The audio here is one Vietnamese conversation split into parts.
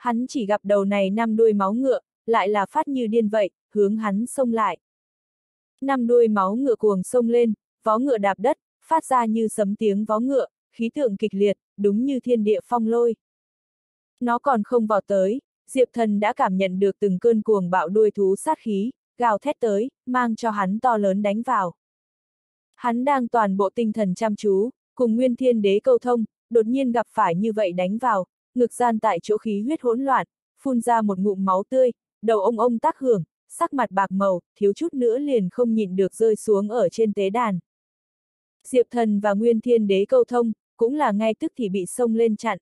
Hắn chỉ gặp đầu này 5 đuôi máu ngựa, lại là phát như điên vậy, hướng hắn xông lại. 5 đuôi máu ngựa cuồng xông lên, vó ngựa đạp đất, phát ra như sấm tiếng vó ngựa, khí tượng kịch liệt, đúng như thiên địa phong lôi. Nó còn không vào tới, Diệp Thần đã cảm nhận được từng cơn cuồng bạo đuôi thú sát khí, gào thét tới, mang cho hắn to lớn đánh vào. Hắn đang toàn bộ tinh thần chăm chú, cùng Nguyên Thiên Đế câu thông, đột nhiên gặp phải như vậy đánh vào, ngực gian tại chỗ khí huyết hỗn loạn, phun ra một ngụm máu tươi, đầu ông tác hưởng, sắc mặt bạc màu, thiếu chút nữa liền không nhịn được rơi xuống ở trên tế đàn. Diệp Thần và Nguyên Thiên Đế câu thông, cũng là ngay tức thì bị xông lên chặn.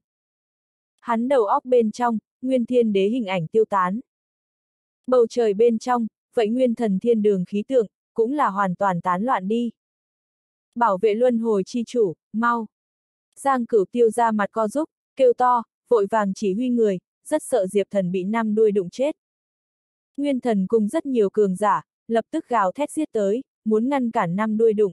Hắn đầu óc bên trong, Nguyên Thiên Đế hình ảnh tiêu tán. Bầu trời bên trong, vậy Nguyên Thần Thiên Đường khí tượng, cũng là hoàn toàn tán loạn đi. Bảo vệ luân hồi chi chủ, mau. Giang Cửu Tiêu ra mặt co rúm, kêu to, vội vàng chỉ huy người, rất sợ Diệp Thần bị 5 đuôi đụng chết. Nguyên Thần cùng rất nhiều cường giả, lập tức gào thét giết tới, muốn ngăn cản 5 đuôi đụng.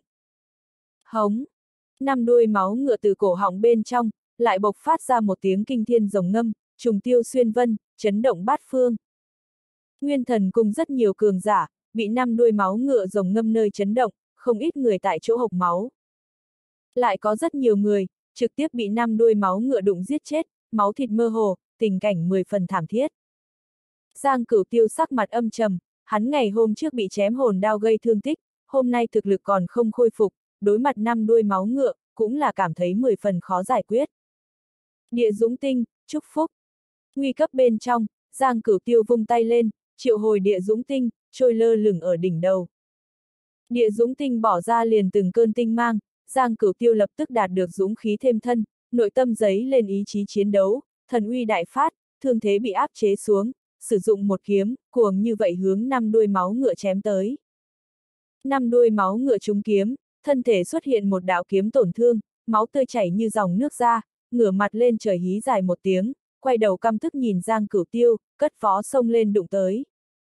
Hống! 5 đuôi máu ngựa từ cổ họng bên trong, lại bộc phát ra một tiếng kinh thiên rồng ngâm, trùng tiêu xuyên vân, chấn động bát phương. Nguyên Thần cùng rất nhiều cường giả, bị 5 đuôi máu ngựa rồng ngâm nơi chấn động, không ít người tại chỗ hộc máu. Lại có rất nhiều người, trực tiếp bị 5 đuôi máu ngựa đụng giết chết, máu thịt mơ hồ, tình cảnh 10 phần thảm thiết. Giang Cửu Tiêu sắc mặt âm trầm, hắn ngày hôm trước bị chém hồn đao gây thương tích, hôm nay thực lực còn không khôi phục, đối mặt 5 đuôi máu ngựa, cũng là cảm thấy 10 phần khó giải quyết. Địa Dũng Tinh, chúc phúc. Nguy cấp bên trong, Giang Cửu Tiêu vung tay lên, triệu hồi Địa Dũng Tinh, trôi lơ lửng ở đỉnh đầu. Địa Dũng Tinh bỏ ra liền từng cơn tinh mang, Giang Cửu Tiêu lập tức đạt được dũng khí thêm thân, nội tâm giấy lên ý chí chiến đấu, thần uy đại phát, thương thế bị áp chế xuống, sử dụng một kiếm, cuồng như vậy hướng 5 đuôi máu ngựa chém tới. 5 đuôi máu ngựa trúng kiếm, thân thể xuất hiện một đạo kiếm tổn thương, máu tươi chảy như dòng nước ra, ngửa mặt lên trời hí dài một tiếng, quay đầu căm tức nhìn Giang Cửu Tiêu, cất phó xông lên đụng tới.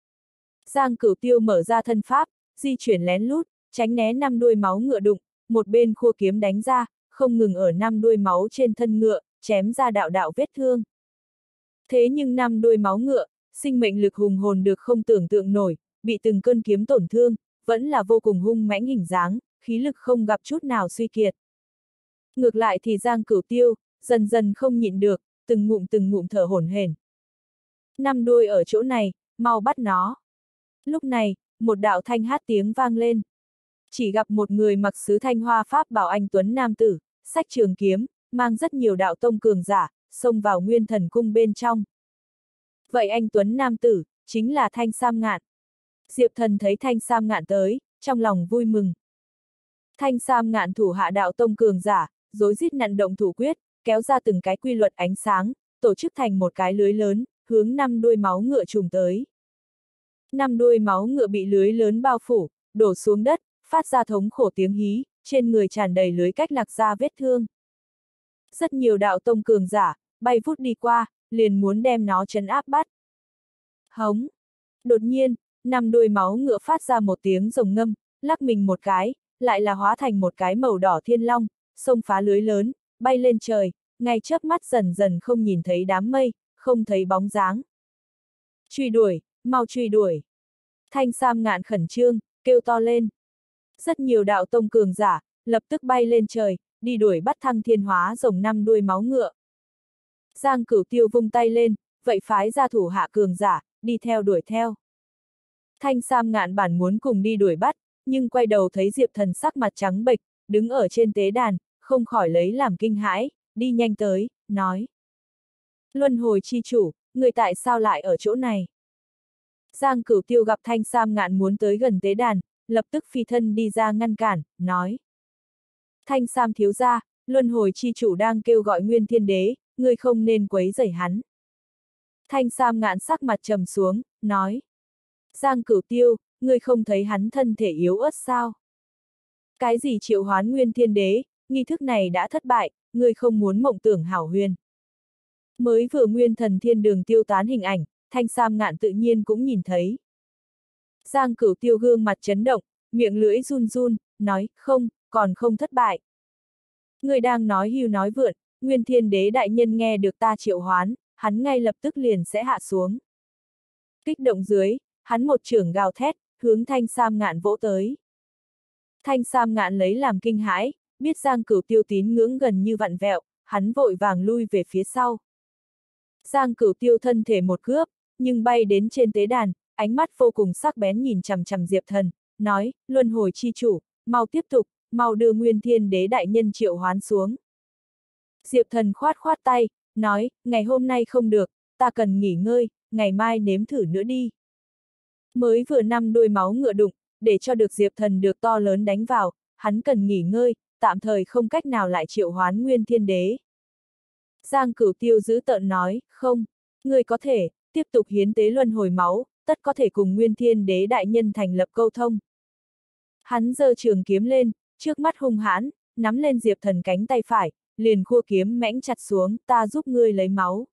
Giang Cửu Tiêu mở ra thân pháp, di chuyển lén lút, tránh né 5 đuôi máu ngựa đụng, một bên khua kiếm đánh ra, không ngừng ở 5 đuôi máu trên thân ngựa, chém ra đạo đạo vết thương. Thế nhưng 5 đuôi máu ngựa, sinh mệnh lực hùng hồn được không tưởng tượng nổi, bị từng cơn kiếm tổn thương, vẫn là vô cùng hung mãnh hình dáng, khí lực không gặp chút nào suy kiệt. Ngược lại thì Giang Cửu Tiêu, dần dần không nhịn được, từng ngụm thở hổn hển. 5 đuôi ở chỗ này, mau bắt nó. Lúc này, một đạo thanh hát tiếng vang lên. Chỉ gặp một người mặc sứ thanh hoa pháp bảo anh tuấn nam tử, xách trường kiếm, mang rất nhiều đạo tông cường giả, xông vào Nguyên Thần cung bên trong. Vậy anh tuấn nam tử, chính là Thanh Sam Ngạn. Diệp Thần thấy Thanh Sam Ngạn tới, trong lòng vui mừng. Thanh Sam Ngạn thủ hạ đạo tông cường giả, rối rít nặn động thủ quyết, kéo ra từng cái quy luật ánh sáng, tổ chức thành một cái lưới lớn, hướng 5 đuôi máu ngựa trùng tới. 5 đuôi máu ngựa bị lưới lớn bao phủ, đổ xuống đất, phát ra thống khổ tiếng hí, trên người tràn đầy lưới cách lạc ra vết thương. Rất nhiều đạo tông cường giả, bay vút đi qua, liền muốn đem nó trấn áp bắt. Hống! Đột nhiên, 5 đuôi máu ngựa phát ra một tiếng rồng ngâm, lắc mình một cái, lại là hóa thành một cái màu đỏ thiên long, xông phá lưới lớn, bay lên trời, ngay chớp mắt dần dần không nhìn thấy đám mây, không thấy bóng dáng. Truy đuổi, mau truy đuổi! Thanh Sam Ngạn khẩn trương, kêu to lên. Rất nhiều đạo tông cường giả, lập tức bay lên trời, đi đuổi bắt Thăng Thiên Hóa rồng 5 đuôi máu ngựa. Giang Cửu Tiêu vung tay lên, vậy phái ra thủ hạ cường giả, đi theo đuổi theo. Thanh Sam Ngạn bản muốn cùng đi đuổi bắt, nhưng quay đầu thấy Diệp Thần sắc mặt trắng bệch, đứng ở trên tế đàn, không khỏi lấy làm kinh hãi, đi nhanh tới, nói. Luân hồi chi chủ, người tại sao lại ở chỗ này? Giang Cửu Tiêu gặp Thanh Sam Ngạn muốn tới gần tế đàn, lập tức phi thân đi ra ngăn cản, nói. Thanh Sam thiếu gia, luân hồi chi chủ đang kêu gọi Nguyên Thiên Đế, ngươi không nên quấy rầy hắn. Thanh Sam Ngạn sắc mặt trầm xuống, nói. Giang Cửu Tiêu, ngươi không thấy hắn thân thể yếu ớt sao? Cái gì triệu hoán Nguyên Thiên Đế, nghi thức này đã thất bại, ngươi không muốn mộng tưởng hảo huyền. Mới vừa Nguyên Thần Thiên Đường tiêu tán hình ảnh, Thanh Sam Ngạn tự nhiên cũng nhìn thấy. Giang Cửu Tiêu gương mặt chấn động, miệng lưỡi run run, nói, không, còn không thất bại. Người đang nói hưu nói vượn, Nguyên Thiên Đế đại nhân nghe được ta triệu hoán, hắn ngay lập tức liền sẽ hạ xuống. Kích động dưới, hắn một chưởng gào thét, hướng Thanh Sam Ngạn vỗ tới. Thanh Sam Ngạn lấy làm kinh hãi, biết Giang Cửu Tiêu tín ngưỡng gần như vặn vẹo, hắn vội vàng lui về phía sau. Giang Cửu Tiêu thân thể một cướp, nhưng bay đến trên tế đàn, ánh mắt vô cùng sắc bén nhìn chằm chằm Diệp Thần, nói, luân hồi chi chủ, mau tiếp tục, mau đưa Nguyên Thiên Đế đại nhân triệu hoán xuống. Diệp Thần khoát khoát tay, nói, ngày hôm nay không được, ta cần nghỉ ngơi, ngày mai nếm thử nữa đi. Mới vừa 5 đuôi máu ngựa đụng, để cho được Diệp Thần được to lớn đánh vào, hắn cần nghỉ ngơi, tạm thời không cách nào lại triệu hoán Nguyên Thiên Đế. Giang Cửu Tiêu giữ tợn nói, không, ngươi có thể, tiếp tục hiến tế luân hồi máu, tất có thể cùng Nguyên Thiên Đế đại nhân thành lập câu thông. Hắn giơ trường kiếm lên, trước mắt hung hãn, nắm lên Diệp Thần cánh tay phải, liền khua kiếm mãnh chặt xuống, ta giúp ngươi lấy máu.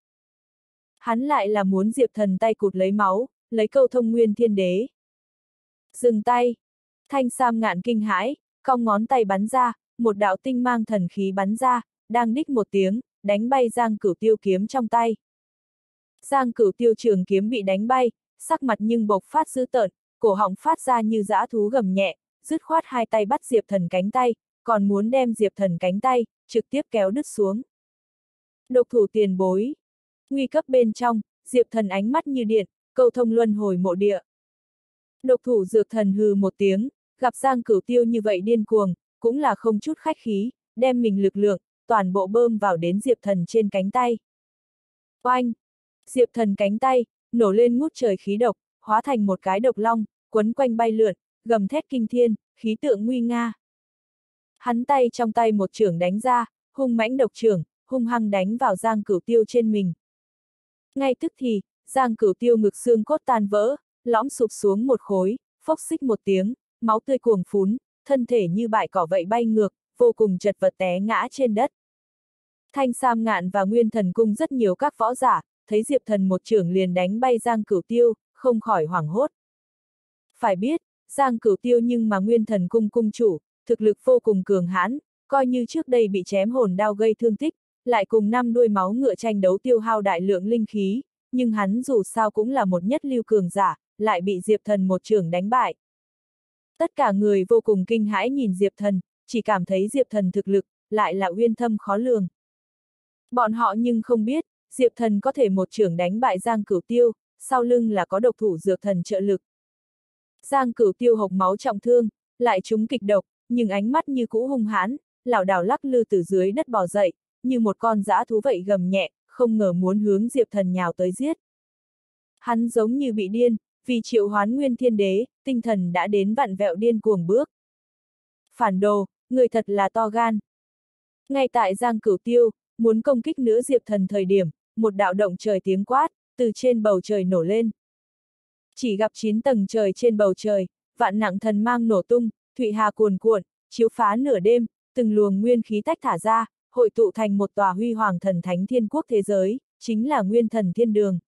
Hắn lại là muốn Diệp Thần tay cụt lấy máu, lấy câu thông Nguyên Thiên Đế. Dừng tay. Thanh Sam Ngạn kinh hãi, cong ngón tay bắn ra, một đạo tinh mang thần khí bắn ra, đang đích một tiếng, đánh bay Giang Cửu Tiêu kiếm trong tay. Giang Cửu Tiêu trường kiếm bị đánh bay, sắc mặt nhưng bộc phát dữ tợn, cổ họng phát ra như dã thú gầm nhẹ, dứt khoát hai tay bắt Diệp Thần cánh tay, còn muốn đem Diệp Thần cánh tay, trực tiếp kéo đứt xuống. Độc thủ tiền bối. Nguy cấp bên trong, Diệp Thần ánh mắt như điện, câu thông luân hồi mộ địa. Độc thủ Dược Thần hừ một tiếng, gặp Giang Cửu Tiêu như vậy điên cuồng, cũng là không chút khách khí, đem mình lực lượng, toàn bộ bơm vào đến Diệp Thần trên cánh tay. Oanh! Diệp Thần cánh tay, nổ lên ngút trời khí độc, hóa thành một cái độc long, quấn quanh bay lượn, gầm thét kinh thiên, khí tượng nguy nga. Hắn tay trong tay một chưởng đánh ra, hung mãnh độc chưởng, hung hăng đánh vào Giang Cửu Tiêu trên mình. Ngay tức thì, Giang Cửu Tiêu ngực xương cốt tan vỡ, lõm sụp xuống một khối, phốc xích một tiếng, máu tươi cuồng phún, thân thể như bãi cỏ vậy bay ngược, vô cùng chật vật té ngã trên đất. Thanh Sam Ngạn và Nguyên Thần Cung rất nhiều các võ giả, thấy Diệp Thần một chưởng liền đánh bay Giang Cửu Tiêu, không khỏi hoảng hốt. Phải biết, Giang Cửu Tiêu nhưng mà Nguyên Thần Cung cung chủ, thực lực vô cùng cường hãn, coi như trước đây bị chém hồn đao gây thương tích, lại cùng 5 đuôi máu ngựa tranh đấu tiêu hao đại lượng linh khí, nhưng hắn dù sao cũng là một nhất lưu cường giả, lại bị Diệp Thần một chưởng đánh bại. Tất cả người vô cùng kinh hãi nhìn Diệp Thần, chỉ cảm thấy Diệp Thần thực lực, lại là uyên thâm khó lường. Bọn họ nhưng không biết, Diệp Thần có thể một chưởng đánh bại Giang Cửu Tiêu, sau lưng là có độc thủ Dược Thần trợ lực. Giang Cửu Tiêu hộc máu trọng thương, lại trúng kịch độc, nhưng ánh mắt như cũ hung hãn, lảo đảo lắc lư từ dưới đất bò dậy, như một con dã thú vậy gầm nhẹ, không ngờ muốn hướng Diệp Thần nhào tới giết. Hắn giống như bị điên, vì triệu hoán Nguyên Thiên Đế, tinh thần đã đến vặn vẹo điên cuồng bước. Phản đồ, người thật là to gan. Ngay tại Giang Cửu Tiêu, muốn công kích nữa Diệp Thần thời điểm, một đạo động trời tiếng quát, từ trên bầu trời nổ lên. Chỉ gặp 9 tầng trời trên bầu trời, vạn nặng thần mang nổ tung, thụy hà cuồn cuộn, chiếu phá nửa đêm, từng luồng nguyên khí tách thả ra, hội tụ thành một tòa huy hoàng thần thánh thiên quốc thế giới, chính là Nguyên Thần Thiên Đường.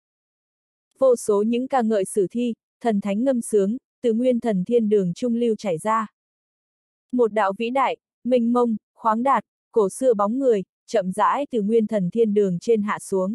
Vô số những ca ngợi sử thi, thần thánh ngâm sướng, từ Nguyên Thần Thiên Đường trung lưu chảy ra. Một đạo vĩ đại, mênh mông, khoáng đạt, cổ xưa bóng người, chậm rãi từ Nguyên Thần Thiên Đường trên hạ xuống.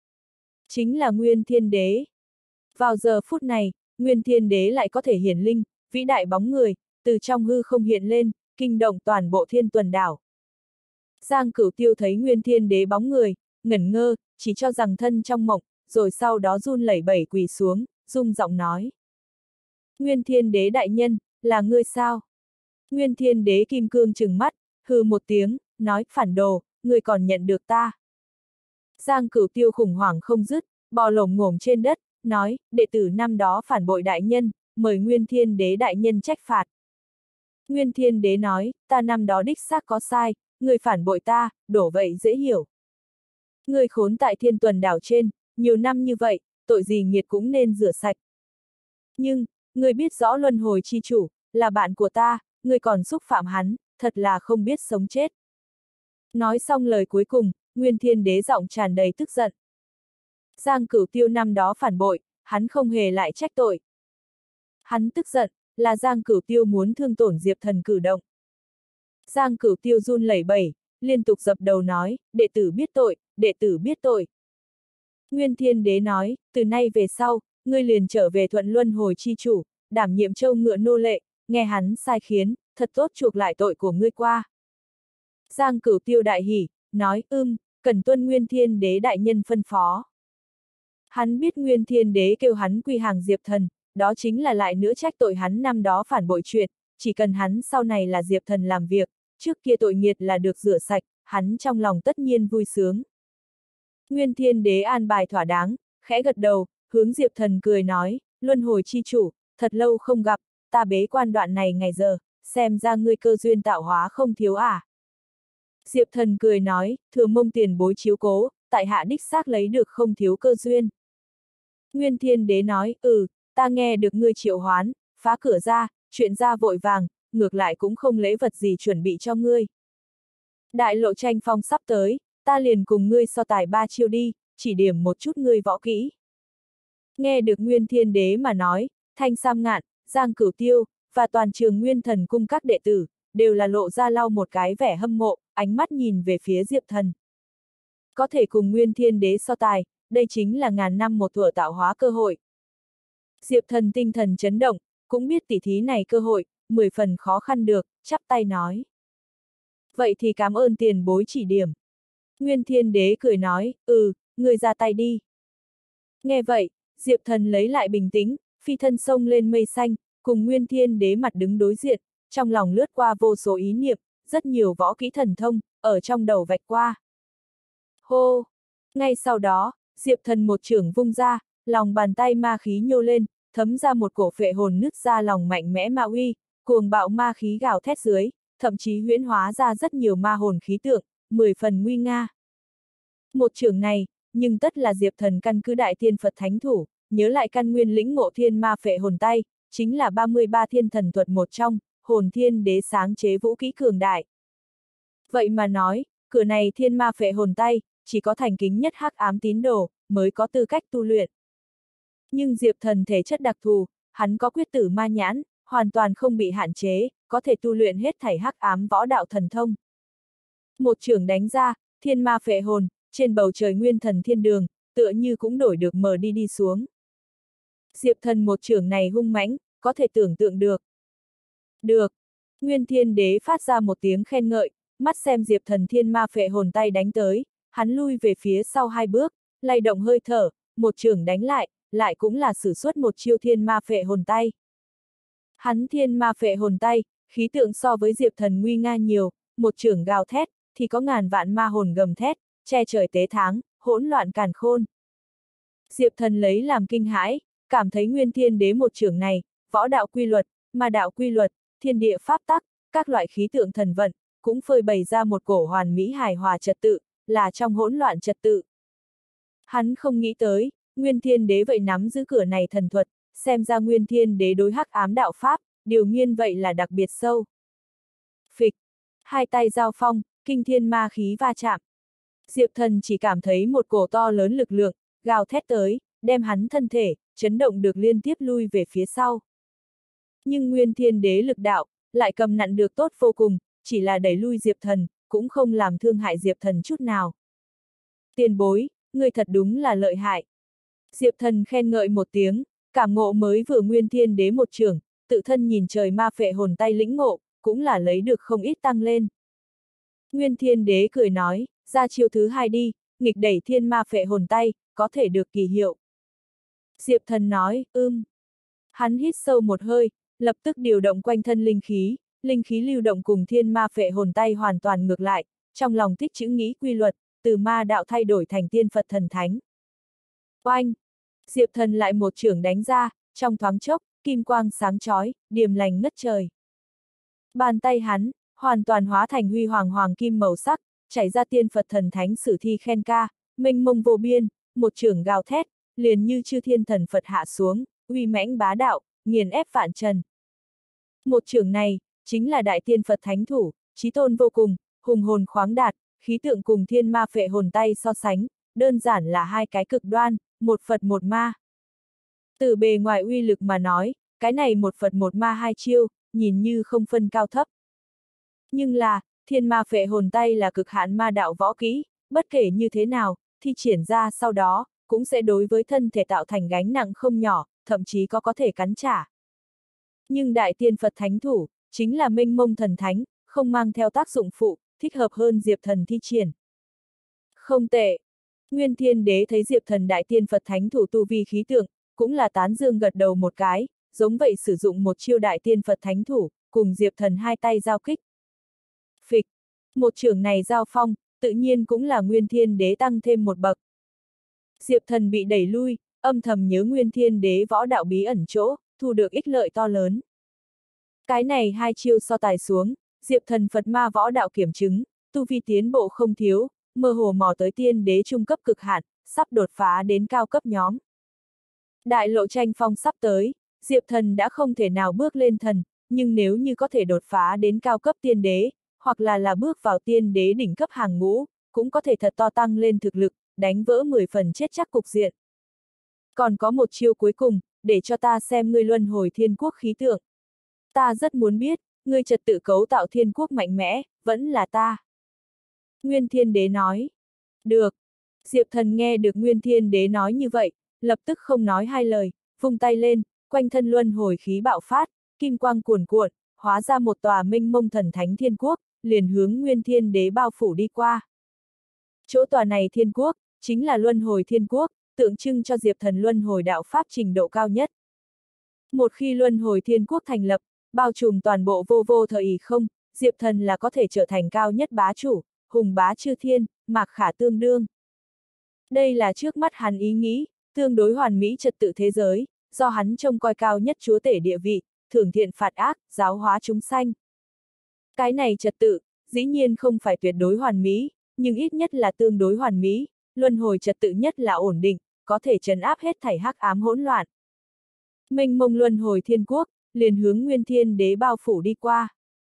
Chính là Nguyên Thiên Đế. Vào giờ phút này, Nguyên Thiên Đế lại có thể hiển linh, vĩ đại bóng người, từ trong hư không hiện lên, kinh động toàn bộ Thiên Tuần đảo. Giang Cửu Tiêu thấy Nguyên Thiên Đế bóng người, ngẩn ngơ, chỉ cho rằng thân trong mộng, rồi sau đó run lẩy bẩy quỳ xuống, rung giọng nói. Nguyên Thiên Đế đại nhân, là ngươi sao? Nguyên Thiên Đế kim cương trừng mắt, hừ một tiếng, nói, phản đồ, ngươi còn nhận được ta. Giang Cửu Tiêu khủng hoảng không dứt, bò lổm ngổm trên đất, nói, đệ tử năm đó phản bội đại nhân, mời Nguyên Thiên Đế đại nhân trách phạt. Nguyên Thiên Đế nói, ta năm đó đích xác có sai, người phản bội ta, đổ vậy dễ hiểu. Người khốn tại Thiên Tuần đảo trên, nhiều năm như vậy, tội gì nghiệt cũng nên rửa sạch. Nhưng, người biết rõ luân hồi chi chủ, là bạn của ta, người còn xúc phạm hắn, thật là không biết sống chết. Nói xong lời cuối cùng, Nguyên Thiên Đế giọng tràn đầy tức giận. Giang Cửu Tiêu năm đó phản bội, hắn không hề lại trách tội. Hắn tức giận, là Giang Cửu Tiêu muốn thương tổn Diệp Thần cử động. Giang Cửu Tiêu run lẩy bẩy, liên tục dập đầu nói, đệ tử biết tội, đệ tử biết tội. Nguyên Thiên Đế nói, từ nay về sau, ngươi liền trở về Thuận Luân Hồi chi chủ, đảm nhiệm châu ngựa nô lệ, nghe hắn sai khiến, thật tốt chuộc lại tội của ngươi qua. Giang Cửu Tiêu đại hỉ, nói, cần tuân Nguyên Thiên Đế đại nhân phân phó. Hắn biết Nguyên Thiên Đế kêu hắn quy hàng Diệp Thần, đó chính là lại nữa trách tội hắn năm đó phản bội chuyện, chỉ cần hắn sau này là Diệp Thần làm việc, trước kia tội nghiệt là được rửa sạch, hắn trong lòng tất nhiên vui sướng. Nguyên Thiên Đế an bài thỏa đáng, khẽ gật đầu, hướng Diệp Thần cười nói, Luân Hồi chi chủ, thật lâu không gặp, ta bế quan đoạn này ngày giờ, xem ra ngươi cơ duyên tạo hóa không thiếu à. Diệp Thần cười nói, thừa mông tiền bối chiếu cố, tại hạ đích xác lấy được không thiếu cơ duyên. Nguyên Thiên Đế nói, ta nghe được ngươi triệu hoán, phá cửa ra, chuyện ra vội vàng, ngược lại cũng không lễ vật gì chuẩn bị cho ngươi. Đại lộ tranh phong sắp tới, ta liền cùng ngươi so tài 3 chiêu đi, chỉ điểm một chút ngươi võ kỹ. Nghe được Nguyên Thiên Đế mà nói, Thanh Sam Ngạn, Giang Cửu Tiêu, và toàn trường Nguyên Thần cung các đệ tử, đều là lộ ra lau một cái vẻ hâm mộ, ánh mắt nhìn về phía Diệp Thần. Có thể cùng Nguyên Thiên Đế so tài, đây chính là ngàn năm một thuở tạo hóa cơ hội. Diệp Thần tinh thần chấn động, cũng biết tỉ thí này cơ hội, 10 phần khó khăn được, chắp tay nói. Vậy thì cảm ơn tiền bối chỉ điểm. Nguyên Thiên Đế cười nói, ngươi ra tay đi. Nghe vậy, Diệp Thần lấy lại bình tĩnh, phi thân xông lên mây xanh, cùng Nguyên Thiên Đế mặt đứng đối diện, trong lòng lướt qua vô số ý niệm, rất nhiều võ kỹ thần thông, ở trong đầu vạch qua. Hô! Ngay sau đó, Diệp Thần một chưởng vung ra, lòng bàn tay ma khí nhô lên, thấm ra một cổ phệ hồn nứt ra lòng mạnh mẽ ma uy, cuồng bạo ma khí gào thét dưới, thậm chí huyễn hóa ra rất nhiều ma hồn khí tượng, 10 phần nguy nga. Một chưởng này, nhưng tất là Diệp Thần căn cứ đại thiên Phật thánh thủ, nhớ lại căn nguyên lĩnh ngộ thiên ma phệ hồn tay, chính là 33 thiên thần thuật một trong, hồn thiên đế sáng chế vũ kỹ cường đại. Vậy mà nói, cửa này thiên ma phệ hồn tay, chỉ có thành kính nhất hắc ám tín đồ, mới có tư cách tu luyện. Nhưng Diệp Thần thể chất đặc thù, hắn có quyết tử ma nhãn, hoàn toàn không bị hạn chế, có thể tu luyện hết thảy hắc ám võ đạo thần thông. Một chưởng đánh ra, thiên ma phệ hồn, trên bầu trời nguyên thần thiên đường, tựa như cũng đổi được mờ đi xuống. Diệp Thần một chưởng này hung mãnh, có thể tưởng tượng được. Được. Nguyên Thiên Đế phát ra một tiếng khen ngợi, mắt xem Diệp Thần thiên ma phệ hồn tay đánh tới, hắn lui về phía sau 2 bước, lay động hơi thở, một chưởng đánh lại cũng là sử xuất một chiêu thiên ma phệ hồn tay. Hắn thiên ma phệ hồn tay, khí tượng so với Diệp Thần nguy nga nhiều, một chưởng gào thét, thì có ngàn vạn ma hồn gầm thét, che trời tế tháng, hỗn loạn càn khôn. Diệp Thần lấy làm kinh hãi, cảm thấy Nguyên Thiên Đế một chưởng này, võ đạo quy luật, ma đạo quy luật, thiên địa pháp tắc, các loại khí tượng thần vận, cũng phơi bày ra một cổ hoàn mỹ hài hòa trật tự, là trong hỗn loạn trật tự. Hắn không nghĩ tới, Nguyên Thiên Đế vậy nắm giữ cửa này thần thuật, xem ra Nguyên Thiên Đế đối hắc ám đạo pháp, điều nghiên vậy là đặc biệt sâu. Phịch, 2 tay giao phong, kinh thiên ma khí va chạm. Diệp Thần chỉ cảm thấy một cổ to lớn lực lượng, gào thét tới, đem hắn thân thể, chấn động được liên tiếp lui về phía sau. Nhưng Nguyên Thiên Đế lực đạo, lại cầm nặn được tốt vô cùng, chỉ là đẩy lui Diệp Thần, cũng không làm thương hại Diệp Thần chút nào. Tiền bối, ngươi thật đúng là lợi hại. Diệp Thần khen ngợi một tiếng, cảm ngộ mới vừa Nguyên Thiên Đế một chưởng, tự thân nhìn trời ma phệ hồn tay lĩnh ngộ, cũng là lấy được không ít tăng lên. Nguyên Thiên Đế cười nói, ra chiêu thứ 2 đi, nghịch đẩy thiên ma phệ hồn tay, có thể được kỳ hiệu. Diệp Thần nói, Hắn hít sâu một hơi, lập tức điều động quanh thân linh khí lưu động cùng thiên ma phệ hồn tay hoàn toàn ngược lại, trong lòng tích chữ nghĩ quy luật, từ ma đạo thay đổi thành tiên Phật thần thánh. Oanh! Diệp Thần lại một chưởng đánh ra, trong thoáng chốc, kim quang sáng chói, điềm lành ngất trời. Bàn tay hắn, hoàn toàn hóa thành huy hoàng hoàng kim màu sắc, chảy ra tiên Phật thần thánh sử thi khen ca, mênh mông vô biên, một chưởng gào thét, liền như chư thiên thần Phật hạ xuống, uy mãnh bá đạo, nghiền ép vạn trần. Một chưởng này, chính là đại tiên Phật thánh thủ, chí tôn vô cùng, hùng hồn khoáng đạt, khí tượng cùng thiên ma phệ hồn tay so sánh, đơn giản là 2 cái cực đoan, một Phật một ma. Từ bề ngoài uy lực mà nói, cái này một Phật một ma 2 chiêu, nhìn như không phân cao thấp. Nhưng là, thiên ma phệ hồn tay là cực hạn ma đạo võ kỹ, bất kể như thế nào, thi triển ra sau đó, cũng sẽ đối với thân thể tạo thành gánh nặng không nhỏ, thậm chí có thể cắn trả. Nhưng Đại Tiên Phật Thánh Thủ, chính là mênh mông thần thánh, không mang theo tác dụng phụ, thích hợp hơn Diệp Thần thi triển. Không tệ. Nguyên Thiên Đế thấy Diệp Thần Đại Tiên Phật Thánh Thủ tu vi khí tượng, cũng là tán dương gật đầu một cái, giống vậy sử dụng một chiêu Đại Tiên Phật Thánh Thủ, cùng Diệp Thần hai tay giao kích. Phịch. Một chưởng này giao phong, tự nhiên cũng là Nguyên Thiên Đế tăng thêm một bậc. Diệp Thần bị đẩy lui, âm thầm nhớ Nguyên Thiên Đế võ đạo bí ẩn chỗ, thu được ích lợi to lớn. Cái này hai chiêu so tài xuống, Diệp Thần Phật ma võ đạo kiểm chứng, tu vi tiến bộ không thiếu, mơ hồ mò tới tiên đế trung cấp cực hạn, sắp đột phá đến cao cấp nhóm. Đại lộ tranh phong sắp tới, Diệp Thần đã không thể nào bước lên thần, nhưng nếu như có thể đột phá đến cao cấp tiên đế, hoặc là bước vào tiên đế đỉnh cấp hàng ngũ, cũng có thể thật to tăng lên thực lực, đánh vỡ 10 phần chết chắc cục diện. Còn có một chiêu cuối cùng, để cho ta xem ngươi luân hồi thiên quốc khí tượng. Ta rất muốn biết, ngươi trật tự cấu tạo thiên quốc mạnh mẽ, vẫn là ta. Nguyên Thiên Đế nói. Được. Diệp Thần nghe được Nguyên Thiên Đế nói như vậy, lập tức không nói hai lời, vung tay lên, quanh thân luân hồi khí bạo phát, kim quang cuồn cuộn, hóa ra một tòa mênh mông thần thánh thiên quốc, liền hướng Nguyên Thiên Đế bao phủ đi qua. Chỗ tòa này thiên quốc, chính là luân hồi thiên quốc, tượng trưng cho Diệp Thần luân hồi đạo pháp trình độ cao nhất. Một khi luân hồi thiên quốc thành lập, bao trùm toàn bộ vô vô thời ý không, Diệp Thần là có thể trở thành cao nhất bá chủ, hùng bá chư thiên, mạc khả tương đương. Đây là trước mắt hắn ý nghĩ, tương đối hoàn mỹ trật tự thế giới, do hắn trông coi cao nhất chúa tể địa vị, thưởng thiện phạt ác, giáo hóa chúng sanh. Cái này trật tự, dĩ nhiên không phải tuyệt đối hoàn mỹ, nhưng ít nhất là tương đối hoàn mỹ, luân hồi trật tự nhất là ổn định, có thể trấn áp hết thảy hắc ám hỗn loạn. Mênh mông luân hồi thiên quốc, liền hướng Nguyên Thiên Đế bao phủ đi qua.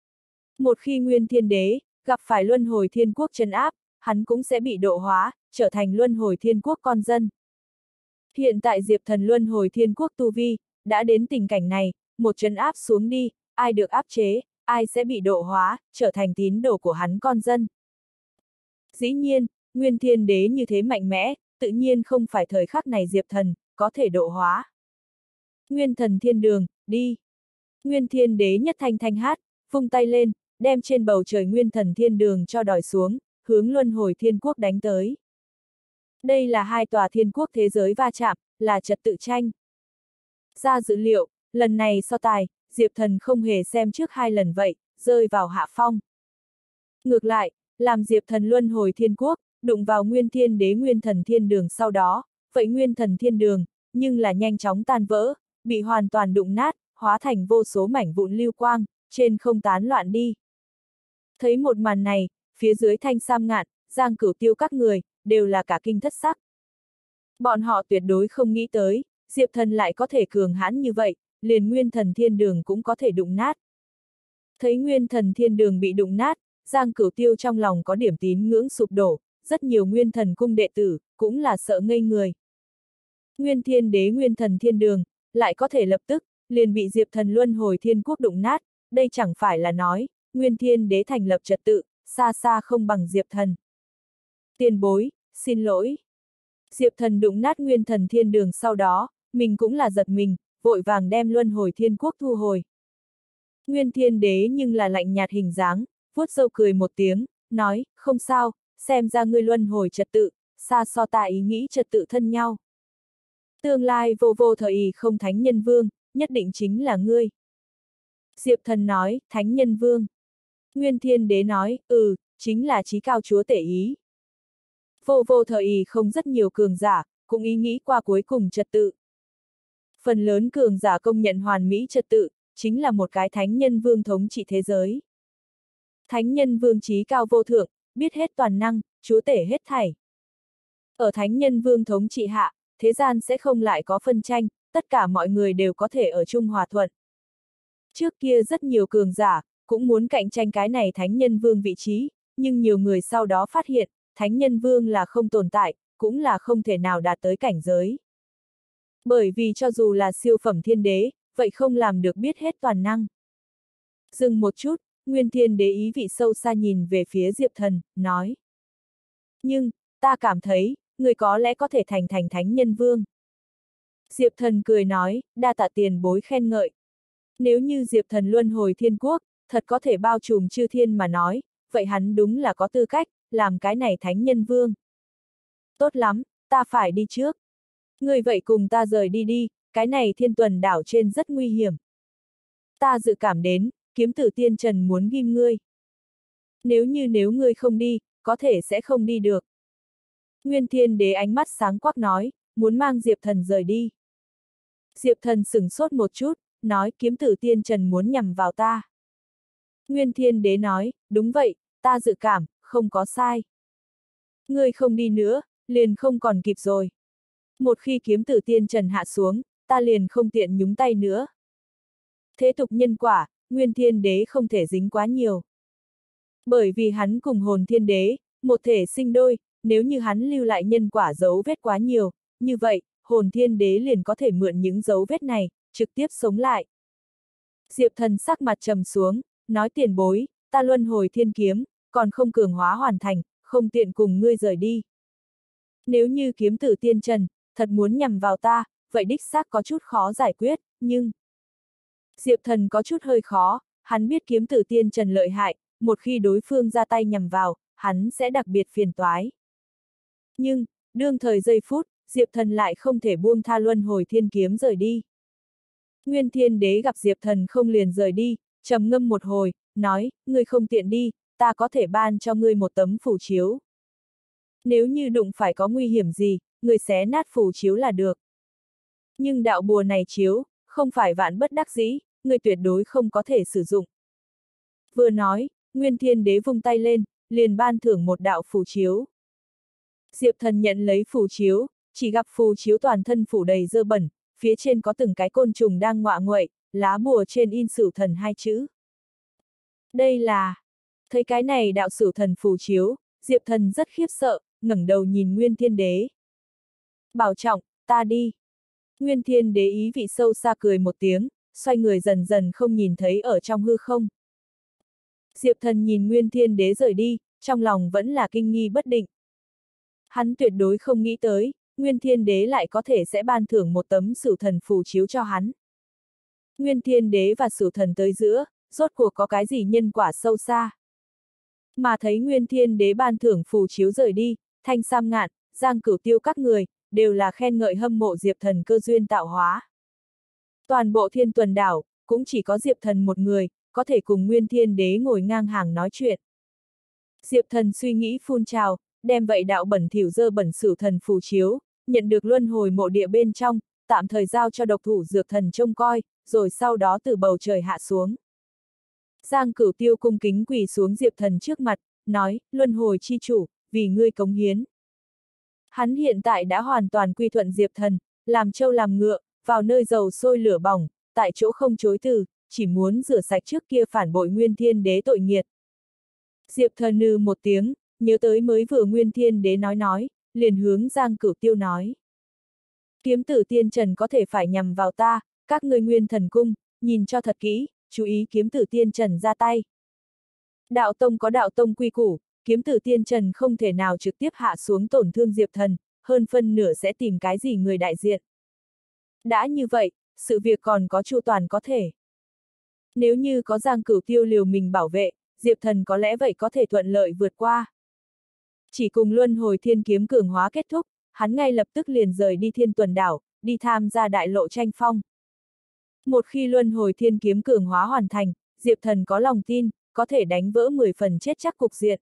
Một khi Nguyên Thiên Đế gặp phải luân hồi thiên quốc trấn áp, hắn cũng sẽ bị độ hóa, trở thành luân hồi thiên quốc con dân. Hiện tại Diệp Thần luân hồi thiên quốc tu vi, đã đến tình cảnh này, một trấn áp xuống đi, ai được áp chế, ai sẽ bị độ hóa, trở thành tín đồ của hắn con dân. Dĩ nhiên, Nguyên Thiên Đế như thế mạnh mẽ, tự nhiên không phải thời khắc này Diệp Thần có thể độ hóa. Nguyên Thần Thiên Đường, đi! Nguyên Thiên Đế nhất thanh thanh hát, vung tay lên, đem trên bầu trời Nguyên Thần Thiên Đường cho đòi xuống, hướng luân hồi thiên quốc đánh tới. Đây là hai tòa thiên quốc thế giới va chạm, là trật tự tranh. Ra dữ liệu, lần này so tài, Diệp Thần không hề xem trước hai lần vậy, rơi vào hạ phong. Ngược lại, làm Diệp Thần luân hồi thiên quốc, đụng vào Nguyên Thiên Đế Nguyên Thần Thiên Đường sau đó, vậy Nguyên Thần Thiên Đường, nhưng là nhanh chóng tan vỡ, bị hoàn toàn đụng nát, hóa thành vô số mảnh vụn lưu quang, trên không tán loạn đi. Thấy một màn này, phía dưới Thanh Sam Ngạn, Giang Cửu Tiêu các người, đều là cả kinh thất sắc. Bọn họ tuyệt đối không nghĩ tới, Diệp Thần lại có thể cường hãn như vậy, liền Nguyên Thần Thiên Đường cũng có thể đụng nát. Thấy Nguyên Thần Thiên Đường bị đụng nát, Giang Cửu Tiêu trong lòng có điểm tín ngưỡng sụp đổ, rất nhiều Nguyên Thần cung đệ tử, cũng là sợ ngây người. Nguyên Thiên Đế Nguyên Thần Thiên Đường, lại có thể lập tức, liền bị Diệp Thần luân hồi thiên quốc đụng nát, đây chẳng phải là nói, Nguyên Thiên Đế thành lập trật tự, xa xa không bằng Diệp Thần. Tiền bối, xin lỗi. Diệp Thần đụng nát Nguyên Thần Thiên Đường sau đó, mình cũng là giật mình, vội vàng đem luân hồi thiên quốc thu hồi. Nguyên Thiên Đế nhưng là lạnh nhạt hình dáng, vuốt râu cười một tiếng, nói, không sao, xem ra ngươi luân hồi trật tự, xa so ta ý nghĩ trật tự thân nhau. Tương lai vô vô thời ý không thánh nhân vương, nhất định chính là ngươi. Diệp Thần nói, thánh nhân vương. Nguyên Thiên Đế nói, chính là chí cao chúa tể ý. Vô vô thời ý không rất nhiều cường giả, cũng ý nghĩ qua cuối cùng trật tự. Phần lớn cường giả công nhận hoàn mỹ trật tự, chính là một cái thánh nhân vương thống trị thế giới. Thánh nhân vương chí cao vô thượng, biết hết toàn năng, chúa tể hết thảy. Ở thánh nhân vương thống trị hạ, thế gian sẽ không lại có phân tranh, tất cả mọi người đều có thể ở chung hòa thuận. Trước kia rất nhiều cường giả, cũng muốn cạnh tranh cái này thánh nhân vương vị trí, nhưng nhiều người sau đó phát hiện, thánh nhân vương là không tồn tại, cũng là không thể nào đạt tới cảnh giới. Bởi vì cho dù là siêu phẩm thiên đế, vậy không làm được biết hết toàn năng. Dừng một chút, Nguyên Thiên Đế ý vị sâu xa nhìn về phía Diệp Thần, nói. Nhưng, ta cảm thấy, người có lẽ có thể thành thánh nhân vương. Diệp Thần cười nói, đa tạ tiền bối khen ngợi. Nếu như Diệp Thần luân hồi thiên quốc, thật có thể bao trùm chư thiên mà nói, vậy hắn đúng là có tư cách, làm cái này thánh nhân vương. Tốt lắm, ta phải đi trước. Ngươi vậy cùng ta rời đi đi, cái này Thiên Tuần đảo trên rất nguy hiểm. Ta dự cảm đến, Kiếm Tử Tiên Trần muốn ghim ngươi. Nếu ngươi không đi, có thể sẽ không đi được. Nguyên Thiên Đế ánh mắt sáng quắc nói, muốn mang Diệp Thần rời đi. Diệp Thần sửng sốt một chút, nói Kiếm Tử Tiên Trần muốn nhằm vào ta. Nguyên Thiên Đế nói, đúng vậy, ta dự cảm, không có sai. Ngươi không đi nữa, liền không còn kịp rồi. Một khi Kiếm Tử Tiên Trần hạ xuống, ta liền không tiện nhúng tay nữa. Thế tục nhân quả, Nguyên Thiên Đế không thể dính quá nhiều. Bởi vì hắn cùng Hồn Thiên Đế, một thể sinh đôi, nếu như hắn lưu lại nhân quả dấu vết quá nhiều, như vậy, Hồn Thiên Đế liền có thể mượn những dấu vết này, trực tiếp sống lại. Diệp Thần sắc mặt trầm xuống, nói tiền bối, ta luân hồi thiên kiếm, còn không cường hóa hoàn thành, không tiện cùng ngươi rời đi. Nếu như Kiếm Tử Tiên Trần, thật muốn nhằm vào ta, vậy đích xác có chút khó giải quyết, nhưng... Diệp Thần có chút hơi khó, hắn biết Kiếm Tử Tiên Trần lợi hại, một khi đối phương ra tay nhằm vào, hắn sẽ đặc biệt phiền toái. Nhưng, đương thời giây phút, Diệp Thần lại không thể buông tha luân hồi thiên kiếm rời đi. Nguyên Thiên Đế gặp Diệp Thần không liền rời đi, trầm ngâm một hồi, nói, ngươi không tiện đi, ta có thể ban cho ngươi một tấm phù chiếu. Nếu như đụng phải có nguy hiểm gì, ngươi xé nát phù chiếu là được. Nhưng đạo bùa này chiếu, không phải vạn bất đắc dĩ, ngươi tuyệt đối không có thể sử dụng. Vừa nói, Nguyên Thiên Đế vung tay lên, liền ban thưởng một đạo phù chiếu. Diệp Thần nhận lấy phù chiếu, chỉ gặp phù chiếu toàn thân phủ đầy dơ bẩn, phía trên có từng cái côn trùng đang ngọa nguậy, lá bùa trên in Sửu Thần hai chữ. Đây là... Thấy cái này đạo Sửu Thần phù chiếu, Diệp Thần rất khiếp sợ, ngẩng đầu nhìn Nguyên Thiên Đế. Bảo trọng, ta đi. Nguyên Thiên Đế ý vị sâu xa cười một tiếng, xoay người dần dần không nhìn thấy ở trong hư không. Diệp Thần nhìn Nguyên Thiên Đế rời đi, trong lòng vẫn là kinh nghi bất định. Hắn tuyệt đối không nghĩ tới, Nguyên Thiên Đế lại có thể sẽ ban thưởng một tấm Sửu Thần phù chiếu cho hắn. Nguyên Thiên Đế và Sửu Thần tới giữa, rốt cuộc có cái gì nhân quả sâu xa. Mà thấy Nguyên Thiên Đế ban thưởng phù chiếu rời đi, Thanh Sam Ngạn, Giang Cửu Tiêu các người, đều là khen ngợi hâm mộ Diệp Thần cơ duyên tạo hóa. Toàn bộ Thiên Tuần đảo, cũng chỉ có Diệp Thần một người, có thể cùng Nguyên Thiên Đế ngồi ngang hàng nói chuyện. Diệp Thần suy nghĩ phun trào, đem vậy đạo bẩn thỉu dơ bẩn Sửu Thần phù chiếu, nhận được luân hồi mộ địa bên trong, tạm thời giao cho độc thủ Dược Thần trông coi, rồi sau đó từ bầu trời hạ xuống. Giang Cửu Tiêu cung kính quỳ xuống Diệp Thần trước mặt, nói, luân hồi chi chủ, vì ngươi cống hiến. Hắn hiện tại đã hoàn toàn quy thuận Diệp Thần, làm trâu làm ngựa, vào nơi dầu sôi lửa bỏng, tại chỗ không chối từ, chỉ muốn rửa sạch trước kia phản bội Nguyên Thiên Đế tội nghiệt. Diệp Thần nừ một tiếng, nhớ tới mới vừa Nguyên Thiên Đế nói, liền hướng Giang Cửu Tiêu nói. Kiếm Tử Tiên Trần có thể phải nhằm vào ta, các ngươi Nguyên Thần Cung, nhìn cho thật kỹ, chú ý Kiếm Tử Tiên Trần ra tay. Đạo tông có đạo tông quy củ, Kiếm Tử Tiên Trần không thể nào trực tiếp hạ xuống tổn thương Diệp Thần, hơn phân nửa sẽ tìm cái gì người đại diện. Đã như vậy, sự việc còn có chu toàn có thể. Nếu như có Giang Cửu Tiêu liều mình bảo vệ, Diệp Thần có lẽ vậy có thể thuận lợi vượt qua. Chỉ cùng luân hồi thiên kiếm cường hóa kết thúc, hắn ngay lập tức liền rời đi Thiên Tuần đảo, đi tham gia đại lộ tranh phong. Một khi luân hồi thiên kiếm cường hóa hoàn thành, Diệp Thần có lòng tin, có thể đánh vỡ 10 phần chết chắc cục diện.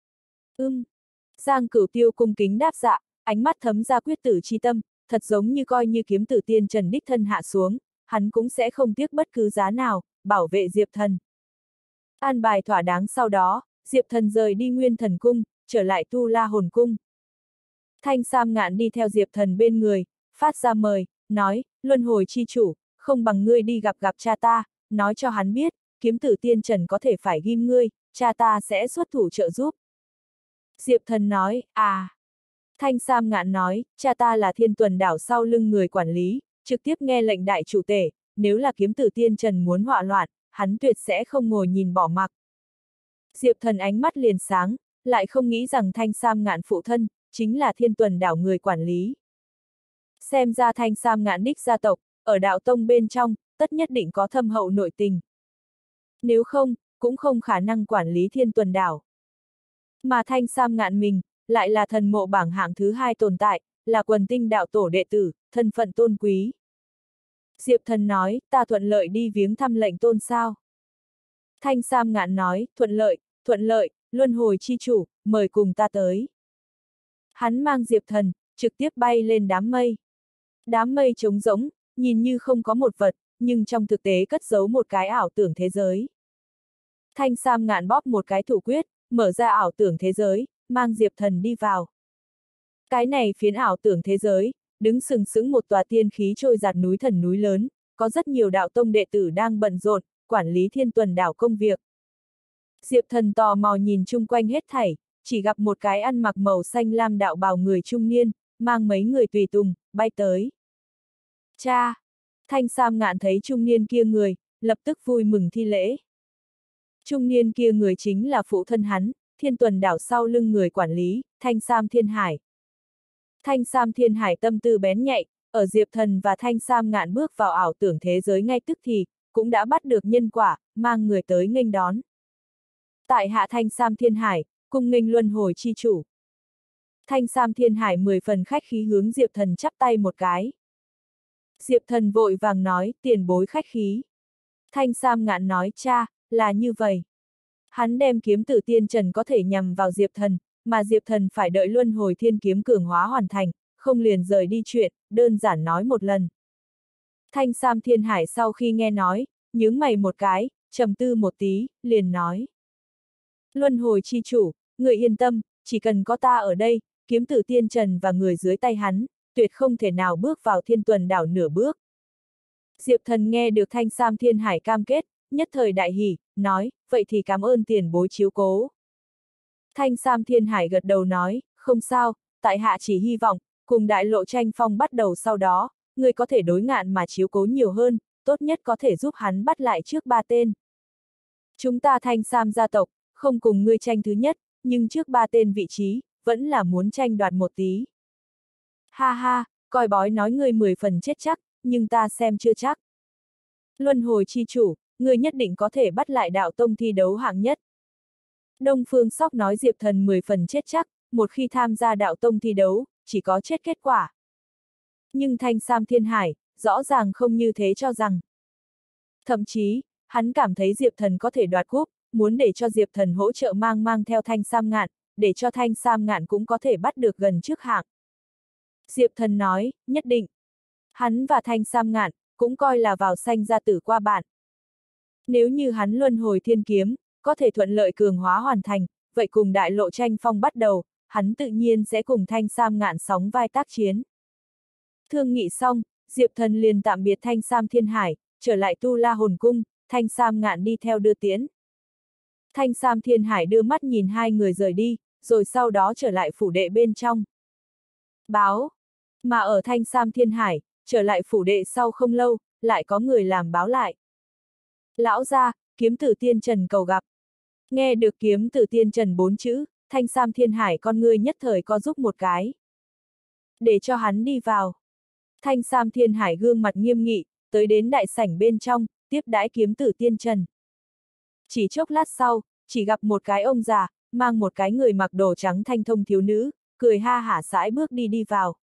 Giang Cửu Tiêu cung kính đáp dạ, ánh mắt thấm ra quyết tử chi tâm, thật giống như coi như Kiếm Tử Tiên Trần đích thân hạ xuống, hắn cũng sẽ không tiếc bất cứ giá nào, bảo vệ Diệp Thần. An bài thỏa đáng sau đó, Diệp Thần rời đi Nguyên Thần Cung, trở lại Tu La Hồn Cung. Thanh Sam Ngạn đi theo Diệp Thần bên người, phát ra mời, nói, luân hồi chi chủ, không bằng ngươi đi gặp cha ta, nói cho hắn biết, Kiếm Tử Tiên Trần có thể phải ghim ngươi, cha ta sẽ xuất thủ trợ giúp. Diệp Thần nói, à. Thanh Sam Ngạn nói, cha ta là Thiên Tuần đảo sau lưng người quản lý, trực tiếp nghe lệnh đại chủ tể, nếu là Kiếm Tử Tiên Trần muốn họa loạn, hắn tuyệt sẽ không ngồi nhìn bỏ mặc. Diệp Thần ánh mắt liền sáng, lại không nghĩ rằng Thanh Sam Ngạn phụ thân, chính là Thiên Tuần đảo người quản lý. Xem ra Thanh Sam Ngạn đích gia tộc, ở đạo tông bên trong, tất nhất định có thâm hậu nội tình. Nếu không, cũng không khả năng quản lý Thiên Tuần đảo. Mà Thanh Sam Ngạn mình, lại là thần mộ bảng hạng thứ 2 tồn tại, là quần tinh đạo tổ đệ tử, thân phận tôn quý. Diệp Thần nói, ta thuận lợi đi viếng thăm lệnh tôn sao. Thanh Sam Ngạn nói, thuận lợi, luân hồi chi chủ, mời cùng ta tới. Hắn mang Diệp Thần, trực tiếp bay lên đám mây. Đám mây trống rỗng, nhìn như không có một vật, nhưng trong thực tế cất giấu một cái ảo tưởng thế giới. Thanh Sam Ngạn bóp một cái thủ quyết, mở ra ảo tưởng thế giới, mang Diệp Thần đi vào. Cái này phiến ảo tưởng thế giới, đứng sừng sững một tòa tiên khí trôi dạt núi thần núi lớn, có rất nhiều đạo tông đệ tử đang bận rộn, quản lý Thiên Tuần đảo công việc. Diệp Thần tò mò nhìn chung quanh hết thảy, chỉ gặp một cái ăn mặc màu xanh lam đạo bào người trung niên, mang mấy người tùy tùng, bay tới. Cha! Thanh Sam Ngạn thấy trung niên kia người, lập tức vui mừng thi lễ. Trung niên kia người chính là phụ thân hắn, Thiên Tuần đảo sau lưng người quản lý, Thanh Sam Thiên Hải. Thanh Sam Thiên Hải tâm tư bén nhạy, ở Diệp Thần và Thanh Sam Ngạn bước vào ảo tưởng thế giới ngay tức thì, cũng đã bắt được nhân quả, mang người tới nghênh đón. Tại hạ Thanh Sam Thiên Hải, cung nghênh luân hồi chi chủ. Thanh Sam Thiên Hải 10 phần khách khí hướng Diệp Thần chắp tay một cái. Diệp Thần vội vàng nói, tiền bối khách khí. Thanh Sam Ngạn nói, cha, là như vậy. Hắn đem kiếm tử tiên trần có thể nhằm vào Diệp Thần, mà Diệp Thần phải đợi luân hồi thiên kiếm cường hóa hoàn thành, không liền rời đi chuyện, đơn giản nói một lần. Thanh Sam Thiên Hải sau khi nghe nói, nhướng mày một cái, trầm tư một tí, liền nói. Luân hồi chi chủ, người yên tâm, chỉ cần có ta ở đây, kiếm tử tiên trần và người dưới tay hắn, tuyệt không thể nào bước vào Thiên Tuần đảo nửa bước. Diệp Thần nghe được Thanh Sam Thiên Hải cam kết, nhất thời đại hỉ, nói, vậy thì cảm ơn tiền bối chiếu cố. Thanh Sam Thiên Hải gật đầu nói, không sao, tại hạ chỉ hy vọng, cùng đại lộ tranh phong bắt đầu sau đó, người có thể đối ngạn mà chiếu cố nhiều hơn, tốt nhất có thể giúp hắn bắt lại trước 3 tên. Chúng ta Thanh Sam gia tộc, không cùng ngươi tranh thứ nhất, nhưng trước 3 tên vị trí, vẫn là muốn tranh đoạt một tí. Ha ha, coi bói nói ngươi 10 phần chết chắc, nhưng ta xem chưa chắc. Luân hồi chi chủ, ngươi nhất định có thể bắt lại đạo tông thi đấu hạng nhất. Đông Phương Sóc nói Diệp Thần 10 phần chết chắc, một khi tham gia đạo tông thi đấu, chỉ có chết kết quả. Nhưng Thanh Sam Thiên Hải, rõ ràng không như thế cho rằng. Thậm chí, hắn cảm thấy Diệp Thần có thể đoạt cúp, muốn để cho Diệp Thần hỗ trợ mang theo Thanh Sam Ngạn, để cho Thanh Sam Ngạn cũng có thể bắt được gần trước hạng. Diệp Thần nói, nhất định. Hắn và Thanh Sam Ngạn, cũng coi là vào sanh ra tử qua bạn. Nếu như hắn luân hồi thiên kiếm, có thể thuận lợi cường hóa hoàn thành, vậy cùng đại lộ tranh phong bắt đầu, hắn tự nhiên sẽ cùng Thanh Sam Ngạn sóng vai tác chiến. Thương nghị xong, Diệp Thần liền tạm biệt Thanh Sam Thiên Hải, trở lại Tu La Hồn Cung, Thanh Sam Ngạn đi theo đưa tiễn. Thanh Sam Thiên Hải đưa mắt nhìn hai người rời đi, rồi sau đó trở lại phủ đệ bên trong. Báo! Mà ở Thanh Sam Thiên Hải, trở lại phủ đệ sau không lâu, lại có người làm báo lại. Lão gia, kiếm tử tiên trần cầu gặp. Nghe được kiếm tử tiên trần 4 chữ, Thanh Sam Thiên Hải con ngươi nhất thời co giúp một cái. Để cho hắn đi vào. Thanh Sam Thiên Hải gương mặt nghiêm nghị, tới đến đại sảnh bên trong, tiếp đãi kiếm tử tiên trần. Chỉ chốc lát sau, chỉ gặp một cái ông già, mang một cái người mặc đồ trắng thanh thông thiếu nữ, cười ha hả sải bước đi vào.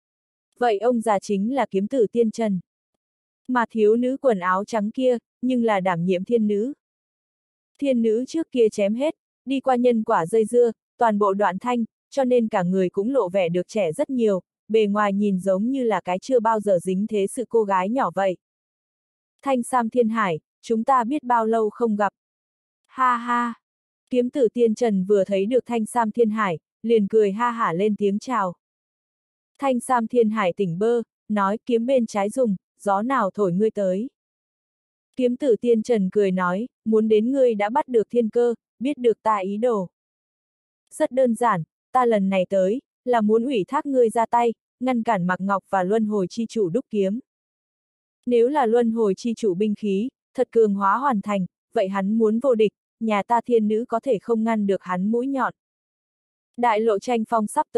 Vậy ông già chính là kiếm tử tiên trần. Mà thiếu nữ quần áo trắng kia, nhưng là đảm nhiệm thiên nữ. Thiên nữ trước kia chém hết, đi qua nhân quả dây dưa, toàn bộ đoạn thanh, cho nên cả người cũng lộ vẻ được trẻ rất nhiều, bề ngoài nhìn giống như là cái chưa bao giờ dính thế sự cô gái nhỏ vậy. Thanh Sam Thiên Hải, chúng ta biết bao lâu không gặp. Ha ha! Kiếm tử tiên trần vừa thấy được Thanh Sam Thiên Hải, liền cười ha hả lên tiếng chào. Thanh Sam Thiên Hải tỉnh bơ, nói kiếm bên trái dùng, gió nào thổi ngươi tới. Kiếm tử tiên trần cười nói, muốn đến ngươi đã bắt được thiên cơ, biết được ta ý đồ. Rất đơn giản, ta lần này tới, là muốn ủy thác ngươi ra tay, ngăn cản Mạc Ngọc và luân hồi chi chủ đúc kiếm. Nếu là luân hồi chi chủ binh khí, thật cường hóa hoàn thành, vậy hắn muốn vô địch, nhà ta thiên nữ có thể không ngăn được hắn mũi nhọn. Đại lộ tranh phong sắp tới,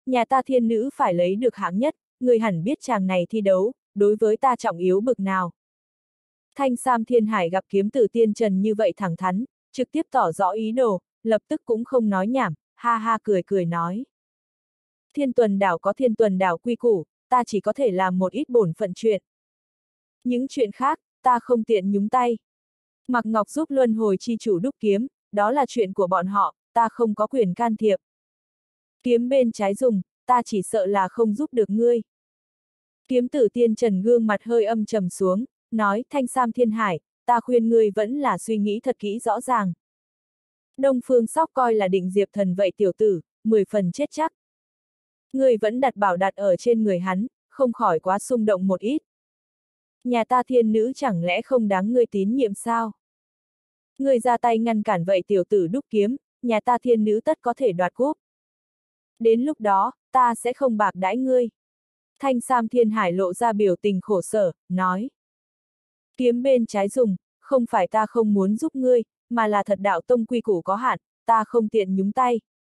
nhà ta thiên nữ phải lấy được hạng nhất, người hẳn biết chàng này thi đấu, đối với ta trọng yếu bực nào. Thanh Sam Thiên Hải gặp kiếm tử tiên trần như vậy thẳng thắn, trực tiếp tỏ rõ ý đồ, lập tức cũng không nói nhảm, ha ha cười cười nói. Thiên Tuần Đảo có Thiên Tuần Đảo quy củ, ta chỉ có thể làm một ít bổn phận chuyện. Những chuyện khác, ta không tiện nhúng tay. Mạc Ngọc giúp luân hồi chi chủ đúc kiếm, đó là chuyện của bọn họ, ta không có quyền can thiệp. Kiếm bên trái dùng, ta chỉ sợ là không giúp được ngươi. Kiếm tử tiên trần gương mặt hơi âm trầm xuống, nói, Thanh Sam Thiên Hải, ta khuyên ngươi vẫn là suy nghĩ thật kỹ rõ ràng. Đông Phương Sóc coi là định Diệp Thần vậy tiểu tử, 10 phần chết chắc. Ngươi vẫn đặt bảo đặt ở trên người hắn, không khỏi quá xung động một ít. Nhà ta thiên nữ chẳng lẽ không đáng ngươi tín nhiệm sao? Ngươi ra tay ngăn cản vậy tiểu tử đúc kiếm, nhà ta thiên nữ tất có thể đoạt cúp. Đến lúc đó, ta sẽ không bạc đãi ngươi. Thanh Sam Thiên Hải lộ ra biểu tình khổ sở, nói. Kiếm bên trái dùng, không phải ta không muốn giúp ngươi, mà là thật đạo tông quy củ có hạn, ta không tiện nhúng tay.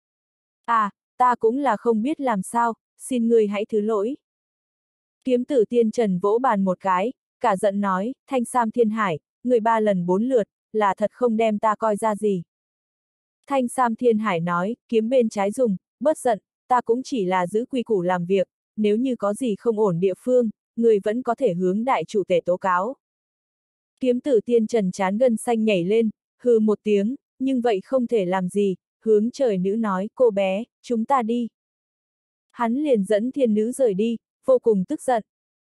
À, ta cũng là không biết làm sao, xin ngươi hãy thứ lỗi. Kiếm tử tiên trần vỗ bàn một cái, cả giận nói, Thanh Sam Thiên Hải, người 3 lần 4 lượt, là thật không đem ta coi ra gì. Thanh Sam Thiên Hải nói, kiếm bên trái dùng, bớt giận, ta cũng chỉ là giữ quy củ làm việc, nếu như có gì không ổn địa phương, người vẫn có thể hướng đại chủ tể tố cáo. Kiếm tử tiên trần chán gân xanh nhảy lên, hừ một tiếng, nhưng vậy không thể làm gì, hướng trời nữ nói, cô bé, chúng ta đi. Hắn liền dẫn thiên nữ rời đi, vô cùng tức giận.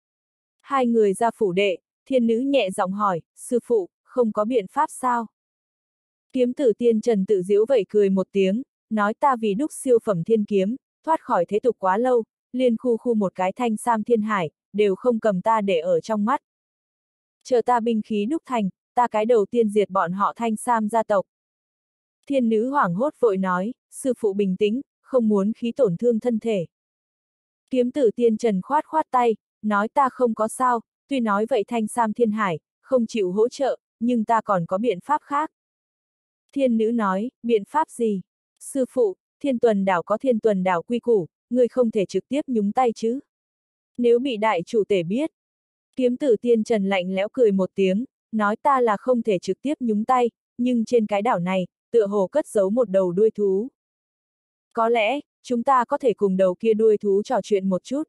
Hai người ra phủ đệ, thiên nữ nhẹ giọng hỏi, sư phụ, không có biện pháp sao? Kiếm tử tiên trần tự giễu vậy cười một tiếng, nói ta vì đúc siêu phẩm thiên kiếm, thoát khỏi thế tục quá lâu, liền khu một cái Thanh Sam Thiên Hải, đều không cầm ta để ở trong mắt. Chờ ta binh khí đúc thành, ta cái đầu tiên diệt bọn họ Thanh Sam gia tộc. Thiên nữ hoảng hốt vội nói, sư phụ bình tĩnh, không muốn khí tổn thương thân thể. Kiếm tử tiên trần khoát khoát tay, nói ta không có sao, tuy nói vậy Thanh Sam Thiên Hải, không chịu hỗ trợ, nhưng ta còn có biện pháp khác. Thiên nữ nói, biện pháp gì? Sư phụ, Thiên Tuần Đảo có Thiên Tuần Đảo quy củ, ngươi không thể trực tiếp nhúng tay chứ. Nếu bị đại chủ tể biết. Kiếm tử tiên trần lạnh lẽo cười một tiếng, nói ta là không thể trực tiếp nhúng tay, nhưng trên cái đảo này, tựa hồ cất giấu một đầu đuôi thú. Có lẽ, chúng ta có thể cùng đầu kia đuôi thú trò chuyện một chút.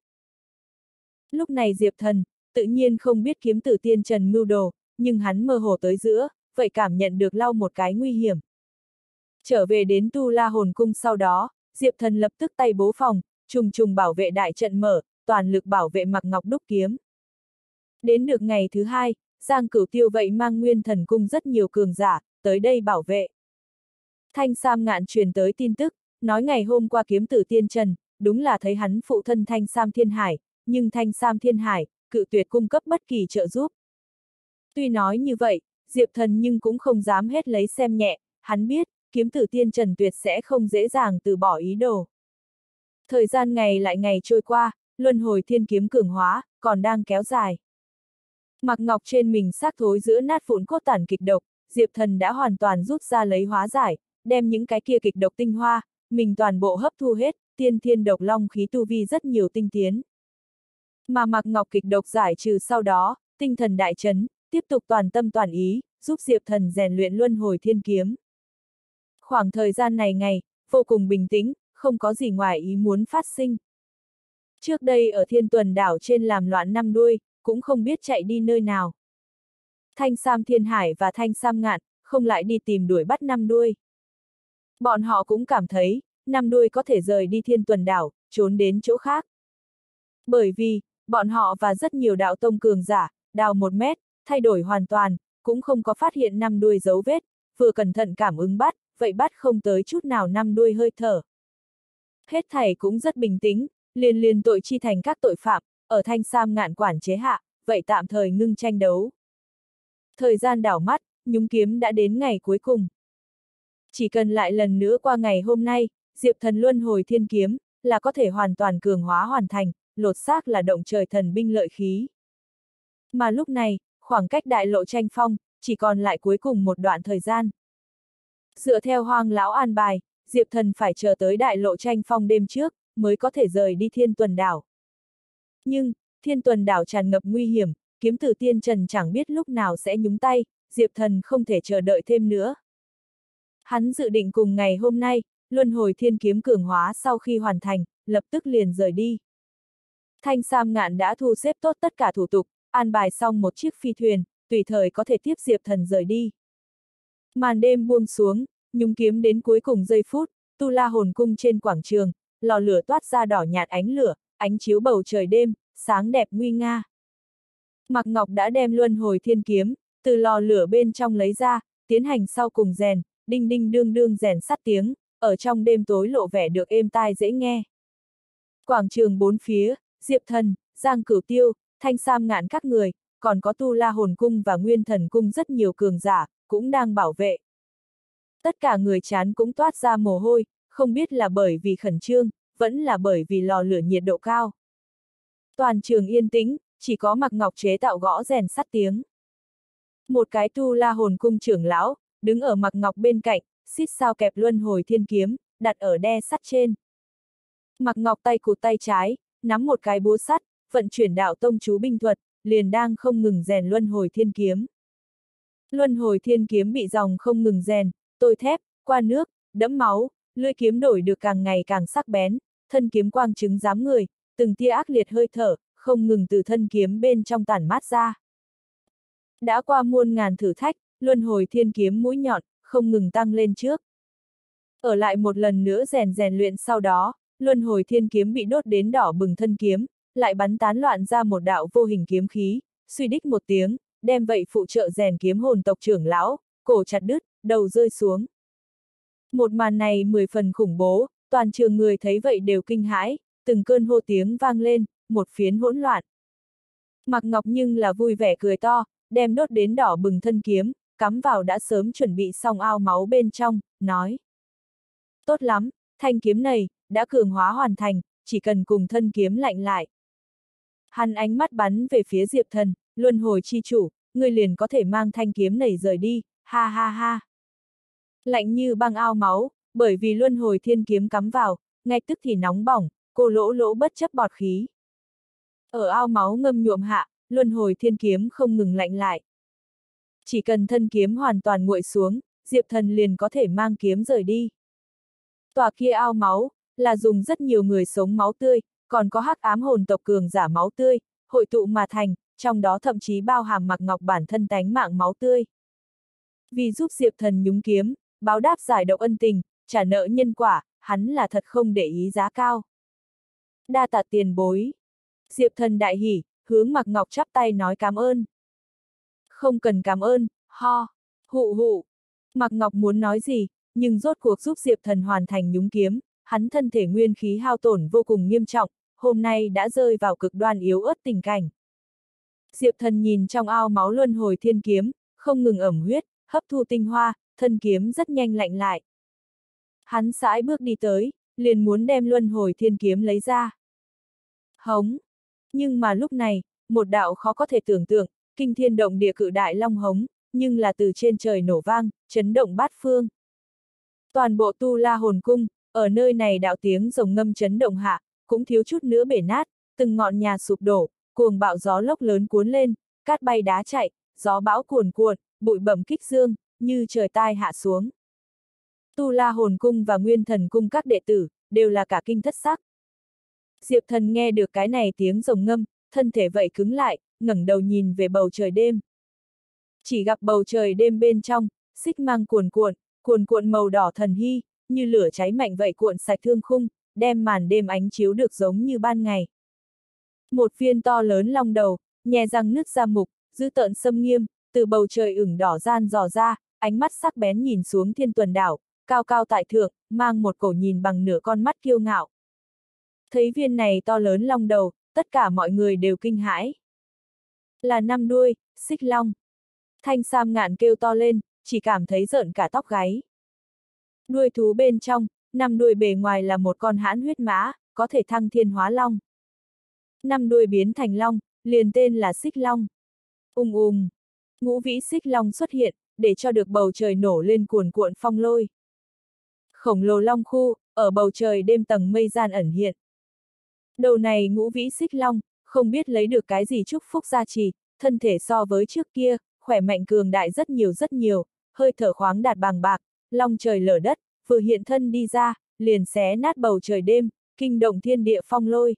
Lúc này Diệp Thần, tự nhiên không biết kiếm tử tiên trần mưu đồ, nhưng hắn mơ hồ tới giữa, vậy cảm nhận được lau một cái nguy hiểm. Trở về đến Tu La Hồn Cung sau đó, Diệp Thần lập tức tay bố phòng, trùng bảo vệ đại trận mở, toàn lực bảo vệ Mạc Ngọc đúc kiếm. Đến được ngày thứ 2, Giang Cửu Tiêu vậy mang Nguyên Thần Cung rất nhiều cường giả, tới đây bảo vệ. Thanh Sam Ngạn truyền tới tin tức, nói ngày hôm qua kiếm tử tiên trần, đúng là thấy hắn phụ thân Thanh Sam Thiên Hải, nhưng Thanh Sam Thiên Hải, cự tuyệt cung cấp bất kỳ trợ giúp. Tuy nói như vậy, Diệp Thần nhưng cũng không dám hết lấy xem nhẹ, hắn biết, kiếm tử tiên trần tuyệt sẽ không dễ dàng từ bỏ ý đồ. Thời gian ngày lại ngày trôi qua, luân hồi thiên kiếm cường hóa, còn đang kéo dài. Mạc Ngọc trên mình xác thối giữa nát vụn cốt tản kịch độc, Diệp Thần đã hoàn toàn rút ra lấy hóa giải, đem những cái kia kịch độc tinh hoa, mình toàn bộ hấp thu hết, tiên thiên độc long khí tu vi rất nhiều tinh tiến. Mà Mạc Ngọc kịch độc giải trừ sau đó, tinh thần đại chấn, tiếp tục toàn tâm toàn ý, giúp Diệp Thần rèn luyện luân hồi thiên kiếm. Khoảng thời gian này ngày, vô cùng bình tĩnh, không có gì ngoài ý muốn phát sinh. Trước đây ở Thiên Tuần Đảo trên làm loạn năm đuôi, cũng không biết chạy đi nơi nào. Thanh Sam Thiên Hải và Thanh Sam Ngạn, không lại đi tìm đuổi bắt năm đuôi. Bọn họ cũng cảm thấy, năm đuôi có thể rời đi Thiên Tuần Đảo, trốn đến chỗ khác. Bởi vì, bọn họ và rất nhiều đạo tông cường giả, đào 1 mét, thay đổi hoàn toàn, cũng không có phát hiện năm đuôi dấu vết, vừa cẩn thận cảm ứng bắt, vậy bắt không tới chút nào năm đuôi hơi thở. Hết thảy cũng rất bình tĩnh, liền tội chi thành các tội phạm, ở Thanh Sam Ngạn quản chế hạ, vậy tạm thời ngưng tranh đấu. Thời gian đảo mắt, nhúng kiếm đã đến ngày cuối cùng. Chỉ cần lại lần nữa qua ngày hôm nay, Diệp Thần luân hồi thiên kiếm, là có thể hoàn toàn cường hóa hoàn thành, lột xác là động trời thần binh lợi khí. Mà lúc này, khoảng cách đại lộ tranh phong, chỉ còn lại cuối cùng một đoạn thời gian. Dựa theo Hoang lão an bài, Diệp Thần phải chờ tới đại lộ tranh phong đêm trước, mới có thể rời đi Thiên Tuần Đảo. Nhưng, Thiên Tuần Đảo tràn ngập nguy hiểm, kiếm tử tiên trần chẳng biết lúc nào sẽ nhúng tay, Diệp Thần không thể chờ đợi thêm nữa. Hắn dự định cùng ngày hôm nay, luân hồi thiên kiếm cường hóa sau khi hoàn thành, lập tức liền rời đi. Thanh Sam Ngạn đã thu xếp tốt tất cả thủ tục, an bài xong một chiếc phi thuyền, tùy thời có thể tiếp Diệp Thần rời đi. Màn đêm buông xuống, nhúng kiếm đến cuối cùng giây phút, Tu La Hồn Cung trên quảng trường, lò lửa toát ra đỏ nhạt ánh lửa, ánh chiếu bầu trời đêm, sáng đẹp nguy nga. Mạc Ngọc đã đem luân hồi thiên kiếm, từ lò lửa bên trong lấy ra, tiến hành sau cùng rèn, đinh đinh đương đương rèn sắt tiếng, ở trong đêm tối lộ vẻ được êm tai dễ nghe. Quảng trường bốn phía, Diệp Thần, Giang Cửu Tiêu, Thanh Sam Ngạn các người, còn có Tu La Hồn Cung và Nguyên Thần Cung rất nhiều cường giả, cũng đang bảo vệ. Tất cả người chán cũng toát ra mồ hôi, không biết là bởi vì khẩn trương, vẫn là bởi vì lò lửa nhiệt độ cao. Toàn trường yên tĩnh, chỉ có Mạc Ngọc chế tạo gõ rèn sắt tiếng. Một cái Tu La Hồn Cung trưởng lão, đứng ở Mạc Ngọc bên cạnh, xít sao kẹp luân hồi thiên kiếm, đặt ở đe sắt trên. Mạc Ngọc tay cụt tay trái, nắm một cái búa sắt, vận chuyển đạo tông chú binh thuật, liền đang không ngừng rèn luân hồi thiên kiếm. Luân hồi thiên kiếm bị dòng không ngừng rèn, tôi thép, qua nước, đẫm máu, lưỡi kiếm đổi được càng ngày càng sắc bén, thân kiếm quang chứng giám người, từng tia ác liệt hơi thở, không ngừng từ thân kiếm bên trong tản mát ra. Đã qua muôn ngàn thử thách, luân hồi thiên kiếm mũi nhọn, không ngừng tăng lên trước. Ở lại một lần nữa rèn luyện sau đó, luân hồi thiên kiếm bị đốt đến đỏ bừng thân kiếm, lại bắn tán loạn ra một đạo vô hình kiếm khí, suy đích một tiếng, đem vậy phụ trợ rèn kiếm hồn tộc trưởng lão, cổ chặt đứt, đầu rơi xuống. Một màn này 10 phần khủng bố, toàn trường người thấy vậy đều kinh hãi, từng cơn hô tiếng vang lên, một phiến hỗn loạn. Mạc Ngọc nhưng là vui vẻ cười to, đem đốt đến đỏ bừng thân kiếm, cắm vào đã sớm chuẩn bị xong ao máu bên trong, nói. Tốt lắm, thanh kiếm này, đã cường hóa hoàn thành, chỉ cần cùng thân kiếm lạnh lại. Hắn ánh mắt bắn về phía Diệp Thần, luân hồi chi chủ, người liền có thể mang thanh kiếm này rời đi, ha ha ha. Lạnh như băng ao máu, bởi vì luân hồi thiên kiếm cắm vào, ngay tức thì nóng bỏng, cô lỗ lỗ bất chấp bọt khí. Ở ao máu ngâm nhuộm hạ, luân hồi thiên kiếm không ngừng lạnh lại. Chỉ cần thân kiếm hoàn toàn nguội xuống, Diệp Thần liền có thể mang kiếm rời đi. Tòa kia ao máu, là dùng rất nhiều người sống máu tươi, còn có hắc ám hồn tộc cường giả máu tươi, hội tụ mà thành, trong đó thậm chí bao hàm Mạc Ngọc bản thân tánh mạng máu tươi. Vì giúp Diệp Thần nhúng kiếm, báo đáp giải độc ân tình, trả nợ nhân quả, hắn là thật không để ý giá cao. Đa tạ tiền bối. Diệp Thần đại hỉ, hướng Mạc Ngọc chắp tay nói cảm ơn. Không cần cảm ơn, ho, hụ hụ. Mạc Ngọc muốn nói gì, nhưng rốt cuộc giúp Diệp Thần hoàn thành nhúng kiếm, hắn thân thể nguyên khí hao tổn vô cùng nghiêm trọng, hôm nay đã rơi vào cực đoan yếu ớt tình cảnh. Diệp Thần nhìn trong ao máu luân hồi thiên kiếm, không ngừng ẩm huyết, hấp thu tinh hoa, thân kiếm rất nhanh lạnh lại. Hắn sải bước đi tới, liền muốn đem luân hồi thiên kiếm lấy ra. Hống! Nhưng mà lúc này, một đạo khó có thể tưởng tượng, kinh thiên động địa cự đại long hống, nhưng là từ trên trời nổ vang, chấn động bát phương. Toàn bộ Tu La Hồn Cung, ở nơi này đạo tiếng rồng ngâm chấn động hạ, cũng thiếu chút nữa bể nát, từng ngọn nhà sụp đổ, cuồng bạo gió lốc lớn cuốn lên, cát bay đá chạy, gió bão cuồn cuộn, bụi bẩm kích dương, như trời tai hạ xuống. Tu La Hồn Cung và Nguyên Thần Cung các đệ tử, đều là cả kinh thất sắc. Diệp Thần nghe được cái này tiếng rồng ngâm, thân thể vậy cứng lại, ngẩng đầu nhìn về bầu trời đêm. Chỉ gặp bầu trời đêm bên trong, xích mang cuồn cuộn màu đỏ thần hy, như lửa cháy mạnh vậy cuộn sạch thương khung, đem màn đêm ánh chiếu được giống như ban ngày. Một viên to lớn long đầu, nhè răng nứt ra mục, dữ tợn xâm nghiêm, từ bầu trời ửng đỏ gian dò ra, ánh mắt sắc bén nhìn xuống Thiên Tuần Đảo, cao cao tại thượng, mang một cổ nhìn bằng nửa con mắt kiêu ngạo. Thấy viên này to lớn long đầu, tất cả mọi người đều kinh hãi. Là 5 đuôi, xích long. Thanh Sam Ngạn kêu to lên, chỉ cảm thấy rợn cả tóc gáy. Đuôi thú bên trong, 5 đuôi bề ngoài là một con hãn huyết mã, có thể thăng thiên hóa long. 5 đuôi biến thành long, liền tên là xích long. Ngũ vĩ xích long xuất hiện, để cho được bầu trời nổ lên cuồn cuộn phong lôi. Khổng lồ long khu, ở bầu trời đêm tầng mây gian ẩn hiện. Đầu này Ngũ Vĩ Xích Long, không biết lấy được cái gì chúc phúc gia trì, thân thể so với trước kia, khỏe mạnh cường đại rất nhiều, hơi thở khoáng đạt bàng bạc, long trời lở đất, vừa hiện thân đi ra, liền xé nát bầu trời đêm, kinh động thiên địa phong lôi.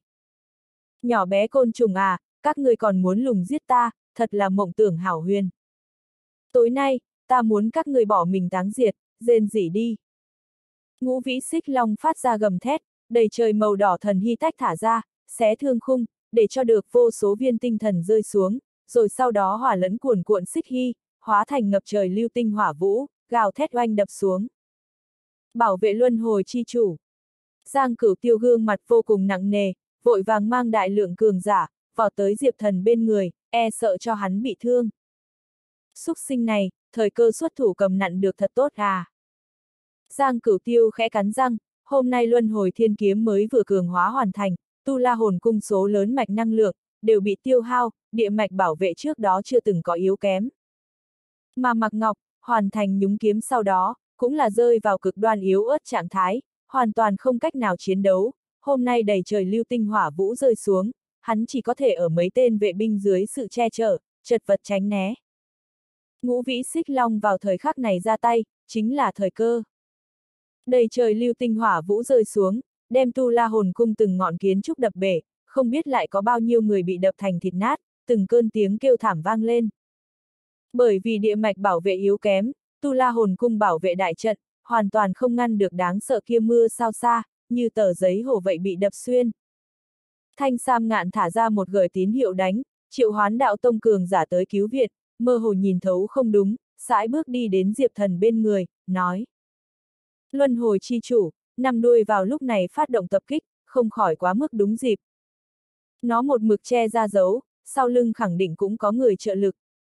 Nhỏ bé côn trùng à, các ngươi còn muốn lùng giết ta, thật là mộng tưởng hảo huyền. Tối nay, ta muốn các ngươi bỏ mình táng diệt, rên rỉ đi. Ngũ Vĩ Xích Long phát ra gầm thét, đầy trời màu đỏ thần hy tách thả ra, xé thương khung, để cho được vô số viên tinh thần rơi xuống, rồi sau đó hỏa lẫn cuồn cuộn xích hy, hóa thành ngập trời lưu tinh hỏa vũ, gào thét oanh đập xuống. Bảo vệ luân hồi chi chủ. Giang Cửu Tiêu gương mặt vô cùng nặng nề, vội vàng mang đại lượng cường giả, vào tới Diệp Thần bên người, e sợ cho hắn bị thương. Xúc sinh này, thời cơ xuất thủ cầm nặn được thật tốt à. Giang Cửu Tiêu khẽ cắn răng, hôm nay luân hồi thiên kiếm mới vừa cường hóa hoàn thành, tu la hồn cung số lớn mạch năng lượng, đều bị tiêu hao, địa mạch bảo vệ trước đó chưa từng có yếu kém. Mà Mạc Ngọc, hoàn thành nhúng kiếm sau đó, cũng là rơi vào cực đoan yếu ớt trạng thái, hoàn toàn không cách nào chiến đấu, hôm nay đầy trời lưu tinh hỏa vũ rơi xuống, hắn chỉ có thể ở mấy tên vệ binh dưới sự che chở, chật vật tránh né. Ngũ Vĩ Xích Long vào thời khắc này ra tay, chính là thời cơ. Đầy trời lưu tinh hỏa vũ rơi xuống, đem tu la hồn cung từng ngọn kiến trúc đập bể, không biết lại có bao nhiêu người bị đập thành thịt nát, từng cơn tiếng kêu thảm vang lên. Bởi vì địa mạch bảo vệ yếu kém, tu la hồn cung bảo vệ đại trận, hoàn toàn không ngăn được đáng sợ kia mưa sao xa, như tờ giấy hổ vậy bị đập xuyên. Thanh Sam Ngạn thả ra một gửi tín hiệu đánh, triệu hoán đạo tông cường giả tới cứu viện, mơ hồ nhìn thấu không đúng, sải bước đi đến Diệp Thần bên người, nói. Luân hồi chi chủ, năm đuôi vào lúc này phát động tập kích, không khỏi quá mức đúng dịp. Nó một mực che ra dấu, sau lưng khẳng định cũng có người trợ lực.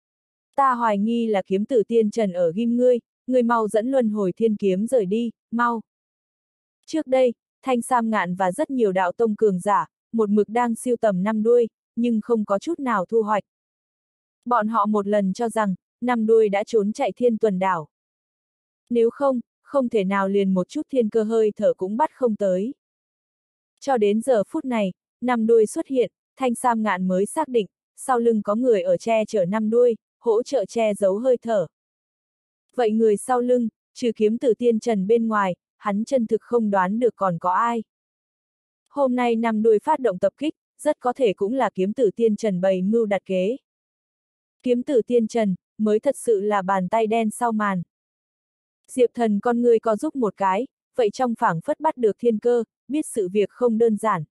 Ta hoài nghi là kiếm tử tiên trần ở ghim ngươi mau dẫn luân hồi thiên kiếm rời đi, mau. Trước đây, Thanh Sam Ngạn và rất nhiều đạo tông cường giả, một mực đang siêu tầm năm đuôi, nhưng không có chút nào thu hoạch. Bọn họ một lần cho rằng, năm đuôi đã trốn chạy Thiên Tuần đảo. Nếu không, không thể nào liền một chút thiên cơ hơi thở cũng bắt không tới. Cho đến giờ phút này, năm đuôi xuất hiện, Thanh Sam Ngạn mới xác định, sau lưng có người ở che chở năm đuôi, hỗ trợ che giấu hơi thở. Vậy người sau lưng, trừ kiếm tử tiên trần bên ngoài, hắn chân thực không đoán được còn có ai. Hôm nay năm đuôi phát động tập kích, rất có thể cũng là kiếm tử tiên trần bày mưu đặt kế. Kiếm tử tiên trần, mới thật sự là bàn tay đen sau màn. Diệp Thần con người có giúp một cái, vậy trong phảng phất bắt được thiên cơ, biết sự việc không đơn giản.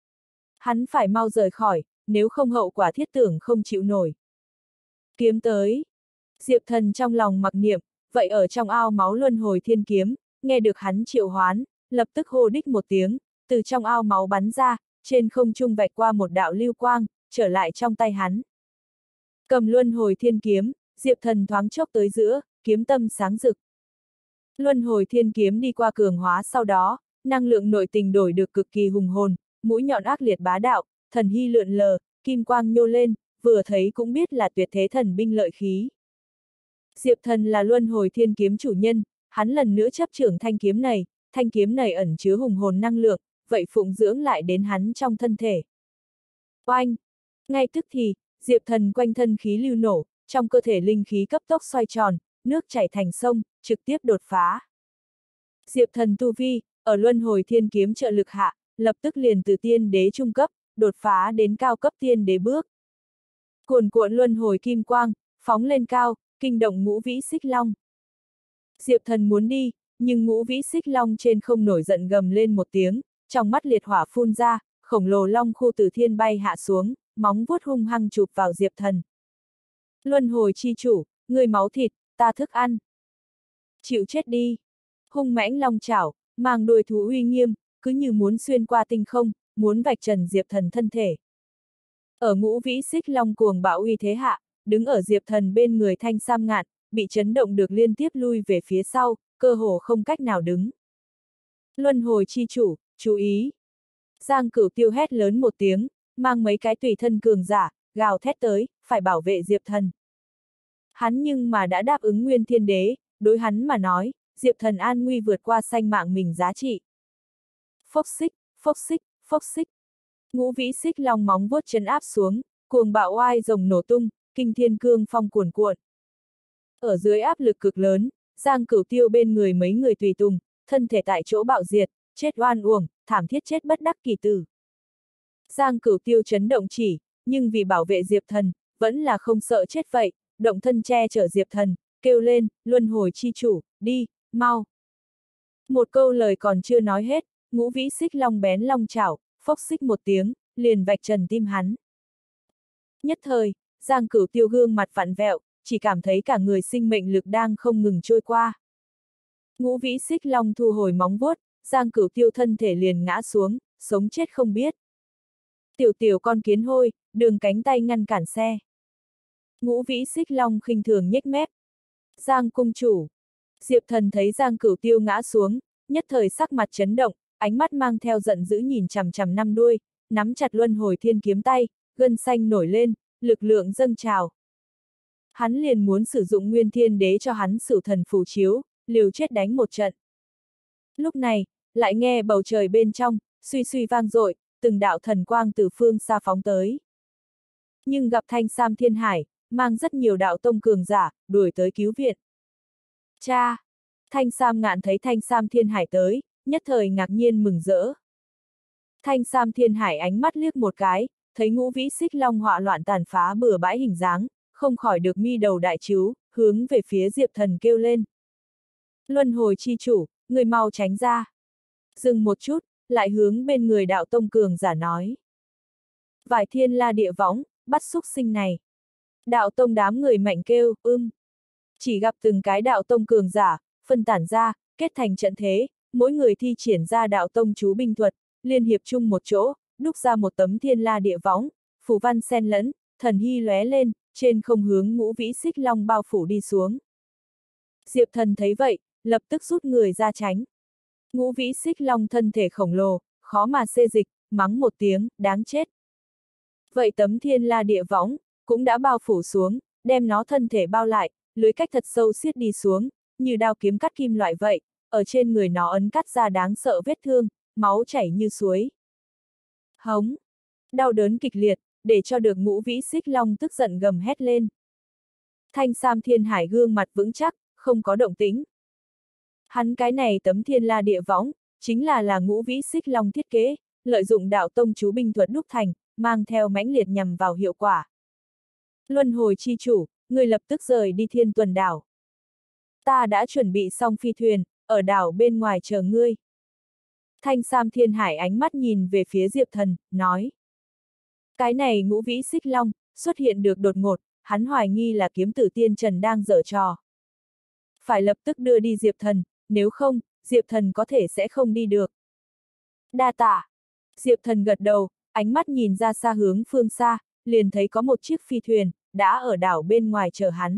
Hắn phải mau rời khỏi, nếu không hậu quả thiết tưởng không chịu nổi. Kiếm tới. Diệp Thần trong lòng mặc niệm, vậy ở trong ao máu luân hồi thiên kiếm, nghe được hắn triệu hoán, lập tức hô đích một tiếng, từ trong ao máu bắn ra, trên không trung vạch qua một đạo lưu quang, trở lại trong tay hắn. Cầm luân hồi thiên kiếm, Diệp Thần thoáng chốc tới giữa, kiếm tâm sáng rực. Luân hồi thiên kiếm đi qua cường hóa sau đó, năng lượng nội tình đổi được cực kỳ hùng hồn, mũi nhọn ác liệt bá đạo, thần hy lượn lờ, kim quang nhô lên, vừa thấy cũng biết là tuyệt thế thần binh lợi khí. Diệp Thần là luân hồi thiên kiếm chủ nhân, hắn lần nữa chấp trưởng thanh kiếm này ẩn chứa hùng hồn năng lượng, vậy phụng dưỡng lại đến hắn trong thân thể. Oanh! Ngay tức thì, Diệp Thần quanh thân khí lưu nổ, trong cơ thể linh khí cấp tốc xoay tròn, nước chảy thành sông, trực tiếp đột phá. Diệp Thần tu vi, ở luân hồi thiên kiếm trợ lực hạ, lập tức liền từ tiên đế trung cấp, đột phá đến cao cấp tiên đế bước. Cuồn cuộn luân hồi kim quang, phóng lên cao, kinh động Ngũ Vĩ Xích Long. Diệp Thần muốn đi, nhưng Ngũ Vĩ Xích Long trên không nổi giận gầm lên một tiếng, trong mắt liệt hỏa phun ra, khổng lồ long khu từ thiên bay hạ xuống, móng vuốt hung hăng chụp vào Diệp Thần. Luân hồi chi chủ, người máu thịt, ta thức ăn. Chịu chết đi. Hung mãnh long chảo, mang đuôi thú uy nghiêm, cứ như muốn xuyên qua tinh không, muốn vạch trần Diệp Thần thân thể. Ở Ngũ Vĩ Xích Long cuồng bạo uy thế hạ, đứng ở Diệp Thần bên người Thanh Sam Ngạn, bị chấn động được liên tiếp lui về phía sau, cơ hồ không cách nào đứng. Luân hồi chi chủ, chú ý. Giang Cửu Tiêu hét lớn một tiếng, mang mấy cái tùy thân cường giả, gào thét tới, phải bảo vệ Diệp Thần. Hắn nhưng mà đã đáp ứng Nguyên Thiên Đế, đối hắn mà nói, Diệp Thần an nguy vượt qua sanh mạng mình giá trị. phốc xích, phốc xích, phốc xích. Ngũ vĩ xích long móng vuốt trấn áp xuống, cuồng bạo oai rồng nổ tung, kinh thiên cương phong cuồn cuộn. Ở dưới áp lực cực lớn, Giang Cửu Tiêu bên người mấy người tùy tùng, thân thể tại chỗ bạo diệt, chết oan uổng, thảm thiết chết bất đắc kỳ tử. Giang Cửu Tiêu chấn động chỉ, nhưng vì bảo vệ Diệp Thần, vẫn là không sợ chết vậy, động thân che chở Diệp Thần, kêu lên, luân hồi chi chủ, đi, mau. Một câu lời còn chưa nói hết, ngũ vĩ xích long bén long chảo, phốc xích một tiếng, liền vạch trần tim hắn. Nhất thời, Giang Cửu Tiêu gương mặt vặn vẹo, chỉ cảm thấy cả người sinh mệnh lực đang không ngừng trôi qua. Ngũ vĩ xích long thu hồi móng vuốt, Giang Cửu Tiêu thân thể liền ngã xuống, sống chết không biết. Tiểu tiểu con kiến hôi, đường cánh tay ngăn cản xe. Ngũ vĩ xích long khinh thường nhếch mép. Giang cung chủ. Diệp Thần thấy Giang Cửu Tiêu ngã xuống, nhất thời sắc mặt chấn động, ánh mắt mang theo giận dữ nhìn chằm chằm năm đuôi, nắm chặt luân hồi thiên kiếm tay, gân xanh nổi lên, lực lượng dâng trào. Hắn liền muốn sử dụng nguyên thiên đế cho hắn Sửu thần phù chiếu, liều chết đánh một trận. Lúc này, lại nghe bầu trời bên trong, suy suy vang dội, từng đạo thần quang từ phương xa phóng tới. Nhưng gặp Thanh Sam Thiên Hải, mang rất nhiều đạo tông cường giả, đuổi tới cứu viện. Cha! Thanh Sam Ngạn thấy Thanh Sam Thiên Hải tới, nhất thời ngạc nhiên mừng rỡ. Thanh Sam Thiên Hải ánh mắt liếc một cái, thấy ngũ vĩ xích long họa loạn tàn phá bừa bãi hình dáng, không khỏi được mi đầu đại trứu, hướng về phía Diệp Thần kêu lên. Luân hồi chi chủ, người mau tránh ra. Dừng một chút, lại hướng bên người đạo tông cường giả nói. Vải thiên la địa võng, bắt xúc sinh này. Đạo tông đám người mạnh kêu, Chỉ gặp từng cái đạo tông cường giả, phân tản ra, kết thành trận thế, mỗi người thi triển ra đạo tông chú binh thuật, liên hiệp chung một chỗ, đúc ra một tấm thiên la địa võng, phù văn xen lẫn, thần hy lóe lên, trên không hướng ngũ vĩ xích long bao phủ đi xuống. Diệp Thần thấy vậy, lập tức rút người ra tránh. Ngũ vĩ xích long thân thể khổng lồ, khó mà xê dịch, mắng một tiếng, đáng chết. Vậy tấm thiên la địa võng, cũng đã bao phủ xuống, đem nó thân thể bao lại, lưới cách thật sâu xiết đi xuống, như đao kiếm cắt kim loại vậy, ở trên người nó ấn cắt ra đáng sợ vết thương, máu chảy như suối. Hống! Đau đớn kịch liệt, để cho được ngũ vĩ xích long tức giận gầm hét lên. Thanh Sam Thiên Hải gương mặt vững chắc, không có động tĩnh. Hắn cái này tấm thiên la địa võng, chính là ngũ vĩ xích long thiết kế, lợi dụng đạo tông chú binh thuật đúc thành, mang theo mãnh liệt nhằm vào hiệu quả. Luân hồi chi chủ, người lập tức rời đi Thiên Tuần đảo. Ta đã chuẩn bị xong phi thuyền, ở đảo bên ngoài chờ ngươi. Thanh Sam Thiên Hải ánh mắt nhìn về phía Diệp Thần, nói. Cái này ngũ vĩ xích long, xuất hiện được đột ngột, hắn hoài nghi là kiếm tử tiên Trần đang giở trò. Phải lập tức đưa đi Diệp Thần, nếu không, Diệp Thần có thể sẽ không đi được. Đa tạ. Diệp Thần gật đầu, ánh mắt nhìn ra xa hướng phương xa, liền thấy có một chiếc phi thuyền, đã ở đảo bên ngoài chờ hắn.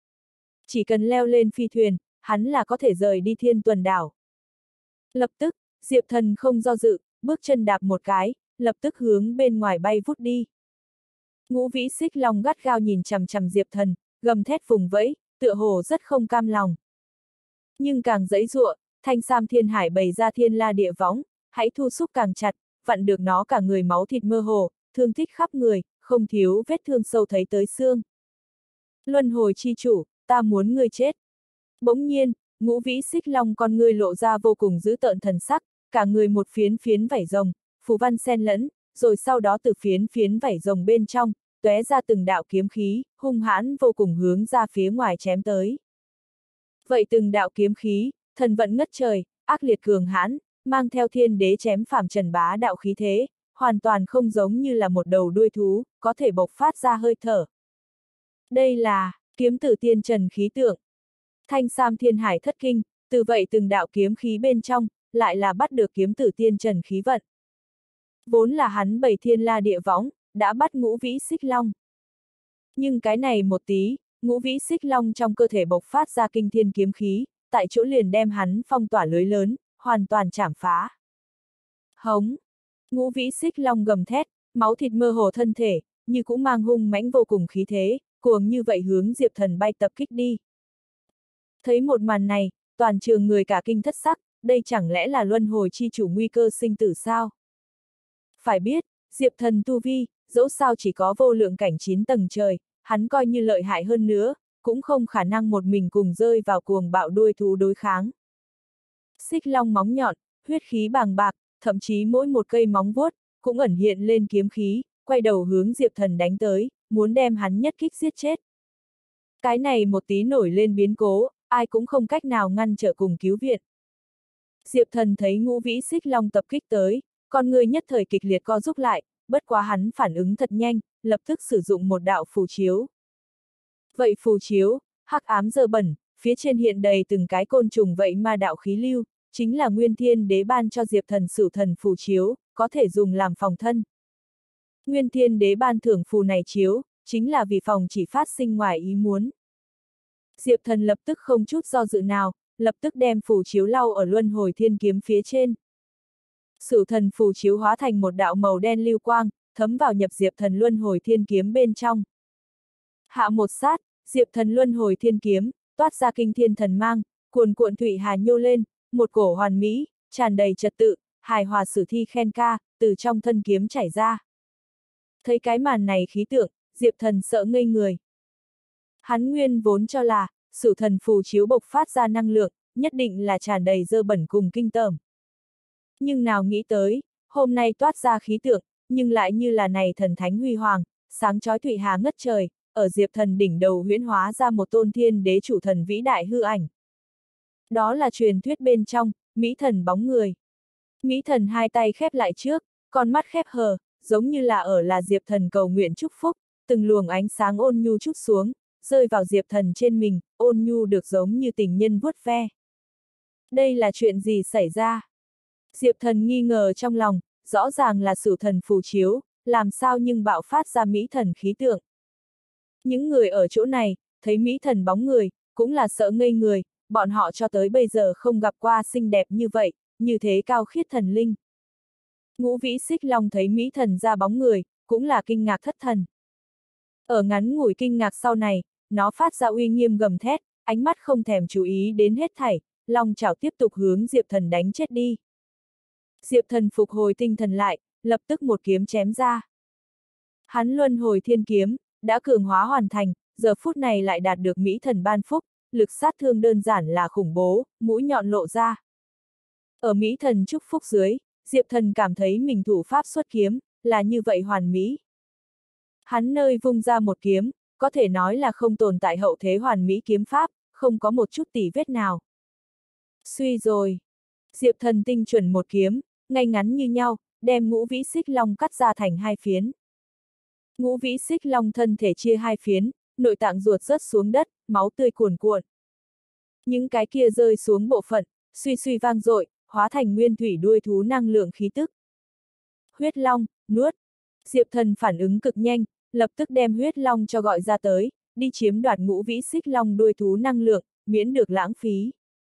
Chỉ cần leo lên phi thuyền, hắn là có thể rời đi Thiên Tuần đảo. Lập tức, Diệp Thần không do dự, bước chân đạp một cái, lập tức hướng bên ngoài bay vút đi. Ngũ vĩ xích long gắt gao nhìn chằm chằm Diệp Thần, gầm thét vùng vẫy, tựa hồ rất không cam lòng. Nhưng càng giãy giụa, Thanh Sam Thiên Hải bày ra thiên la địa võng, hãy thu xúc càng chặt, vặn được nó cả người máu thịt mơ hồ, thương tích khắp người, không thiếu vết thương sâu thấy tới xương. Luân hồi chi chủ, ta muốn ngươi chết. Bỗng nhiên, ngũ vĩ xích long con ngươi lộ ra vô cùng dữ tợn thần sắc, cả người một phiến phiến vảy rồng, phù văn xen lẫn, rồi sau đó từ phiến phiến vảy rồng bên trong, tóe ra từng đạo kiếm khí, hung hãn vô cùng hướng ra phía ngoài chém tới. Vậy từng đạo kiếm khí, thần vận ngất trời, ác liệt cường hãn, mang theo thiên đế chém phàm trần bá đạo khí thế, hoàn toàn không giống như là một đầu đuôi thú, có thể bộc phát ra hơi thở. Đây là kiếm tử tiên trần khí tượng. Thanh Sam Thiên Hải thất kinh, từ vậy từng đạo kiếm khí bên trong, lại là bắt được kiếm tử tiên trần khí vận. Vốn là hắn bày thiên la địa võng, đã bắt ngũ vĩ xích long. Nhưng cái này một tí, ngũ vĩ xích long trong cơ thể bộc phát ra kinh thiên kiếm khí, tại chỗ liền đem hắn phong tỏa lưới lớn, hoàn toàn chảm phá. Hống! Ngũ vĩ xích long gầm thét, máu thịt mơ hồ thân thể, như cũng mang hung mãnh vô cùng khí thế, cuồng như vậy hướng Diệp Thần bay tập kích đi. Thấy một màn này, toàn trường người cả kinh thất sắc, đây chẳng lẽ là luân hồi chi chủ nguy cơ sinh tử sao? Phải biết, Diệp Thần tu vi, dẫu sao chỉ có vô lượng cảnh 9 tầng trời, hắn coi như lợi hại hơn nữa, cũng không khả năng một mình cùng rơi vào cuồng bạo đuôi thú đối kháng. Xích long móng nhọn, huyết khí bàng bạc, thậm chí mỗi một cây móng vuốt, cũng ẩn hiện lên kiếm khí, quay đầu hướng Diệp Thần đánh tới, muốn đem hắn nhất kích giết chết. Cái này một tí nổi lên biến cố, ai cũng không cách nào ngăn trở cùng cứu viện. Diệp Thần thấy ngũ vĩ xích long tập kích tới, con người nhất thời kịch liệt co rúm lại, bất quá hắn phản ứng thật nhanh, lập tức sử dụng một đạo phù chiếu. Vậy phù chiếu, hắc ám dơ bẩn, phía trên hiện đầy từng cái côn trùng vậy mà đạo khí lưu, chính là Nguyên Thiên Đế ban cho Diệp Thần Sửu Thần phù chiếu, có thể dùng làm phòng thân. Nguyên Thiên Đế ban thưởng phù này chiếu, chính là vì phòng chỉ phát sinh ngoài ý muốn. Diệp Thần lập tức không chút do dự nào, lập tức đem phù chiếu lau ở luân hồi thiên kiếm phía trên. Sửu Thần phù chiếu hóa thành một đạo màu đen lưu quang, thấm vào nhập Diệp Thần luân hồi thiên kiếm bên trong. Hạ một sát, Diệp Thần luân hồi thiên kiếm, toát ra kinh thiên thần mang, cuồn cuộn thủy hà nhô lên, một cổ hoàn mỹ, tràn đầy trật tự, hài hòa sử thi khen ca, từ trong thân kiếm chảy ra. Thấy cái màn này khí tượng, Diệp Thần sợ ngây người. Hắn nguyên vốn cho là, Sửu Thần phù chiếu bộc phát ra năng lượng, nhất định là tràn đầy dơ bẩn cùng kinh tởm. Nhưng nào nghĩ tới, hôm nay toát ra khí tượng, nhưng lại như là này thần thánh huy hoàng, sáng chói thủy hà ngất trời, ở Diệp Thần đỉnh đầu huyễn hóa ra một tôn thiên đế chủ thần vĩ đại hư ảnh. Đó là truyền thuyết bên trong, Mỹ Thần bóng người. Mỹ Thần hai tay khép lại trước, con mắt khép hờ, giống như là Diệp Thần cầu nguyện chúc phúc, từng luồng ánh sáng ôn nhu trút xuống, rơi vào Diệp Thần trên mình, ôn nhu được giống như tình nhân vuốt ve. Đây là chuyện gì xảy ra? Diệp Thần nghi ngờ trong lòng, rõ ràng là Sửu Thần phù chiếu, làm sao nhưng bạo phát ra Mỹ Thần khí tượng. Những người ở chỗ này, thấy Mỹ Thần bóng người, cũng là sợ ngây người, bọn họ cho tới bây giờ không gặp qua xinh đẹp như vậy, như thế cao khiết thần linh. Ngũ vĩ xích long thấy Mỹ Thần ra bóng người, cũng là kinh ngạc thất thần. Ở ngắn ngủi kinh ngạc sau này, nó phát ra uy nghiêm gầm thét, ánh mắt không thèm chú ý đến hết thảy, long chảo tiếp tục hướng Diệp Thần đánh chết đi. Diệp Thần phục hồi tinh thần lại, lập tức một kiếm chém ra. Hắn luân hồi thiên kiếm, đã cường hóa hoàn thành, giờ phút này lại đạt được Mỹ Thần ban phúc, lực sát thương đơn giản là khủng bố, mũi nhọn lộ ra. Ở Mỹ Thần chúc phúc dưới, Diệp Thần cảm thấy mình thủ pháp xuất kiếm, là như vậy hoàn mỹ. Hắn nơi vung ra một kiếm, có thể nói là không tồn tại hậu thế hoàn mỹ kiếm pháp, không có một chút tỉ vết nào. Suy rồi. Diệp Thần tinh chuẩn một kiếm, ngay ngắn như nhau, đem ngũ vĩ xích long cắt ra thành hai phiến. Ngũ vĩ xích long thân thể chia hai phiến, nội tạng ruột rớt xuống đất, máu tươi cuồn cuộn. Những cái kia rơi xuống bộ phận, suy suy vang dội, hóa thành nguyên thủy đuôi thú năng lượng khí tức. Huyết long, nuốt. Diệp Thần phản ứng cực nhanh, lập tức đem huyết long cho gọi ra tới, đi chiếm đoạt ngũ vĩ xích long đuôi thú năng lượng, miễn được lãng phí.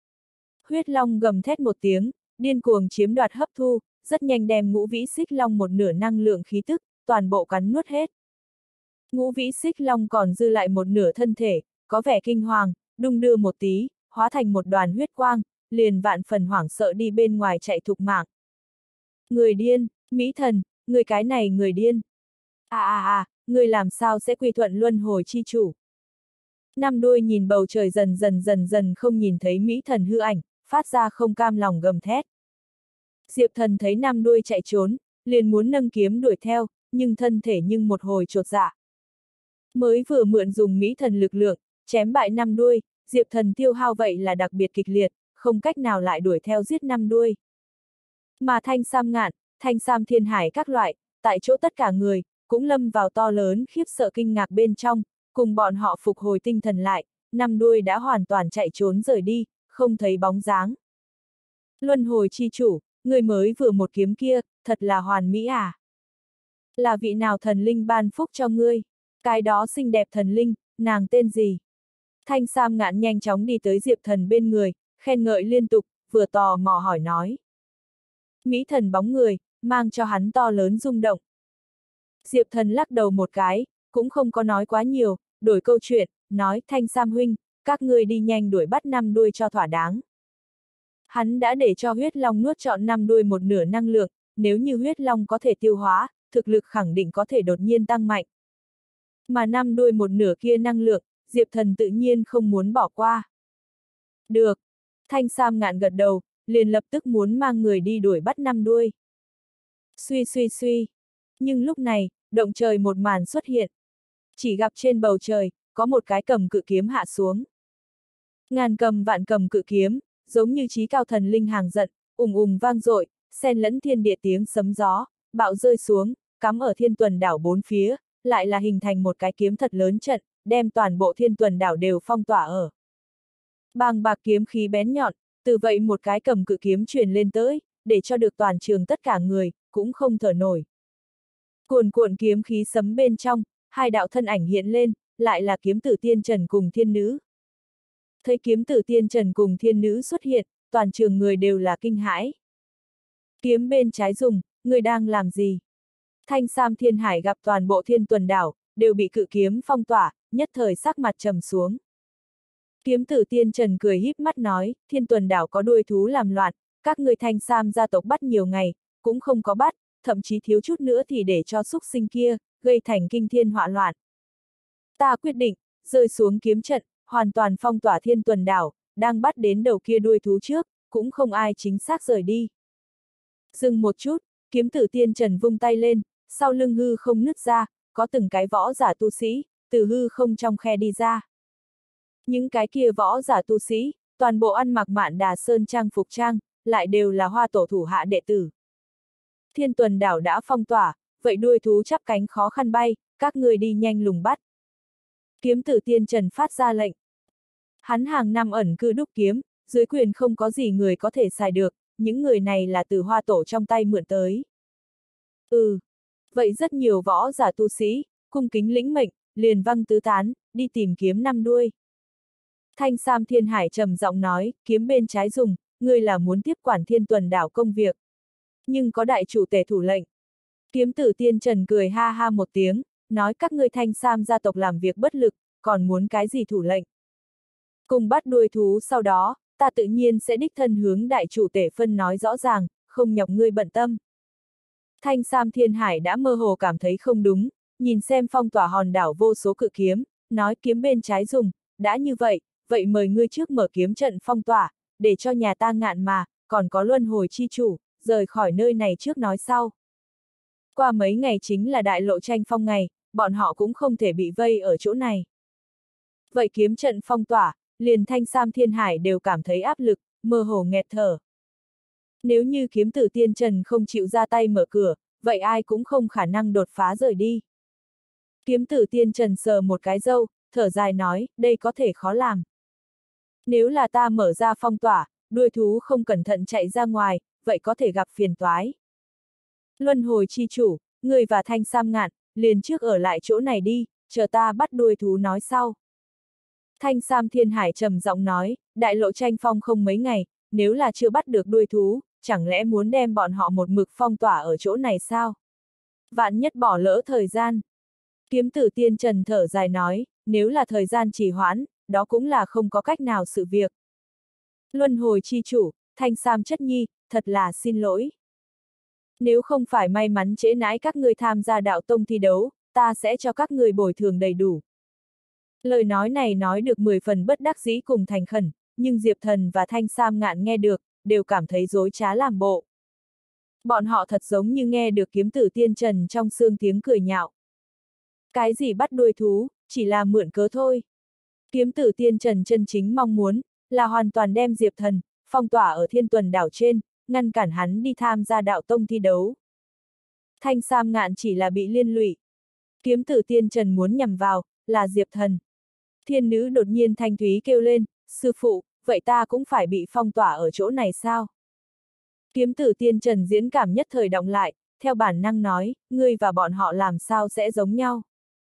Huyết long gầm thét một tiếng, điên cuồng chiếm đoạt hấp thu, rất nhanh đem ngũ vĩ xích long một nửa năng lượng khí tức, toàn bộ cắn nuốt hết. Ngũ vĩ xích long còn dư lại một nửa thân thể, có vẻ kinh hoàng, đung đưa một tí, hóa thành một đoàn huyết quang, liền vạn phần hoảng sợ đi bên ngoài chạy thục mạng. Người điên, Mỹ Thần, người cái này người điên. Người làm sao sẽ quy thuận luân hồi chi chủ? Năm đuôi nhìn bầu trời dần dần không nhìn thấy Mỹ Thần hư ảnh, phát ra không cam lòng gầm thét. Diệp Thần thấy năm đuôi chạy trốn, liền muốn nâng kiếm đuổi theo, nhưng thân thể nhưng một hồi chột dạ. Mới vừa mượn dùng Mỹ Thần lực lượng, chém bại năm đuôi, Diệp Thần tiêu hao vậy là đặc biệt kịch liệt, không cách nào lại đuổi theo giết năm đuôi. Mà Thanh Sam Ngạn, Thanh Sam Thiên Hải các loại, tại chỗ tất cả người, cũng lâm vào to lớn khiếp sợ kinh ngạc bên trong, cùng bọn họ phục hồi tinh thần lại, năm đuôi đã hoàn toàn chạy trốn rời đi, không thấy bóng dáng. Luân hồi chi chủ, người mới vừa một kiếm kia, thật là hoàn mỹ à? Là vị nào thần linh ban phúc cho ngươi? Cái đó xinh đẹp thần linh, nàng tên gì? Thanh Sam Ngạn nhanh chóng đi tới Diệp Thần bên người, khen ngợi liên tục, vừa tò mò hỏi nói. Mỹ Thần bóng người, mang cho hắn to lớn rung động. Diệp Thần lắc đầu một cái, cũng không có nói quá nhiều, đổi câu chuyện, nói Thanh Sam huynh, các ngươi đi nhanh đuổi bắt năm đuôi cho thỏa đáng. Hắn đã để cho huyết long nuốt trọn 5 đuôi một nửa năng lượng, nếu như huyết long có thể tiêu hóa, thực lực khẳng định có thể đột nhiên tăng mạnh. Mà 5 đuôi một nửa kia năng lượng, Diệp Thần tự nhiên không muốn bỏ qua. Được. Thanh Sam Ngạn gật đầu, liền lập tức muốn mang người đi đuổi bắt 5 đuôi. Suy suy suy. Nhưng lúc này, động trời một màn xuất hiện. Chỉ gặp trên bầu trời, có một cái cầm cự kiếm hạ xuống. Ngàn cầm vạn cầm cự kiếm, giống như chí cao thần linh hàng giận, ùng ùng vang dội, xen lẫn thiên địa tiếng sấm gió, bạo rơi xuống, cắm ở Thiên Tuần đảo bốn phía, lại là hình thành một cái kiếm thật lớn trận, đem toàn bộ Thiên Tuần đảo đều phong tỏa ở. Bàng bạc kiếm khí bén nhọn, từ vậy một cái cầm cự kiếm truyền lên tới, để cho được toàn trường tất cả người, cũng không thở nổi. Cuồn cuộn kiếm khí sấm bên trong, hai đạo thân ảnh hiện lên, lại là kiếm tử Tiên Trần cùng thiên nữ. Thấy kiếm tử Tiên Trần cùng thiên nữ xuất hiện, toàn trường người đều là kinh hãi. Kiếm bên trái dùng, người đang làm gì? Thanh Sam Thiên Hải gặp toàn bộ Thiên Tuần đảo, đều bị cự kiếm phong tỏa, nhất thời sắc mặt trầm xuống. Kiếm tử Tiên Trần cười híp mắt nói, Thiên Tuần đảo có đuôi thú làm loạn, các người Thanh Sam gia tộc bắt nhiều ngày, cũng không có bắt, thậm chí thiếu chút nữa thì để cho súc sinh kia, gây thành kinh thiên họa loạn. Ta quyết định, rơi xuống kiếm trận, hoàn toàn phong tỏa Thiên Tuần đảo, đang bắt đến đầu kia đuôi thú trước, cũng không ai chính xác rời đi. Dừng một chút, kiếm tử Tiên Trần vung tay lên, sau lưng hư không nứt ra, có từng cái võ giả tu sĩ, từ hư không trong khe đi ra. Những cái kia võ giả tu sĩ, toàn bộ ăn mặc Mạn Đà Sơn trang phục trang, lại đều là Hoa Tổ thủ hạ đệ tử. Thiên Tuần đảo đã phong tỏa, vậy đuôi thú chắp cánh khó khăn bay, các người đi nhanh lùng bắt. Kiếm tử Tiên Trần phát ra lệnh. Hắn hàng năm ẩn cư đúc kiếm, dưới quyền không có gì người có thể xài được, những người này là từ Hoa Tổ trong tay mượn tới. Vậy rất nhiều võ giả tu sĩ, cung kính lĩnh mệnh, liền văng tứ tán, đi tìm kiếm 5 đuôi. Thanh Sam Thiên Hải trầm giọng nói, kiếm bên trái dùng, ngươi là muốn tiếp quản Thiên Tuần đảo công việc. Nhưng có đại chủ tể thủ lệnh. Kiếm tử Tiên Trần cười ha ha một tiếng, nói các ngươi Thanh Sam gia tộc làm việc bất lực, còn muốn cái gì thủ lệnh. Cùng bắt đuôi thú sau đó, ta tự nhiên sẽ đích thân hướng đại chủ tể phân nói rõ ràng, không nhọc ngươi bận tâm. Thanh Sam Thiên Hải đã mơ hồ cảm thấy không đúng, nhìn xem phong tỏa hòn đảo vô số cự kiếm, nói kiếm bên trái dùng, đã như vậy, vậy mời ngươi trước mở kiếm trận phong tỏa, để cho nhà ta Ngạn mà, còn có luân hồi chi chủ, rời khỏi nơi này trước nói sau. Qua mấy ngày chính là đại lộ tranh phong ngày, bọn họ cũng không thể bị vây ở chỗ này. Vậy kiếm trận phong tỏa, liền Thanh Sam Thiên Hải đều cảm thấy áp lực, mơ hồ nghẹt thở. Nếu như kiếm tử Tiên Trần không chịu ra tay mở cửa, vậy ai cũng không khả năng đột phá rời đi. Kiếm tử Tiên Trần sờ một cái râu, thở dài nói, đây có thể khó làm. Nếu là ta mở ra phong tỏa, đuôi thú không cẩn thận chạy ra ngoài, vậy có thể gặp phiền toái. Luân hồi chi chủ, người và Thanh Sam Ngạn, liền trước ở lại chỗ này đi, chờ ta bắt đuôi thú nói sau. Thanh Sam Thiên Hải trầm giọng nói, đại lộ tranh phong không mấy ngày, nếu là chưa bắt được đuôi thú, chẳng lẽ muốn đem bọn họ một mực phong tỏa ở chỗ này sao? Vạn nhất bỏ lỡ thời gian. Kiếm tử Tiên Trần thở dài nói, nếu là thời gian trì hoãn, đó cũng là không có cách nào sự việc. Luân hồi chi chủ, Thanh Sam chất nhi, thật là xin lỗi. Nếu không phải may mắn trễ nãi các ngươi tham gia đạo tông thi đấu, ta sẽ cho các ngươi bồi thường đầy đủ. Lời nói này nói được 10 phần bất đắc dĩ cùng thành khẩn, nhưng Diệp Thần và Thanh Sam Ngạn nghe được, đều cảm thấy dối trá làm bộ. Bọn họ thật giống như nghe được kiếm tử Tiên Trần trong xương tiếng cười nhạo. Cái gì bắt đuôi thú, chỉ là mượn cớ thôi. Kiếm tử Tiên Trần chân chính mong muốn, là hoàn toàn đem Diệp Thần, phong tỏa ở Thiên Tuần đảo trên, ngăn cản hắn đi tham gia đạo tông thi đấu. Thanh Sam Ngạn chỉ là bị liên lụy. Kiếm tử Tiên Trần muốn nhằm vào, là Diệp Thần. Thiên nữ đột nhiên thanh thúy kêu lên, sư phụ, vậy ta cũng phải bị phong tỏa ở chỗ này sao? Kiếm tử Tiên Trần diễn cảm nhất thời động lại, theo bản năng nói, ngươi và bọn họ làm sao sẽ giống nhau?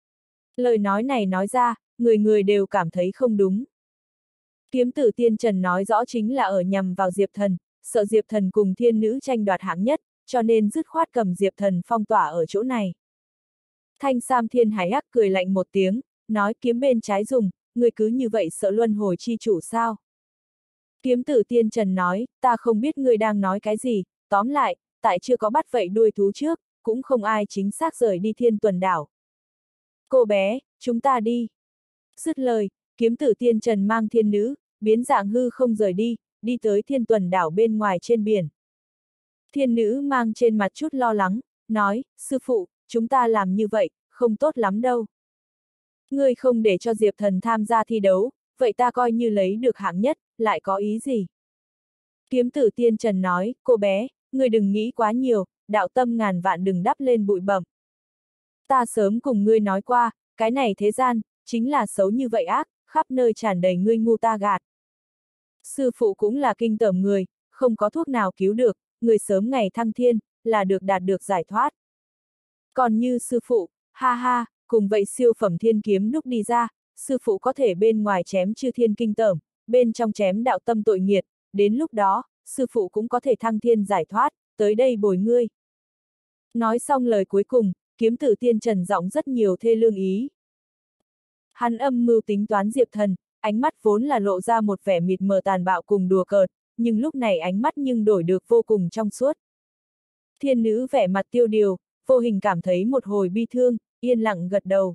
Lời nói này nói ra, người người đều cảm thấy không đúng. Kiếm tử Tiên Trần nói rõ chính là ở nhằm vào Diệp Thần, sợ Diệp Thần cùng thiên nữ tranh đoạt hạng nhất, cho nên dứt khoát cầm Diệp Thần phong tỏa ở chỗ này. Thanh Sam Thiên Hải hắc cười lạnh một tiếng, nói kiếm bên trái dùng, người cứ như vậy sợ luân hồi chi chủ sao? Kiếm tử tiên trần nói, ta không biết ngươi đang nói cái gì, tóm lại, tại chưa có bắt vậy đuôi thú trước, cũng không ai chính xác rời đi Thiên Tuần đảo. Cô bé, chúng ta đi. Dứt lời, kiếm tử tiên trần mang thiên nữ, biến dạng hư không rời đi, đi tới Thiên Tuần đảo bên ngoài trên biển. Thiên nữ mang trên mặt chút lo lắng, nói, sư phụ, chúng ta làm như vậy, không tốt lắm đâu. Ngươi không để cho Diệp Thần tham gia thi đấu, vậy ta coi như lấy được hạng nhất, lại có ý gì? Kiếm tử tiên trần nói, cô bé, ngươi đừng nghĩ quá nhiều, đạo tâm ngàn vạn đừng đắp lên bụi bẩm. Ta sớm cùng ngươi nói qua, cái này thế gian, chính là xấu như vậy ác, khắp nơi tràn đầy ngươi ngu ta gạt. Sư phụ cũng là kinh tởm người, không có thuốc nào cứu được, người sớm ngày thăng thiên, là được đạt được giải thoát. Còn như sư phụ, ha ha, cùng vậy siêu phẩm thiên kiếm đúc đi ra, sư phụ có thể bên ngoài chém chư thiên kinh tởm, bên trong chém đạo tâm tội nghiệt, đến lúc đó, sư phụ cũng có thể thăng thiên giải thoát, tới đây bồi ngươi. Nói xong lời cuối cùng, kiếm tử tiên trần giọng rất nhiều thê lương ý. Hắn âm mưu tính toán Diệp Thần, ánh mắt vốn là lộ ra một vẻ mịt mờ tàn bạo cùng đùa cợt, nhưng lúc này ánh mắt nhưng đổi được vô cùng trong suốt. Thiên nữ vẻ mặt tiêu điều, vô hình cảm thấy một hồi bi thương, yên lặng gật đầu.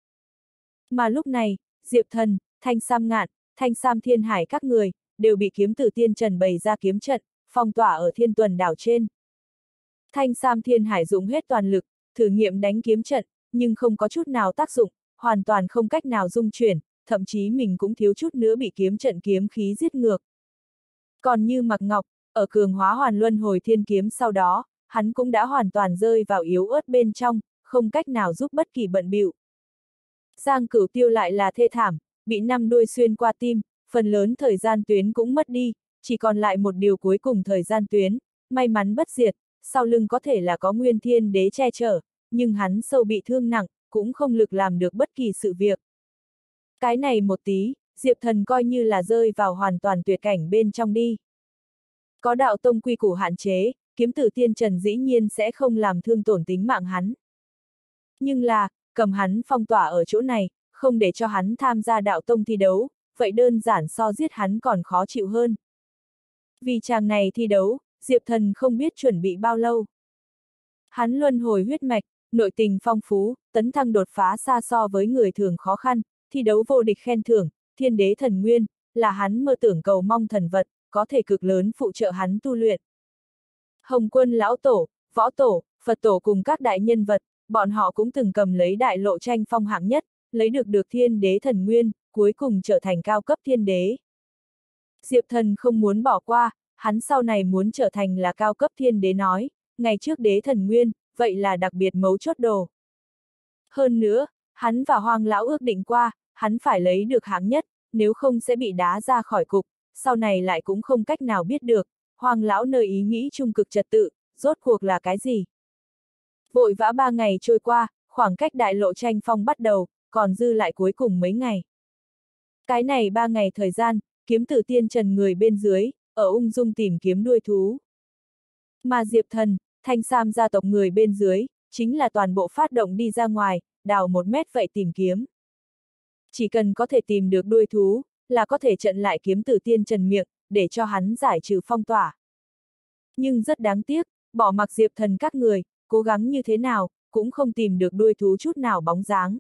Mà lúc này, Diệp Thần, Thanh Sam Ngạn, Thanh Sam Thiên Hải các người, đều bị kiếm tử tiên trần bày ra kiếm trận, phong tỏa ở Thiên Tuần đảo trên. Thanh Sam Thiên Hải dùng hết toàn lực, thử nghiệm đánh kiếm trận, nhưng không có chút nào tác dụng, hoàn toàn không cách nào dung chuyển, thậm chí mình cũng thiếu chút nữa bị kiếm trận kiếm khí giết ngược. Còn như Mạc Ngọc, ở cường hóa hoàn luân hồi thiên kiếm sau đó, hắn cũng đã hoàn toàn rơi vào yếu ớt bên trong, không cách nào giúp bất kỳ bận bịu. Giang Cửu Tiêu lại là thê thảm, bị 5 đuôi xuyên qua tim, phần lớn thời gian tuyến cũng mất đi, chỉ còn lại một điều cuối cùng thời gian tuyến, may mắn bất diệt, sau lưng có thể là có Nguyên Thiên Đế che chở, nhưng hắn sâu bị thương nặng, cũng không lực làm được bất kỳ sự việc. Cái này một tí, Diệp Thần coi như là rơi vào hoàn toàn tuyệt cảnh bên trong đi. Có đạo tông quy củ hạn chế, kiếm tử tiên trần dĩ nhiên sẽ không làm thương tổn tính mạng hắn. Nhưng là, cầm hắn phong tỏa ở chỗ này, không để cho hắn tham gia đạo tông thi đấu, vậy đơn giản so giết hắn còn khó chịu hơn. Vì chàng này thi đấu, Diệp Thần không biết chuẩn bị bao lâu. Hắn luân hồi huyết mạch, nội tình phong phú, tấn thăng đột phá xa so với người thường khó khăn, thi đấu vô địch khen thưởng, thiên đế thần nguyên, là hắn mơ tưởng cầu mong thần vật, có thể cực lớn phụ trợ hắn tu luyện. Hồng Quân lão tổ, võ tổ, Phật tổ cùng các đại nhân vật, bọn họ cũng từng cầm lấy đại lộ tranh phong hạng nhất, lấy được thiên đế thần nguyên, cuối cùng trở thành cao cấp thiên đế. Diệp Thần không muốn bỏ qua, hắn sau này muốn trở thành là cao cấp thiên đế nói, ngày trước đế thần nguyên, vậy là đặc biệt mấu chốt đồ. Hơn nữa, hắn và Hoàng lão ước định qua, hắn phải lấy được hạng nhất, nếu không sẽ bị đá ra khỏi cục, sau này lại cũng không cách nào biết được, Hoàng lão nơi ý nghĩ trung cực trật tự, rốt cuộc là cái gì. Vội vã 3 ngày trôi qua, khoảng cách đại lộ tranh phong bắt đầu, còn dư lại cuối cùng mấy ngày. Cái này 3 ngày thời gian, kiếm tử tiên trần người bên dưới, ở ung dung tìm kiếm đuôi thú. Mà Diệp Thần, Thanh Sam gia tộc người bên dưới, chính là toàn bộ phát động đi ra ngoài, đào 1 mét vậy tìm kiếm. Chỉ cần có thể tìm được đuôi thú, là có thể trận lại kiếm tử tiên trần miệng, để cho hắn giải trừ phong tỏa. Nhưng rất đáng tiếc, bỏ mặc Diệp Thần các người, cố gắng như thế nào, cũng không tìm được đuôi thú chút nào bóng dáng.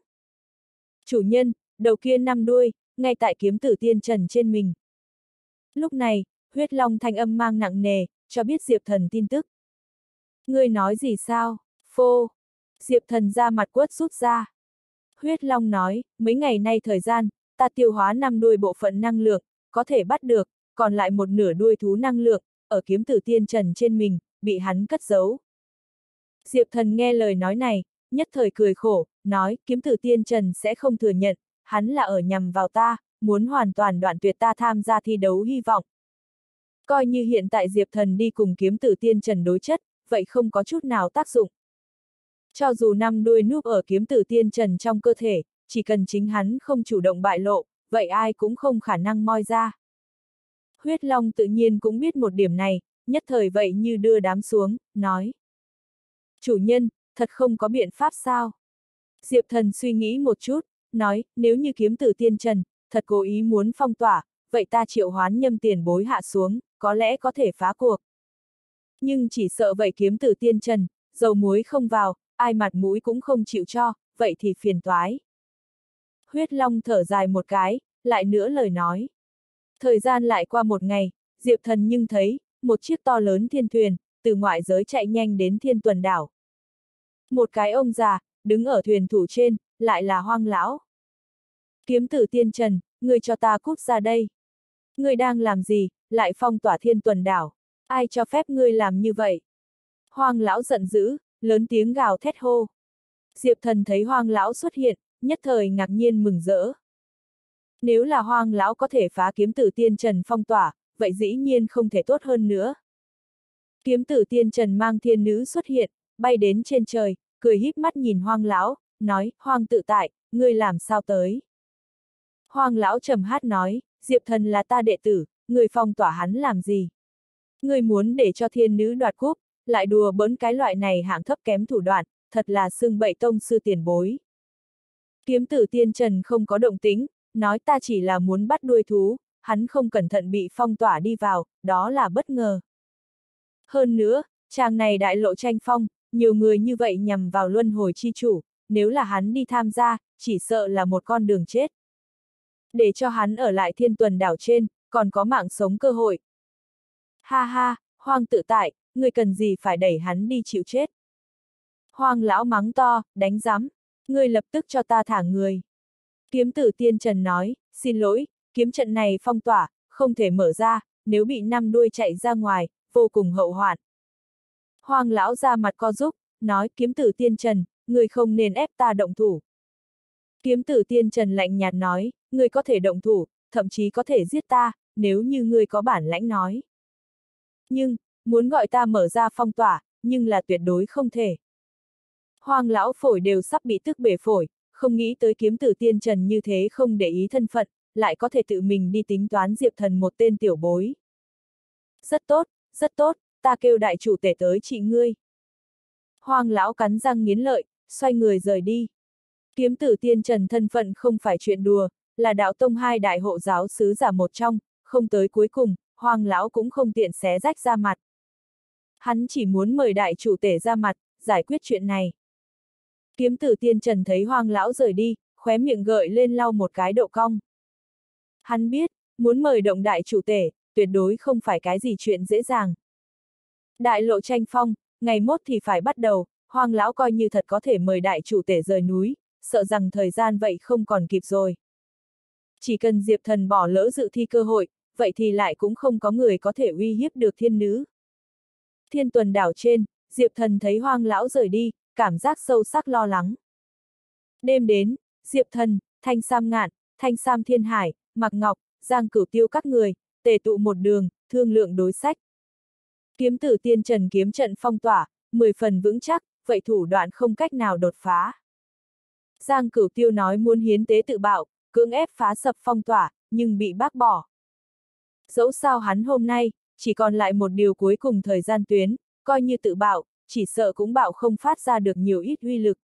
Chủ nhân, đầu kia 5 đuôi, ngay tại kiếm tử tiên trần trên mình. Lúc này, huyết long thanh âm mang nặng nề, cho biết Diệp Thần tin tức. Ngươi nói gì sao? Phô! Diệp Thần ra mặt quất rút ra. Huyết long nói, mấy ngày nay thời gian, ta tiêu hóa 5 đuôi bộ phận năng lượng, có thể bắt được, còn lại một nửa đuôi thú năng lượng, ở kiếm tử tiên trần trên mình, bị hắn cất giấu. Diệp Thần nghe lời nói này, nhất thời cười khổ, nói, kiếm tử tiên trần sẽ không thừa nhận, hắn là ở nhằm vào ta, muốn hoàn toàn đoạn tuyệt ta tham gia thi đấu hy vọng. Coi như hiện tại Diệp Thần đi cùng kiếm tử tiên trần đối chất, vậy không có chút nào tác dụng. Cho dù 5 đuôi núp ở kiếm tử tiên trần trong cơ thể, chỉ cần chính hắn không chủ động bại lộ, vậy ai cũng không khả năng moi ra. Huyết Long tự nhiên cũng biết một điểm này, nhất thời vậy như đưa đám xuống, nói. Chủ nhân, thật không có biện pháp sao? Diệp Thần suy nghĩ một chút, nói, nếu như kiếm tử tiên trần, thật cố ý muốn phong tỏa, vậy ta triệu hoán Nhâm tiền bối hạ xuống, có lẽ có thể phá cuộc. Nhưng chỉ sợ vậy kiếm tử tiên trần, dầu muối không vào, ai mặt mũi cũng không chịu cho, vậy thì phiền toái. Huyết Long thở dài một cái, lại nữa lời nói. Thời gian lại qua một ngày, Diệp Thần nhưng thấy, một chiếc to lớn thiên thuyền, từ ngoại giới chạy nhanh đến Thiên Tuần đảo. Một cái ông già, đứng ở thuyền thủ trên, lại là Hoang lão. Kiếm tử tiên trần, ngươi cho ta cút ra đây. Ngươi đang làm gì, lại phong tỏa Thiên Tuần đảo, ai cho phép ngươi làm như vậy? Hoang lão giận dữ, lớn tiếng gào thét hô. Diệp Thần thấy Hoang lão xuất hiện, nhất thời ngạc nhiên mừng rỡ. Nếu là Hoang lão có thể phá kiếm tử tiên trần phong tỏa, vậy dĩ nhiên không thể tốt hơn nữa. Kiếm tử tiên trần mang thiên nữ xuất hiện, bay đến trên trời, cười híp mắt nhìn Hoang lão, nói, Hoang tự tại, ngươi làm sao tới? Hoang lão trầm hát nói, Diệp Thần là ta đệ tử, ngươi phong tỏa hắn làm gì? Ngươi muốn để cho thiên nữ đoạt cúp, lại đùa bỡn cái loại này hạng thấp kém thủ đoạn, thật là xưng bậy tông sư tiền bối. Kiếm tử tiên trần không có động tĩnh, nói ta chỉ là muốn bắt đuôi thú, hắn không cẩn thận bị phong tỏa đi vào, đó là bất ngờ. Hơn nữa, chàng này đại lộ tranh phong, nhiều người như vậy nhằm vào luân hồi chi chủ, nếu là hắn đi tham gia, chỉ sợ là một con đường chết. Để cho hắn ở lại Thiên Tuần đảo trên, còn có mạng sống cơ hội. Ha ha, Hoang tự tại, ngươi cần gì phải đẩy hắn đi chịu chết. Hoang lão mắng to, đánh giám, ngươi lập tức cho ta thả người. Kiếm tử tiên trần nói, xin lỗi, kiếm trận này phong tỏa, không thể mở ra, nếu bị năm đuôi chạy ra ngoài, vô cùng hậu hoạn. Hoang lão ra mặt co rúm, nói kiếm tử tiên trần, ngươi không nên ép ta động thủ. Kiếm tử tiên trần lạnh nhạt nói, ngươi có thể động thủ, thậm chí có thể giết ta, nếu như ngươi có bản lãnh nói. Nhưng, muốn gọi ta mở ra phong tỏa, nhưng là tuyệt đối không thể. Hoang lão phổi đều sắp bị tức bể phổi, không nghĩ tới kiếm tử tiên trần như thế không để ý thân phận, lại có thể tự mình đi tính toán Diệp Thần một tên tiểu bối. Rất tốt, ta kêu đại chủ tể tới trị ngươi. Hoang lão cắn răng nghiến lợi, xoay người rời đi. Kiếm tử tiên trần thân phận không phải chuyện đùa, là đạo tông hai đại hộ giáo sứ giả một trong, không tới cuối cùng, Hoang lão cũng không tiện xé rách ra mặt. Hắn chỉ muốn mời đại chủ tể ra mặt, giải quyết chuyện này. Kiếm tử tiên trần thấy Hoang lão rời đi, khóe miệng gợi lên lau một cái độ cong. Hắn biết, muốn mời động đại chủ tể, tuyệt đối không phải cái gì chuyện dễ dàng. Đại lộ tranh phong, ngày mốt thì phải bắt đầu, Hoang lão coi như thật có thể mời đại chủ tể rời núi, sợ rằng thời gian vậy không còn kịp rồi. Chỉ cần Diệp Thần bỏ lỡ dự thi cơ hội, vậy thì lại cũng không có người có thể uy hiếp được thiên nữ. Thiên Tuần đảo trên, Diệp Thần thấy Hoang lão rời đi, cảm giác sâu sắc lo lắng. Đêm đến, Diệp Thần, Thanh Sam Ngạn, Thanh Sam Thiên Hải, Mạc Ngọc, Giang Cửu Tiêu các người, tề tụ một đường, thương lượng đối sách. Kiếm tử tiên trần kiếm trận phong tỏa, 10 phần vững chắc, vậy thủ đoạn không cách nào đột phá. Giang Cửu Tiêu nói muốn hiến tế tự bạo, cưỡng ép phá sập phong tỏa, nhưng bị bác bỏ. Dẫu sao hắn hôm nay, chỉ còn lại một điều cuối cùng thời gian tuyến, coi như tự bạo, chỉ sợ cũng bạo không phát ra được nhiều ít uy lực.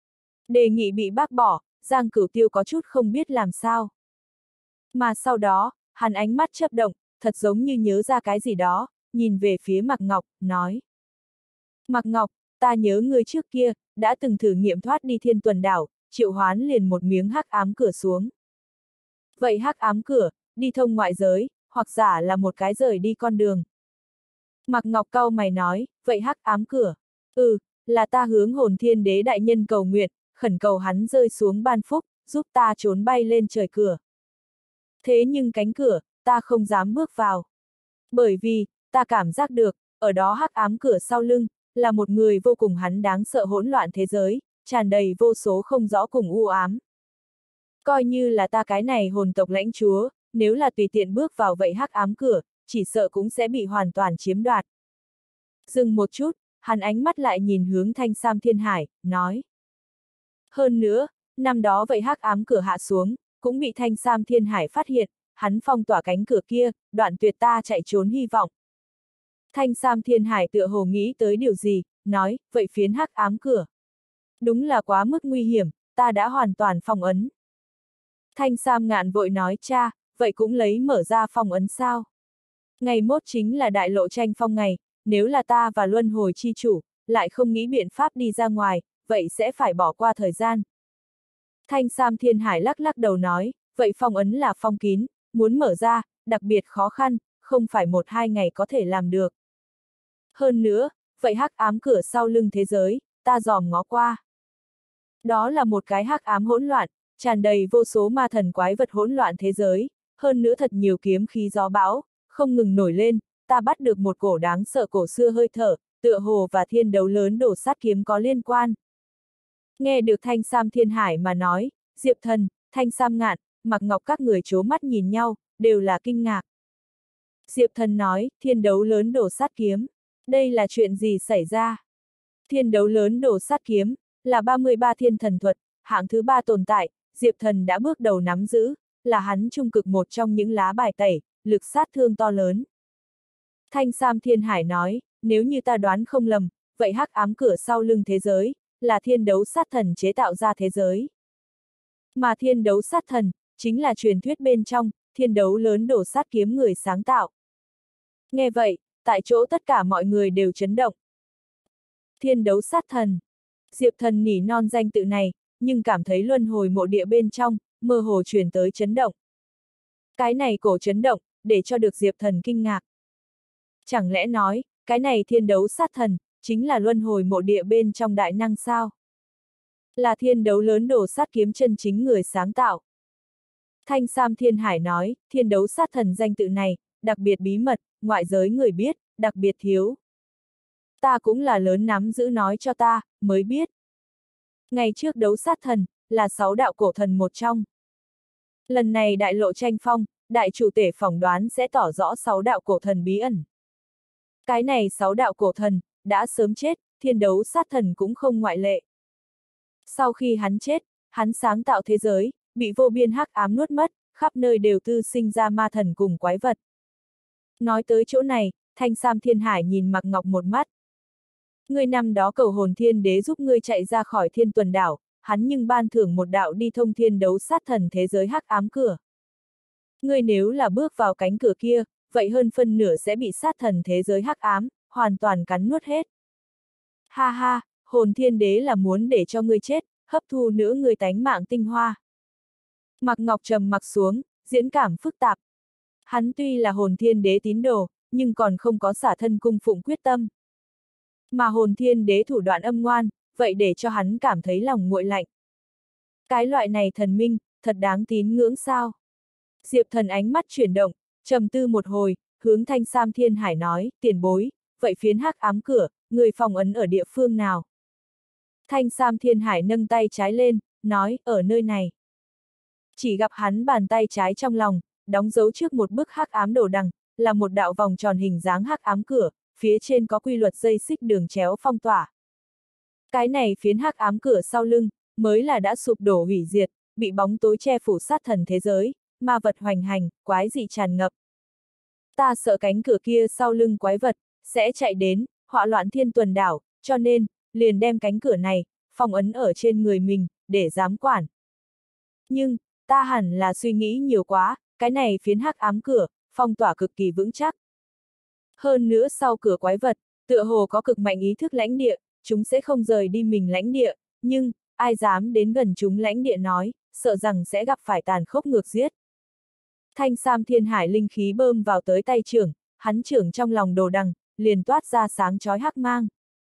Đề nghị bị bác bỏ, Giang Cửu Tiêu có chút không biết làm sao. Mà sau đó, hắn ánh mắt chớp động, thật giống như nhớ ra cái gì đó, nhìn về phía Mạc Ngọc, nói. Mạc Ngọc, ta nhớ ngươi trước kia, đã từng thử nghiệm thoát đi Thiên Tuần đảo, triệu hoán liền một miếng hắc ám cửa xuống. Vậy hắc ám cửa, đi thông ngoại giới, hoặc giả là một cái rời đi con đường. Mạc Ngọc cau mày nói, vậy hắc ám cửa, là ta hướng Hồn Thiên Đế đại nhân cầu nguyện, khẩn cầu hắn rơi xuống ban phúc, giúp ta trốn bay lên trời cửa. Thế nhưng cánh cửa, ta không dám bước vào. Bởi vì, ta cảm giác được, ở đó hắc ám cửa sau lưng, là một người vô cùng hắn đáng sợ hỗn loạn thế giới, tràn đầy vô số không rõ cùng u ám. Coi như là ta cái này hồn tộc lãnh chúa, nếu là tùy tiện bước vào vậy hắc ám cửa, chỉ sợ cũng sẽ bị hoàn toàn chiếm đoạt. Dừng một chút, hắn ánh mắt lại nhìn hướng Thanh Sam Thiên Hải, nói. Hơn nữa, năm đó vậy hắc ám cửa hạ xuống, cũng bị Thanh Sam Thiên Hải phát hiện, hắn phong tỏa cánh cửa kia, đoạn tuyệt ta chạy trốn hy vọng. Thanh Sam Thiên Hải tựa hồ nghĩ tới điều gì, nói, vậy phiến hắc ám cửa. Đúng là quá mức nguy hiểm, ta đã hoàn toàn phong ấn. Thanh Sam Ngạn vội nói cha, vậy cũng lấy mở ra phong ấn sao? Ngày mốt chính là đại lộ tranh phong ngày, nếu là ta và luân hồi chi chủ, lại không nghĩ biện pháp đi ra ngoài, vậy sẽ phải bỏ qua thời gian. Thanh Sam Thiên Hải lắc lắc đầu nói, vậy phong ấn là phong kín, muốn mở ra, đặc biệt khó khăn, không phải 1-2 ngày có thể làm được. Hơn nữa, vậy hắc ám cửa sau lưng thế giới, ta dòm ngó qua. Đó là một cái hắc ám hỗn loạn, tràn đầy vô số ma thần quái vật hỗn loạn thế giới, hơn nữa thật nhiều kiếm khí gió bão, không ngừng nổi lên, ta bắt được một cổ đáng sợ cổ xưa hơi thở, tựa hồ và thiên đấu lớn đổ sát kiếm có liên quan. Nghe được Thanh Sam Thiên Hải mà nói, Diệp Thần, Thanh Sam Ngạn, Mạc Ngọc các người chố mắt nhìn nhau, đều là kinh ngạc. Diệp Thần nói, thiên đấu lớn đổ sát kiếm, đây là chuyện gì xảy ra? Thiên đấu lớn đổ sát kiếm, là 33 thiên thần thuật, hạng thứ 3 tồn tại, Diệp Thần đã bước đầu nắm giữ, là hắn trung cực một trong những lá bài tẩy, lực sát thương to lớn. Thanh Sam Thiên Hải nói, nếu như ta đoán không lầm, vậy hắc ám cửa sau lưng thế giới, là thiên đấu sát thần chế tạo ra thế giới. Mà thiên đấu sát thần, chính là truyền thuyết bên trong, thiên đấu lớn đổ sát kiếm người sáng tạo. Nghe vậy, tại chỗ tất cả mọi người đều chấn động. Thiên đấu sát thần. Diệp Thần nỉ non danh tự này, nhưng cảm thấy luân hồi mộ địa bên trong, mơ hồ truyền tới chấn động. Cái này cổ chấn động, để cho được Diệp Thần kinh ngạc. Chẳng lẽ nói, cái này thiên đấu sát thần, chính là luân hồi mộ địa bên trong đại năng sao? Là thiên đấu lớn đổ sát kiếm chân chính người sáng tạo. Thanh Sam Thiên Hải nói, thiên đấu sát thần danh tự này, đặc biệt bí mật, ngoại giới người biết, đặc biệt thiếu. Ta cũng là lớn nắm giữ nói cho ta, mới biết. Ngày trước đấu sát thần, là 6 đạo cổ thần một trong. Lần này đại lộ tranh phong, đại chủ tể phỏng đoán sẽ tỏ rõ 6 đạo cổ thần bí ẩn. Cái này 6 đạo cổ thần, đã sớm chết, thiên đấu sát thần cũng không ngoại lệ. Sau khi hắn chết, hắn sáng tạo thế giới, bị vô biên hắc ám nuốt mất, khắp nơi đều tư sinh ra ma thần cùng quái vật. Nói tới chỗ này, Thanh Sam Thiên Hải nhìn Mạc Ngọc một mắt. Ngươi năm đó cầu hồn thiên đế giúp ngươi chạy ra khỏi thiên tuần đảo, hắn nhưng ban thưởng một đạo đi thông thiên đấu sát thần thế giới hắc ám cửa. Ngươi nếu là bước vào cánh cửa kia, vậy hơn phân nửa sẽ bị sát thần thế giới hắc ám, hoàn toàn cắn nuốt hết. Ha ha, hồn thiên đế là muốn để cho ngươi chết, hấp thu nữa ngươi tánh mạng tinh hoa. Mạc Ngọc trầm mặc xuống, diễn cảm phức tạp. Hắn tuy là hồn thiên đế tín đồ, nhưng còn không có xả thân cung phụng quyết tâm. Mà hồn thiên đế thủ đoạn âm ngoan, vậy để cho hắn cảm thấy lòng nguội lạnh. Cái loại này thần minh, thật đáng tín ngưỡng sao? Diệp Thần ánh mắt chuyển động, trầm tư một hồi, hướng Thanh Sam Thiên Hải nói, tiền bối, vậy phiến hắc ám cửa, người phong ấn ở địa phương nào? Thanh Sam Thiên Hải nâng tay trái lên, nói, ở nơi này. Chỉ gặp hắn bàn tay trái trong lòng, đóng dấu trước một bức hắc ám đồ đằng, là một đạo vòng tròn hình dáng hắc ám cửa, phía trên có quy luật dây xích đường chéo phong tỏa. Cái này phiến hắc ám cửa sau lưng, mới là đã sụp đổ hủy diệt, bị bóng tối che phủ sát thần thế giới, ma vật hoành hành, quái dị tràn ngập. Ta sợ cánh cửa kia sau lưng quái vật, sẽ chạy đến, họa loạn thiên tuần đảo, cho nên, liền đem cánh cửa này, phong ấn ở trên người mình, để giám quản. Nhưng, ta hẳn là suy nghĩ nhiều quá, cái này phiến hắc ám cửa, phong tỏa cực kỳ vững chắc. Hơn nữa sau cửa quái vật, tựa hồ có cực mạnh ý thức lãnh địa, chúng sẽ không rời đi mình lãnh địa, nhưng, ai dám đến gần chúng lãnh địa nói, sợ rằng sẽ gặp phải tàn khốc ngược giết. Thanh Sam Thiên Hải linh khí bơm vào tới tay trưởng, hắn trưởng trong lòng đồ đằng, liền toát ra sáng chói hắc mang.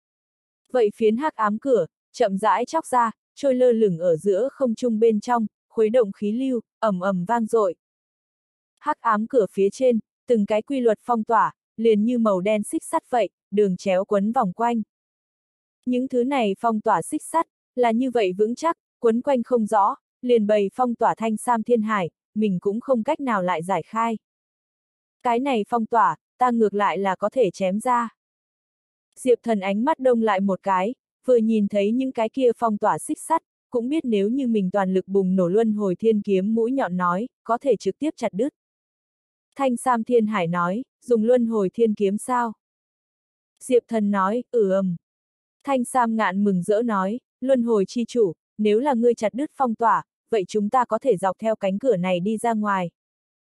Vậy phiến hắc ám cửa, chậm rãi chóc ra, trôi lơ lửng ở giữa không trung bên trong, khuấy động khí lưu, ầm ầm vang dội. Hắc ám cửa phía trên, từng cái quy luật phong tỏa, liền như màu đen xích sắt vậy, đường chéo quấn vòng quanh. Những thứ này phong tỏa xích sắt, là như vậy vững chắc, quấn quanh không rõ, liền bày phong tỏa Thanh Sam Thiên Hải, mình cũng không cách nào lại giải khai. Cái này phong tỏa, ta ngược lại là có thể chém ra. Diệp Thần ánh mắt đông lại một cái, vừa nhìn thấy những cái kia phong tỏa xích sắt, cũng biết nếu như mình toàn lực bùng nổ luân hồi thiên kiếm mũi nhọn nói, có thể trực tiếp chặt đứt. Thanh Sam Thiên Hải nói, dùng luân hồi thiên kiếm sao? Diệp Thần nói, Thanh Sam Ngạn mừng rỡ nói, luân hồi chi chủ, nếu là ngươi chặt đứt phong tỏa, vậy chúng ta có thể dọc theo cánh cửa này đi ra ngoài.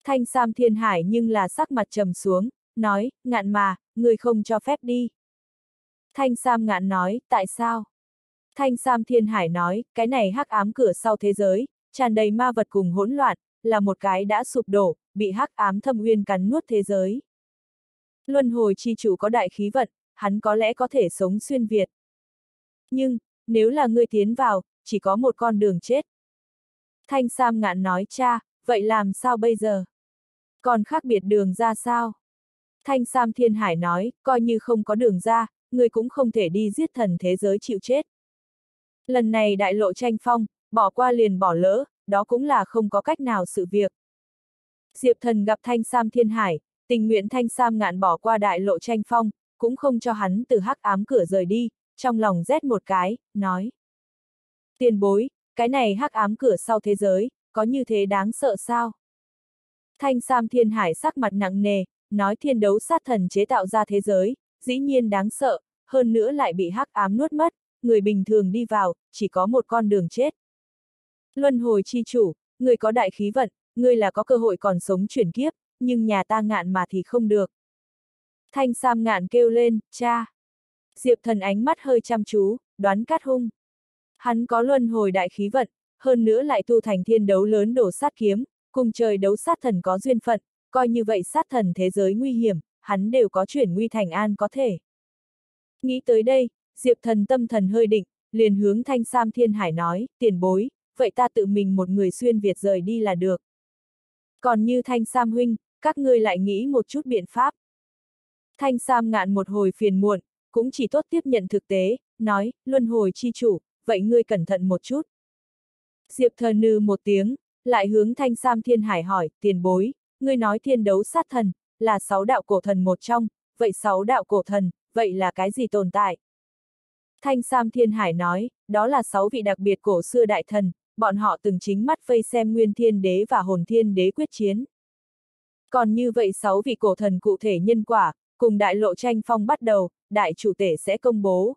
Thanh Sam Thiên Hải nhưng là sắc mặt trầm xuống, nói, Ngạn mà, người không cho phép đi. Thanh Sam Ngạn nói, tại sao? Thanh Sam Thiên Hải nói, cái này hắc ám cửa sau thế giới, tràn đầy ma vật cùng hỗn loạn, là một cái đã sụp đổ, bị hắc ám thâm uyên cắn nuốt thế giới. Luân hồi chi chủ có đại khí vận, hắn có lẽ có thể sống xuyên Việt. Nhưng, nếu là ngươi tiến vào, chỉ có một con đường chết. Thanh Sam Ngạn nói, cha, vậy làm sao bây giờ? Còn khác biệt đường ra sao? Thanh Sam Thiên Hải nói, coi như không có đường ra, ngươi cũng không thể đi giết thần thế giới chịu chết. Lần này đại lộ tranh phong, bỏ qua liền bỏ lỡ, đó cũng là không có cách nào sự việc. Diệp Thần gặp Thanh Sam Thiên Hải, tình nguyện Thanh Sam Ngạn bỏ qua đại lộ tranh phong, cũng không cho hắn từ hắc ám cửa rời đi, trong lòng rét một cái, nói. Tiền bối, cái này hắc ám cửa sau thế giới, có như thế đáng sợ sao? Thanh Sam Thiên Hải sắc mặt nặng nề, nói thiên đấu sát thần chế tạo ra thế giới, dĩ nhiên đáng sợ, hơn nữa lại bị hắc ám nuốt mất, người bình thường đi vào, chỉ có một con đường chết. Luân hồi chi chủ, người có đại khí vận, người là có cơ hội còn sống chuyển kiếp, nhưng nhà ta Ngạn mà thì không được. Thanh Sam Ngạn kêu lên, cha. Diệp Thần ánh mắt hơi chăm chú, đoán cát hung. Hắn có luân hồi đại khí vận, hơn nữa lại tu thành thiên đấu lớn đổ sát kiếm, cùng trời đấu sát thần có duyên phận, coi như vậy sát thần thế giới nguy hiểm, hắn đều có chuyển nguy thành an có thể. Nghĩ tới đây, Diệp Thần tâm thần hơi định, liền hướng Thanh Sam Thiên Hải nói, tiền bối, vậy ta tự mình một người xuyên Việt rời đi là được. Còn như Thanh Sam huynh, các ngươi lại nghĩ một chút biện pháp. Thanh Sam Ngạn một hồi phiền muộn, cũng chỉ tốt tiếp nhận thực tế, nói, luân hồi chi chủ, vậy ngươi cẩn thận một chút. Diệp Thần nư một tiếng, lại hướng Thanh Sam Thiên Hải hỏi, tiền bối, ngươi nói thiên đấu sát thần, là 6 đạo cổ thần một trong, vậy 6 đạo cổ thần, vậy là cái gì tồn tại? Thanh Sam Thiên Hải nói, đó là 6 vị đặc biệt cổ xưa đại thần, bọn họ từng chính mắt vây xem Nguyên Thiên Đế và Hồn Thiên Đế quyết chiến. Còn như vậy 6 vị cổ thần cụ thể nhân quả, cùng đại lộ tranh phong bắt đầu, đại chủ tể sẽ công bố.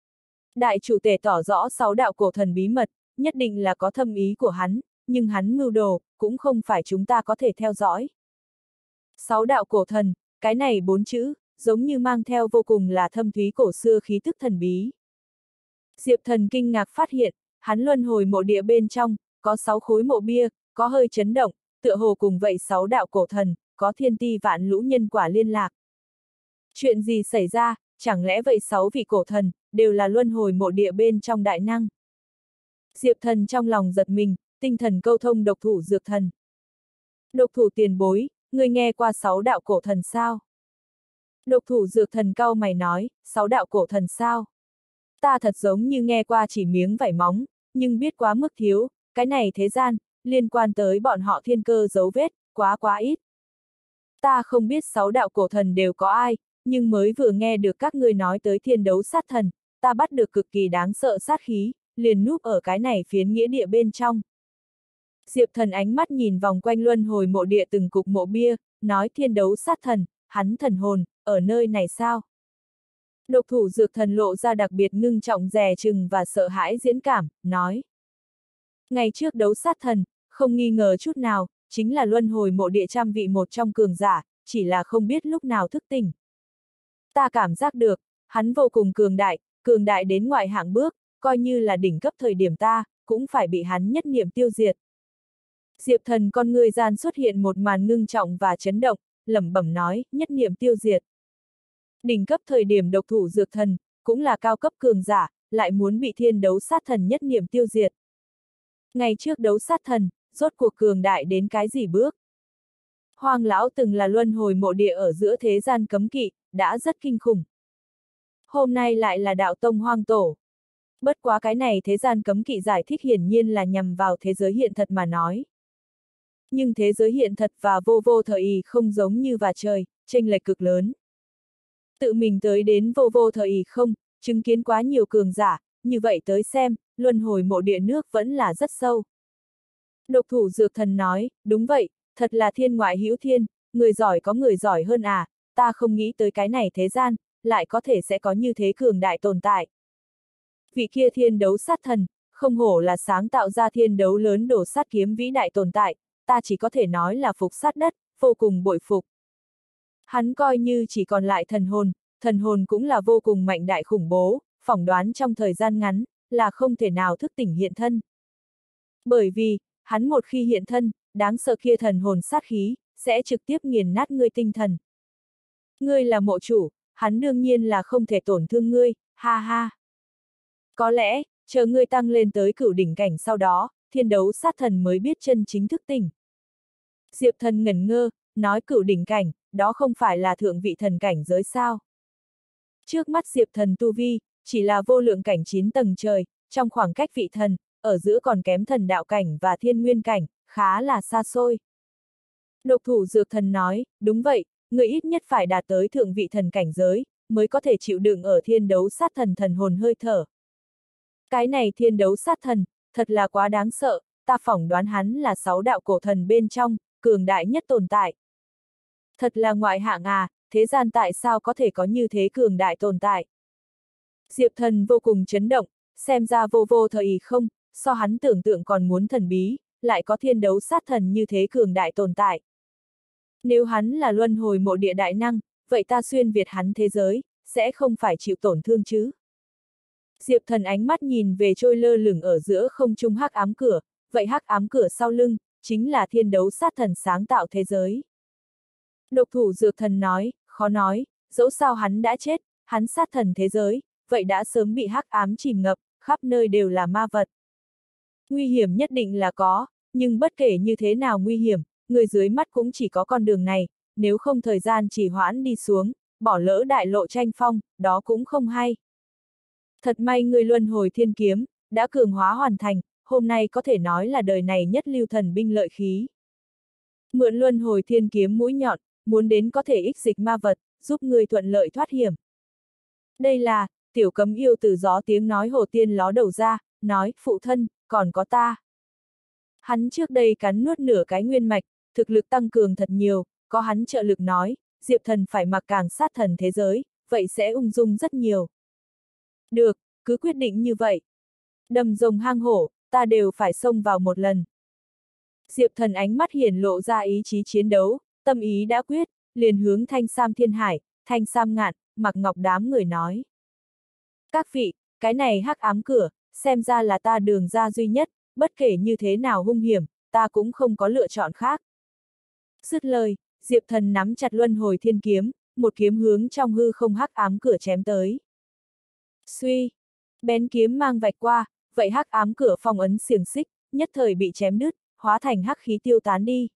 Đại chủ tể tỏ rõ 6 đạo cổ thần bí mật, nhất định là có thâm ý của hắn, nhưng hắn mưu đồ, cũng không phải chúng ta có thể theo dõi. 6 đạo cổ thần, cái này 4 chữ, giống như mang theo vô cùng là thâm thúy cổ xưa khí tức thần bí. Diệp Thần kinh ngạc phát hiện, hắn luân hồi mộ địa bên trong, có 6 khối mộ bia, có hơi chấn động, tựa hồ cùng vậy 6 đạo cổ thần, có thiên ti vạn lũ nhân quả liên lạc. Chuyện gì xảy ra, chẳng lẽ vậy 6 vị cổ thần, đều là luân hồi mộ địa bên trong đại năng? Diệp Thần trong lòng giật mình, tinh thần câu thông độc thủ dược thần. Độc thủ tiền bối, người nghe qua 6 đạo cổ thần sao? Độc thủ dược thần cau mày nói, 6 đạo cổ thần sao? Ta thật giống như nghe qua chỉ miếng vảy móng, nhưng biết quá mức thiếu, cái này thế gian, liên quan tới bọn họ thiên cơ dấu vết, quá ít. Ta không biết 6 đạo cổ thần đều có ai, nhưng mới vừa nghe được các ngươi nói tới thiên đấu sát thần, ta bắt được cực kỳ đáng sợ sát khí, liền núp ở cái này phiến nghĩa địa bên trong. Diệp Thần ánh mắt nhìn vòng quanh luân hồi mộ địa từng cục mộ bia, nói thiên đấu sát thần, hắn thần hồn, ở nơi này sao? Độc thủ dược thần lộ ra đặc biệt ngưng trọng dè chừng và sợ hãi diễn cảm, nói. Ngày trước đấu sát thần, không nghi ngờ chút nào, chính là luân hồi mộ địa trăm vị một trong cường giả, chỉ là không biết lúc nào thức tỉnh. Ta cảm giác được, hắn vô cùng cường đại đến ngoại hạng bước, coi như là đỉnh cấp thời điểm ta, cũng phải bị hắn nhất niệm tiêu diệt. Diệp Thần con người gian xuất hiện một màn ngưng trọng và chấn động, lẩm bẩm nói, nhất niệm tiêu diệt. Đỉnh cấp thời điểm độc thủ dược thần, cũng là cao cấp cường giả, lại muốn bị thiên đấu sát thần nhất niệm tiêu diệt. Ngày trước đấu sát thần, rốt cuộc cường đại đến cái gì bước? Hoang lão từng là luân hồi mộ địa ở giữa thế gian cấm kỵ, đã rất kinh khủng. Hôm nay lại là đạo tông hoang tổ. Bất quá cái này thế gian cấm kỵ giải thích hiển nhiên là nhằm vào thế giới hiện thật mà nói. Nhưng thế giới hiện thật và vô vô thời ý không giống như và trời, chênh lệch cực lớn. Tự mình tới đến vô vô thời ý không, chứng kiến quá nhiều cường giả, như vậy tới xem, luân hồi mộ địa nước vẫn là rất sâu. Độc thủ dược thần nói, đúng vậy, thật là thiên ngoại hữu thiên, người giỏi có người giỏi hơn à, ta không nghĩ tới cái này thế gian, lại có thể sẽ có như thế cường đại tồn tại. Vị kia thiên đấu sát thần, không hổ là sáng tạo ra thiên đấu lớn đổ sát kiếm vĩ đại tồn tại, ta chỉ có thể nói là phục sát đất, vô cùng bội phục. Hắn coi như chỉ còn lại thần hồn cũng là vô cùng mạnh đại khủng bố, phỏng đoán trong thời gian ngắn, là không thể nào thức tỉnh hiện thân. Bởi vì, hắn một khi hiện thân, đáng sợ kia thần hồn sát khí, sẽ trực tiếp nghiền nát ngươi tinh thần. Ngươi là mộ chủ, hắn đương nhiên là không thể tổn thương ngươi, ha ha. Có lẽ, chờ ngươi tăng lên tới cửu đỉnh cảnh sau đó, thiên đấu sát thần mới biết chân chính thức tỉnh. Diệp Thần ngẩn ngơ, nói cửu đỉnh cảnh, đó không phải là thượng vị thần cảnh giới sao? Trước mắt Diệp Thần tu vi, chỉ là vô lượng cảnh 9 tầng trời, trong khoảng cách vị thần, ở giữa còn kém thần đạo cảnh và thiên nguyên cảnh, khá là xa xôi. Độc thủ Dược Thần nói, đúng vậy, người ít nhất phải đạt tới thượng vị thần cảnh giới, mới có thể chịu đựng ở thiên đấu sát thần thần hồn hơi thở. Cái này thiên đấu sát thần, thật là quá đáng sợ, ta phỏng đoán hắn là 6 đạo cổ thần bên trong, cường đại nhất tồn tại. Thật là ngoại hạng à, thế gian tại sao có thể có như thế cường đại tồn tại? Diệp Thần vô cùng chấn động, xem ra vô vô thời không, so hắn tưởng tượng còn muốn thần bí, lại có thiên đấu sát thần như thế cường đại tồn tại. Nếu hắn là luân hồi mộ địa đại năng, vậy ta xuyên việt hắn thế giới, sẽ không phải chịu tổn thương chứ? Diệp Thần ánh mắt nhìn về trôi lơ lửng ở giữa không trung hắc ám cửa, vậy hắc ám cửa sau lưng, chính là thiên đấu sát thần sáng tạo thế giới. Độc thủ Dược Thần nói, khó nói, dẫu sao hắn đã chết, hắn sát thần thế giới, vậy đã sớm bị hắc ám chìm ngập, khắp nơi đều là ma vật. Nguy hiểm nhất định là có, nhưng bất kể như thế nào nguy hiểm, người dưới mắt cũng chỉ có con đường này, nếu không thời gian trì hoãn đi xuống, bỏ lỡ đại lộ tranh phong, đó cũng không hay. Thật may người luân hồi thiên kiếm, đã cường hóa hoàn thành, hôm nay có thể nói là đời này nhất lưu thần binh lợi khí. Mượn luân hồi thiên kiếm mũi nhọn, muốn đến có thể ích dịch ma vật, giúp người thuận lợi thoát hiểm. Đây là, tiểu cấm yêu từ gió tiếng nói hồ tiên ló đầu ra, nói, phụ thân, còn có ta. Hắn trước đây cắn nuốt nửa cái nguyên mạch, thực lực tăng cường thật nhiều, có hắn trợ lực nói, Diệp Thần phải mặc càng sát thần thế giới, vậy sẽ ung dung rất nhiều. Được, cứ quyết định như vậy. Đầm rồng hang hổ, ta đều phải xông vào một lần. Diệp Thần ánh mắt hiển lộ ra ý chí chiến đấu, tâm ý đã quyết, liền hướng Thanh Sam Thiên Hải, Thanh Sam Ngạn, Mạc Ngọc đám người nói. Các vị, cái này hắc ám cửa, xem ra là ta đường ra duy nhất, bất kể như thế nào hung hiểm, ta cũng không có lựa chọn khác. Dứt lời, Diệp Thần nắm chặt luân hồi thiên kiếm, một kiếm hướng trong hư không hắc ám cửa chém tới. Suy, bén kiếm mang vạch qua, vậy hắc ám cửa phong ấn xiềng xích, nhất thời bị chém đứt, hóa thành hắc khí tiêu tán đi.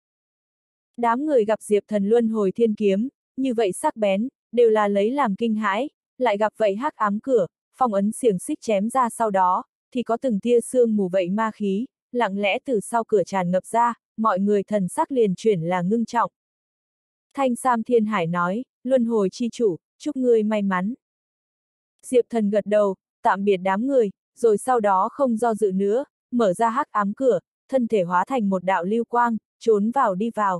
Đám người gặp Diệp Thần luân hồi thiên kiếm, như vậy sắc bén, đều là lấy làm kinh hãi, lại gặp vậy hắc ám cửa, phong ấn xiềng xích chém ra sau đó, thì có từng tia sương mù vậy ma khí, lặng lẽ từ sau cửa tràn ngập ra, mọi người thần sắc liền chuyển là ngưng trọng. Thanh Sam Thiên Hải nói, luân hồi chi chủ, chúc ngươi may mắn. Diệp Thần gật đầu, tạm biệt đám người, rồi sau đó không do dự nữa, mở ra hắc ám cửa, thân thể hóa thành một đạo lưu quang, trốn vào đi vào.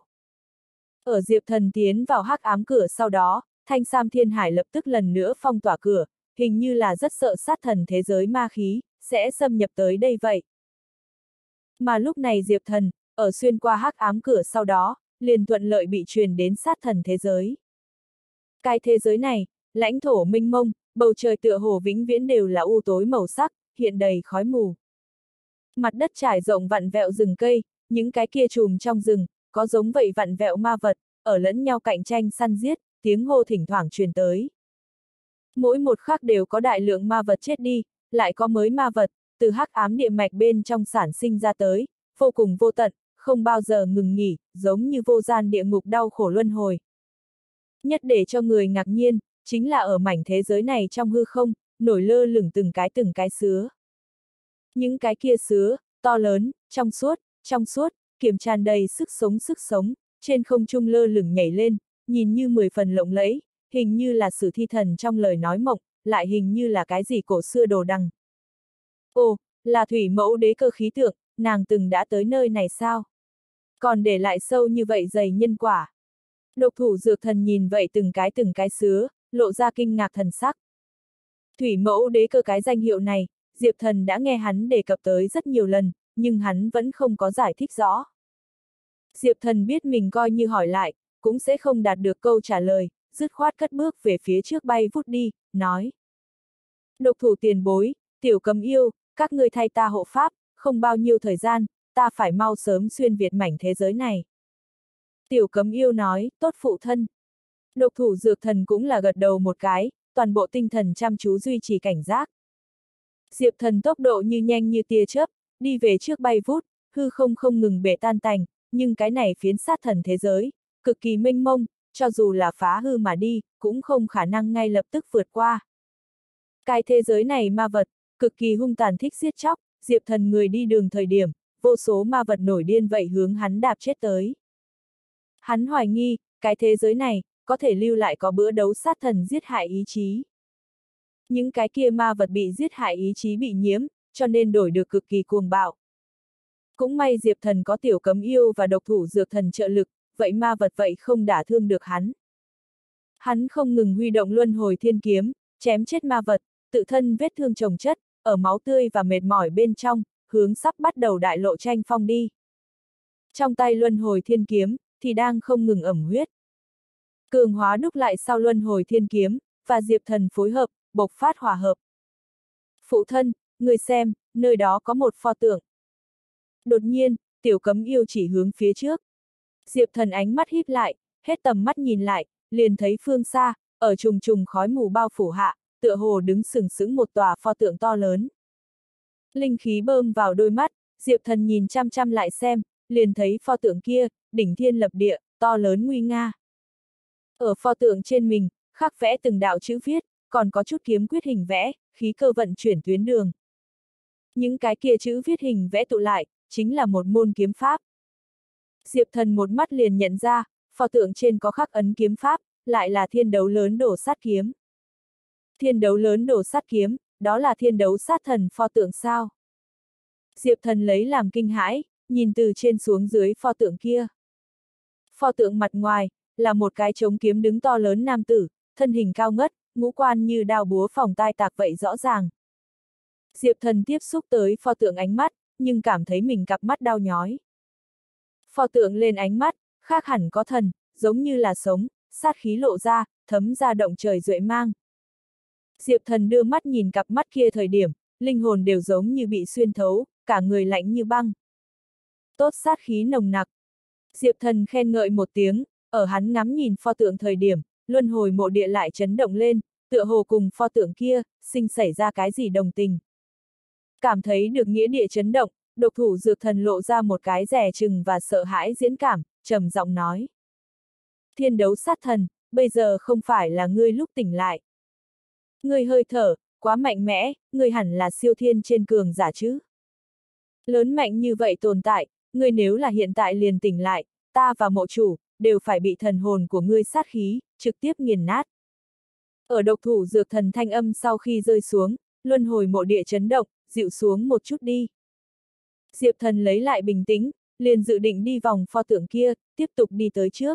Ở Diệp Thần tiến vào hắc ám cửa sau đó, Thanh Sam Thiên Hải lập tức lần nữa phong tỏa cửa, hình như là rất sợ sát thần thế giới ma khí, sẽ xâm nhập tới đây vậy. Mà lúc này Diệp Thần, ở xuyên qua hắc ám cửa sau đó, liền thuận lợi bị truyền đến sát thần thế giới. Cái thế giới này, lãnh thổ mênh mông, bầu trời tựa hồ vĩnh viễn đều là u tối màu sắc, hiện đầy khói mù. Mặt đất trải rộng vặn vẹo rừng cây, những cái kia chùm trong rừng, có giống vậy vặn vẹo ma vật, ở lẫn nhau cạnh tranh săn giết, tiếng hô thỉnh thoảng truyền tới. Mỗi một khắc đều có đại lượng ma vật chết đi, lại có mới ma vật, từ hắc ám địa mạch bên trong sản sinh ra tới, vô cùng vô tận, không bao giờ ngừng nghỉ, giống như vô gian địa ngục đau khổ luân hồi. Nhất để cho người ngạc nhiên, chính là ở mảnh thế giới này trong hư không, nổi lơ lửng từng cái sứa. Những cái kia sứa, to lớn, trong suốt, kiềm tràn đầy sức sống, trên không trung lơ lửng nhảy lên, nhìn như 10 phần lộng lẫy, hình như là sử thi thần trong lời nói mộng, lại hình như là cái gì cổ xưa đồ đằng. Ồ, là thủy mẫu đế cơ khí tượng, nàng từng đã tới nơi này sao? Còn để lại sâu như vậy dày nhân quả. Độc thủ Dược Thần nhìn vậy từng cái sứa, lộ ra kinh ngạc thần sắc. Thủy mẫu đế cơ cái danh hiệu này, Diệp Thần đã nghe hắn đề cập tới rất nhiều lần, nhưng hắn vẫn không có giải thích rõ. Diệp Thần biết mình coi như hỏi lại, cũng sẽ không đạt được câu trả lời, dứt khoát cất bước về phía trước bay vút đi, nói. Độc thủ tiền bối, Tiểu Cấm Yêu, các ngươi thay ta hộ pháp, không bao nhiêu thời gian, ta phải mau sớm xuyên việt mảnh thế giới này. Tiểu Cấm Yêu nói, tốt phụ thân. Độc thủ Dược Thần cũng là gật đầu một cái, toàn bộ tinh thần chăm chú duy trì cảnh giác. Diệp Thần tốc độ như nhanh như tia chớp, đi về trước bay vút, hư không không ngừng bể tan tành, nhưng cái này phiến sát thần thế giới, cực kỳ mênh mông, cho dù là phá hư mà đi, cũng không khả năng ngay lập tức vượt qua. Cái thế giới này ma vật, cực kỳ hung tàn thích giết chóc, Diệp Thần người đi đường thời điểm, vô số ma vật nổi điên vậy hướng hắn đạp chết tới. Hắn hoài nghi, cái thế giới này, có thể lưu lại có bữa đấu sát thần giết hại ý chí. Những cái kia ma vật bị giết hại ý chí bị nhiễm, cho nên đổi được cực kỳ cuồng bạo. Cũng may Diệp Thần có Tiểu Cấm Yêu và độc thủ Dược Thần trợ lực, vậy ma vật vậy không đả thương được hắn. Hắn không ngừng huy động luân hồi thiên kiếm, chém chết ma vật, tự thân vết thương chồng chất, ở máu tươi và mệt mỏi bên trong, hướng sắp bắt đầu đại lộ tranh phong đi. Trong tay luân hồi thiên kiếm, thì đang không ngừng ẩm huyết. Cường hóa đúc lại sau luân hồi thiên kiếm, và Diệp Thần phối hợp, bộc phát hòa hợp. Phụ thân, người xem, nơi đó có một pho tượng. Đột nhiên, Tiểu Cấm Yêu chỉ hướng phía trước. Diệp Thần ánh mắt híp lại, hết tầm mắt nhìn lại, liền thấy phương xa, ở trùng trùng khói mù bao phủ hạ, tựa hồ đứng sừng sững một tòa pho tượng to lớn. Linh khí bơm vào đôi mắt, Diệp Thần nhìn chăm chăm lại xem, liền thấy pho tượng kia, đỉnh thiên lập địa, to lớn nguy nga. Ở pho tượng trên mình, khắc vẽ từng đạo chữ viết, còn có chút kiếm quyết hình vẽ, khí cơ vận chuyển tuyến đường. Những cái kia chữ viết hình vẽ tụ lại, chính là một môn kiếm pháp. Diệp Thần một mắt liền nhận ra, pho tượng trên có khắc ấn kiếm pháp, lại là thiên đấu lớn đổ sát kiếm. Thiên đấu lớn đổ sát kiếm, đó là thiên đấu sát thần pho tượng sao? Diệp Thần lấy làm kinh hãi, nhìn từ trên xuống dưới pho tượng kia. Pho tượng mặt ngoài, là một cái trống kiếm đứng to lớn nam tử, thân hình cao ngất, ngũ quan như đao búa phòng tai tạc vậy rõ ràng. Diệp Thần tiếp xúc tới pho tượng ánh mắt, nhưng cảm thấy mình cặp mắt đau nhói. Pho tượng lên ánh mắt, khác hẳn có thần, giống như là sống, sát khí lộ ra, thấm ra động trời duệ mang. Diệp Thần đưa mắt nhìn cặp mắt kia thời điểm, linh hồn đều giống như bị xuyên thấu, cả người lạnh như băng. Tốt sát khí nồng nặc. Diệp Thần khen ngợi một tiếng, ở hắn ngắm nhìn pho tượng thời điểm, luân hồi mộ địa lại chấn động lên, tựa hồ cùng pho tượng kia, sinh xảy ra cái gì đồng tình. Cảm thấy được nghĩa địa chấn động, độc thủ Dược Thần lộ ra một cái dè chừng và sợ hãi diễn cảm, trầm giọng nói. Thiên đấu sát thần, bây giờ không phải là ngươi lúc tỉnh lại. Ngươi hơi thở, quá mạnh mẽ, ngươi hẳn là siêu thiên trên cường giả chứ. Lớn mạnh như vậy tồn tại, ngươi nếu là hiện tại liền tỉnh lại, ta và mộ chủ, đều phải bị thần hồn của ngươi sát khí, trực tiếp nghiền nát. Ở độc thủ Dược Thần thanh âm sau khi rơi xuống, luân hồi mộ địa chấn động, dịu xuống một chút đi. Diệp Thần lấy lại bình tĩnh, liền dự định đi vòng pho tượng kia, tiếp tục đi tới trước.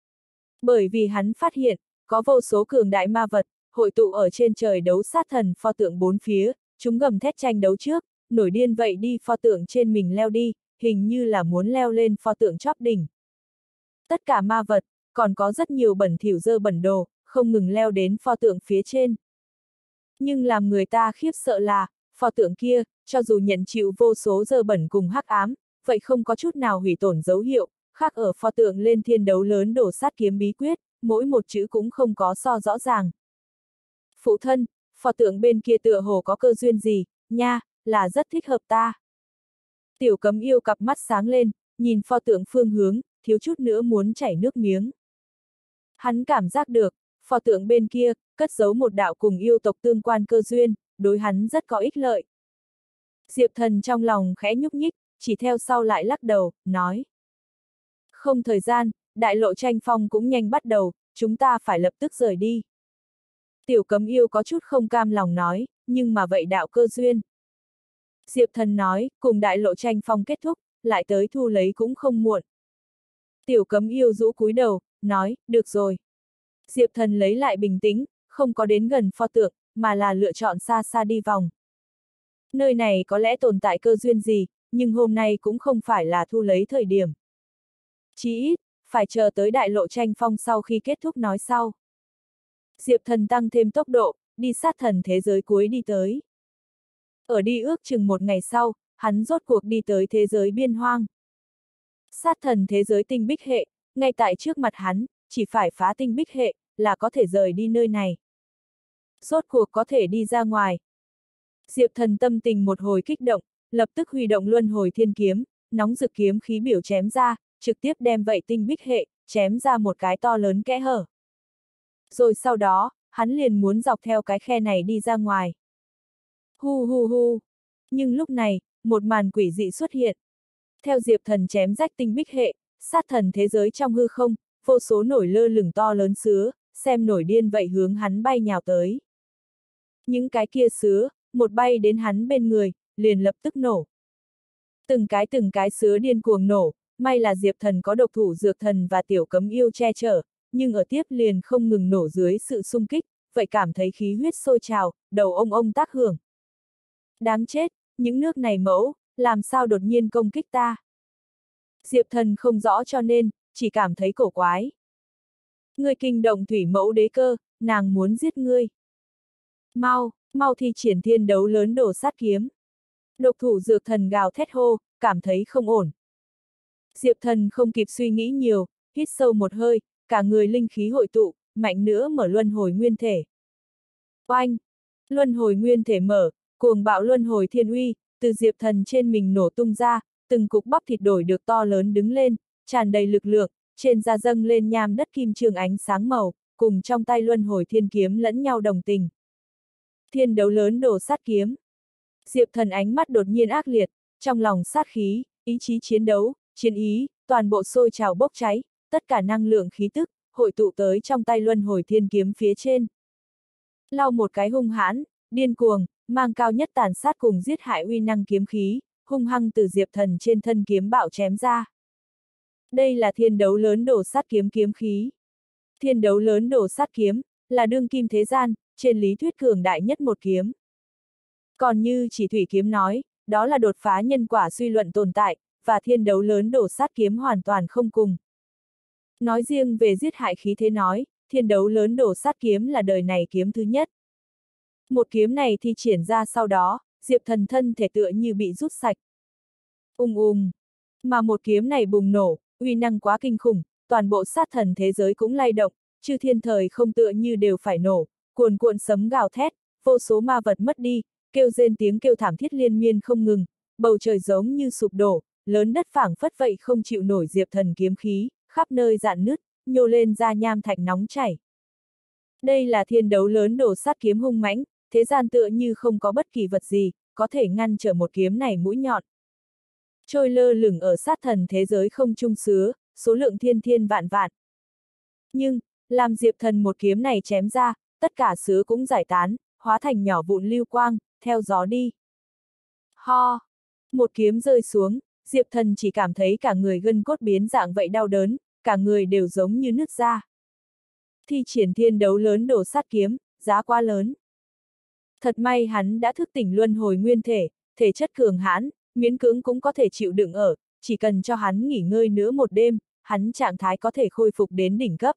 Bởi vì hắn phát hiện, có vô số cường đại ma vật, hội tụ ở trên trời đấu sát thần pho tượng bốn phía, chúng gầm thét tranh đấu trước, nổi điên vậy đi pho tượng trên mình leo đi, hình như là muốn leo lên pho tượng chóp đỉnh. Tất cả ma vật, còn có rất nhiều bẩn thỉu dơ bẩn đồ, không ngừng leo đến pho tượng phía trên. Nhưng làm người ta khiếp sợ là, pho tượng kia, cho dù nhận chịu vô số dơ bẩn cùng hắc ám, vậy không có chút nào hủy tổn dấu hiệu, khác ở pho tượng lên thiên đấu lớn đổ sát kiếm bí quyết, mỗi một chữ cũng không có so rõ ràng. Phụ thân, pho tượng bên kia tựa hồ có cơ duyên gì, nha, là rất thích hợp ta. Tiểu Cấm Yêu cặp mắt sáng lên, nhìn pho tượng phương hướng, thiếu chút nữa muốn chảy nước miếng. Hắn cảm giác được, pho tượng bên kia, cất giấu một đạo cùng yêu tộc tương quan cơ duyên, đối hắn rất có ích lợi. Diệp Thần trong lòng khẽ nhúc nhích, chỉ theo sau lại lắc đầu, nói. Không thời gian, đại lộ tranh phong cũng nhanh bắt đầu, chúng ta phải lập tức rời đi. Tiểu Cấm Yêu có chút không cam lòng nói, nhưng mà vậy đạo cơ duyên. Diệp Thần nói, cùng đại lộ tranh phong kết thúc, lại tới thu lấy cũng không muộn. Tiểu Cấm Yêu rũ cúi đầu, nói, được rồi. Diệp Thần lấy lại bình tĩnh, không có đến gần pho tượng, mà là lựa chọn xa xa đi vòng. Nơi này có lẽ tồn tại cơ duyên gì, nhưng hôm nay cũng không phải là thu lấy thời điểm. Chí ít, phải chờ tới đại lộ tranh phong sau khi kết thúc nói sau. Diệp Thần tăng thêm tốc độ, đi sát thần thế giới cuối đi tới. Ở đi ước chừng một ngày sau, hắn rốt cuộc đi tới thế giới biên hoang. Sát thần thế giới tinh bích hệ, ngay tại trước mặt hắn, chỉ phải phá tinh bích hệ, là có thể rời đi nơi này. Rốt cuộc có thể đi ra ngoài. Diệp Thần tâm tình một hồi kích động, lập tức huy động luân hồi thiên kiếm, nóng rực kiếm khí biểu chém ra, trực tiếp đem vậy tinh bích hệ, chém ra một cái to lớn kẽ hở. Rồi sau đó, hắn liền muốn dọc theo cái khe này đi ra ngoài. Hu hu hu. Nhưng lúc này, một màn quỷ dị xuất hiện. Theo Diệp Thần chém rách tinh bích hệ, sát thần thế giới trong hư không, vô số nổi lơ lửng to lớn sứa, xem nổi điên vậy hướng hắn bay nhào tới. Những cái kia sứa, một bay đến hắn bên người, liền lập tức nổ. Từng cái sứa điên cuồng nổ, may là Diệp Thần có độc thủ dược thần và tiểu cấm yêu che chở, nhưng ở tiếp liền không ngừng nổ dưới sự xung kích, vậy cảm thấy khí huyết sôi trào, đầu ông tác hưởng. Đáng chết, những nước này mẫu, làm sao đột nhiên công kích ta? Diệp Thần không rõ cho nên, chỉ cảm thấy cổ quái. Ngươi kinh động thủy mẫu đế cơ, nàng muốn giết ngươi. Mau thi triển thiên đấu lớn đổ sát kiếm. Độc thủ dược thần gào thét hô, cảm thấy không ổn. Diệp Thần không kịp suy nghĩ nhiều, hít sâu một hơi, cả người linh khí hội tụ, mạnh nữa mở luân hồi nguyên thể. Oanh! Luân hồi nguyên thể mở, cuồng bạo luân hồi thiên uy, từ Diệp Thần trên mình nổ tung ra, từng cục bắp thịt đổi được to lớn đứng lên, tràn đầy lực lượng, trên da dâng lên nham đất kim trường ánh sáng màu, cùng trong tay luân hồi thiên kiếm lẫn nhau đồng tình. Thiên đấu lớn đổ sát kiếm. Diệp Thần ánh mắt đột nhiên ác liệt, trong lòng sát khí, ý chí chiến đấu, chiến ý, toàn bộ sôi trào bốc cháy, tất cả năng lượng khí tức, hội tụ tới trong tay luân hồi thiên kiếm phía trên. Lau một cái hung hãn, điên cuồng, mang cao nhất tàn sát cùng giết hại uy năng kiếm khí, hung hăng từ Diệp Thần trên thân kiếm bạo chém ra. Đây là thiên đấu lớn đổ sát kiếm kiếm khí. Thiên đấu lớn đổ sát kiếm, là đương kim thế gian, trên lý thuyết cường đại nhất một kiếm. Còn như chỉ thủy kiếm nói, đó là đột phá nhân quả suy luận tồn tại, và thiên đấu lớn đổ sát kiếm hoàn toàn không cùng. Nói riêng về giết hại khí thế nói, thiên đấu lớn đổ sát kiếm là đời này kiếm thứ nhất. Một kiếm này thi triển ra sau đó, Diệp Thần thân thể tựa như bị rút sạch. Mà một kiếm này bùng nổ, uy năng quá kinh khủng, toàn bộ sát thần thế giới cũng lay động, chư thiên thời không tựa như đều phải nổ, cuồn cuộn sấm gào thét, vô số ma vật mất đi, kêu rên tiếng kêu thảm thiết liên miên không ngừng, bầu trời giống như sụp đổ, lớn đất phảng phất vậy không chịu nổi Diệp Thần kiếm khí, khắp nơi rạn nứt, nhô lên ra nham thạch nóng chảy. Đây là thiên đấu lớn đổ sát kiếm hung mãnh, thế gian tựa như không có bất kỳ vật gì, có thể ngăn trở một kiếm này mũi nhọn. Trôi lơ lửng ở sát thần thế giới không trung sứa, số lượng thiên thiên vạn vạn. Nhưng, làm Diệp Thần một kiếm này chém ra, tất cả sứa cũng giải tán, hóa thành nhỏ vụn lưu quang, theo gió đi. Ho! Một kiếm rơi xuống, Diệp Thần chỉ cảm thấy cả người gân cốt biến dạng vậy đau đớn, cả người đều giống như nứt ra. Thi triển thiên đấu lớn đổ sát kiếm, giá quá lớn. Thật may hắn đã thức tỉnh luân hồi nguyên thể, thể chất cường hãn, miễn cưỡng cũng có thể chịu đựng ở, chỉ cần cho hắn nghỉ ngơi nữa một đêm, hắn trạng thái có thể khôi phục đến đỉnh cấp.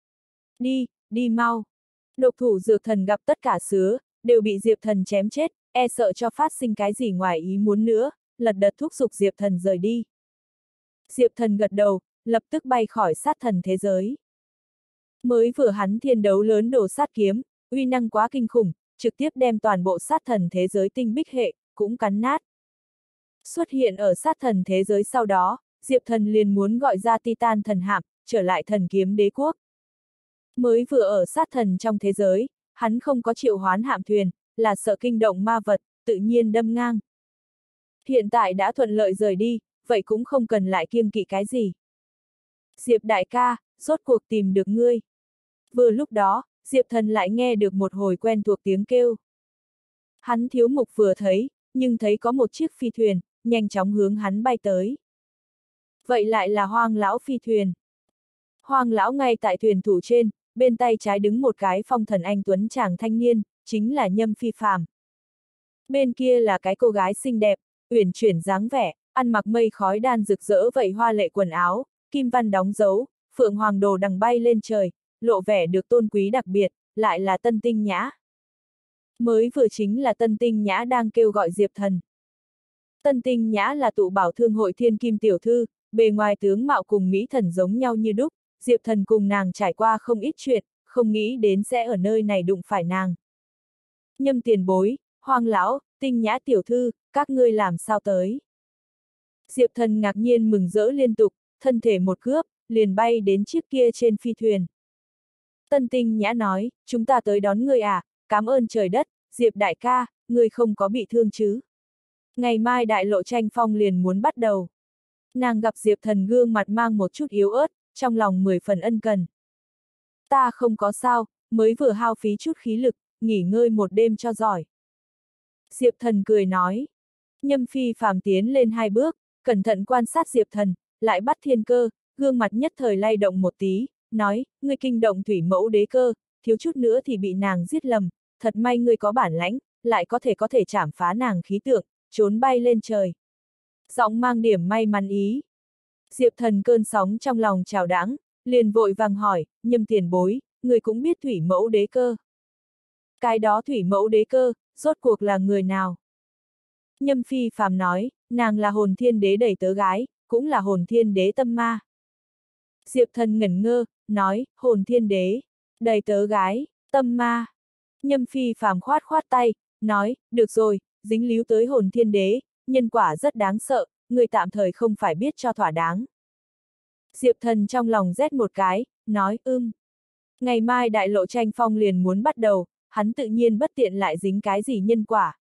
Đi mau. Độc thủ dược thần gặp tất cả sứa, đều bị Diệp Thần chém chết, e sợ cho phát sinh cái gì ngoài ý muốn nữa, lật đật thúc giục Diệp Thần rời đi. Diệp Thần gật đầu, lập tức bay khỏi sát thần thế giới. Mới vừa hắn thiên đấu lớn đổ sát kiếm, uy năng quá kinh khủng, trực tiếp đem toàn bộ sát thần thế giới tinh bích hệ, cũng cắn nát. Xuất hiện ở sát thần thế giới sau đó, Diệp Thần liền muốn gọi ra Titan thần hạm, trở lại thần kiếm đế quốc. Mới vừa ở sát thần trong thế giới, hắn không có triệu hoán hạm thuyền, là sợ kinh động ma vật, tự nhiên đâm ngang. Hiện tại đã thuận lợi rời đi, vậy cũng không cần lại kiêng kỵ cái gì. Diệp đại ca, rốt cuộc tìm được ngươi. Vừa lúc đó, Diệp Thần lại nghe được một hồi quen thuộc tiếng kêu. Hắn thiếu mục vừa thấy, nhưng thấy có một chiếc phi thuyền, nhanh chóng hướng hắn bay tới. Vậy lại là Hoang lão phi thuyền. Hoang lão ngay tại thuyền thủ trên, bên tay trái đứng một cái phong thần anh tuấn chàng thanh niên, chính là Nhâm Phi Phàm. Bên kia là cái cô gái xinh đẹp, uyển chuyển dáng vẻ, ăn mặc mây khói đan rực rỡ vậy hoa lệ quần áo, kim văn đóng dấu, phượng hoàng đồ đằng bay lên trời, lộ vẻ được tôn quý đặc biệt, lại là Tân Tinh Nhã. Mới vừa chính là Tân Tinh Nhã đang kêu gọi Diệp Thần. Tân Tinh Nhã là tụ bảo thương hội thiên kim tiểu thư, bề ngoài tướng mạo cùng Mỹ Thần giống nhau như đúc, Diệp Thần cùng nàng trải qua không ít chuyện, không nghĩ đến sẽ ở nơi này đụng phải nàng. Nhâm tiền bối, Hoang lão, Tinh Nhã tiểu thư, các ngươi làm sao tới? Diệp Thần ngạc nhiên mừng rỡ liên tục, thân thể một cướp, liền bay đến chiếc kia trên phi thuyền. Tân Tinh Nhã nói, chúng ta tới đón ngươi à, cảm ơn trời đất, Diệp đại ca, ngươi không có bị thương chứ? Ngày mai đại lộ tranh phong liền muốn bắt đầu. Nàng gặp Diệp Thần gương mặt mang một chút yếu ớt, trong lòng 10 phần ân cần. Ta không có sao, mới vừa hao phí chút khí lực, nghỉ ngơi một đêm cho giỏi. Diệp Thần cười nói. Nhâm Phi Phàm tiến lên 2 bước, cẩn thận quan sát Diệp Thần, lại bắt Thiên Cơ, gương mặt nhất thời lay động một tí, nói, ngươi kinh động thủy mẫu đế cơ, thiếu chút nữa thì bị nàng giết lầm, thật may ngươi có bản lãnh, lại có thể chảm phá nàng khí tượng, trốn bay lên trời. Giọng mang điểm may mắn ý. Diệp Thần cơn sóng trong lòng trào đãng, liền vội vàng hỏi, Nhâm tiền bối, người cũng biết thủy mẫu đế cơ. Cái đó thủy mẫu đế cơ, rốt cuộc là người nào? Nhâm Phi Phàm nói, nàng là hồn thiên đế đầy tớ gái, cũng là hồn thiên đế tâm ma. Diệp Thần ngẩn ngơ, nói, hồn thiên đế, đầy tớ gái, tâm ma. Nhâm Phi Phàm khoát khoát tay, nói, được rồi, dính líu tới hồn thiên đế, nhân quả rất đáng sợ, người tạm thời không phải biết cho thỏa đáng. Diệp Thần trong lòng rét một cái, nói, ngày mai đại lộ tranh phong liền muốn bắt đầu, hắn tự nhiên bất tiện lại dính cái gì nhân quả.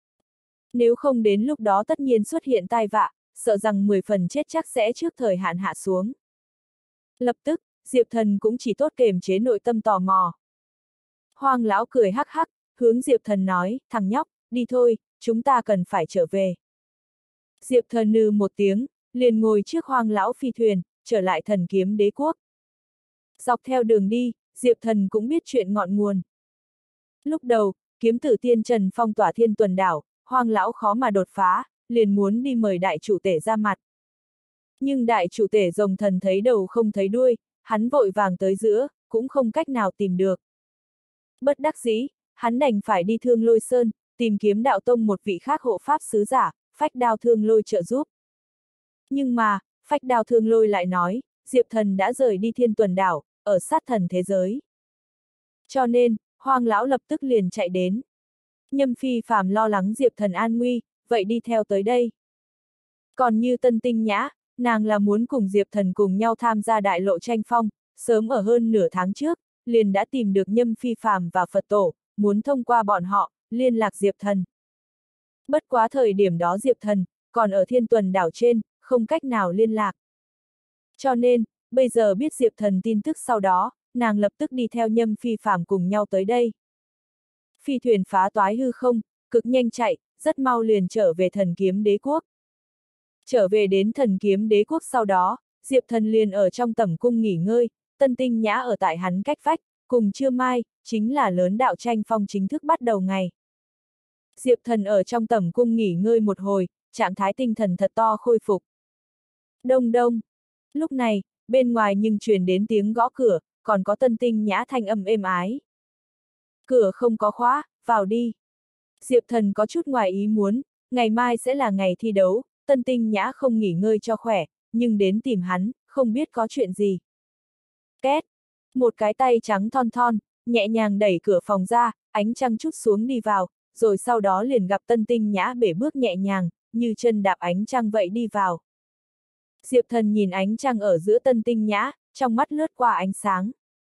Nếu không đến lúc đó tất nhiên xuất hiện tai vạ, sợ rằng 10 phần chết chắc sẽ trước thời hạn hạ xuống. Lập tức, Diệp Thần cũng chỉ tốt kiềm chế nội tâm tò mò. Hoang lão cười hắc hắc, hướng Diệp Thần nói, thằng nhóc, đi thôi, chúng ta cần phải trở về. Diệp Thần nừ một tiếng, liền ngồi trước Hoang lão phi thuyền, trở lại Thần Kiếm Đế quốc. Dọc theo đường đi, Diệp Thần cũng biết chuyện ngọn nguồn. Lúc đầu, kiếm tử tiên Trần phong tỏa Thiên Tuần đảo, Hoang lão khó mà đột phá, liền muốn đi mời đại chủ tể ra mặt. Nhưng đại chủ tể Rồng Thần thấy đầu không thấy đuôi, hắn vội vàng tới giữa, cũng không cách nào tìm được. Bất đắc dĩ, hắn đành phải đi Thương Lôi Sơn, tìm kiếm đạo tông một vị khác hộ pháp sứ giả, Phách Đao Thương Lôi trợ giúp. Nhưng mà, Phách Đao Thương Lôi lại nói, Diệp Thần đã rời đi Thiên Tuần đảo, ở sát thần thế giới. Cho nên, Hoang lão lập tức liền chạy đến. Nhâm Phi Phàm lo lắng Diệp Thần an nguy, vậy đi theo tới đây. Còn như Tân Tinh Nhã, nàng là muốn cùng Diệp Thần cùng nhau tham gia đại lộ tranh phong, sớm ở hơn nửa tháng trước, liền đã tìm được Nhâm Phi Phàm và Phật Tổ, muốn thông qua bọn họ, liên lạc Diệp Thần. Bất quá thời điểm đó Diệp Thần, còn ở Thiên Tuần đảo trên, không cách nào liên lạc. Cho nên, bây giờ biết Diệp Thần tin tức sau đó, nàng lập tức đi theo Nhâm Phi Phàm cùng nhau tới đây. Phi thuyền phá toái hư không, cực nhanh chạy, rất mau liền trở về Thần Kiếm Đế quốc. Trở về đến Thần Kiếm Đế quốc sau đó, Diệp Thần liền ở trong tẩm cung nghỉ ngơi, Tân Tinh Nhã ở tại hắn cách vách, cùng trưa mai, chính là lớn đạo tranh phong chính thức bắt đầu ngày. Diệp Thần ở trong tẩm cung nghỉ ngơi một hồi, trạng thái tinh thần thật to khôi phục. Đông đông. Lúc này, bên ngoài nhưng truyền đến tiếng gõ cửa, còn có Tân Tinh Nhã thanh âm êm ái. Cửa không có khóa, vào đi. Diệp Thần có chút ngoài ý muốn, ngày mai sẽ là ngày thi đấu, Tân Tinh Nhã không nghỉ ngơi cho khỏe, nhưng đến tìm hắn, không biết có chuyện gì. Két. Một cái tay trắng thon thon, nhẹ nhàng đẩy cửa phòng ra, ánh trăng chút xuống đi vào, rồi sau đó liền gặp Tân Tinh Nhã bể bước nhẹ nhàng, như chân đạp ánh trăng vậy đi vào. Diệp Thần nhìn ánh trăng ở giữa Tân Tinh Nhã, trong mắt lướt qua ánh sáng.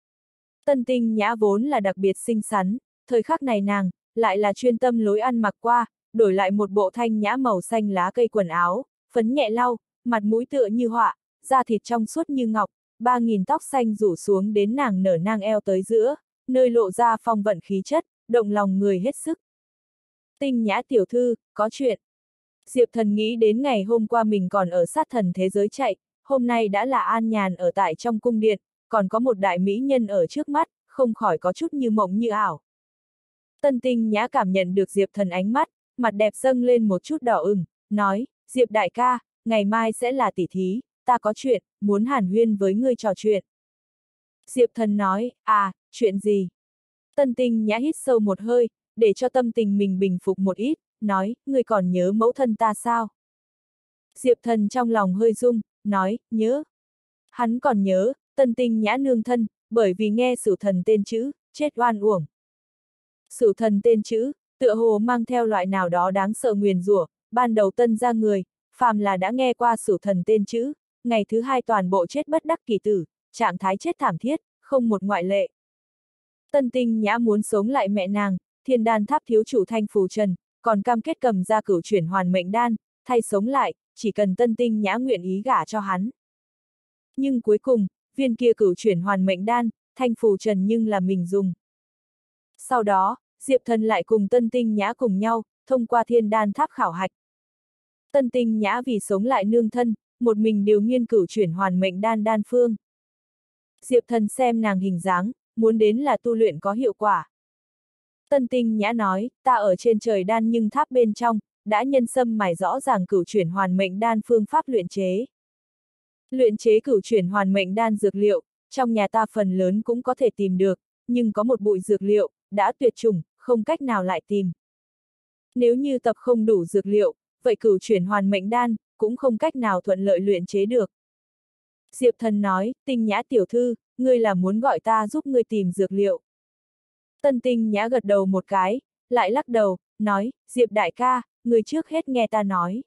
Tân Tinh Nhã vốn là đặc biệt xinh xắn, thời khắc này nàng, lại là chuyên tâm lối ăn mặc qua, đổi lại một bộ thanh nhã màu xanh lá cây quần áo, phấn nhẹ lau, mặt mũi tựa như họa, da thịt trong suốt như ngọc, 3000 tóc xanh rủ xuống đến nàng nở nang eo tới giữa, nơi lộ ra phong vận khí chất, động lòng người hết sức. Tinh Nhã tiểu thư, có chuyện. Diệp Thần nghĩ đến ngày hôm qua mình còn ở sát thần thế giới chạy, hôm nay đã là an nhàn ở tại trong cung điện, còn có một đại mỹ nhân ở trước mắt, không khỏi có chút như mộng như ảo. Tân Tinh Nhã cảm nhận được Diệp Thần ánh mắt, mặt đẹp dâng lên một chút đỏ ửng, nói, Diệp đại ca, ngày mai sẽ là tỷ thí, ta có chuyện, muốn hàn huyên với ngươi trò chuyện. Diệp Thần nói, chuyện gì? Tân Tinh Nhã hít sâu một hơi, để cho tâm tình mình bình phục một ít, nói, ngươi còn nhớ mẫu thân ta sao? Diệp Thần trong lòng hơi rung, nói, nhớ. Hắn còn nhớ, Tân Tinh Nhã nương thân, bởi vì nghe Sửu Thần tên chữ, chết oan uổng. Sửu Thần tên chữ, tựa hồ mang theo loại nào đó đáng sợ nguyền rủa, ban đầu Tân ra người, phàm là đã nghe qua Sửu Thần tên chữ, ngày thứ hai toàn bộ chết bất đắc kỳ tử, trạng thái chết thảm thiết, không một ngoại lệ. Tân Tinh Nhã muốn sống lại mẹ nàng, Thiên Đan Tháp thiếu chủ Thanh Phù Trần, còn cam kết cầm ra cửu chuyển hoàn mệnh đan, thay sống lại, chỉ cần Tân Tinh Nhã nguyện ý gả cho hắn. Nhưng cuối cùng, viên kia cửu chuyển hoàn mệnh đan, Thanh Phù Trần nhưng là mình dùng. Sau đó, Diệp Thần lại cùng Tân Tinh Nhã cùng nhau, thông qua Thiên Đan Tháp khảo hạch. Tân Tinh Nhã vì sống lại nương thân, một mình điều nghiên cửu chuyển hoàn mệnh đan đan phương. Diệp Thần xem nàng hình dáng, muốn đến là tu luyện có hiệu quả. Tân Tinh Nhã nói, ta ở trên trời đan nhưng tháp bên trong, đã nhân sâm mài rõ ràng cửu chuyển hoàn mệnh đan phương pháp luyện chế. Luyện chế cửu chuyển hoàn mệnh đan dược liệu, trong nhà ta phần lớn cũng có thể tìm được, nhưng có một bụi dược liệu, đã tuyệt chủng, không cách nào lại tìm. Nếu như tập không đủ dược liệu, vậy cửu chuyển hoàn mệnh đan, cũng không cách nào thuận lợi luyện chế được. Diệp Thần nói, Tinh Nhã tiểu thư, ngươi là muốn gọi ta giúp ngươi tìm dược liệu. Tân Tinh Nhã gật đầu một cái, lại lắc đầu, nói, Diệp đại ca, ngươi trước hết nghe ta nói.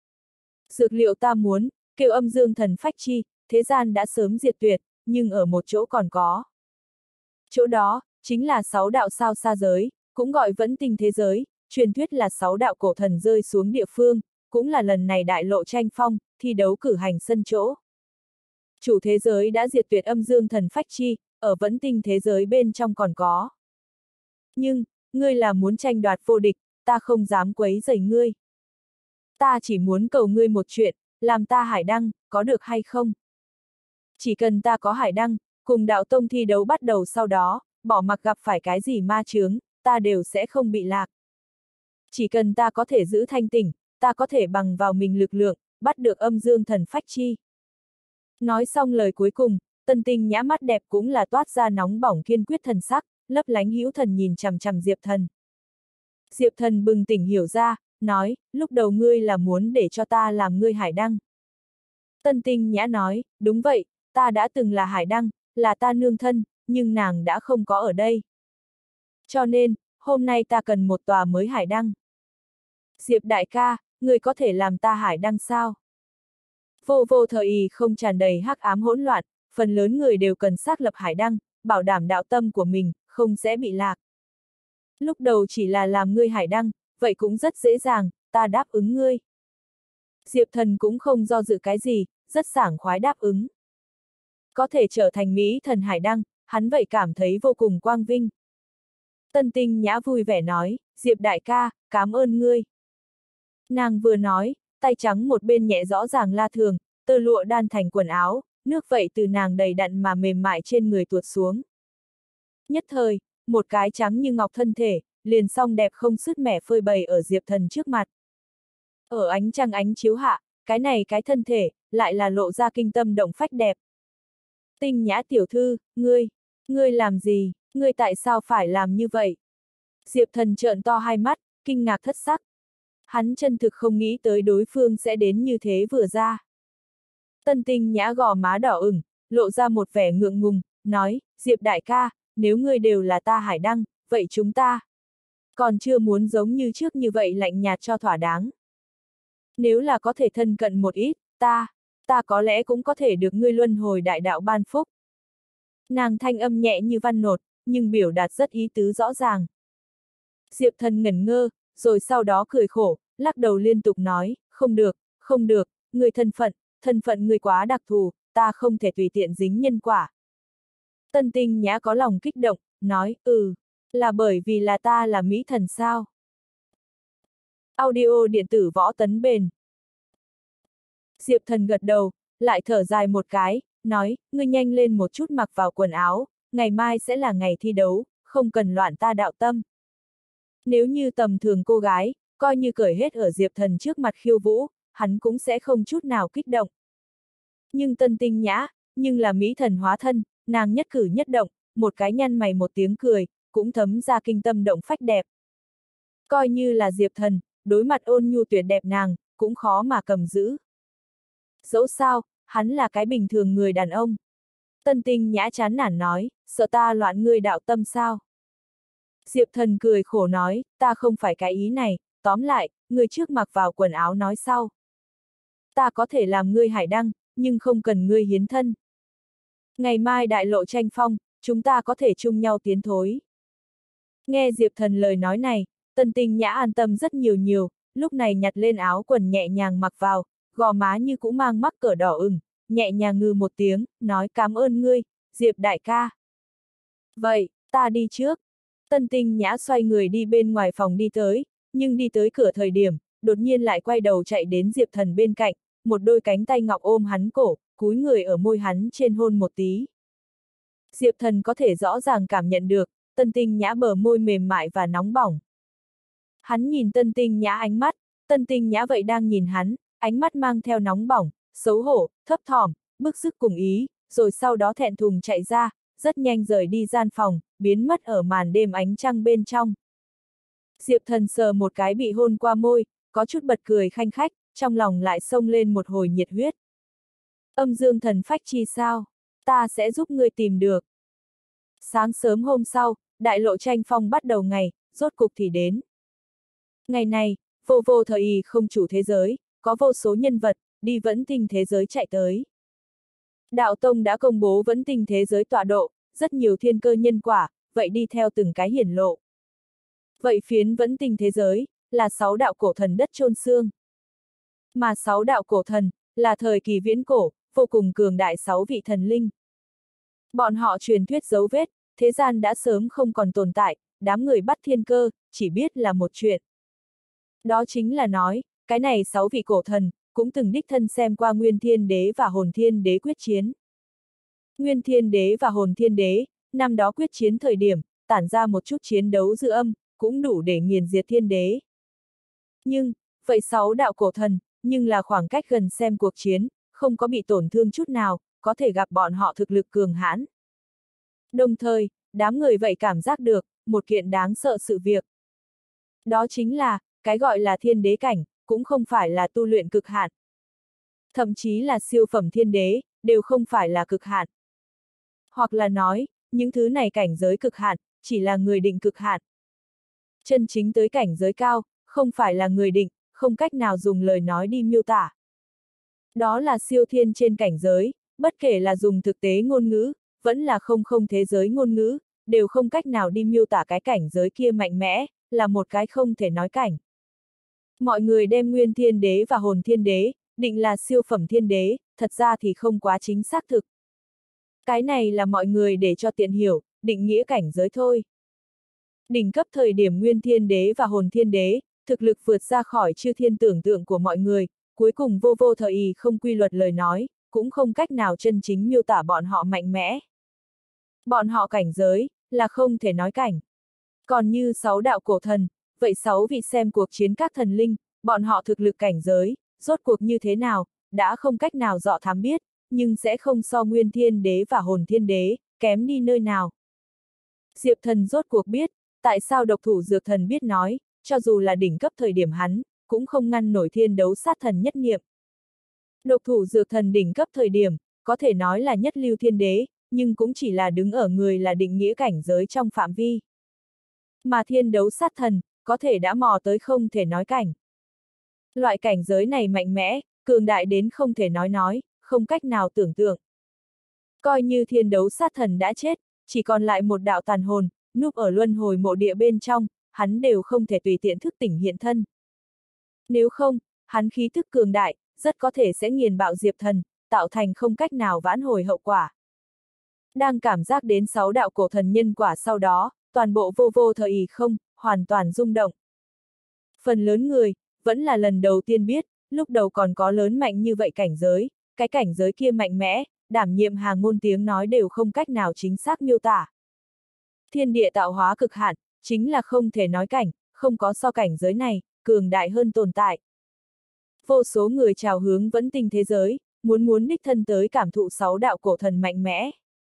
Dược liệu ta muốn, kêu âm dương thần phách chi, thế gian đã sớm diệt tuyệt, nhưng ở một chỗ còn có. Chỗ đó, chính là 6 đạo sao xa giới, cũng gọi vẫn tinh thế giới, truyền thuyết là 6 đạo cổ thần rơi xuống địa phương, cũng là lần này đại lộ tranh phong, thi đấu cử hành sân chỗ. Chủ thế giới đã diệt tuyệt âm dương thần phách chi, ở vẫn tinh thế giới bên trong còn có. Nhưng, ngươi là muốn tranh đoạt vô địch, ta không dám quấy rầy ngươi. Ta chỉ muốn cầu ngươi một chuyện, làm ta hải đăng, có được hay không? Chỉ cần ta có hải đăng, cùng đạo tông thi đấu bắt đầu sau đó, bỏ mặc gặp phải cái gì ma chướng, ta đều sẽ không bị lạc. Chỉ cần ta có thể giữ thanh tỉnh, ta có thể bằng vào mình lực lượng, bắt được âm dương thần phách chi. Nói xong lời cuối cùng, Tân Tinh Nhã mắt đẹp cũng là toát ra nóng bỏng kiên quyết thần sắc, lấp lánh hữu thần nhìn chằm chằm Diệp Thần. Diệp Thần bừng tỉnh hiểu ra, nói, lúc đầu ngươi là muốn để cho ta làm ngươi hải đăng. Tân Tinh Nhã nói, đúng vậy, ta đã từng là hải đăng, là ta nương thân, nhưng nàng đã không có ở đây. Cho nên, hôm nay ta cần một tòa mới hải đăng. Diệp đại ca, ngươi có thể làm ta hải đăng sao? Vô vô thời ý không tràn đầy hắc ám hỗn loạn, phần lớn người đều cần xác lập hải đăng, bảo đảm đạo tâm của mình, không sẽ bị lạc. Lúc đầu chỉ là làm ngươi hải đăng, vậy cũng rất dễ dàng, ta đáp ứng ngươi. Diệp Thần cũng không do dự cái gì, rất sảng khoái đáp ứng. Có thể trở thành Mỹ thần hải đăng, hắn vậy cảm thấy vô cùng quang vinh. Tân Tinh Nhã vui vẻ nói, Diệp đại ca, cảm ơn ngươi. Nàng vừa nói, tay trắng một bên nhẹ rõ ràng la thường, tơ lụa đan thành quần áo, nước vậy từ nàng đầy đặn mà mềm mại trên người tuột xuống. Nhất thời, một cái trắng như ngọc thân thể, liền song đẹp không sứt mẻ phơi bày ở Diệp Thần trước mặt. Ở ánh trăng ánh chiếu hạ, cái thân thể, lại là lộ ra kinh tâm động phách đẹp. Tinh Nhã tiểu thư, ngươi làm gì, ngươi tại sao phải làm như vậy? Diệp Thần trợn to hai mắt, kinh ngạc thất sắc. Hắn chân thực không nghĩ tới đối phương sẽ đến như thế vừa ra. Tân Tinh Nhã gò má đỏ ửng, lộ ra một vẻ ngượng ngùng, nói, Diệp đại ca, nếu ngươi đều là ta hải đăng, vậy chúng ta còn chưa muốn giống như trước như vậy lạnh nhạt cho thỏa đáng. Nếu là có thể thân cận một ít, ta có lẽ cũng có thể được ngươi luân hồi đại đạo ban phúc. Nàng thanh âm nhẹ như văn nột, nhưng biểu đạt rất ý tứ rõ ràng. Diệp Thần ngẩn ngơ, rồi sau đó cười khổ, lắc đầu liên tục nói, không được, người thân phận người quá đặc thù, ta không thể tùy tiện dính nhân quả. Tân Tinh Nhã có lòng kích động, nói, là bởi vì là ta là Mỹ thần sao? Audio điện tử võ tấn bền. Diệp Thần gật đầu, lại thở dài một cái, nói, ngươi nhanh lên một chút mặc vào quần áo, ngày mai sẽ là ngày thi đấu, không cần loạn ta đạo tâm. Nếu như tầm thường cô gái, coi như cởi hết ở Diệp Thần trước mặt khiêu vũ, hắn cũng sẽ không chút nào kích động. Nhưng Tân Tinh Nhã, nhưng là mỹ thần hóa thân, nàng nhất cử nhất động, một cái nhăn mày một tiếng cười, cũng thấm ra kinh tâm động phách đẹp. Coi như là Diệp Thần, đối mặt ôn nhu tuyệt đẹp nàng, cũng khó mà cầm giữ. Dẫu sao, hắn là cái bình thường người đàn ông. Tân Tinh Nhã chán nản nói, sợ ta loạn ngươi đạo tâm sao? Diệp Thần cười khổ nói, ta không phải cái ý này, tóm lại, ngươi trước mặc vào quần áo nói sau. Ta có thể làm ngươi hải đăng, nhưng không cần ngươi hiến thân. Ngày mai đại lộ tranh phong, chúng ta có thể chung nhau tiến thối. Nghe Diệp Thần lời nói này, Tân Tinh Nhã an tâm rất nhiều, lúc này nhặt lên áo quần nhẹ nhàng mặc vào, gò má như cũng mang mắc cỡ đỏ ửng, nhẹ nhàng ngừ một tiếng, nói cảm ơn ngươi, Diệp đại ca. Vậy, ta đi trước. Tân Tinh Nhã xoay người đi bên ngoài phòng đi tới, nhưng đi tới cửa thời điểm, đột nhiên lại quay đầu chạy đến Diệp Thần bên cạnh, một đôi cánh tay ngọc ôm hắn cổ, cúi người ở môi hắn trên hôn một tí. Diệp Thần có thể rõ ràng cảm nhận được, Tân Tinh Nhã bờ môi mềm mại và nóng bỏng. Hắn nhìn Tân Tinh Nhã ánh mắt, Tân Tinh Nhã vậy đang nhìn hắn, ánh mắt mang theo nóng bỏng, xấu hổ, thấp thỏm, bức xúc cùng ý, rồi sau đó thẹn thùng chạy ra, rất nhanh rời đi gian phòng, biến mất ở màn đêm ánh trăng bên trong. Diệp Thần sờ một cái bị hôn qua môi, có chút bật cười khanh khách, trong lòng lại xông lên một hồi nhiệt huyết. Âm dương thần phách chi sao? Ta sẽ giúp ngươi tìm được. Sáng sớm hôm sau, đại lộ tranh phong bắt đầu ngày, rốt cục thì đến. Ngày này, vô vô thời y không chủ thế giới, có vô số nhân vật, đi vẫn tinh thế giới chạy tới. Đạo Tông đã công bố vẫn tinh thế giới tọa độ, rất nhiều thiên cơ nhân quả, vậy đi theo từng cái hiển lộ. Vậy phiến vẫn tinh thế giới, là 6 đạo cổ thần đất chôn xương. Mà 6 đạo cổ thần, là thời kỳ viễn cổ, vô cùng cường đại 6 vị thần linh. Bọn họ truyền thuyết dấu vết, thế gian đã sớm không còn tồn tại, đám người bắt thiên cơ, chỉ biết là một chuyện. Đó chính là nói, cái này 6 vị cổ thần, cũng từng đích thân xem qua Nguyên Thiên Đế và Hồn Thiên Đế quyết chiến. Nguyên Thiên Đế và Hồn Thiên Đế, năm đó quyết chiến thời điểm, tản ra một chút chiến đấu dư âm, cũng đủ để nghiền diệt Thiên Đế. Nhưng, vậy 6 đạo cổ thần, nhưng là khoảng cách gần xem cuộc chiến, không có bị tổn thương chút nào, có thể gặp bọn họ thực lực cường hãn. Đồng thời, đám người vậy cảm giác được, một kiện đáng sợ sự việc. Đó chính là, cái gọi là thiên đế cảnh, cũng không phải là tu luyện cực hạn. Thậm chí là siêu phẩm thiên đế, đều không phải là cực hạn. Hoặc là nói, những thứ này cảnh giới cực hạn, chỉ là người định cực hạn. Chân chính tới cảnh giới cao, không phải là người định, không cách nào dùng lời nói đi miêu tả. Đó là siêu thiên trên cảnh giới, bất kể là dùng thực tế ngôn ngữ, vẫn là không thế giới ngôn ngữ, đều không cách nào đi miêu tả cái cảnh giới kia mạnh mẽ, là một cái không thể nói cảnh. Mọi người đem Nguyên Thiên Đế và Hồn Thiên Đế, định là siêu phẩm thiên đế, thật ra thì không quá chính xác thực. Cái này là mọi người để cho tiện hiểu, định nghĩa cảnh giới thôi. Đỉnh cấp thời điểm Nguyên Thiên Đế và Hồn Thiên Đế, thực lực vượt ra khỏi chư thiên tưởng tượng của mọi người, cuối cùng vô vô thời y không quy luật lời nói, cũng không cách nào chân chính miêu tả bọn họ mạnh mẽ. Bọn họ cảnh giới, là không thể nói cảnh. Còn như 6 đạo cổ thần, vậy 6 vị xem cuộc chiến các thần linh, bọn họ thực lực cảnh giới, rốt cuộc như thế nào, đã không cách nào dọ thám biết, nhưng sẽ không so Nguyên Thiên Đế và Hồn Thiên Đế, kém đi nơi nào. Diệp Thần rốt cuộc biết, tại sao độc thủ Dược Thần biết nói, cho dù là đỉnh cấp thời điểm hắn, cũng không ngăn nổi thiên đấu sát thần nhất niệm. Độc thủ Dược Thần đỉnh cấp thời điểm, có thể nói là nhất lưu thiên đế, nhưng cũng chỉ là đứng ở người là định nghĩa cảnh giới trong phạm vi. Mà thiên đấu sát thần, có thể đã mò tới không thể nói cảnh. Loại cảnh giới này mạnh mẽ, cường đại đến không thể nói, không cách nào tưởng tượng. Coi như thiên đấu sát thần đã chết, chỉ còn lại một đạo tàn hồn, núp ở luân hồi mộ địa bên trong, hắn đều không thể tùy tiện thức tỉnh hiện thân. Nếu không, hắn khí thức cường đại, rất có thể sẽ nghiền bạo Diệp Thần, tạo thành không cách nào vãn hồi hậu quả. Đang cảm giác đến 6 đạo cổ thần nhân quả sau đó, toàn bộ vô vô thời y không, hoàn toàn rung động. Phần lớn người, vẫn là lần đầu tiên biết, lúc đầu còn có lớn mạnh như vậy cảnh giới, cái cảnh giới kia mạnh mẽ, đảm nhiệm hàng ngôn tiếng nói đều không cách nào chính xác miêu tả. Thiên địa tạo hóa cực hạn, chính là không thể nói cảnh, không có so cảnh giới này, cường đại hơn tồn tại. Vô số người chào hướng vẫn tinh thế giới, muốn đích thân tới cảm thụ 6 đạo cổ thần mạnh mẽ.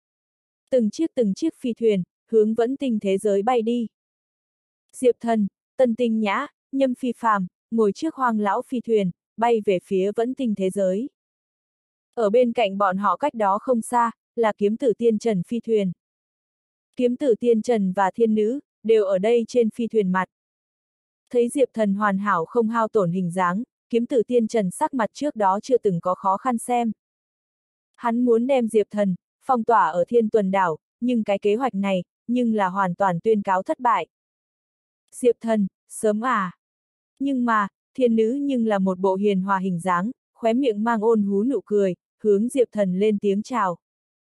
Từng chiếc phi thuyền, hướng Vẫn Tinh thế giới bay đi. Diệp Thần, Tân Tinh Nhã, Nhâm Phi Phàm, ngồi trước Hoang lão phi thuyền, bay về phía Vẫn Tinh thế giới. Ở bên cạnh bọn họ cách đó không xa, là Kiếm Tử Tiên Trần phi thuyền. Kiếm Tử Tiên Trần và Thiên Nữ, đều ở đây trên phi thuyền mặt. Thấy Diệp Thần hoàn hảo không hao tổn hình dáng, Kiếm Tử Tiên Trần sắc mặt trước đó chưa từng có khó khăn xem. Hắn muốn đem Diệp Thần phong tỏa ở Thiên Tuần đảo, nhưng cái kế hoạch này, nhưng là hoàn toàn tuyên cáo thất bại. Diệp Thần, sớm à? Nhưng mà, Thiên Nữ nhưng là một bộ hiền hòa hình dáng, khóe miệng mang ôn hú nụ cười, hướng Diệp Thần lên tiếng chào.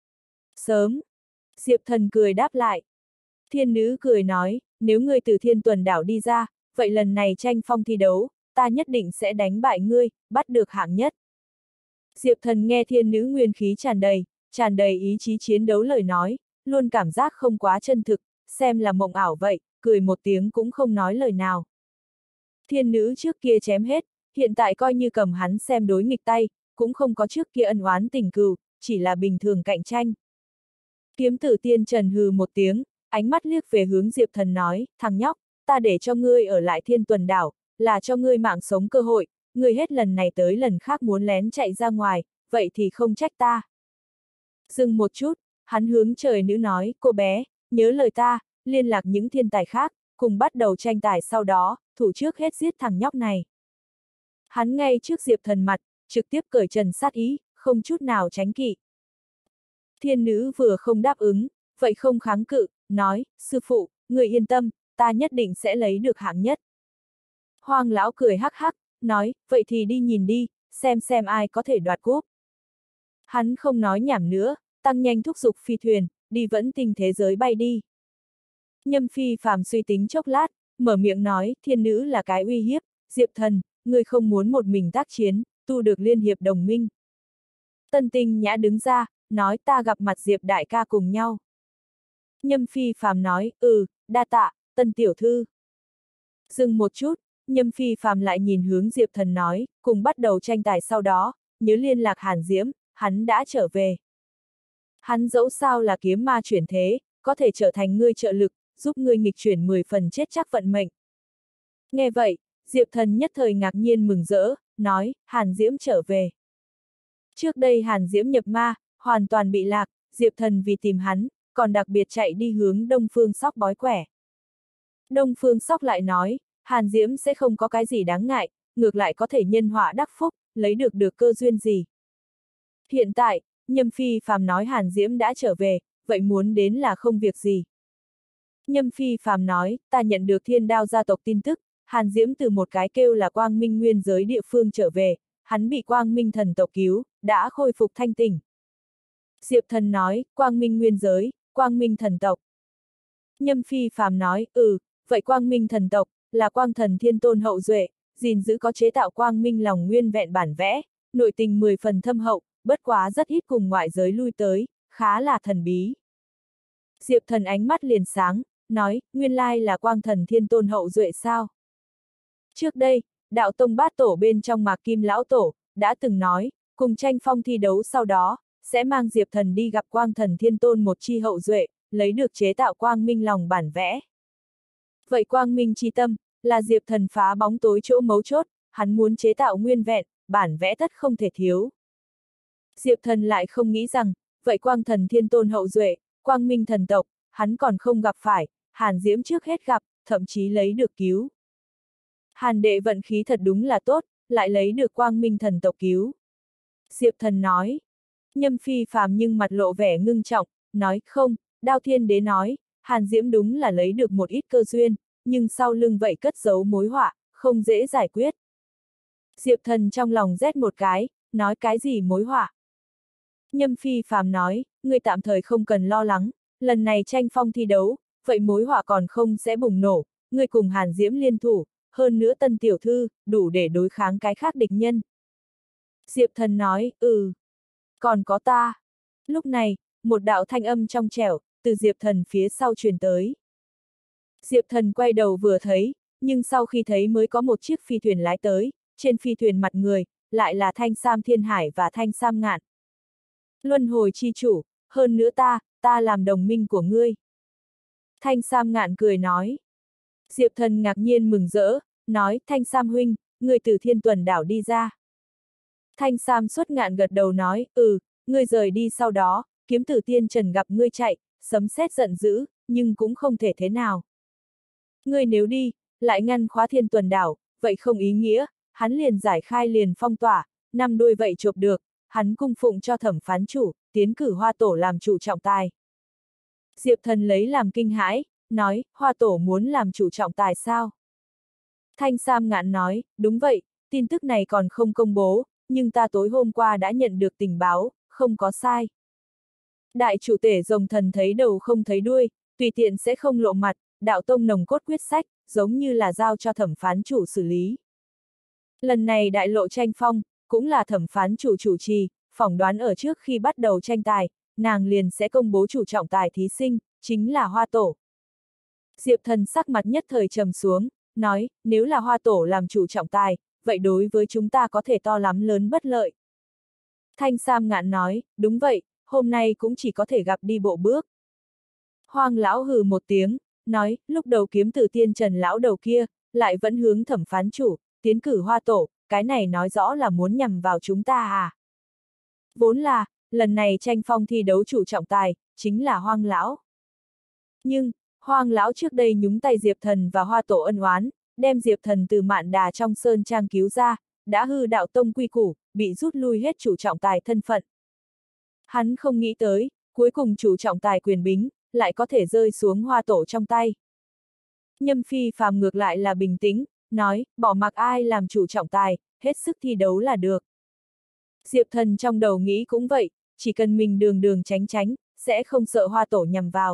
Sớm. Diệp Thần cười đáp lại. Thiên Nữ cười nói, nếu ngươi từ Thiên Tuần đảo đi ra, vậy lần này tranh phong thi đấu, ta nhất định sẽ đánh bại ngươi, bắt được hạng nhất. Diệp Thần nghe Thiên Nữ nguyên khí tràn đầy ý chí chiến đấu lời nói, luôn cảm giác không quá chân thực, xem là mộng ảo vậy, cười một tiếng cũng không nói lời nào. Thiên Nữ trước kia chém hết, hiện tại coi như cầm hắn xem đối nghịch tay, cũng không có trước kia ân oán tình cừu, chỉ là bình thường cạnh tranh. Kiếm Tử Tiên Trần hừ một tiếng, ánh mắt liếc về hướng Diệp Thần nói, thằng nhóc, ta để cho ngươi ở lại Thiên Tuần đảo, là cho ngươi mạng sống cơ hội, ngươi hết lần này tới lần khác muốn lén chạy ra ngoài, vậy thì không trách ta. Dừng một chút, hắn hướng Trời Nữ nói, cô bé, nhớ lời ta, liên lạc những thiên tài khác, cùng bắt đầu tranh tài sau đó, thủ trước hết giết thằng nhóc này. Hắn ngay trước Diệp Thần mặt, trực tiếp cởi trần sát ý, không chút nào tránh kỵ. Thiên Nữ vừa không đáp ứng, vậy không kháng cự, nói, sư phụ, người yên tâm, ta nhất định sẽ lấy được hạng nhất. Hoang lão cười hắc hắc, nói, vậy thì đi nhìn đi, xem ai có thể đoạt cúp. Hắn không nói nhảm nữa, tăng nhanh thúc giục phi thuyền, đi Vẫn Tinh thế giới bay đi. Nhâm Phi Phàm suy tính chốc lát, mở miệng nói, Thiên Nữ là cái uy hiếp, Diệp Thần, người không muốn một mình tác chiến, tu được liên hiệp đồng minh. Tân Tinh Nhã đứng ra, nói ta gặp mặt Diệp đại ca cùng nhau. Nhâm Phi Phàm nói, đa tạ, Tân tiểu thư. Dừng một chút, Nhâm Phi Phàm lại nhìn hướng Diệp Thần nói, cùng bắt đầu tranh tài sau đó, nhớ liên lạc Hàn Diễm, hắn đã trở về. Hắn dẫu sao là kiếm ma chuyển thế, có thể trở thành ngươi trợ lực, giúp ngươi nghịch chuyển 10 phần chết chắc vận mệnh. Nghe vậy, Diệp Thần nhất thời ngạc nhiên mừng rỡ, nói, Hàn Diễm trở về. Trước đây Hàn Diễm nhập ma, hoàn toàn bị lạc, Diệp Thần vì tìm hắn, còn đặc biệt chạy đi hướng Đông Phương Sóc bói quẻ. Đông Phương Sóc lại nói, Hàn Diễm sẽ không có cái gì đáng ngại, ngược lại có thể nhân họa đắc phúc, lấy được cơ duyên gì. Hiện tại, Nhâm Phi Phàm nói Hàn Diễm đã trở về, vậy muốn đến là không việc gì. Nhâm Phi Phàm nói, ta nhận được Thiên Đao gia tộc tin tức, Hàn Diễm từ một cái kêu là Quang Minh nguyên giới địa phương trở về, hắn bị Quang Minh thần tộc cứu, đã khôi phục thanh tỉnh. Diệp Thần nói, Quang Minh nguyên giới, Quang Minh thần tộc. Nhâm Phi Phàm nói, vậy Quang Minh thần tộc, là Quang Thần Thiên Tôn hậu duệ, gìn giữ có chế tạo Quang Minh lòng nguyên vẹn bản vẽ, nội tình 10 phần thâm hậu, bất quá rất ít cùng ngoại giới lui tới, khá là thần bí. Diệp Thần ánh mắt liền sáng, nói, nguyên lai là Quang Thần Thiên Tôn hậu duệ sao? Trước đây, đạo tông bát tổ bên trong Mạc Kim lão tổ, đã từng nói, cùng tranh phong thi đấu sau đó, sẽ mang Diệp Thần đi gặp Quang Thần Thiên Tôn một chi hậu duệ, lấy được chế tạo Quang Minh lòng bản vẽ. Vậy Quang Minh chi tâm, là Diệp Thần phá bóng tối chỗ mấu chốt, hắn muốn chế tạo nguyên vẹn, bản vẽ tất không thể thiếu. Diệp Thần lại không nghĩ rằng, vậy Quang Thần Thiên Tôn hậu duệ, Quang Minh thần tộc, hắn còn không gặp phải, Hàn Diễm trước hết gặp, thậm chí lấy được cứu. Hàn đệ vận khí thật đúng là tốt, lại lấy được Quang Minh thần tộc cứu. Diệp Thần nói. Nhâm Phi Phàm nhưng mặt lộ vẻ ngưng trọng, nói không, Đao Thiên Đế nói, Hàn Diễm đúng là lấy được một ít cơ duyên, nhưng sau lưng vậy cất giấu mối họa, không dễ giải quyết. Diệp Thần trong lòng rét một cái, nói cái gì mối họa? Nhâm Phi Phàm nói, ngươi tạm thời không cần lo lắng, lần này tranh phong thi đấu, vậy mối họa còn không sẽ bùng nổ, ngươi cùng Hàn Diễm liên thủ, hơn nữa Tân tiểu thư, đủ để đối kháng cái khác địch nhân. Diệp Thần nói, còn có ta. Lúc này, một đạo thanh âm trong trẻo, từ Diệp Thần phía sau truyền tới. Diệp Thần quay đầu vừa thấy, nhưng sau khi thấy mới có một chiếc phi thuyền lái tới, trên phi thuyền mặt người, lại là Thanh Sam Thiên Hải và Thanh Sam Ngạn. Luân hồi chi chủ, hơn nữa ta làm đồng minh của ngươi. Thanh Sam Ngạn cười nói. Diệp Thần ngạc nhiên mừng rỡ, nói, Thanh Sam huynh, ngươi từ Thiên Tuần đảo đi ra. Thanh Sam Xuất Ngạn gật đầu nói, ngươi rời đi sau đó, kiếm tử tiên trần gặp ngươi chạy, sấm sét giận dữ, nhưng cũng không thể thế nào. Ngươi nếu đi, lại ngăn khóa Thiên Tuần đảo, vậy không ý nghĩa, hắn liền giải khai liền phong tỏa, năm đuôi vậy chộp được, hắn cung phụng cho thẩm phán chủ, tiến cử Hoa Tổ làm chủ trọng tài. Diệp Thần lấy làm kinh hãi, nói, Hoa Tổ muốn làm chủ trọng tài sao? Thanh Sam Ngạn nói, đúng vậy, tin tức này còn không công bố, nhưng ta tối hôm qua đã nhận được tình báo, không có sai. Đại chủ tể Rồng Thần thấy đầu không thấy đuôi, tùy tiện sẽ không lộ mặt, đạo tông nồng cốt quyết sách, giống như là giao cho thẩm phán chủ xử lý. Lần này đại lộ tranh phong, cũng là thẩm phán chủ chủ trì, phỏng đoán ở trước khi bắt đầu tranh tài, nàng liền sẽ công bố chủ trọng tài thí sinh, chính là Hoa Tổ. Diệp Thần sắc mặt nhất thời trầm xuống, nói, nếu là Hoa Tổ làm chủ trọng tài, vậy đối với chúng ta có thể to lắm lớn bất lợi. Thanh Sam Ngạn nói, đúng vậy, hôm nay cũng chỉ có thể gặp đi bộ bước. Hoang lão hừ một tiếng, nói, lúc đầu kiếm tử tiên trần lão đầu kia, lại vẫn hướng thẩm phán chủ, tiến cử Hoa Tổ, cái này nói rõ là muốn nhằm vào chúng ta à. Vốn là, lần này tranh phong thi đấu chủ trọng tài, chính là Hoang lão. Nhưng, Hoang lão trước đây nhúng tay Diệp Thần và Hoa Tổ ân oán, đem Diệp Thần từ Mạn Đà trong sơn trang cứu ra, đã hư đạo tông quy củ, bị rút lui hết chủ trọng tài thân phận. Hắn không nghĩ tới, cuối cùng chủ trọng tài quyền bính, lại có thể rơi xuống Hoa Tổ trong tay. Nhâm Phi Phàm ngược lại là bình tĩnh, nói, bỏ mặc ai làm chủ trọng tài, hết sức thi đấu là được. Diệp Thần trong đầu nghĩ cũng vậy, chỉ cần mình đường đường tránh tránh, sẽ không sợ Hoa Tổ nhằm vào.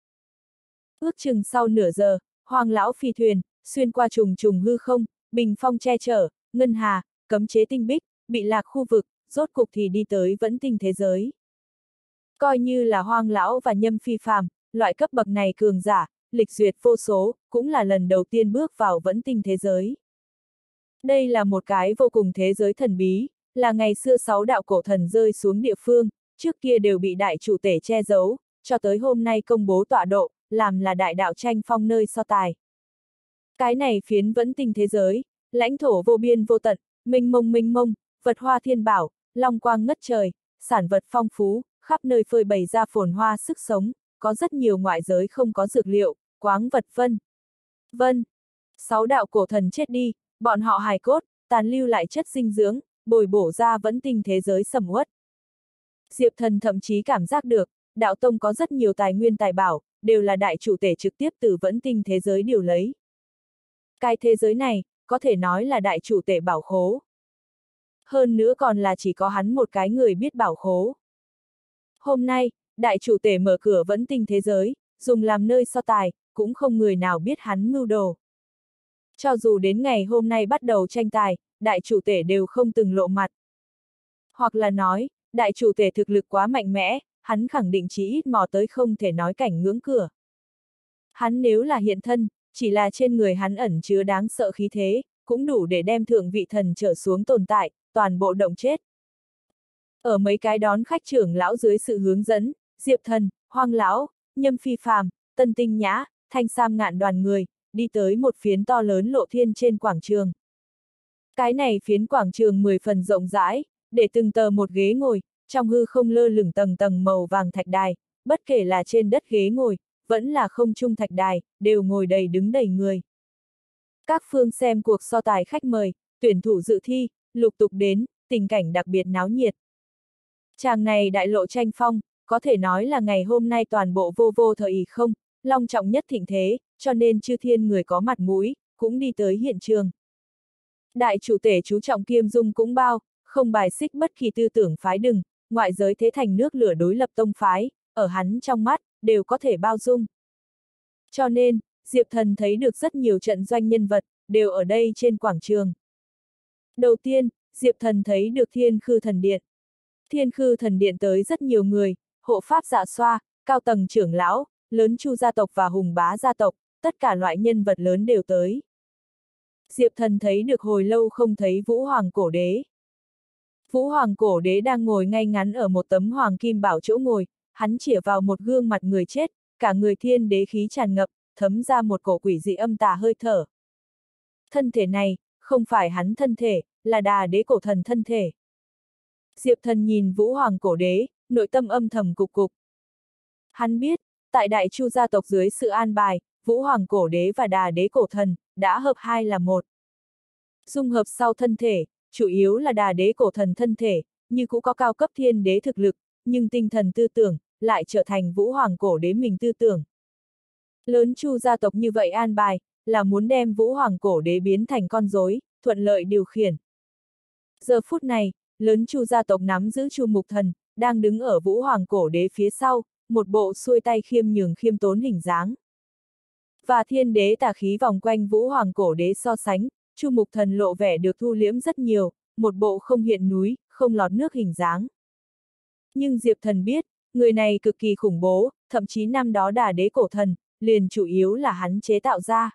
Ước chừng sau nửa giờ, Hoang lão phi thuyền, xuyên qua trùng trùng hư không, bình phong che chở, ngân hà, cấm chế tinh bích, bị lạc khu vực, rốt cục thì đi tới vẫn tinh thế giới. Coi như là Hoang lão và Nhâm Phi Phàm, loại cấp bậc này cường giả, lịch duyệt vô số, cũng là lần đầu tiên bước vào vẫn tinh thế giới. Đây là một cái vô cùng thế giới thần bí, là ngày xưa 6 đạo cổ thần rơi xuống địa phương, trước kia đều bị đại chủ tể che giấu, cho tới hôm nay công bố tọa độ, làm là đại đạo tranh phong nơi so tài. Cái này phiến vẫn tinh thế giới, lãnh thổ vô biên vô tận, mênh mông, vật hoa thiên bảo, long quang ngất trời, sản vật phong phú, khắp nơi phơi bày ra phồn hoa sức sống, có rất nhiều ngoại giới không có dược liệu, quáng vật vân. 6 đạo cổ thần chết đi, bọn họ hài cốt, tàn lưu lại chất dinh dưỡng, bồi bổ ra vẫn tinh thế giới sầm uất. Diệp Thần thậm chí cảm giác được, đạo tông có rất nhiều tài nguyên tài bảo, đều là đại chủ tể trực tiếp từ vẫn tinh thế giới điều lấy. Cái thế giới này, có thể nói là đại chủ tể bảo khố. Hơn nữa còn là chỉ có hắn một cái người biết bảo khố. Hôm nay, đại chủ tể mở cửa vẫn tinh thế giới, dùng làm nơi so tài, cũng không người nào biết hắn mưu đồ. Cho dù đến ngày hôm nay bắt đầu tranh tài, đại chủ tể đều không từng lộ mặt. Hoặc là nói, đại chủ tể thực lực quá mạnh mẽ, hắn khẳng định chỉ ít mò tới không thể nói cảnh ngưỡng cửa. Hắn nếu là hiện thân, chỉ là trên người hắn ẩn chứa đáng sợ khí thế, cũng đủ để đem thượng vị thần trở xuống tồn tại, toàn bộ động chết. Ở mấy cái đón khách trưởng lão dưới sự hướng dẫn, Diệp Thần, Hoang lão, Nhâm Phi Phàm, Tân Tinh Nhã, Thanh Sam Ngạn đoàn người, đi tới một phiến to lớn lộ thiên trên quảng trường. Cái này phiến quảng trường 10 phần rộng rãi, để từng tờ một ghế ngồi, trong hư không lơ lửng tầng tầng màu vàng thạch đài, bất kể là trên đất ghế ngồi, vẫn là không trung thạch đài, đều ngồi đứng đầy người. Các phương xem cuộc so tài khách mời, tuyển thủ dự thi, lục tục đến, tình cảnh đặc biệt náo nhiệt. Tràng này đại lộ tranh phong, có thể nói là ngày hôm nay toàn bộ vô thời ý không, long trọng nhất thịnh thế, cho nên chư thiên người có mặt mũi, cũng đi tới hiện trường. Đại chủ tể chú trọng kiêm dung cũng bao, không bài xích bất kỳ tư tưởng phái đừng, ngoại giới thế thành nước lửa đối lập tông phái, ở hắn trong mắt, đều có thể bao dung. Cho nên, Diệp Thần thấy được rất nhiều trận doanh nhân vật, đều ở đây trên quảng trường. Đầu tiên, Diệp Thần thấy được Thiên Khư Thần Điện. Thiên Khư Thần Điện tới rất nhiều người, hộ pháp dạ xoa, cao tầng trưởng lão, lớn Chu gia tộc và Hùng Bá gia tộc, tất cả loại nhân vật lớn đều tới. Diệp Thần thấy được hồi lâu không thấy Vũ Hoàng cổ đế. Vũ Hoàng cổ đế đang ngồi ngay ngắn ở một tấm hoàng kim bảo chỗ ngồi, hắn chĩa vào một gương mặt người chết, cả người thiên đế khí tràn ngập, thấm ra một cổ quỷ dị âm tà hơi thở. Thân thể này, không phải hắn thân thể, là Đà đế cổ thần thân thể. Diệp Thần nhìn Vũ Hoàng cổ đế, nội tâm âm thầm cục cục. Hắn biết, tại Đại Chu gia tộc dưới sự an bài, Vũ Hoàng cổ đế và Đà đế cổ thần, đã hợp hai là một. Dung hợp sau thân thể, chủ yếu là Đà đế cổ thần thân thể, như cũng có cao cấp thiên đế thực lực, nhưng tinh thần tư tưởng, lại trở thành Vũ Hoàng cổ đế mình tư tưởng. Lớn Chu gia tộc như vậy an bài, là muốn đem Vũ Hoàng cổ đế biến thành con rối, thuận lợi điều khiển. Giờ phút này, lớn Chu gia tộc nắm giữ Chu Mục Thần, đang đứng ở Vũ Hoàng cổ đế phía sau, một bộ xuôi tay khiêm nhường khiêm tốn hình dáng. Và thiên đế tà khí vòng quanh Vũ Hoàng cổ đế so sánh, Chu Mục Thần lộ vẻ được thu liễm rất nhiều, một bộ không hiện núi, không lọt nước hình dáng. Nhưng Diệp Thần biết, người này cực kỳ khủng bố, thậm chí năm đó Đà đế cổ thần, liền chủ yếu là hắn chế tạo ra.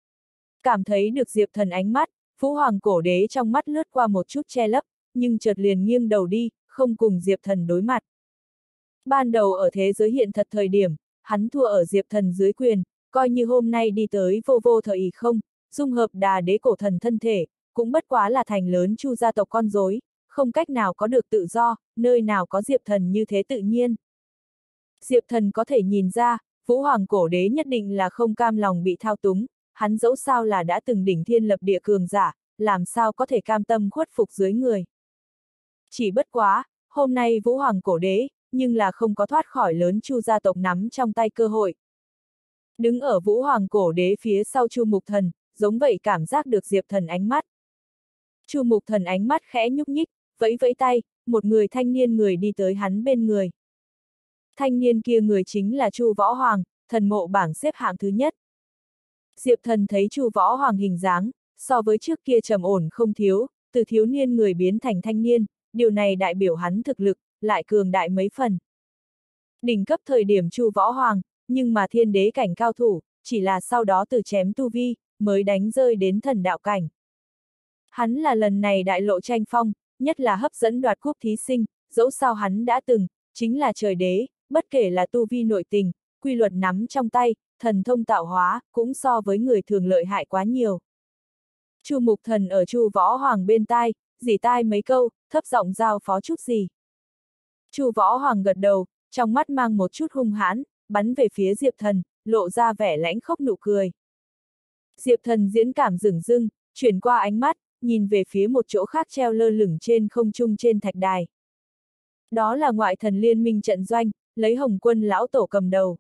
Cảm thấy được Diệp Thần ánh mắt, Vũ Hoàng cổ đế trong mắt lướt qua một chút che lấp, nhưng chợt liền nghiêng đầu đi, không cùng Diệp Thần đối mặt. Ban đầu ở thế giới hiện thật thời điểm, hắn thua ở Diệp Thần dưới quyền, coi như hôm nay đi tới vô vô thời ý không, dung hợp Đà đế cổ thần thân thể, cũng bất quá là thành lớn Chu gia tộc con rối, không cách nào có được tự do, nơi nào có Diệp Thần như thế tự nhiên. Diệp Thần có thể nhìn ra, Vũ Hoàng cổ đế nhất định là không cam lòng bị thao túng, hắn dẫu sao là đã từng đỉnh thiên lập địa cường giả, làm sao có thể cam tâm khuất phục dưới người. Chỉ bất quá, hôm nay Vũ Hoàng cổ đế, nhưng là không có thoát khỏi lớn Chu gia tộc nắm trong tay cơ hội. Đứng ở Vũ Hoàng cổ đế phía sau Chu Mục Thần, giống vậy cảm giác được Diệp Thần ánh mắt. Chu Mục Thần ánh mắt khẽ nhúc nhích, vẫy vẫy tay, một người thanh niên người đi tới hắn bên người. Thanh niên kia người chính là Chu Võ Hoàng, thần mộ bảng xếp hạng thứ nhất. Diệp Thần thấy Chu Võ Hoàng hình dáng, so với trước kia trầm ổn không thiếu, từ thiếu niên người biến thành thanh niên, điều này đại biểu hắn thực lực, lại cường đại mấy phần. Đỉnh cấp thời điểm Chu Võ Hoàng, nhưng mà thiên đế cảnh cao thủ, chỉ là sau đó từ chém tu vi, mới đánh rơi đến thần đạo cảnh. Hắn là lần này đại lộ tranh phong, nhất là hấp dẫn đoạt cúp thí sinh, dẫu sao hắn đã từng, chính là trời đế, bất kể là tu vi nội tình, quy luật nắm trong tay, thần thông tạo hóa, cũng so với người thường lợi hại quá nhiều. Chu Mục Thần ở Chu Võ Hoàng bên tai, rỉ tai mấy câu, thấp giọng giao phó chút gì. Chu Võ Hoàng gật đầu, trong mắt mang một chút hung hãn, bắn về phía Diệp Thần, lộ ra vẻ lãnh khốc nụ cười. Diệp Thần diễn cảm dửng dưng, chuyển qua ánh mắt, nhìn về phía một chỗ khác treo lơ lửng trên không trung trên thạch đài. Đó là ngoại thần liên minh trận doanh, lấy Hồng Quân lão tổ cầm đầu.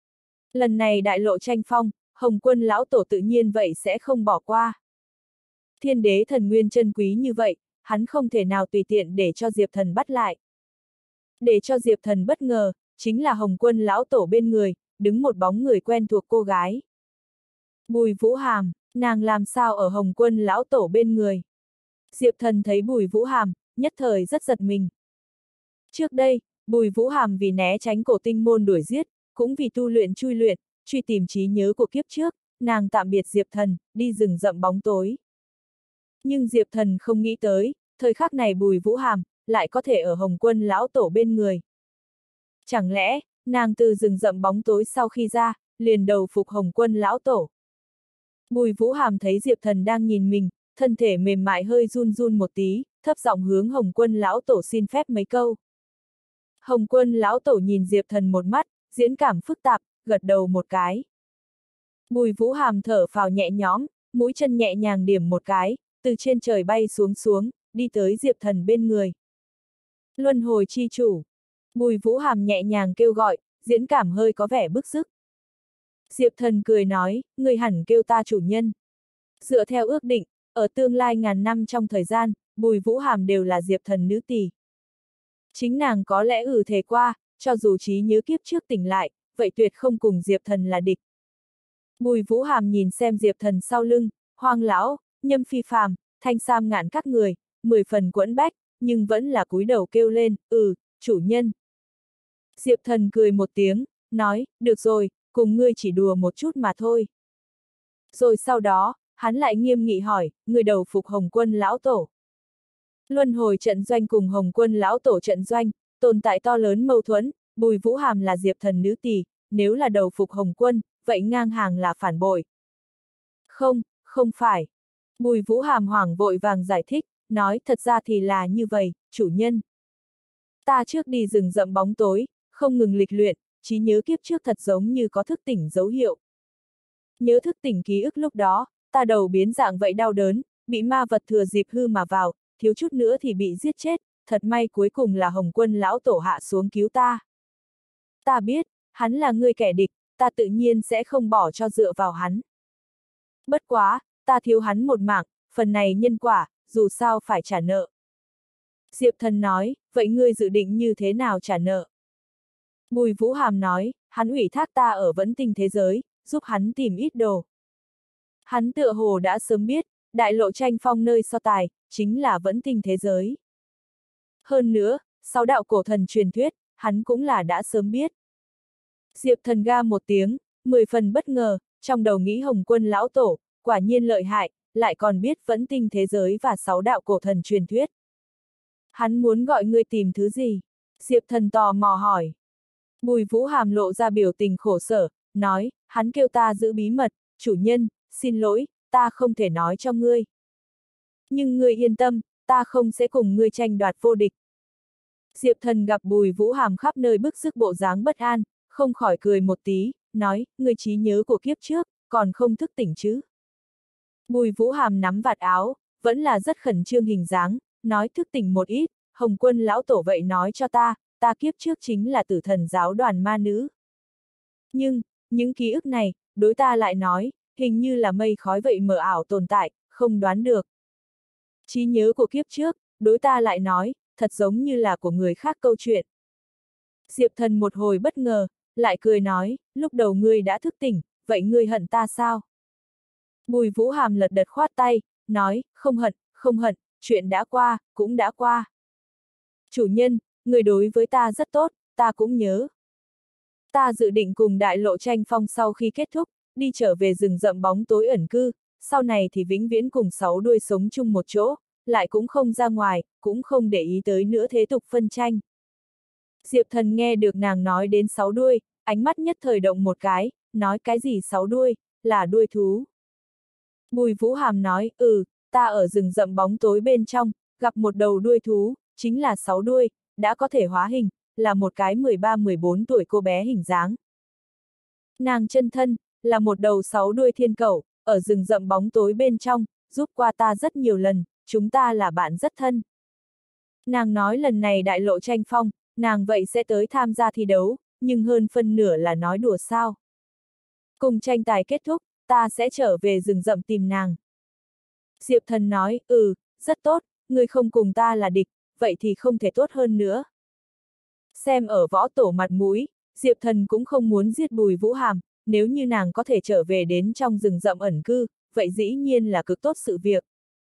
Lần này đại lộ tranh phong, Hồng Quân lão tổ tự nhiên vậy sẽ không bỏ qua. Thiên đế thần nguyên chân quý như vậy, hắn không thể nào tùy tiện để cho Diệp Thần bắt lại. Để cho Diệp Thần bất ngờ, chính là Hồng Quân lão tổ bên người, đứng một bóng người quen thuộc cô gái. Bùi Vũ Hàm, nàng làm sao ở Hồng Quân lão tổ bên người? Diệp Thần thấy Bùi Vũ Hàm, nhất thời rất giật mình. Trước đây, Bùi Vũ Hàm vì né tránh cổ tinh môn đuổi giết, cũng vì tu luyện chui luyện, truy tìm trí nhớ của kiếp trước, nàng tạm biệt Diệp Thần, đi rừng rậm bóng tối. Nhưng Diệp Thần không nghĩ tới, thời khắc này Bùi Vũ Hàm, lại có thể ở Hồng Quân lão tổ bên người. Chẳng lẽ, nàng từ rừng rậm bóng tối sau khi ra, liền đầu phục Hồng Quân lão tổ. Bùi Vũ Hàm thấy Diệp Thần đang nhìn mình, thân thể mềm mại hơi run run một tí, thấp giọng hướng Hồng Quân lão tổ xin phép mấy câu. Hồng Quân lão tổ nhìn Diệp Thần một mắt, diễn cảm phức tạp, gật đầu một cái. Bùi Vũ Hàm thở phào nhẹ nhõm, mũi chân nhẹ nhàng điểm một cái, từ trên trời bay xuống xuống, đi tới Diệp Thần bên người. Luân hồi chi chủ. Bùi Vũ Hàm nhẹ nhàng kêu gọi, diễn cảm hơi có vẻ bức rứt. Diệp Thần cười nói, người hẳn kêu ta chủ nhân. Dựa theo ước định, ở tương lai ngàn năm trong thời gian, Bùi Vũ Hàm đều là Diệp Thần nữ tỳ. Chính nàng có lẽ thề qua, cho dù trí nhớ kiếp trước tỉnh lại, vậy tuyệt không cùng Diệp Thần là địch. Bùi Vũ Hàm nhìn xem Diệp Thần sau lưng, Hoang lão, Nhâm Phi Phàm, Thanh Sam ngạn các người, 10 phần quẫn bách, nhưng vẫn là cúi đầu kêu lên, chủ nhân. Diệp Thần cười một tiếng, nói, được rồi, cùng ngươi chỉ đùa một chút mà thôi. Rồi sau đó, hắn lại nghiêm nghị hỏi, người đầu phục Hồng Quân lão tổ. Luân hồi trận doanh cùng Hồng Quân lão tổ trận doanh, tồn tại to lớn mâu thuẫn, Bùi Vũ Hàm là Diệp Thần nữ tỳ, nếu là đầu phục Hồng Quân, vậy ngang hàng là phản bội. Không, không phải. Bùi Vũ Hàm hoảng vội vàng giải thích, nói thật ra thì là như vậy, chủ nhân. Ta trước đi rừng rậm bóng tối, không ngừng lịch luyện, trí nhớ kiếp trước thật giống như có thức tỉnh dấu hiệu. Nhớ thức tỉnh ký ức lúc đó, ta đầu biến dạng vậy đau đớn, bị ma vật thừa dịp hư mà vào, thiếu chút nữa thì bị giết chết, thật may cuối cùng là Hồng Quân lão tổ hạ xuống cứu ta. Ta biết, hắn là người kẻ địch, ta tự nhiên sẽ không bỏ cho dựa vào hắn. Bất quá, ta thiếu hắn một mạng, phần này nhân quả, dù sao phải trả nợ. Diệp Thần nói, vậy ngươi dự định như thế nào trả nợ? Bùi Vũ Hàm nói, hắn ủy thác ta ở Vẫn Tinh thế giới, giúp hắn tìm ít đồ. Hắn tựa hồ đã sớm biết, đại lộ tranh phong nơi so tài, chính là Vẫn Tinh thế giới. Hơn nữa, sáu đạo cổ thần truyền thuyết, hắn cũng là đã sớm biết. Diệp Thần ga một tiếng, 10 phần bất ngờ, trong đầu nghĩ Hồng Quân lão tổ, quả nhiên lợi hại, lại còn biết Vẫn Tinh thế giới và sáu đạo cổ thần truyền thuyết. Hắn muốn gọi ngươi tìm thứ gì? Diệp Thần tò mò hỏi. Bùi Vũ Hàm lộ ra biểu tình khổ sở, nói, hắn kêu ta giữ bí mật, chủ nhân, xin lỗi, ta không thể nói cho ngươi. Nhưng ngươi yên tâm, ta không sẽ cùng ngươi tranh đoạt vô địch. Diệp Thần gặp Bùi Vũ Hàm khắp nơi bức sức bộ dáng bất an, không khỏi cười một tí, nói, ngươi trí nhớ của kiếp trước, còn không thức tỉnh chứ. Bùi Vũ Hàm nắm vạt áo, vẫn là rất khẩn trương hình dáng, nói thức tỉnh một ít, Hồng Quân lão tổ vậy nói cho ta kiếp trước chính là Tử Thần giáo đoàn ma nữ. Nhưng, những ký ức này, đối ta lại nói, hình như là mây khói vậy mờ ảo tồn tại, không đoán được. Trí nhớ của kiếp trước, đối ta lại nói, thật giống như là của người khác câu chuyện. Diệp Thần một hồi bất ngờ, lại cười nói, lúc đầu ngươi đã thức tỉnh, vậy ngươi hận ta sao? Bùi Vũ Hàm lật đật khoát tay, nói, không hận, không hận, chuyện đã qua, cũng đã qua. Chủ nhân, người đối với ta rất tốt, ta cũng nhớ. Ta dự định cùng đại lộ tranh phong sau khi kết thúc, đi trở về rừng rậm bóng tối ẩn cư, sau này thì vĩnh viễn cùng sáu đuôi sống chung một chỗ, lại cũng không ra ngoài, cũng không để ý tới nữa thế tục phân tranh. Diệp Thần nghe được nàng nói đến sáu đuôi, ánh mắt nhất thời động một cái, nói cái gì sáu đuôi, là đuôi thú. Bùi Vũ Hàm nói, ta ở rừng rậm bóng tối bên trong, gặp một đầu đuôi thú, chính là sáu đuôi, đã có thể hóa hình, là một cái 13-14 tuổi cô bé hình dáng. Nàng chân thân, là một đầu sáu đuôi thiên cẩu, ở rừng rậm bóng tối bên trong, giúp qua ta rất nhiều lần, chúng ta là bạn rất thân. Nàng nói lần này đại lộ tranh phong, nàng vậy sẽ tới tham gia thi đấu, nhưng hơn phân nửa là nói đùa sao. Cùng tranh tài kết thúc, ta sẽ trở về rừng rậm tìm nàng. Diệp Thần nói, rất tốt, ngươi không cùng ta là địch, vậy thì không thể tốt hơn nữa. Xem ở võ tổ mặt mũi, Diệp Thần cũng không muốn giết Bùi Vũ Hàm, nếu như nàng có thể trở về đến trong rừng rậm ẩn cư, vậy dĩ nhiên là cực tốt sự việc.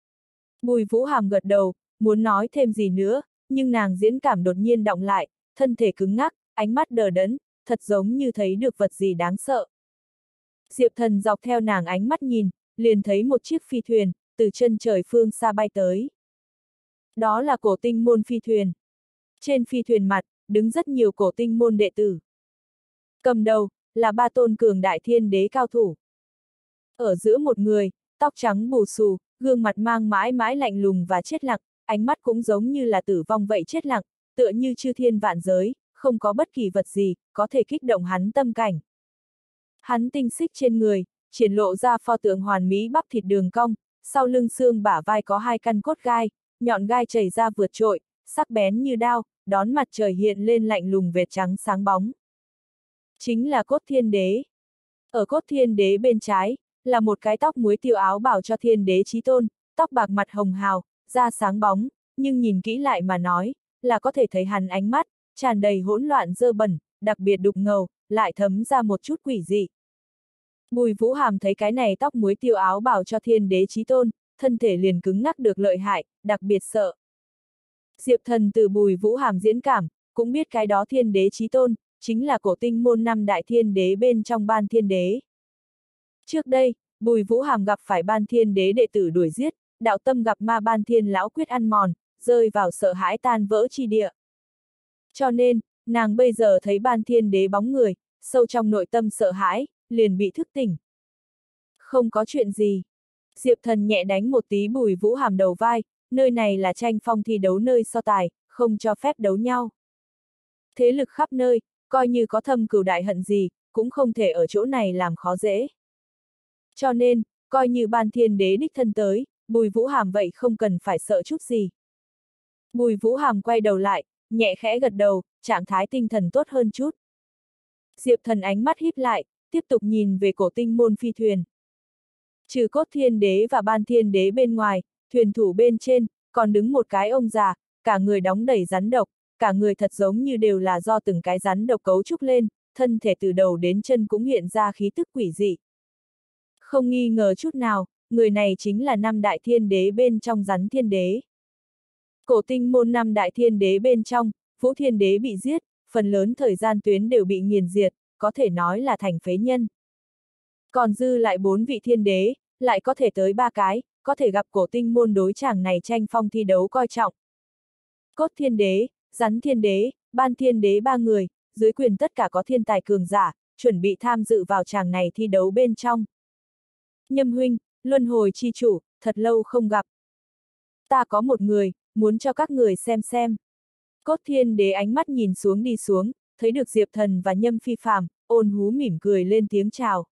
Bùi Vũ Hàm gật đầu, muốn nói thêm gì nữa, nhưng nàng diễn cảm đột nhiên động lại, thân thể cứng ngắc, ánh mắt đờ đẫn, thật giống như thấy được vật gì đáng sợ. Diệp Thần dọc theo nàng ánh mắt nhìn, liền thấy một chiếc phi thuyền, từ chân trời phương xa bay tới. Đó là cổ tinh môn phi thuyền. Trên phi thuyền mặt, đứng rất nhiều cổ tinh môn đệ tử. Cầm đầu, là ba tôn cường đại thiên đế cao thủ. Ở giữa một người, tóc trắng bù xù, gương mặt mang mãi mãi lạnh lùng và chết lặng, ánh mắt cũng giống như là tử vong vậy chết lặng, tựa như chư thiên vạn giới, không có bất kỳ vật gì, có thể kích động hắn tâm cảnh. Hắn tinh xích trên người, triển lộ ra pho tượng hoàn mỹ bắp thịt đường cong, sau lưng xương bả vai có hai căn cốt gai, nhọn gai chảy ra vượt trội, sắc bén như đao, đón mặt trời hiện lên lạnh lùng vệt trắng sáng bóng. Chính là cốt thiên đế. Ở cốt thiên đế bên trái, là một cái tóc muối tiêu áo bào cho thiên đế chí tôn, tóc bạc mặt hồng hào, da sáng bóng, nhưng nhìn kỹ lại mà nói, là có thể thấy hắn ánh mắt, tràn đầy hỗn loạn dơ bẩn, đặc biệt đục ngầu, lại thấm ra một chút quỷ dị. Bùi Vũ Hàm thấy cái này tóc muối tiêu áo bào cho thiên đế chí tôn, thân thể liền cứng ngắc được lợi hại, đặc biệt sợ. Diệp Thần từ Bùi Vũ Hàm diễn cảm, cũng biết cái đó thiên đế chí tôn, chính là cổ tinh môn năm đại thiên đế bên trong ban thiên đế. Trước đây, Bùi Vũ Hàm gặp phải ban thiên đế đệ tử đuổi giết, đạo tâm gặp ma ban thiên lão quyết ăn mòn, rơi vào sợ hãi tan vỡ chi địa. Cho nên, nàng bây giờ thấy Ban Thiên Đế bóng người, sâu trong nội tâm sợ hãi, liền bị thức tỉnh. Không có chuyện gì. Diệp Thần nhẹ đánh một tí Bùi Vũ Hàm đầu vai, nơi này là tranh phong thi đấu nơi so tài, không cho phép đấu nhau. Thế lực khắp nơi, coi như có thâm cừu đại hận gì, cũng không thể ở chỗ này làm khó dễ. Cho nên, coi như Ban Thiên Đế đích thân tới, Bùi Vũ Hàm vậy không cần phải sợ chút gì. Bùi Vũ Hàm quay đầu lại, nhẹ khẽ gật đầu, trạng thái tinh thần tốt hơn chút. Diệp Thần ánh mắt híp lại, tiếp tục nhìn về Cổ Tinh môn phi thuyền. Trừ Cốt Thiên Đế và Ban Thiên Đế bên ngoài, thuyền thủ bên trên, còn đứng một cái ông già, cả người đóng đầy rắn độc, cả người thật giống như đều là do từng cái rắn độc cấu trúc lên, thân thể từ đầu đến chân cũng hiện ra khí tức quỷ dị. Không nghi ngờ chút nào, người này chính là năm đại thiên đế bên trong rắn thiên đế. Cổ Tinh môn năm đại thiên đế bên trong, Vũ Thiên Đế bị giết, phần lớn thời gian tuyến đều bị nghiền diệt, có thể nói là thành phế nhân. Còn dư lại 4 vị thiên đế, lại có thể tới 3 cái, có thể gặp Cổ Tinh môn đối chàng này tranh phong thi đấu coi trọng. Cốt Thiên Đế, Rắn Thiên Đế, Ban Thiên Đế 3 người, dưới quyền tất cả có thiên tài cường giả, chuẩn bị tham dự vào chàng này thi đấu bên trong. Nhâm huynh, luân hồi chi chủ, thật lâu không gặp. Ta có một người, muốn cho các người xem. Cốt Thiên Đế ánh mắt nhìn xuống đi xuống, thấy được Diệp Thần và Nhâm Phi Phàm, ôn hú mỉm cười lên tiếng chào.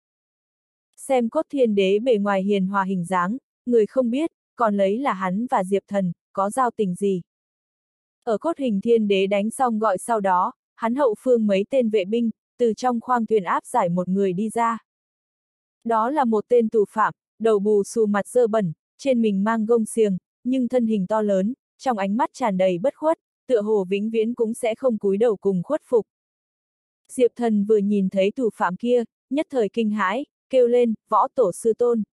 Xem Cốt Thiên Đế bề ngoài hiền hòa hình dáng, người không biết, còn lấy là hắn và Diệp Thần, có giao tình gì. Ở Cốt Hình Thiên Đế đánh xong gọi sau đó, hắn hậu phương mấy tên vệ binh, từ trong khoang thuyền áp giải một người đi ra. Đó là một tên tù phạm, đầu bù xù mặt dơ bẩn, trên mình mang gông xiềng, nhưng thân hình to lớn, trong ánh mắt tràn đầy bất khuất, tựa hồ vĩnh viễn cũng sẽ không cúi đầu cùng khuất phục. Diệp Thần vừa nhìn thấy tù phạm kia, nhất thời kinh hãi, kêu lên, võ tổ sư tôn.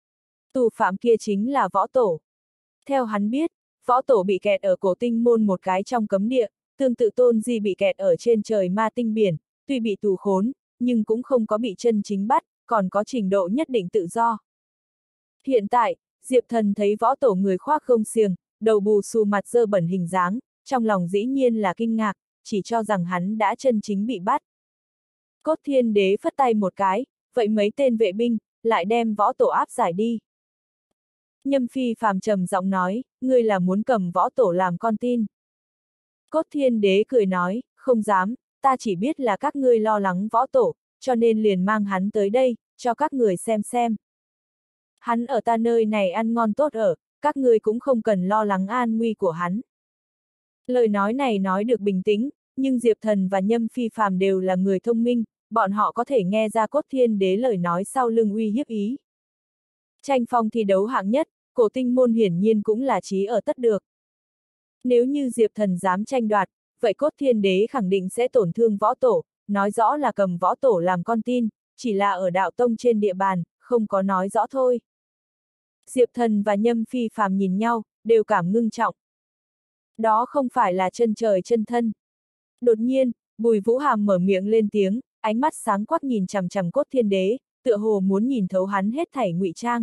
Tù phạm kia chính là võ tổ. Theo hắn biết, võ tổ bị kẹt ở Cổ Tinh môn một cái trong cấm địa, tương tự Tôn Di bị kẹt ở trên trời ma tinh biển, tuy bị tù khốn, nhưng cũng không có bị chân chính bắt, còn có trình độ nhất định tự do. Hiện tại, Diệp Thần thấy võ tổ người khoác gông xiềng, đầu bù xù mặt dơ bẩn hình dáng, trong lòng dĩ nhiên là kinh ngạc, chỉ cho rằng hắn đã chân chính bị bắt. Cốt Thiên Đế phất tay một cái, vậy mấy tên vệ binh, lại đem võ tổ áp giải đi. Nhâm Phi Phàm trầm giọng nói, ngươi là muốn cầm võ tổ làm con tin. Cốt Thiên Đế cười nói, không dám, ta chỉ biết là các ngươi lo lắng võ tổ, cho nên liền mang hắn tới đây, cho các người xem. Hắn ở ta nơi này ăn ngon tốt ở, các ngươi cũng không cần lo lắng an nguy của hắn. Lời nói này nói được bình tĩnh, nhưng Diệp Thần và Nhâm Phi Phàm đều là người thông minh, bọn họ có thể nghe ra Cốt Thiên Đế lời nói sau lưng uy hiếp ý. Tranh phong thi đấu hạng nhất, Cổ Tinh môn hiển nhiên cũng là chí ở tất được. Nếu như Diệp Thần dám tranh đoạt, vậy Cốt Thiên Đế khẳng định sẽ tổn thương võ tổ, nói rõ là cầm võ tổ làm con tin, chỉ là ở đạo tông trên địa bàn, không có nói rõ thôi. Diệp Thần và Nhâm Phi Phàm nhìn nhau, đều cảm ngưng trọng. Đó không phải là chân trời chân thân. Đột nhiên, Bùi Vũ Hàm mở miệng lên tiếng, ánh mắt sáng quắc nhìn chằm chằm Cốt Thiên Đế, tựa hồ muốn nhìn thấu hắn hết thảy ngụy trang.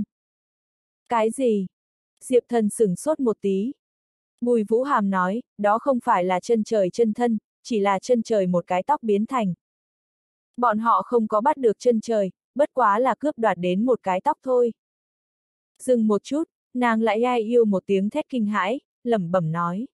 Cái gì? Diệp Thần sửng sốt một tí. Bùi Vũ Hàm nói, đó không phải là chân trời chân thân, chỉ là chân trời một cái tóc biến thành. Bọn họ không có bắt được chân trời, bất quá là cướp đoạt đến một cái tóc thôi. Dừng một chút, nàng lại ai yêu một tiếng thét kinh hãi, lẩm bẩm nói.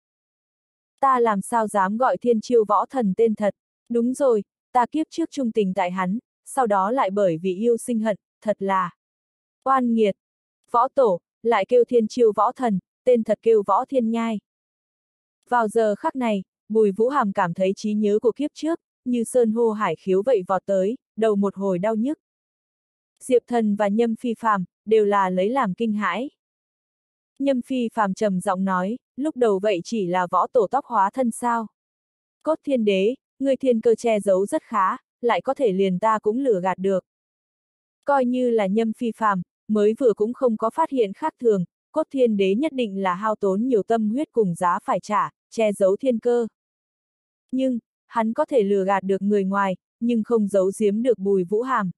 Ta làm sao dám gọi Thiên Chiêu võ thần tên thật, đúng rồi, ta kiếp trước trung tình tại hắn, sau đó lại bởi vì yêu sinh hận, thật là oan nghiệt. Võ tổ, lại kêu Thiên Chiêu võ thần, tên thật kêu Võ Thiên Nhai. Vào giờ khắc này, Bùi Vũ Hàm cảm thấy trí nhớ của kiếp trước, như sơn hô hải khiếu vậy vọt tới, đầu một hồi đau nhức. Diệp Thần và Nhâm Phi Phàm đều là lấy làm kinh hãi. Nhâm Phi Phàm trầm giọng nói, lúc đầu vậy chỉ là võ tổ tóc hóa thân sao. Cốt Thiên Đế, người thiên cơ che giấu rất khá, lại có thể liền ta cũng lừa gạt được. Coi như là Nhâm Phi Phàm mới vừa cũng không có phát hiện khác thường, Cốt Thiên Đế nhất định là hao tốn nhiều tâm huyết cùng giá phải trả, che giấu thiên cơ. Nhưng, hắn có thể lừa gạt được người ngoài, nhưng không giấu giếm được Bùi Vũ Hàm.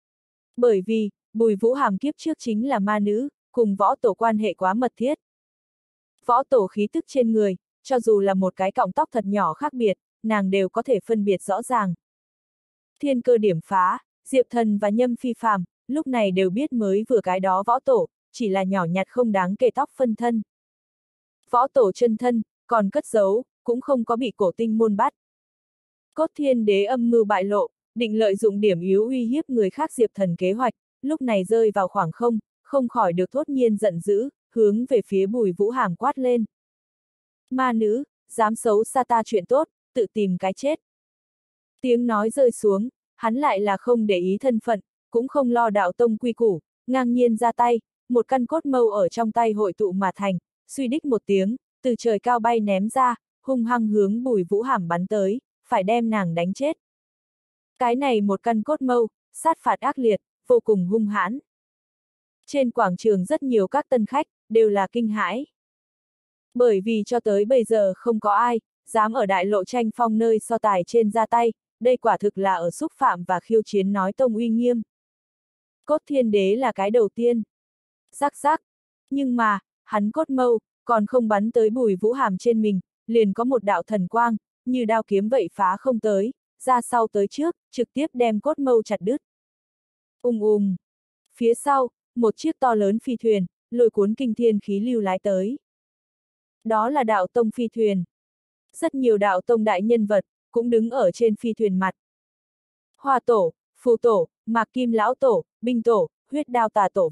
Bởi vì, Bùi Vũ Hàm kiếp trước chính là ma nữ, cùng võ tổ quan hệ quá mật thiết. Võ tổ khí tức trên người, cho dù là một cái cọng tóc thật nhỏ khác biệt, nàng đều có thể phân biệt rõ ràng. Thiên cơ điểm phá, Diệp Thần và Nhâm Phi Phàm lúc này đều biết mới vừa cái đó võ tổ, chỉ là nhỏ nhặt không đáng kể tóc phân thân. Võ tổ chân thân, còn cất giấu, cũng không có bị cổ tinh môn bắt. Cốt Thiên Đế âm mưu bại lộ, định lợi dụng điểm yếu uy hiếp người khác Diệp Thần kế hoạch, lúc này rơi vào khoảng không, không khỏi được thốt nhiên giận dữ, hướng về phía Bùi Vũ Hàm quát lên. Ma nữ, dám xấu xa ta chuyện tốt, tự tìm cái chết. Tiếng nói rơi xuống, hắn lại là không để ý thân phận, cũng không lo đạo tông quy củ, ngang nhiên ra tay, một căn cốt mâu ở trong tay hội tụ mà thành, suy đích một tiếng, từ trời cao bay ném ra, hung hăng hướng Bùi Vũ Hàm bắn tới, phải đem nàng đánh chết. Cái này một căn cốt mâu, sát phạt ác liệt, vô cùng hung hãn. Trên quảng trường rất nhiều các tân khách, đều là kinh hãi. Bởi vì cho tới bây giờ không có ai, dám ở đại lộ tranh phong nơi so tài trên ra tay, đây quả thực là ở xúc phạm và khiêu chiến nói tông uy nghiêm. Cốt Thiên Đế là cái đầu tiên. Rắc rắc. Nhưng mà, hắn cốt mâu, còn không bắn tới Bùi Vũ Hàm trên mình, liền có một đạo thần quang, như đao kiếm vậy phá không tới, ra sau tới trước, trực tiếp đem cốt mâu chặt đứt. Phía sau, một chiếc to lớn phi thuyền, lôi cuốn kinh thiên khí lưu lái tới. Đó là đạo tông phi thuyền. Rất nhiều đạo tông đại nhân vật, cũng đứng ở trên phi thuyền mặt. Hoa tổ, phù tổ, mạc kim lão tổ, binh tổ, huyết đao tà tổ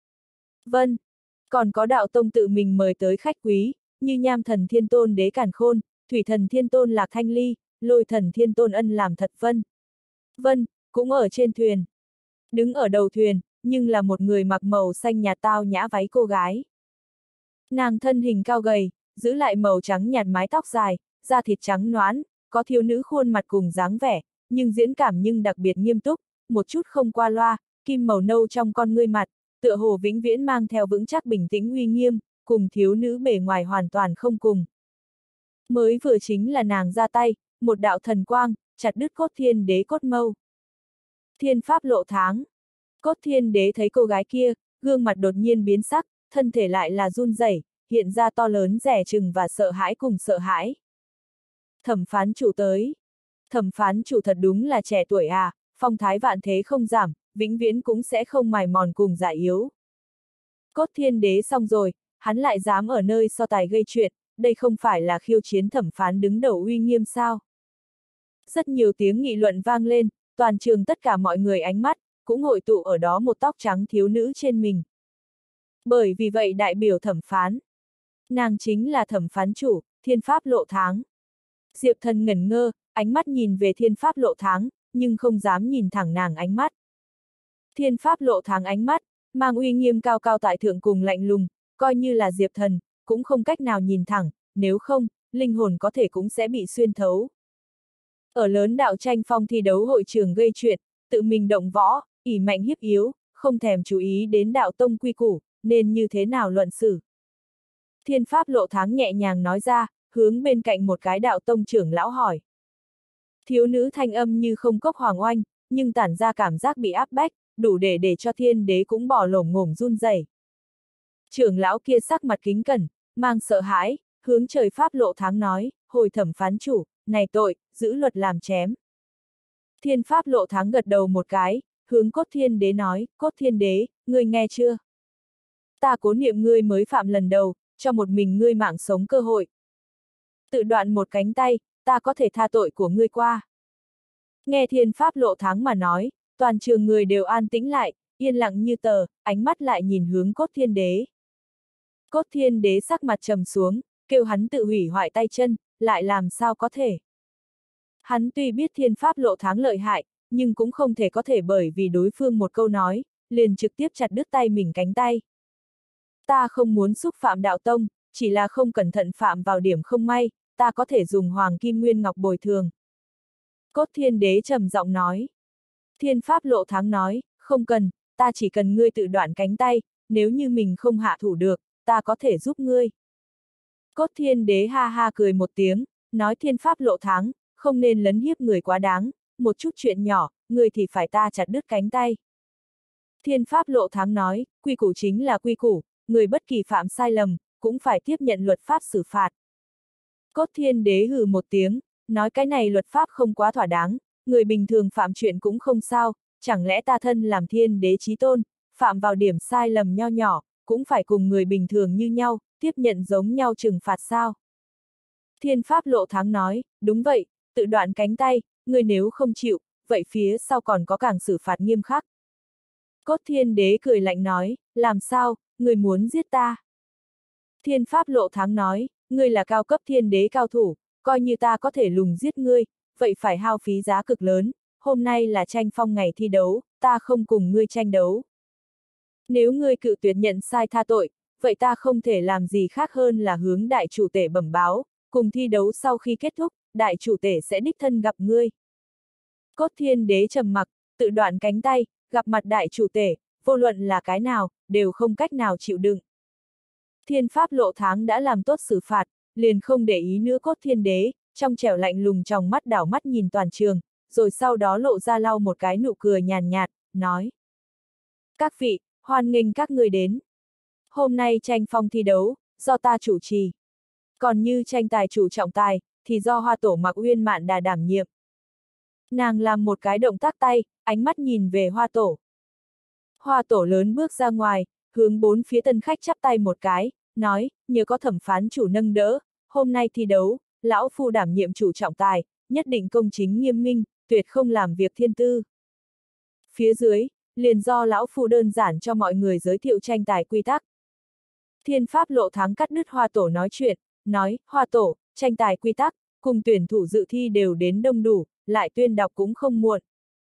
vân. Còn có đạo tông tự mình mời tới khách quý, như nham thần thiên tôn đế càn khôn, thủy thần thiên tôn lạc thanh ly, lôi thần thiên tôn ân làm thật vân, cũng ở trên thuyền. Đứng ở đầu thuyền, nhưng là một người mặc màu xanh nhạt tao nhã váy cô gái. Nàng thân hình cao gầy, giữ lại màu trắng nhạt mái tóc dài, da thịt trắng nõn, có thiếu nữ khuôn mặt cùng dáng vẻ, nhưng diễn cảm nhưng đặc biệt nghiêm túc, một chút không qua loa, kim màu nâu trong con ngươi mặt, tựa hồ vĩnh viễn mang theo vững chắc bình tĩnh uy nghiêm, cùng thiếu nữ bề ngoài hoàn toàn không cùng. Mới vừa chính là nàng ra tay, một đạo thần quang, chặt đứt Cốt Thiên Đế cốt mâu. Thiên pháp lộ tháng. Cốt Thiên Đế thấy cô gái kia, gương mặt đột nhiên biến sắc, thân thể lại là run rẩy, hiện ra to lớn dè chừng và sợ hãi cùng sợ hãi. Thẩm phán chủ tới. Thẩm phán chủ thật đúng là trẻ tuổi à, phong thái vạn thế không giảm, vĩnh viễn cũng sẽ không mài mòn cùng già yếu. Cốt Thiên Đế xong rồi, hắn lại dám ở nơi so tài gây chuyện, đây không phải là khiêu chiến thẩm phán đứng đầu uy nghiêm sao. Rất nhiều tiếng nghị luận vang lên, toàn trường tất cả mọi người ánh mắt, cũng hội tụ ở đó một tóc trắng thiếu nữ trên mình. Bởi vì vậy đại biểu thẩm phán. Nàng chính là thẩm phán chủ, thiên pháp lộ tháng. Diệp Thần ngẩn ngơ, ánh mắt nhìn về thiên pháp lộ tháng, nhưng không dám nhìn thẳng nàng ánh mắt. Thiên pháp lộ tháng ánh mắt, mang uy nghiêm cao cao tại thượng cùng lạnh lùng, coi như là Diệp Thần, cũng không cách nào nhìn thẳng, nếu không, linh hồn có thể cũng sẽ bị xuyên thấu. Ở lớn đạo tranh phong thi đấu hội trường gây chuyện, tự mình động võ, ỷ mạnh hiếp yếu, không thèm chú ý đến đạo tông quy củ, nên như thế nào luận xử. Thiên pháp lộ tháng nhẹ nhàng nói ra, hướng bên cạnh một cái đạo tông trưởng lão hỏi. Thiếu nữ thanh âm như không cốc hoàng oanh, nhưng tản ra cảm giác bị áp bách, đủ để cho Thiên Đế cũng bỏ lổm ngổm run rẩy. Trưởng lão kia sắc mặt kính cẩn, mang sợ hãi, hướng trời pháp lộ tháng nói, hồi thẩm phán chủ, này tội, giữ luật làm chém. Thiên pháp lộ tháng gật đầu một cái, hướng Cốt Thiên Đế nói, Cốt Thiên Đế, ngươi nghe chưa? Ta cố niệm ngươi mới phạm lần đầu, cho một mình ngươi mạng sống cơ hội. Tự đoạn một cánh tay, ta có thể tha tội của ngươi qua. Nghe thiên pháp lộ tháng mà nói, toàn trường người đều an tĩnh lại, yên lặng như tờ, ánh mắt lại nhìn hướng Cốt Thiên Đế. Cốt Thiên Đế sắc mặt trầm xuống, kêu hắn tự hủy hoại tay chân, lại làm sao có thể. Hắn tuy biết thiên pháp lộ tháng lợi hại, nhưng cũng không thể có thể bởi vì đối phương một câu nói, liền trực tiếp chặt đứt tay mình cánh tay. Ta không muốn xúc phạm đạo tông, chỉ là không cẩn thận phạm vào điểm không may, ta có thể dùng hoàng kim nguyên ngọc bồi thường. Cốt Thiên Đế trầm giọng nói. Thiên pháp lộ tháng nói, không cần, ta chỉ cần ngươi tự đoạn cánh tay, nếu như mình không hạ thủ được, ta có thể giúp ngươi. Cốt Thiên Đế ha ha cười một tiếng, nói thiên pháp lộ tháng, không nên lấn hiếp người quá đáng, một chút chuyện nhỏ, ngươi thì phải ta chặt đứt cánh tay. Thiên pháp lộ tháng nói, quy củ chính là quy củ, người bất kỳ phạm sai lầm, cũng phải tiếp nhận luật pháp xử phạt. Cốt Thiên Đế hừ một tiếng, nói cái này luật pháp không quá thỏa đáng, người bình thường phạm chuyện cũng không sao, chẳng lẽ ta thân làm Thiên Đế chí tôn, phạm vào điểm sai lầm nho nhỏ, cũng phải cùng người bình thường như nhau, tiếp nhận giống nhau trừng phạt sao? Thiên Pháp Lộ Thắng nói, đúng vậy, tự đoạn cánh tay, người nếu không chịu, vậy phía sau còn có càng xử phạt nghiêm khắc. Cốt Thiên Đế cười lạnh nói, làm sao, người muốn giết ta? Thiên Pháp Lộ Thắng nói, ngươi là cao cấp thiên đế cao thủ, coi như ta có thể lùng giết ngươi, vậy phải hao phí giá cực lớn, hôm nay là tranh phong ngày thi đấu, ta không cùng ngươi tranh đấu. Nếu ngươi cự tuyệt nhận sai tha tội, vậy ta không thể làm gì khác hơn là hướng đại chủ tể bẩm báo, cùng thi đấu sau khi kết thúc, đại chủ tể sẽ đích thân gặp ngươi. Cốt Thiên Đế trầm mặc, tự đoạn cánh tay, gặp mặt đại chủ tể, vô luận là cái nào, đều không cách nào chịu đựng. Thiên Pháp Lộ Thắng đã làm tốt xử phạt, liền không để ý nữa Cốt Thiên Đế, trong trẻo lạnh lùng trong mắt đảo mắt nhìn toàn trường, rồi sau đó lộ ra lau một cái nụ cười nhàn nhạt, nói. Các vị, hoan nghênh các người đến. Hôm nay tranh phong thi đấu, do ta chủ trì. Còn như tranh tài chủ trọng tài, thì do Hoa Tổ Mạc Uyên Mạn Đà đảm nhiệm. Nàng làm một cái động tác tay, ánh mắt nhìn về Hoa Tổ. Hoa Tổ lớn bước ra ngoài, hướng bốn phía tân khách chắp tay một cái, nói, nhờ có thẩm phán chủ nâng đỡ, hôm nay thi đấu, lão phu đảm nhiệm chủ trọng tài, nhất định công chính nghiêm minh, tuyệt không làm việc thiên tư. Phía dưới, liền do lão phu đơn giản cho mọi người giới thiệu tranh tài quy tắc. Thiên Pháp Lộ Thắng cắt đứt Hoa Tổ nói chuyện, nói, Hoa Tổ, tranh tài quy tắc, cùng tuyển thủ dự thi đều đến đông đủ, lại tuyên đọc cũng không muộn.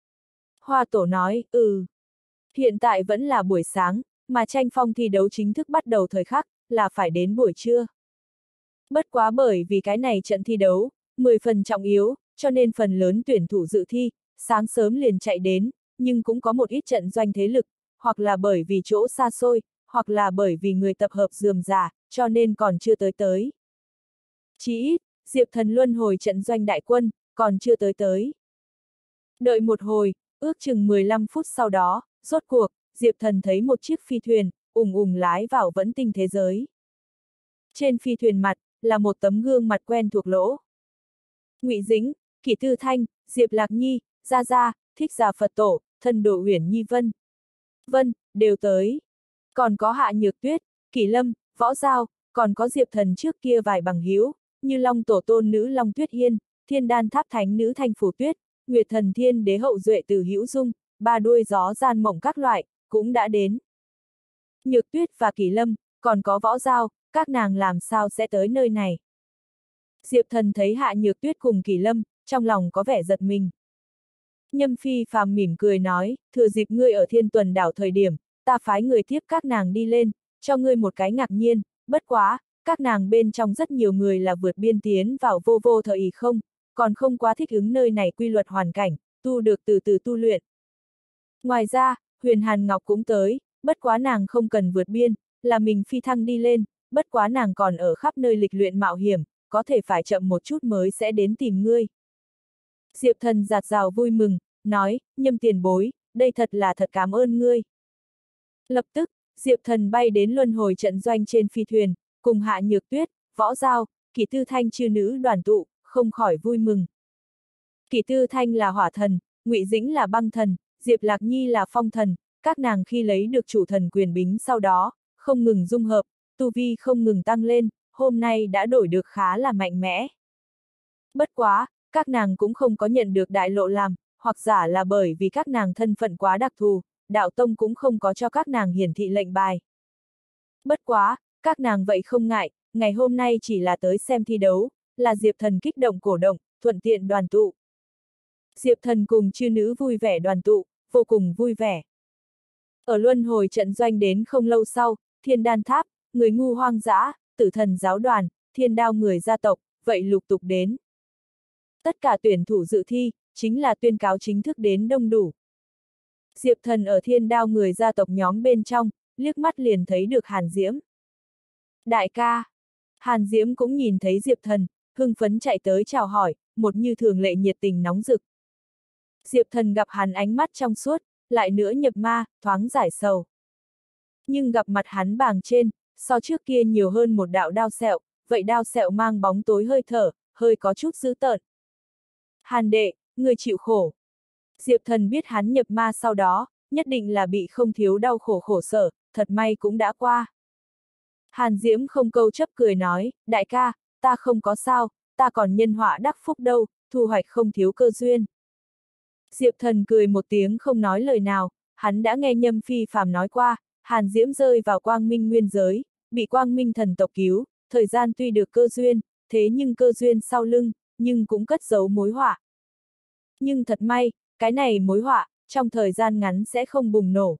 Hoa Tổ nói, hiện tại vẫn là buổi sáng, mà tranh phong thi đấu chính thức bắt đầu thời khắc, là phải đến buổi trưa. Bất quá bởi vì cái này trận thi đấu, 10 phần trọng yếu, cho nên phần lớn tuyển thủ dự thi, sáng sớm liền chạy đến, nhưng cũng có một ít trận doanh thế lực, hoặc là bởi vì chỗ xa xôi, hoặc là bởi vì người tập hợp rườm rà, cho nên còn chưa tới. Chỉ ít, Diệp Thần luân hồi trận doanh đại quân, còn chưa tới. Đợi một hồi, ước chừng 15 phút sau đó, rốt cuộc, Diệp Thần thấy một chiếc phi thuyền, ùng ùng lái vào vẫn tinh thế giới. Trên phi thuyền mặt, là một tấm gương mặt quen thuộc lỗ. Ngụy Dĩnh, Kỷ Tư Thanh, Diệp Lạc Nhi, Gia Gia, Thích Giả Phật Tổ, Thần Độ Uyển Nhi Vân, đều tới. Còn có Hạ Nhược Tuyết, Kỷ Lâm, Võ Giao, còn có Diệp Thần trước kia vài bằng hữu, như Long Tổ Tôn nữ Long Tuyết Hiên, Thiên Đan Tháp Thánh nữ Thanh Phủ Tuyết, Nguyệt Thần Thiên Đế hậu duệ Từ Hữu Dung, ba đuôi gió gian mộng các loại, cũng đã đến. Nhược Tuyết và Kỷ Lâm, còn có Võ Giao, các nàng làm sao sẽ tới nơi này? Diệp Thần thấy Hạ Nhược Tuyết cùng Kỷ Lâm, trong lòng có vẻ giật mình. Nhâm Phi Phàm mỉm cười nói, thừa dịp ngươi ở Thiên Tuần đảo thời điểm, ta phái người tiếp các nàng đi lên, cho ngươi một cái ngạc nhiên, bất quá, các nàng bên trong rất nhiều người là vượt biên tiến vào vô thời ý không, còn không quá thích ứng nơi này quy luật hoàn cảnh, tu được từ từ tu luyện. Ngoài ra, Huyền Hàn Ngọc cũng tới, bất quá nàng không cần vượt biên, là mình phi thăng đi lên, bất quá nàng còn ở khắp nơi lịch luyện mạo hiểm, có thể phải chậm một chút mới sẽ đến tìm ngươi. Diệp Thần giạt rào vui mừng, nói, Nhâm tiền bối, đây thật là thật cảm ơn ngươi. Lập tức, Diệp Thần bay đến luân hồi trận doanh trên phi thuyền, cùng Hạ Nhược Tuyết, Võ Giao, Kỷ Tư Thanh chư nữ đoàn tụ, không khỏi vui mừng. Kỷ Tư Thanh là hỏa thần, Ngụy Dĩnh là băng thần, Diệp Lạc Nhi là phong thần, các nàng khi lấy được chủ thần quyền bính sau đó, không ngừng dung hợp, tu vi không ngừng tăng lên, hôm nay đã đổi được khá là mạnh mẽ. Bất quá, các nàng cũng không có nhận được đại lộ làm, hoặc giả là bởi vì các nàng thân phận quá đặc thù, đạo tông cũng không có cho các nàng hiển thị lệnh bài. Bất quá, các nàng vậy không ngại, ngày hôm nay chỉ là tới xem thi đấu, là Diệp Thần kích động cổ động, thuận tiện đoàn tụ. Diệp Thần cùng chư nữ vui vẻ đoàn tụ, vô cùng vui vẻ. Ở luân hồi trận doanh đến không lâu sau, Thiên Đan Tháp, người ngu hoang dã, Tử Thần giáo đoàn, Thiên Đao người gia tộc, vậy lục tục đến. Tất cả tuyển thủ dự thi, chính là tuyên cáo chính thức đến đông đủ. Diệp Thần ở Thiên Đao người gia tộc nhóm bên trong, liếc mắt liền thấy được Hàn Diễm. Đại ca! Hàn Diễm cũng nhìn thấy Diệp Thần, hưng phấn chạy tới chào hỏi, một như thường lệ nhiệt tình nóng rực. Diệp Thần gặp hắn ánh mắt trong suốt, lại nữa nhập ma, thoáng giải sầu. Nhưng gặp mặt hắn bàng trên, so trước kia nhiều hơn một đạo đao sẹo, vậy đao sẹo mang bóng tối hơi thở, hơi có chút dữ tợn. Hàn đệ, người chịu khổ. Diệp Thần biết hắn nhập ma sau đó, nhất định là bị không thiếu đau khổ khổ sở, thật may cũng đã qua. Hàn Diễm không câu chấp cười nói, đại ca, ta không có sao, ta còn nhân họa đắc phúc đâu, thu hoạch không thiếu cơ duyên. Diệp Thần cười một tiếng không nói lời nào, hắn đã nghe Nhâm Phi Phàm nói qua, Hàn Diễm rơi vào quang minh nguyên giới, bị quang minh thần tộc cứu, thời gian tuy được cơ duyên, thế nhưng cơ duyên sau lưng, nhưng cũng cất giấu mối họa. Nhưng thật may, cái này mối họa, trong thời gian ngắn sẽ không bùng nổ.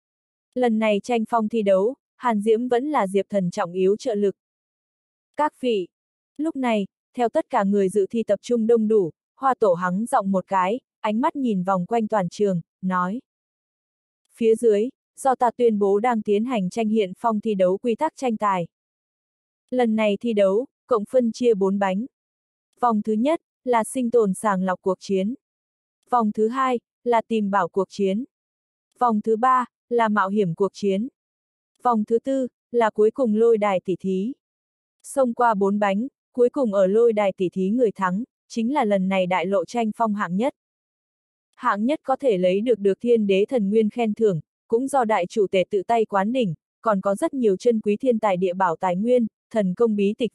Lần này tranh phong thi đấu, Hàn Diễm vẫn là Diệp Thần trọng yếu trợ lực. Các vị, lúc này, theo tất cả người dự thi tập trung đông đủ, Hoa Tổ hắng giọng một cái, ánh mắt nhìn vòng quanh toàn trường, nói. Phía dưới, do ta tuyên bố đang tiến hành tranh hiện phong thi đấu quy tắc tranh tài. Lần này thi đấu, cộng phân chia 4 bánh. Vòng thứ nhất, là sinh tồn sàng lọc cuộc chiến. Vòng thứ hai, là tìm bảo cuộc chiến. Vòng thứ ba, là mạo hiểm cuộc chiến. Vòng thứ tư, là cuối cùng lôi đài tỉ thí. Xông qua 4 bánh, cuối cùng ở lôi đài tỉ thí người thắng, chính là lần này đại lộ tranh phong hạng nhất. Hạng nhất có thể lấy được Thiên Đế Thần Nguyên khen thưởng, cũng do đại chủ tể tự tay quán đỉnh, còn có rất nhiều chân quý thiên tài địa bảo tài nguyên, thần công bí tịch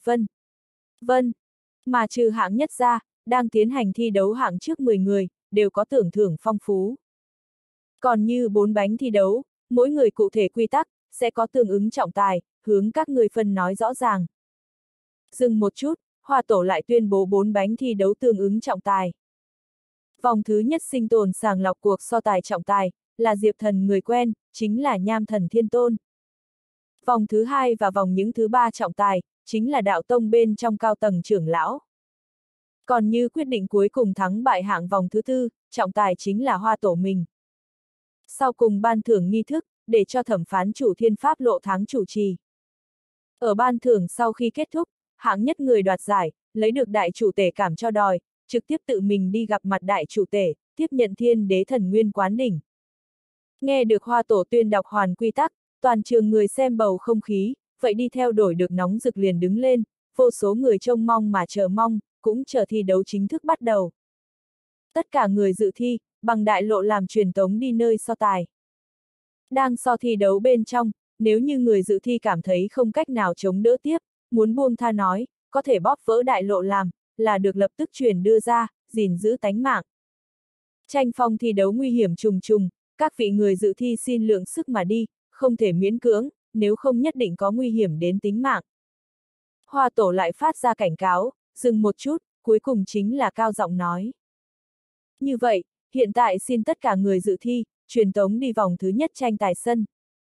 vân. Mà trừ hạng nhất ra, đang tiến hành thi đấu hạng trước 10 người, đều có tưởng thưởng phong phú. Còn như 4 bánh thi đấu, mỗi người cụ thể quy tắc, sẽ có tương ứng trọng tài, hướng các người phân nói rõ ràng. Dừng một chút, Hoa Tổ lại tuyên bố 4 bánh thi đấu tương ứng trọng tài. Vòng thứ nhất sinh tồn sàng lọc cuộc so tài trọng tài, là Diệp Thần người quen, chính là Nham Thần Thiên Tôn. Vòng thứ hai và vòng những thứ ba trọng tài, chính là đạo tông bên trong cao tầng trưởng lão. Còn như quyết định cuối cùng thắng bại hạng vòng thứ tư, trọng tài chính là Hoa Tổ mình. Sau cùng ban thưởng nghi thức, để cho thẩm phán chủ Thiên Pháp Lộ Tháng chủ trì. Ở ban thưởng sau khi kết thúc, hạng nhất người đoạt giải, lấy được đại chủ tể cảm cho đòi, trực tiếp tự mình đi gặp mặt đại chủ tể, tiếp nhận Thiên Đế Thần Nguyên quán đỉnh. Nghe được Hoa Tổ tuyên đọc hoàn quy tắc, toàn trường người xem bầu không khí, vậy đi theo đổi được nóng rực liền đứng lên, vô số người trông mong mà chờ mong, cũng chờ thi đấu chính thức bắt đầu. Tất cả người dự thi, bằng đại lộ làm truyền tống đi nơi so tài. Đang so thi đấu bên trong, nếu như người dự thi cảm thấy không cách nào chống đỡ tiếp, muốn buông tha nói, có thể bóp vỡ đại lộ làm, là được lập tức truyền đưa ra, gìn giữ tánh mạng. Tranh phong thi đấu nguy hiểm trùng trùng, các vị người dự thi xin lượng sức mà đi, không thể miễn cưỡng, nếu không nhất định có nguy hiểm đến tính mạng. Hoa Tổ lại phát ra cảnh cáo, dừng một chút, cuối cùng chính là cao giọng nói. Như vậy, hiện tại xin tất cả người dự thi, truyền tống đi vòng thứ nhất tranh tài sân.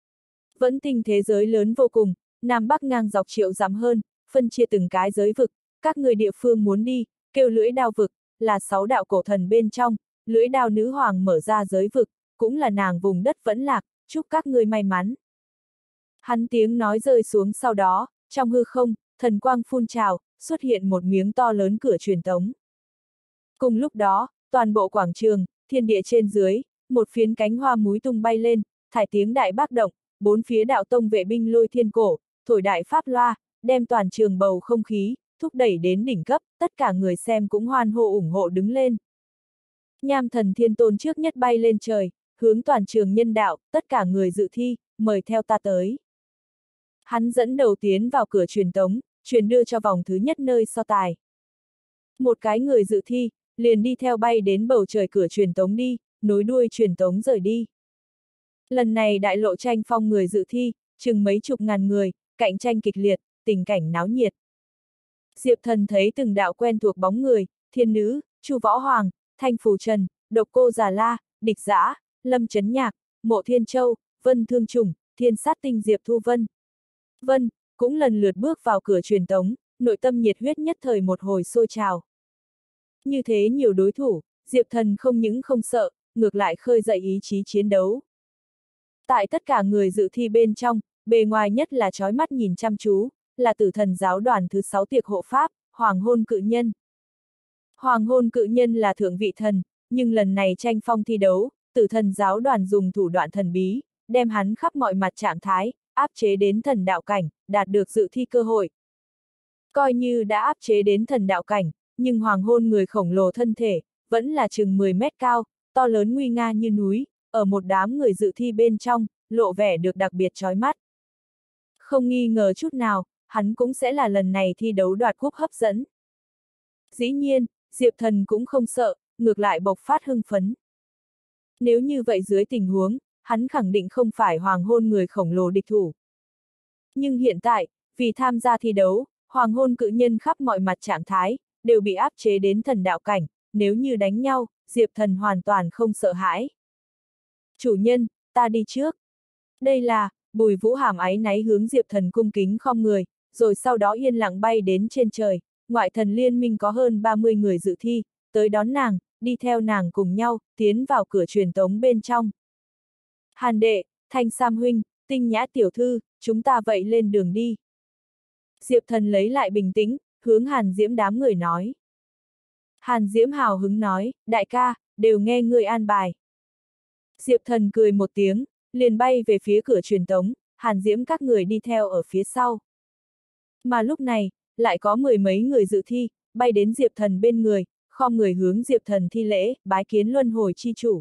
Vẫn tinh thế giới lớn vô cùng, Nam Bắc ngang dọc triệu dặm hơn, phân chia từng cái giới vực, các người địa phương muốn đi, kêu lưỡi đao vực, là 6 đạo cổ thần bên trong, lưỡi đao nữ hoàng mở ra giới vực, cũng là nàng vùng đất vẫn lạc, chúc các ngươi may mắn. Hắn tiếng nói rơi xuống sau đó, trong hư không, thần quang phun trào, xuất hiện một miếng to lớn cửa truyền tống. Cùng lúc đó, toàn bộ quảng trường, thiên địa trên dưới, một phiến cánh hoa múi tung bay lên, thải tiếng đại bác động, bốn phía đạo tông vệ binh lôi thiên cổ, thổi đại pháp loa, đem toàn trường bầu không khí, thúc đẩy đến đỉnh cấp, tất cả người xem cũng hoan hô ủng hộ đứng lên. Nham Thần Thiên Tôn trước nhất bay lên trời, hướng toàn trường nhân đạo, tất cả người dự thi, mời theo ta tới. Hắn dẫn đầu tiến vào cửa truyền tống, truyền đưa cho vòng thứ nhất nơi so tài. Một cái người dự thi, liền đi theo bay đến bầu trời cửa truyền tống đi, nối đuôi truyền tống rời đi. Lần này đại lộ tranh phong người dự thi, chừng mấy chục ngàn người, cạnh tranh kịch liệt, tình cảnh náo nhiệt. Diệp Thần thấy từng đạo quen thuộc bóng người, Thiên Nữ, Chu Võ Hoàng, Thanh Phù Trần, Độc Cô Già La, Địch Dã, Lâm Chấn Nhạc, Mộ Thiên Châu, Vân Thương Trùng, Thiên Sát Tinh Diệp Thu Vân, cũng lần lượt bước vào cửa truyền tống, nội tâm nhiệt huyết nhất thời một hồi sôi trào. Như thế nhiều đối thủ, Diệp Thần không những không sợ, ngược lại khơi dậy ý chí chiến đấu. Tại tất cả người dự thi bên trong, bề ngoài nhất là chói mắt nhìn chăm chú, là Tử Thần giáo đoàn thứ 6 tiệc hộ pháp, Hoàng Hôn Cự Nhân. Hoàng Hôn Cự Nhân là thượng vị thần, nhưng lần này tranh phong thi đấu, Tử Thần giáo đoàn dùng thủ đoạn thần bí, đem hắn khắp mọi mặt trạng thái, áp chế đến thần đạo cảnh, đạt được dự thi cơ hội. Coi như đã áp chế đến thần đạo cảnh, nhưng hoàng hôn người khổng lồ thân thể, vẫn là chừng 10 mét cao, to lớn nguy nga như núi, ở một đám người dự thi bên trong, lộ vẻ được đặc biệt chói mắt. Không nghi ngờ chút nào, hắn cũng sẽ là lần này thi đấu đoạt cúp hấp dẫn. Dĩ nhiên, Diệp Thần cũng không sợ, ngược lại bộc phát hưng phấn. Nếu như vậy dưới tình huống, hắn khẳng định không phải hoàng hôn người khổng lồ địch thủ. Nhưng hiện tại, vì tham gia thi đấu, hoàng hôn cự nhân khắp mọi mặt trạng thái, đều bị áp chế đến thần đạo cảnh, nếu như đánh nhau, Diệp Thần hoàn toàn không sợ hãi. Chủ nhân, ta đi trước. Đây là, Bùi Vũ Hàm áy náy hướng Diệp Thần cung kính khom người, rồi sau đó yên lặng bay đến trên trời, ngoại thần liên minh có hơn 30 người dự thi, tới đón nàng, đi theo nàng cùng nhau, tiến vào cửa truyền tống bên trong. Hàn đệ, Thanh Sam huynh, Tinh Nhã tiểu thư, chúng ta vậy lên đường đi. Diệp Thần lấy lại bình tĩnh, hướng Hàn Diễm đám người nói. Hàn Diễm hào hứng nói, đại ca, đều nghe ngươi an bài. Diệp Thần cười một tiếng, liền bay về phía cửa truyền tống, Hàn Diễm các người đi theo ở phía sau. Mà lúc này, lại có 10 mấy người dự thi, bay đến Diệp Thần bên người, khom người hướng Diệp Thần thi lễ, bái kiến luân hồi chi chủ.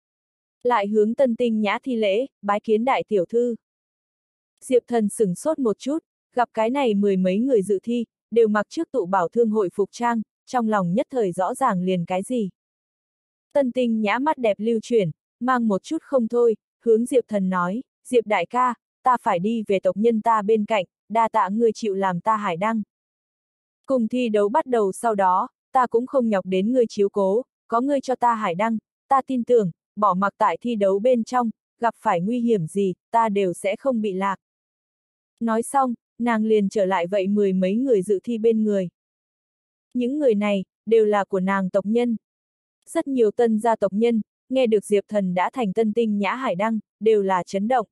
Lại hướng Tân Tinh Nhã thi lễ, bái kiến đại tiểu thư. Diệp Thần sửng sốt một chút, gặp cái này 10 mấy người dự thi, đều mặc trước tụ bảo thương hội phục trang, trong lòng nhất thời rõ ràng liền cái gì. Tân Tinh Nhã mắt đẹp lưu chuyển, mang một chút không thôi, hướng Diệp Thần nói, Diệp đại ca, ta phải đi về tộc nhân ta bên cạnh, đa tạ ngươi chịu làm ta hải đăng. Cùng thi đấu bắt đầu sau đó, ta cũng không nhọc đến ngươi chiếu cố, có ngươi cho ta hải đăng, ta tin tưởng, bỏ mặc tại thi đấu bên trong, gặp phải nguy hiểm gì, ta đều sẽ không bị lạc. Nói xong, nàng liền trở lại vậy 10 mấy người dự thi bên người. Những người này, đều là của nàng tộc nhân. Rất nhiều tân gia tộc nhân, nghe được Diệp Thần đã thành Tân Tinh Nhã hải đăng, đều là chấn động.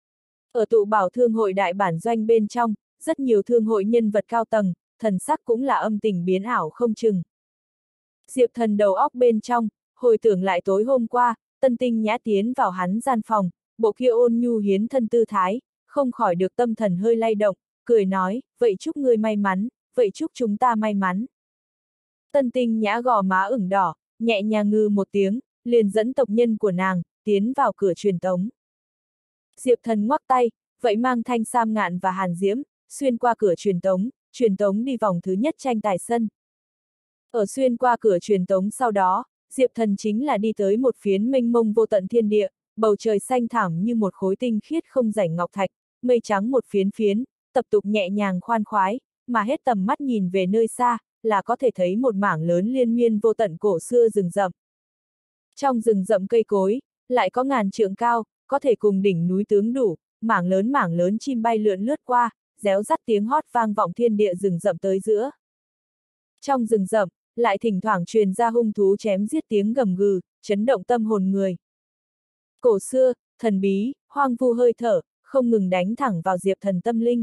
Ở tụ bảo thương hội đại bản doanh bên trong, rất nhiều thương hội nhân vật cao tầng, thần sắc cũng là âm tình biến ảo không chừng. Diệp Thần đầu óc bên trong, hồi tưởng lại tối hôm qua, Tân Tinh Nhã tiến vào hắn gian phòng, bộ kia ôn nhu hiến thân tư thái, không khỏi được tâm thần hơi lay động, cười nói, vậy chúc ngươi may mắn, vậy chúc chúng ta may mắn. Tân Tinh Nhã gò má ửng đỏ, nhẹ nhàng ngư một tiếng, liền dẫn tộc nhân của nàng, tiến vào cửa truyền tống. Diệp Thần ngoắc tay, vậy mang Thanh Sam Ngạn và Hàn Diễm, xuyên qua cửa truyền tống đi vòng thứ nhất tranh tài sân. Ở xuyên qua cửa truyền tống sau đó, Diệp Thần chính là đi tới một phiến mênh mông vô tận thiên địa, bầu trời xanh thẳm như một khối tinh khiết không rảnh ngọc thạch, mây trắng một phiến phiến, tập tục nhẹ nhàng khoan khoái, mà hết tầm mắt nhìn về nơi xa, là có thể thấy một mảng lớn liên miên vô tận cổ xưa rừng rậm. Trong rừng rậm cây cối, lại có ngàn trượng cao, có thể cùng đỉnh núi tướng đủ, mảng lớn chim bay lượn lướt qua, réo rắt tiếng hót vang vọng thiên địa rừng rậm tới giữa. Trong rừng rậm, lại thỉnh thoảng truyền ra hung thú chém giết tiếng gầm gừ, chấn động tâm hồn người. Cổ xưa, thần bí, hoang vu hơi thở, không ngừng đánh thẳng vào Diệp Thần tâm linh.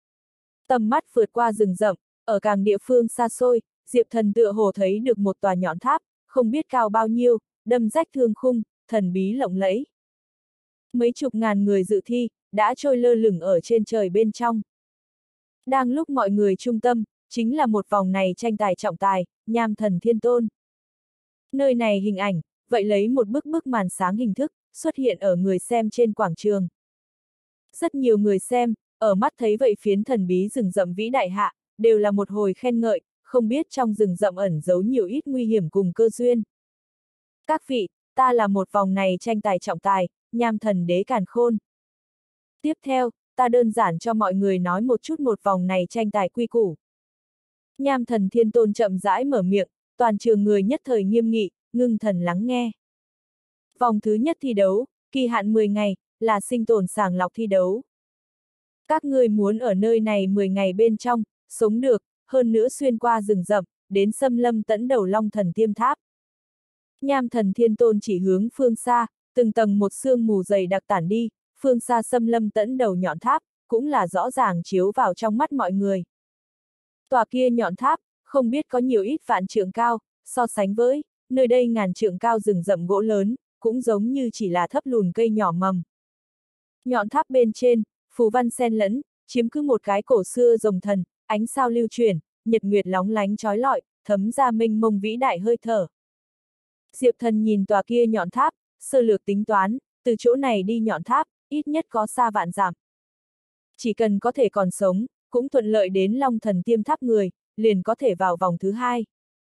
Tầm mắt vượt qua rừng rậm, ở càng địa phương xa xôi, Diệp Thần tựa hồ thấy được một tòa nhọn tháp, không biết cao bao nhiêu, đâm rách thương khung, thần bí lộng lẫy. Mấy chục ngàn người dự thi, đã trôi lơ lửng ở trên trời bên trong. Đang lúc mọi người trung tâm, chính là một vòng này tranh tài trọng tài, Nham Thần Thiên Tôn. Nơi này hình ảnh, vậy lấy một bức màn sáng hình thức, xuất hiện ở người xem trên quảng trường. Rất nhiều người xem, ở mắt thấy vậy phiến thần bí rừng rậm vĩ đại hạ, đều là một hồi khen ngợi, không biết trong rừng rậm ẩn giấu nhiều ít nguy hiểm cùng cơ duyên. Các vị, ta là một vòng này tranh tài trọng tài, Nham Thần Đế Càn Khôn. Tiếp theo, ta đơn giản cho mọi người nói một chút một vòng này tranh tài quy củ. Nham Thần Thiên Tôn chậm rãi mở miệng, toàn trường người nhất thời nghiêm nghị, ngưng thần lắng nghe. Vòng thứ nhất thi đấu, kỳ hạn 10 ngày, là sinh tồn sàng lọc thi đấu. Các ngươi muốn ở nơi này 10 ngày bên trong, sống được, hơn nữa xuyên qua rừng rậm, đến xâm lâm tẫn đầu Long Thần Tiêm Tháp. Nham Thần Thiên Tôn chỉ hướng phương xa, từng tầng một sương mù dày đặc tản đi, phương xa xâm lâm tẫn đầu nhọn tháp, cũng là rõ ràng chiếu vào trong mắt mọi người. Tòa kia nhọn tháp, không biết có nhiều ít vạn trượng cao, so sánh với, nơi đây ngàn trượng cao rừng rậm gỗ lớn, cũng giống như chỉ là thấp lùn cây nhỏ mầm. Nhọn tháp bên trên, phù văn xen lẫn, chiếm cứ một cái cổ xưa rồng thần, ánh sao lưu chuyển, nhật nguyệt lóng lánh chói lọi, thấm ra mênh mông vĩ đại hơi thở. Diệp Thần nhìn tòa kia nhọn tháp, sơ lược tính toán, từ chỗ này đi nhọn tháp, ít nhất có xa vạn dặm. Chỉ cần có thể còn sống, cũng thuận lợi đến Long Thần Tiêm Tháp người, liền có thể vào vòng thứ hai.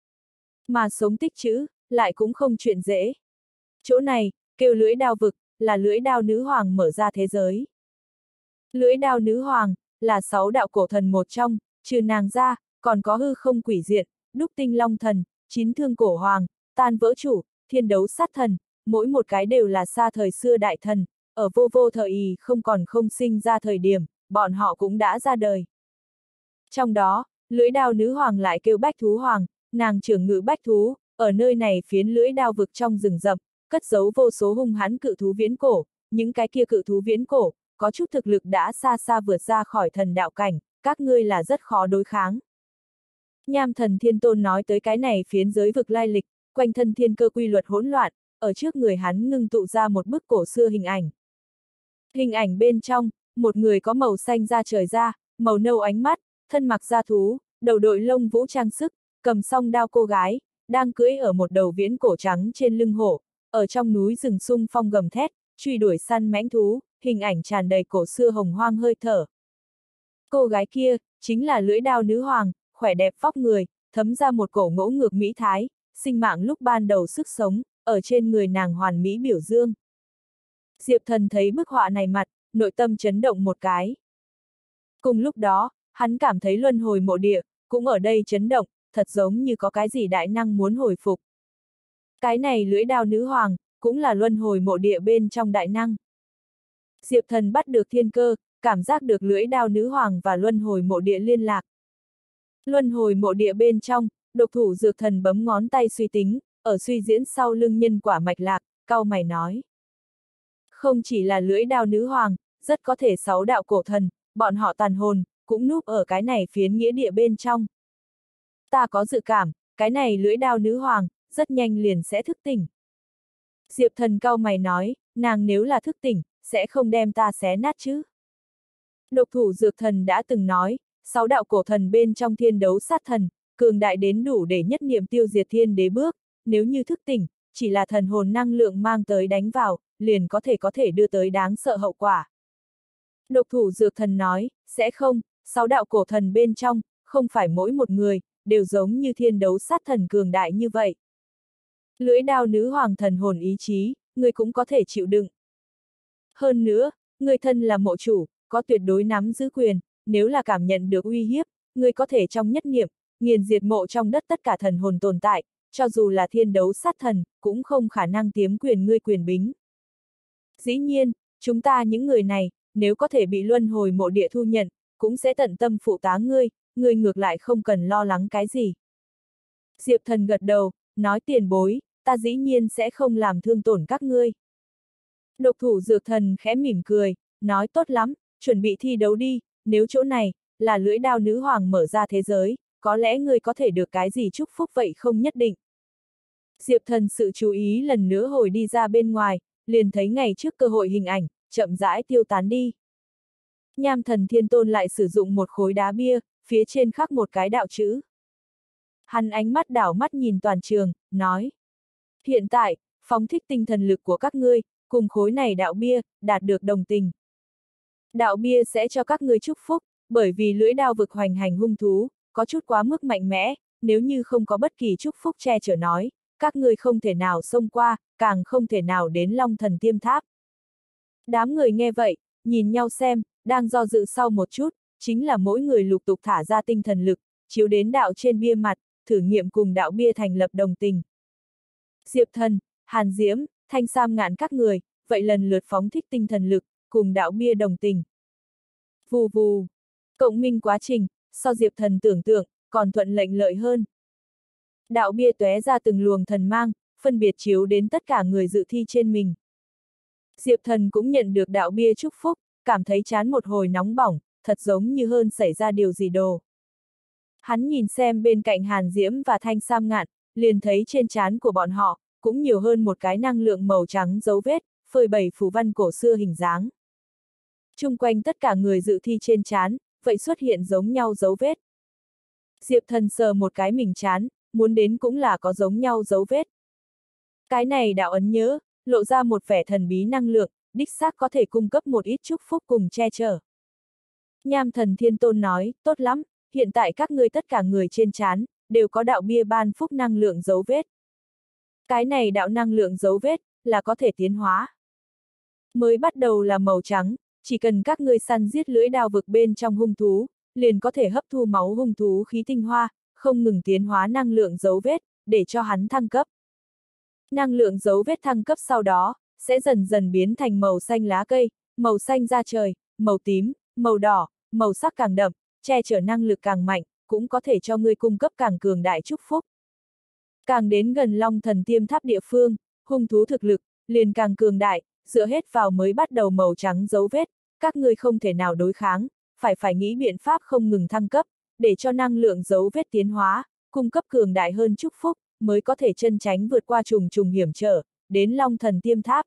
Mà sống tích trữ, lại cũng không chuyện dễ. Chỗ này, kêu lưỡi đao vực, là lưỡi đao nữ hoàng mở ra thế giới. Lưỡi đao nữ hoàng, là 6 đạo cổ thần một trong, trừ nàng ra, còn có hư không quỷ diện, đúc tinh long thần, 9 thương cổ hoàng, tan vỡ chủ, thiên đấu sát thần, mỗi một cái đều là xa thời xưa đại thần, ở vô vô thời ý không còn không sinh ra thời điểm, bọn họ cũng đã ra đời. Trong đó, lưỡi đao nữ hoàng lại kêu bách thú hoàng, nàng trưởng ngự bách thú, ở nơi này phiến lưỡi đao vực trong rừng rậm, cất giấu vô số hung hãn cự thú viễn cổ, những cái kia cự thú viễn cổ, có chút thực lực đã xa xa vượt ra khỏi thần đạo cảnh, các ngươi là rất khó đối kháng. Nham Thần Thiên Tôn nói tới cái này phiến giới vực lai lịch, quanh thân thiên cơ quy luật hỗn loạn, ở trước người hắn ngưng tụ ra một bức cổ xưa hình ảnh. Hình ảnh bên trong, một người có màu xanh da trời da, màu nâu ánh mắt, thân mặc da thú, đầu đội lông vũ trang sức, cầm song đao cô gái, đang cưỡi ở một đầu viễn cổ trắng trên lưng hổ, ở trong núi rừng sung phong gầm thét, truy đuổi săn mãnh thú, hình ảnh tràn đầy cổ xưa hồng hoang hơi thở. Cô gái kia, chính là lưỡi đao nữ hoàng, khỏe đẹp vóc người, thấm ra một cổ ngỗ ngược mỹ thái, sinh mạng lúc ban đầu sức sống, ở trên người nàng hoàn mỹ biểu dương. Diệp Thần thấy bức họa này mặt, nội tâm chấn động một cái. Cùng lúc đó, hắn cảm thấy luân hồi mộ địa, cũng ở đây chấn động, thật giống như có cái gì đại năng muốn hồi phục. Cái này lưỡi đao nữ hoàng, cũng là luân hồi mộ địa bên trong đại năng. Diệp Thần bắt được thiên cơ, cảm giác được lưỡi đao nữ hoàng và luân hồi mộ địa liên lạc. Luân hồi mộ địa bên trong, độc thủ dược thần bấm ngón tay suy tính, ở suy diễn sau lưng nhân quả mạch lạc, cau mày nói. Không chỉ là lưỡi đao nữ hoàng, rất có thể 6 đạo cổ thần, bọn họ tàn hồn, cũng núp ở cái này phiến nghĩa địa bên trong. Ta có dự cảm, cái này lưỡi đao nữ hoàng, rất nhanh liền sẽ thức tỉnh. Diệp Thần cau mày nói, nàng nếu là thức tỉnh, sẽ không đem ta xé nát chứ. Độc thủ dược thần đã từng nói, 6 đạo cổ thần bên trong thiên đấu sát thần, cường đại đến đủ để nhất niệm tiêu diệt thiên đế bước, nếu như thức tỉnh, chỉ là thần hồn năng lượng mang tới đánh vào, liền có thể đưa tới đáng sợ hậu quả. Độc thủ dược thần nói, sẽ không, 6 đạo cổ thần bên trong, không phải mỗi một người, đều giống như thiên đấu sát thần cường đại như vậy. Lưỡi đao nữ hoàng thần hồn ý chí, người cũng có thể chịu đựng. Hơn nữa, người thân là mộ chủ, có tuyệt đối nắm giữ quyền, nếu là cảm nhận được uy hiếp, người có thể trong nhất niệm, nghiền diệt mộ trong đất tất cả thần hồn tồn tại, cho dù là thiên đấu sát thần, cũng không khả năng tiếm quyền ngươi quyền bính. Dĩ nhiên, chúng ta những người này, nếu có thể bị luân hồi mộ địa thu nhận, cũng sẽ tận tâm phụ tá ngươi ngược lại không cần lo lắng cái gì. Diệp Thần gật đầu, nói tiền bối, ta dĩ nhiên sẽ không làm thương tổn các ngươi. Độc thủ dược thần khẽ mỉm cười, nói tốt lắm, chuẩn bị thi đấu đi, nếu chỗ này, là lưỡi đao nữ hoàng mở ra thế giới, có lẽ ngươi có thể được cái gì chúc phúc vậy không nhất định. Diệp Thần sự chú ý lần nữa hồi đi ra bên ngoài, liền thấy ngày trước cơ hội hình ảnh, chậm rãi tiêu tán đi. Nham Thần Thiên Tôn lại sử dụng một khối đá bia, phía trên khắc một cái đạo chữ. Hắn ánh mắt đảo mắt nhìn toàn trường, nói. Hiện tại, phóng thích tinh thần lực của các ngươi, cùng khối này đạo bia, đạt được đồng tình. Đạo bia sẽ cho các ngươi chúc phúc, bởi vì lưỡi đao vực hoành hành hung thú, có chút quá mức mạnh mẽ, nếu như không có bất kỳ chúc phúc che chở nói, các ngươi không thể nào xông qua, càng không thể nào đến Long Thần Tiêm Tháp. Đám người nghe vậy, nhìn nhau xem, đang do dự sau một chút, chính là mỗi người lục tục thả ra tinh thần lực, chiếu đến đạo trên bia mặt, thử nghiệm cùng đạo bia thành lập đồng tình. Diệp Thần, Hàn Diễm, Thanh Sam Ngạn các người, vậy lần lượt phóng thích tinh thần lực, cùng đạo bia đồng tình. Vù vù. Cộng minh quá trình, so Diệp Thần tưởng tượng, còn thuận lệnh lợi hơn. Đạo bia tóe ra từng luồng thần mang, phân biệt chiếu đến tất cả người dự thi trên mình. Diệp Thần cũng nhận được đạo bia chúc phúc, cảm thấy chán một hồi nóng bỏng, thật giống như hơn xảy ra điều gì đồ. Hắn nhìn xem bên cạnh Hàn Diễm và Thanh Sam Ngạn, liền thấy trên trán của bọn họ, cũng nhiều hơn một cái năng lượng màu trắng dấu vết, phơi bày phù văn cổ xưa hình dáng. Chung quanh tất cả người dự thi trên trán, vậy xuất hiện giống nhau dấu vết. Diệp Thần sờ một cái mình trán, muốn đến cũng là có giống nhau dấu vết. Cái này đạo ấn nhớ, lộ ra một vẻ thần bí năng lượng, đích xác có thể cung cấp một ít chúc phúc cùng che chở. Nham Thần Thiên Tôn nói, tốt lắm, hiện tại các ngươi tất cả người trên trán đều có đạo bia ban phúc năng lượng dấu vết. Cái này đạo năng lượng dấu vết, là có thể tiến hóa. Mới bắt đầu là màu trắng, chỉ cần các ngươi săn giết lưỡi đao vực bên trong hung thú, liền có thể hấp thu máu hung thú khí tinh hoa, không ngừng tiến hóa năng lượng dấu vết, để cho hắn thăng cấp. Năng lượng dấu vết thăng cấp sau đó, sẽ dần dần biến thành màu xanh lá cây, màu xanh da trời, màu tím, màu đỏ, màu sắc càng đậm, che chở năng lực càng mạnh, cũng có thể cho ngươi cung cấp càng cường đại chúc phúc. Càng đến gần Long Thần Tiêm Tháp địa phương, hung thú thực lực liền càng cường đại, dựa hết vào mới bắt đầu màu trắng dấu vết, các ngươi không thể nào đối kháng, phải nghĩ biện pháp không ngừng thăng cấp, để cho năng lượng dấu vết tiến hóa, cung cấp cường đại hơn chúc phúc, mới có thể chân tránh vượt qua trùng trùng hiểm trở, đến Long Thần Tiêm Tháp.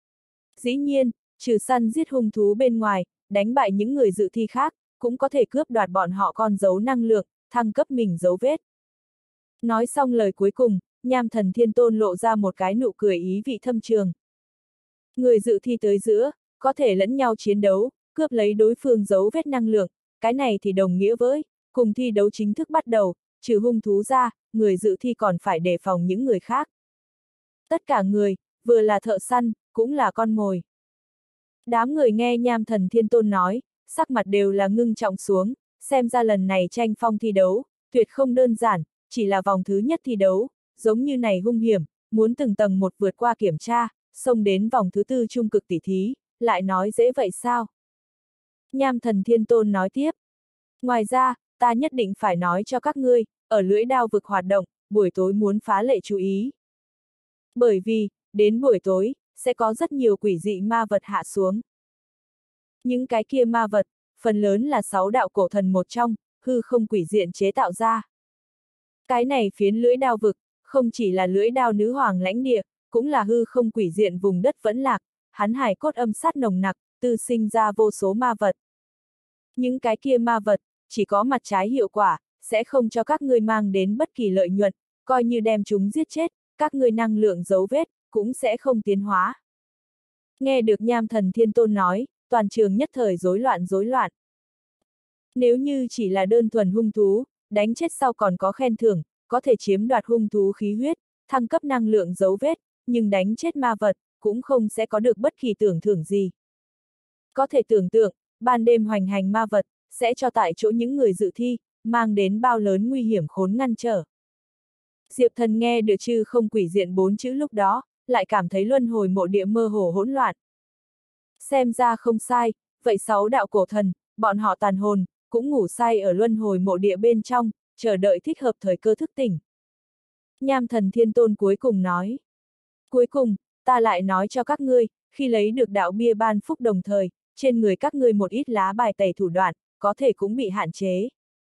Dĩ nhiên, trừ săn giết hung thú bên ngoài, đánh bại những người dự thi khác, cũng có thể cướp đoạt bọn họ con dấu năng lượng, thăng cấp mình dấu vết. Nói xong lời cuối cùng, Nham Thần Thiên Tôn lộ ra một cái nụ cười ý vị thâm trường. Người dự thi tới giữa, có thể lẫn nhau chiến đấu, cướp lấy đối phương dấu vết năng lượng, cái này thì đồng nghĩa với, cùng thi đấu chính thức bắt đầu, trừ hung thú ra, người dự thi còn phải đề phòng những người khác. Tất cả người, vừa là thợ săn, cũng là con mồi. Đám người nghe Nham Thần Thiên Tôn nói, sắc mặt đều là ngưng trọng xuống, xem ra lần này tranh phong thi đấu, tuyệt không đơn giản, chỉ là vòng thứ nhất thi đấu, giống như này hung hiểm, muốn từng tầng một vượt qua kiểm tra, xông đến vòng thứ tư trung cực tỷ thí, lại nói dễ vậy sao? Nham Thần Thiên Tôn nói tiếp. Ngoài ra, ta nhất định phải nói cho các ngươi, ở lưỡi đao vực hoạt động, buổi tối muốn phá lệ chú ý. Bởi vì, đến buổi tối, sẽ có rất nhiều quỷ dị ma vật hạ xuống. Những cái kia ma vật, phần lớn là 6 đạo cổ thần một trong, hư không quỷ diện chế tạo ra. Cái này phiến lưỡi đao vực, không chỉ là lưỡi đao nữ hoàng lãnh địa, cũng là hư không quỷ diện vùng đất vẫn lạc, hắn hải cốt âm sát nồng nặc, tư sinh ra vô số ma vật. Những cái kia ma vật, chỉ có mặt trái hiệu quả, sẽ không cho các ngươi mang đến bất kỳ lợi nhuận, coi như đem chúng giết chết, các ngươi năng lượng dấu vết, cũng sẽ không tiến hóa. Nghe được Nham Thần Thiên Tôn nói, toàn trường nhất thời rối loạn. Nếu như chỉ là đơn thuần hung thú, đánh chết sau còn có khen thưởng, có thể chiếm đoạt hung thú khí huyết, thăng cấp năng lượng dấu vết, nhưng đánh chết ma vật, cũng không sẽ có được bất kỳ tưởng thưởng gì. Có thể tưởng tượng, ban đêm hoành hành ma vật, sẽ cho tại chỗ những người dự thi, mang đến bao lớn nguy hiểm khốn ngăn trở. Diệp Thần nghe được chư không quỷ diện 4 chữ lúc đó, lại cảm thấy luân hồi mộ địa mơ hồ hỗn loạn. Xem ra không sai, vậy 6 đạo cổ thần, bọn họ tàn hồn, cũng ngủ say ở luân hồi mộ địa bên trong, chờ đợi thích hợp thời cơ thức tỉnh. Nham Thần Thiên Tôn cuối cùng nói. Cuối cùng, ta lại nói cho các ngươi, khi lấy được đạo bia ban phúc đồng thời, trên người các ngươi một ít lá bài tẩy thủ đoạn, có thể cũng bị hạn chế.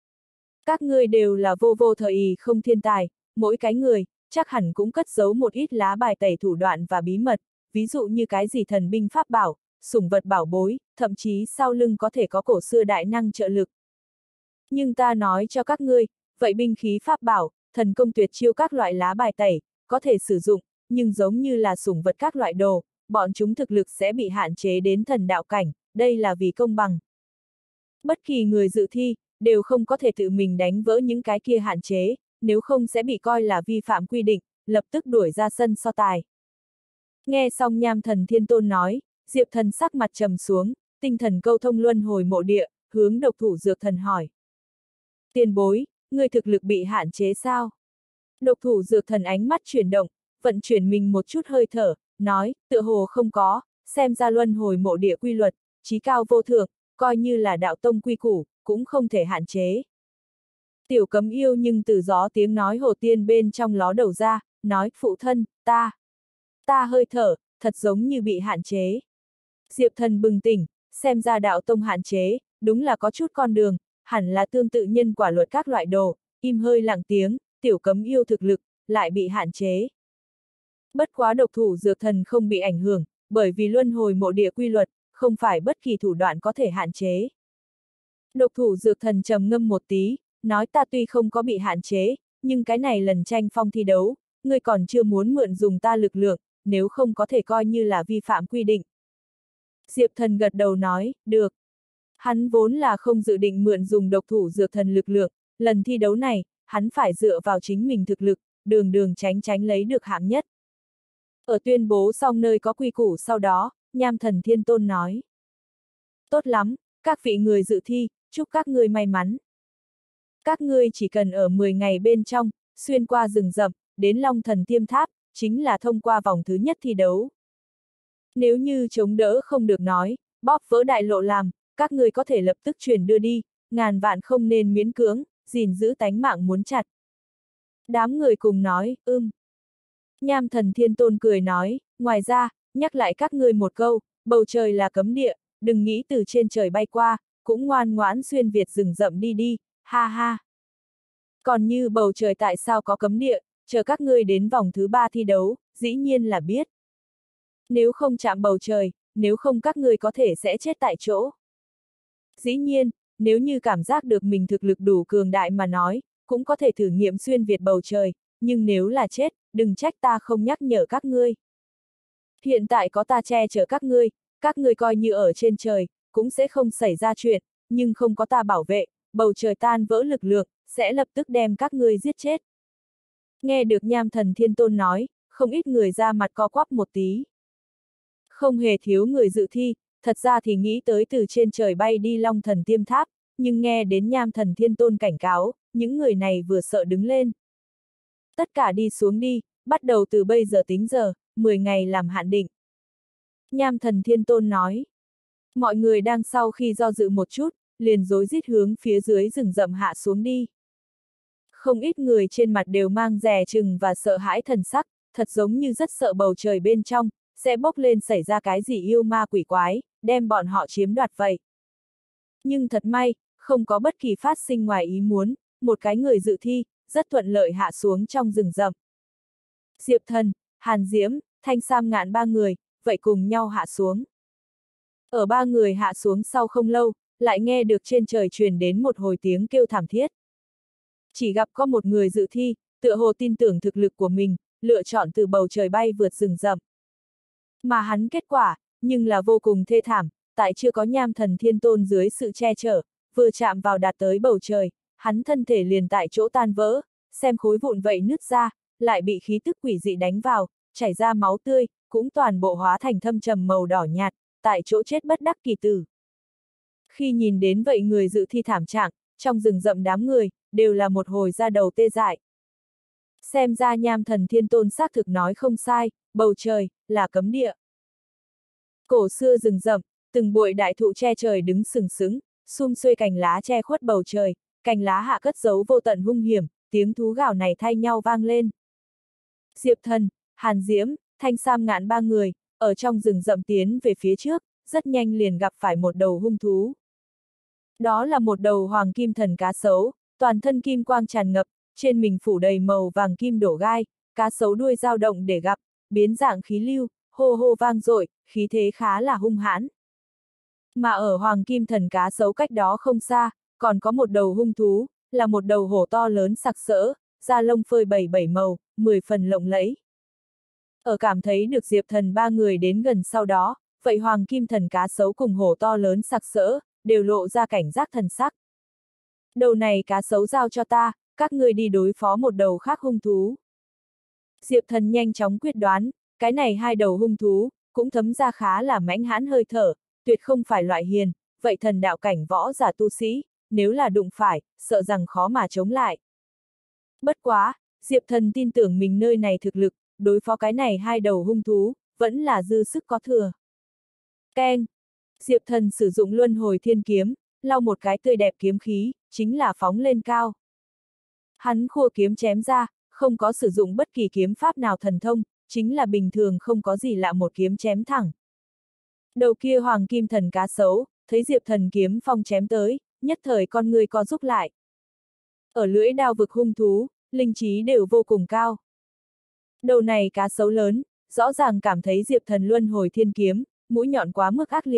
Các ngươi đều là vô thời ý không thiên tài, mỗi cái người, chắc hẳn cũng cất giấu một ít lá bài tẩy thủ đoạn và bí mật, ví dụ như cái gì thần binh pháp bảo, sủng vật bảo bối, thậm chí sau lưng có thể có cổ xưa đại năng trợ lực. Nhưng ta nói cho các ngươi, vậy binh khí pháp bảo, thần công tuyệt chiêu các loại lá bài tẩy, có thể sử dụng, nhưng giống như là sủng vật các loại đồ, bọn chúng thực lực sẽ bị hạn chế đến thần đạo cảnh, đây là vì công bằng. Bất kỳ người dự thi, đều không có thể tự mình đánh vỡ những cái kia hạn chế, nếu không sẽ bị coi là vi phạm quy định, lập tức đuổi ra sân so tài. Nghe xong Nham Thần Thiên Tôn nói, Diệp Thần sắc mặt trầm xuống, tinh thần câu thông luân hồi mộ địa, hướng Độc Thủ Dược Thần hỏi. Tiền bối, người thực lực bị hạn chế sao? Độc Thủ Dược Thần ánh mắt chuyển động, vận chuyển mình một chút hơi thở, nói, tựa hồ không có, xem ra luân hồi mộ địa quy luật, chí cao vô thượng, coi như là đạo tông quy củ, cũng không thể hạn chế. Tiểu Cấm Yêu nhưng từ gió tiếng nói hồ tiên bên trong ló đầu ra, nói, phụ thân, ta hơi thở, thật giống như bị hạn chế. Diệp Thần bừng tỉnh, xem ra đạo tông hạn chế, đúng là có chút con đường, hẳn là tương tự nhân quả luật các loại đồ, im hơi lặng tiếng, Tiểu Cấm Yêu thực lực, lại bị hạn chế. Bất quá Độc Thủ Dược Thần không bị ảnh hưởng, bởi vì luân hồi mộ địa quy luật, không phải bất kỳ thủ đoạn có thể hạn chế. Độc thủ dược thần trầm ngâm một tí, nói ta tuy không có bị hạn chế, nhưng cái này lần tranh phong thi đấu, ngươi còn chưa muốn mượn dùng ta lực lượng, nếu không có thể coi như là vi phạm quy định. Diệp Thần gật đầu nói, được. Hắn vốn là không dự định mượn dùng độc thủ dược thần lực lượng, lần thi đấu này, hắn phải dựa vào chính mình thực lực, đường đường tránh tránh lấy được hạng nhất. Ở tuyên bố xong nơi có quy củ sau đó, Nham Thần Thiên Tôn nói. Tốt lắm, các vị người dự thi, chúc các ngươi may mắn. Các ngươi chỉ cần ở 10 ngày bên trong, xuyên qua rừng rậm, đến Long Thần Tiêm Tháp, chính là thông qua vòng thứ nhất thi đấu. Nếu như chống đỡ không được nói, bóp vỡ đại lộ làm, các ngươi có thể lập tức chuyển đưa đi, ngàn vạn không nên miễn cưỡng, gìn giữ tánh mạng muốn chặt. Đám người cùng nói, Nham Thần Thiên Tôn cười nói, ngoài ra, nhắc lại các ngươi một câu, bầu trời là cấm địa, đừng nghĩ từ trên trời bay qua, cũng ngoan ngoãn xuyên việt rừng rậm đi đi, ha ha. Còn như bầu trời tại sao có cấm địa, chờ các ngươi đến vòng thứ 3 thi đấu, dĩ nhiên là biết. Nếu không chạm bầu trời, nếu không các ngươi có thể sẽ chết tại chỗ. Dĩ nhiên, nếu như cảm giác được mình thực lực đủ cường đại mà nói, cũng có thể thử nghiệm xuyên việt bầu trời, nhưng nếu là chết, đừng trách ta không nhắc nhở các ngươi. Hiện tại có ta che chở các ngươi coi như ở trên trời, cũng sẽ không xảy ra chuyện, nhưng không có ta bảo vệ, bầu trời tan vỡ lực lượng, sẽ lập tức đem các ngươi giết chết. Nghe được Nham Thần Thiên Tôn nói, không ít người ra mặt co quắp một tí. Không hề thiếu người dự thi, thật ra thì nghĩ tới từ trên trời bay đi Long Thần Tiêm Tháp, nhưng nghe đến Nham Thần Thiên Tôn cảnh cáo, những người này vừa sợ đứng lên. Tất cả đi xuống đi, bắt đầu từ bây giờ tính giờ, 10 ngày làm hạn định. Nham Thần Thiên Tôn nói. Mọi người đang sau khi do dự một chút, liền rối rít hướng phía dưới rừng rậm hạ xuống đi. Không ít người trên mặt đều mang dè chừng và sợ hãi thần sắc, thật giống như rất sợ bầu trời bên trong, sẽ bốc lên xảy ra cái gì yêu ma quỷ quái, đem bọn họ chiếm đoạt vậy. Nhưng thật may, không có bất kỳ phát sinh ngoài ý muốn, một cái người dự thi, rất thuận lợi hạ xuống trong rừng rậm. Diệp Thần, Hàn Diễm, Thanh Sam Ngạn ba người, vậy cùng nhau hạ xuống. Ở ba người hạ xuống sau không lâu, lại nghe được trên trời truyền đến một hồi tiếng kêu thảm thiết. Chỉ gặp có một người dự thi, tựa hồ tin tưởng thực lực của mình, lựa chọn từ bầu trời bay vượt rừng rậm. Mà hắn kết quả, nhưng là vô cùng thê thảm, tại chưa có Nham Thần Thiên Tôn dưới sự che chở, vừa chạm vào đạt tới bầu trời, hắn thân thể liền tại chỗ tan vỡ, xem khối vụn vậy nứt ra, lại bị khí tức quỷ dị đánh vào, chảy ra máu tươi, cũng toàn bộ hóa thành thâm trầm màu đỏ nhạt, tại chỗ chết bất đắc kỳ tử. Khi nhìn đến vậy người dự thi thảm trạng, trong rừng rậm đám người, đều là một hồi da đầu tê dại. Xem ra Nham Thần Thiên Tôn xác thực nói không sai, bầu trời, là cấm địa. Cổ xưa rừng rậm, từng bụi đại thụ che trời đứng sừng sững, sum xuê cành lá che khuất bầu trời, cành lá hạ cất giấu vô tận hung hiểm, tiếng thú gào này thay nhau vang lên. Diệp Thần, Hàn Diễm, Thanh Sam Ngạn ba người, ở trong rừng rậm tiến về phía trước, rất nhanh liền gặp phải một đầu hung thú. Đó là một đầu hoàng kim thần cá sấu, toàn thân kim quang tràn ngập, trên mình phủ đầy màu vàng kim đổ gai, cá sấu đuôi dao động để gặp, biến dạng khí lưu, hô hô vang dội, khí thế khá là hung hãn. Mà ở hoàng kim thần cá sấu cách đó không xa, còn có một đầu hung thú, là một đầu hổ to lớn sặc sỡ, da lông phơi bảy bảy màu, 10 phần lộng lẫy. Ở cảm thấy được Diệp Thần ba người đến gần sau đó, vậy hoàng kim thần cá sấu cùng hổ to lớn sặc sỡ, đều lộ ra cảnh giác thần sắc. Đầu này cá sấu giao cho ta, các ngươi đi đối phó một đầu khác hung thú. Diệp Thần nhanh chóng quyết đoán, cái này hai đầu hung thú, cũng thấm ra khá là mãnh hãn hơi thở, tuyệt không phải loại hiền, vậy thần đạo cảnh võ giả tu sĩ, nếu là đụng phải, sợ rằng khó mà chống lại. Bất quá, Diệp Thần tin tưởng mình nơi này thực lực, đối phó cái này hai đầu hung thú, vẫn là dư sức có thừa. Keng! Diệp Thần sử dụng luân hồi thiên kiếm, lau một cái tươi đẹp kiếm khí, chính là phóng lên cao. Hắn khua kiếm chém ra, không có sử dụng bất kỳ kiếm pháp nào thần thông, chính là bình thường không có gì lạ một kiếm chém thẳng. Đầu kia hoàng kim thần cá sấu, thấy Diệp Thần kiếm phong chém tới, nhất thời con người co rúm lại. Ở lưỡi đao vực hung thú, linh trí đều vô cùng cao. Đầu này cá sấu lớn, rõ ràng cảm thấy Diệp Thần luân hồi thiên kiếm, mũi nhọn quá mức ác liệt,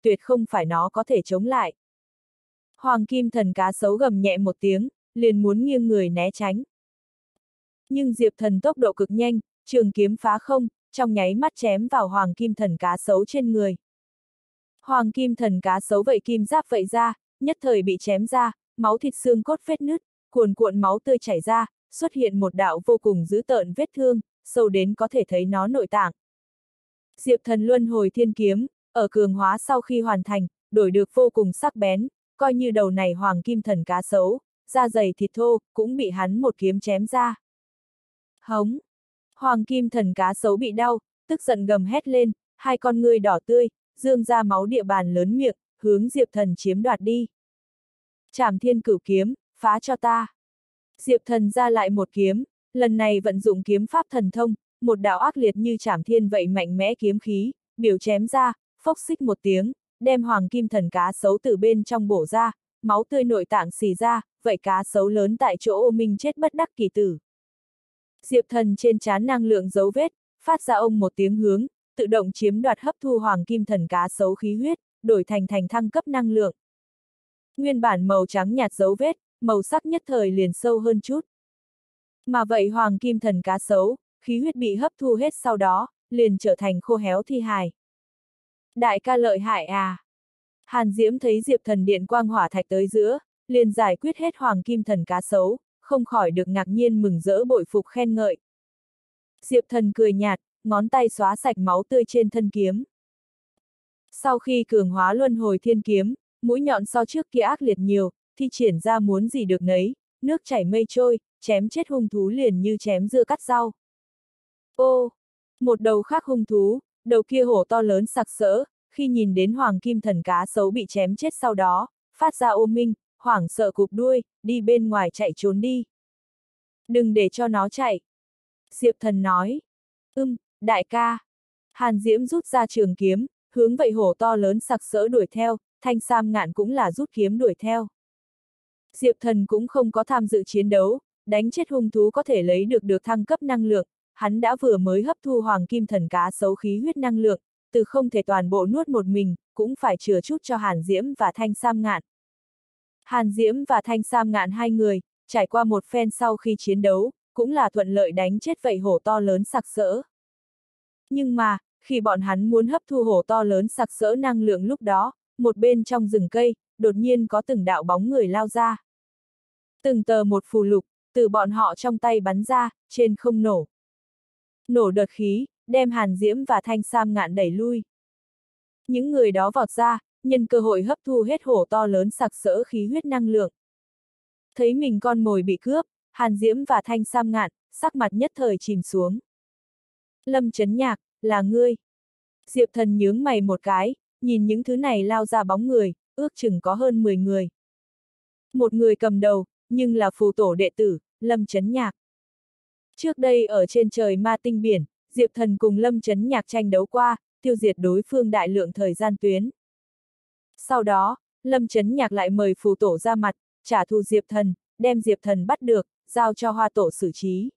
tuyệt không phải nó có thể chống lại. Hoàng kim thần cá sấu gầm nhẹ một tiếng, liền muốn nghiêng người né tránh. Nhưng Diệp Thần tốc độ cực nhanh, trường kiếm phá không, trong nháy mắt chém vào hoàng kim thần cá sấu trên người. Hoàng kim thần cá sấu vậy kim giáp vậy ra, nhất thời bị chém ra, máu thịt xương cốt vết nứt, cuồn cuộn máu tươi chảy ra, xuất hiện một đạo vô cùng dữ tợn vết thương, sâu đến có thể thấy nó nội tạng. Diệp Thần luân hồi thiên kiếm, ở cường hóa sau khi hoàn thành, đổi được vô cùng sắc bén, coi như đầu này hoàng kim thần cá sấu, da dày thịt thô, cũng bị hắn một kiếm chém ra. Hống! Hoàng kim thần cá sấu bị đau, tức giận gầm hét lên, hai con ngươi đỏ tươi, dương ra máu địa bàn lớn miệng, hướng Diệp Thần chiếm đoạt đi. Trảm thiên cửu kiếm, phá cho ta. Diệp Thần ra lại một kiếm, lần này vận dụng kiếm pháp thần thông, một đạo ác liệt như trảm thiên vậy mạnh mẽ kiếm khí, biểu chém ra, phốc xích một tiếng, đem hoàng kim thần cá sấu từ bên trong bổ ra, máu tươi nội tạng xì ra, vậy cá sấu lớn tại chỗ ô minh chết bất đắc kỳ tử. Diệp Thần trên trán năng lượng dấu vết, phát ra ông một tiếng hướng, tự động chiếm đoạt hấp thu hoàng kim thần cá sấu khí huyết, đổi thành thăng cấp năng lượng. Nguyên bản màu trắng nhạt dấu vết, màu sắc nhất thời liền sâu hơn chút. Mà vậy hoàng kim thần cá sấu, khí huyết bị hấp thu hết sau đó, liền trở thành khô héo thi hài. Đại ca lợi hại à! Hàn Diễm thấy Diệp Thần điện quang hỏa thạch tới giữa, liền giải quyết hết hoàng kim thần cá sấu, không khỏi được ngạc nhiên mừng rỡ bội phục khen ngợi. Diệp Thần cười nhạt, ngón tay xóa sạch máu tươi trên thân kiếm. Sau khi cường hóa luân hồi thiên kiếm, mũi nhọn so trước kia ác liệt nhiều, thi triển ra muốn gì được nấy, nước chảy mây trôi, chém chết hung thú liền như chém dưa cắt rau. Ô! Một đầu khác hung thú, đầu kia hổ to lớn sặc sỡ, khi nhìn đến hoàng kim thần cá sấu bị chém chết sau đó, phát ra ô minh, hoảng sợ cụp đuôi, đi bên ngoài chạy trốn đi. Đừng để cho nó chạy. Diệp Thần nói. Đại ca. Hàn Diễm rút ra trường kiếm, hướng vậy hổ to lớn sặc sỡ đuổi theo, Thanh Sam Ngạn cũng là rút kiếm đuổi theo. Diệp Thần cũng không có tham dự chiến đấu, đánh chết hung thú có thể lấy được thăng cấp năng lượng, hắn đã vừa mới hấp thu hoàng kim thần cá sấu khí huyết năng lượng, từ không thể toàn bộ nuốt một mình, cũng phải chừa chút cho Hàn Diễm và Thanh Sam Ngạn. Hàn Diễm và Thanh Sam Ngạn hai người, trải qua một phen sau khi chiến đấu, cũng là thuận lợi đánh chết vậy hổ to lớn sặc sỡ. Nhưng mà, khi bọn hắn muốn hấp thu hổ to lớn sặc sỡ năng lượng lúc đó, một bên trong rừng cây, đột nhiên có từng đạo bóng người lao ra. Từng tờ một phù lục, từ bọn họ trong tay bắn ra, trên không nổ. Nổ đợt khí, đem Hàn Diễm và Thanh Sam Ngạn đẩy lui. Những người đó vọt ra, nhân cơ hội hấp thu hết hổ to lớn sặc sỡ khí huyết năng lượng. Thấy mình con mồi bị cướp, Hàn Diễm và Thanh Sam Ngạn, sắc mặt nhất thời chìm xuống. Lâm Chấn Nhạc, là ngươi. Diệp Thần nhướng mày một cái, nhìn những thứ này lao ra bóng người, ước chừng có hơn 10 người. Một người cầm đầu, nhưng là phù tổ đệ tử, Lâm Chấn Nhạc. Trước đây ở trên trời ma tinh biển, Diệp Thần cùng Lâm Chấn Nhạc tranh đấu qua, tiêu diệt đối phương đại lượng thời gian tuyến. Sau đó, Lâm Chấn Nhạc lại mời phù tổ ra mặt, trả thù Diệp Thần, đem Diệp Thần bắt được, giao cho Hoa tổ xử trí.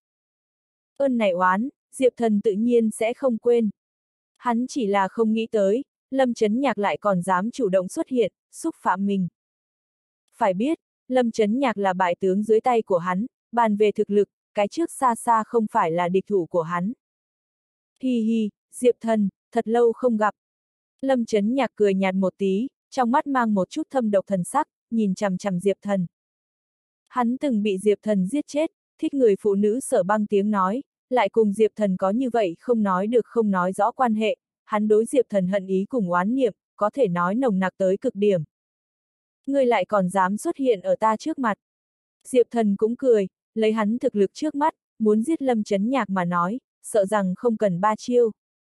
Ơn này oán, Diệp Thần tự nhiên sẽ không quên. Hắn chỉ là không nghĩ tới, Lâm Chấn Nhạc lại còn dám chủ động xuất hiện, xúc phạm mình. Phải biết, Lâm Chấn Nhạc là bại tướng dưới tay của hắn, bàn về thực lực, cái trước xa xa không phải là địch thủ của hắn. Hi hi, Diệp Thần, thật lâu không gặp. Lâm Chấn Nhạc cười nhạt một tí, trong mắt mang một chút thâm độc thần sắc, nhìn chằm chằm Diệp Thần. Hắn từng bị Diệp Thần giết chết, thích người phụ nữ Sở Băng tiếng nói, lại cùng Diệp Thần có như vậy không nói được không nói rõ quan hệ, hắn đối Diệp Thần hận ý cùng oán niệm, có thể nói nồng nặc tới cực điểm. Ngươi lại còn dám xuất hiện ở ta trước mặt. Diệp Thần cũng cười, lấy hắn thực lực trước mắt, muốn giết Lâm Chấn Nhạc mà nói, sợ rằng không cần 3 chiêu.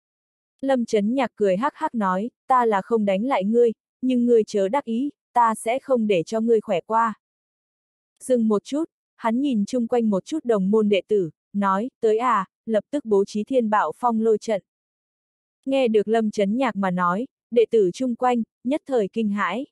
Lâm Chấn Nhạc cười hắc hắc nói, ta là không đánh lại ngươi, nhưng ngươi chớ đắc ý, ta sẽ không để cho ngươi khỏe qua. Dừng một chút, hắn nhìn chung quanh một chút đồng môn đệ tử, nói, tới à, lập tức bố trí thiên bạo phong lôi trận. Nghe được Lâm Chấn Nhạc mà nói, đệ tử chung quanh, nhất thời kinh hãi.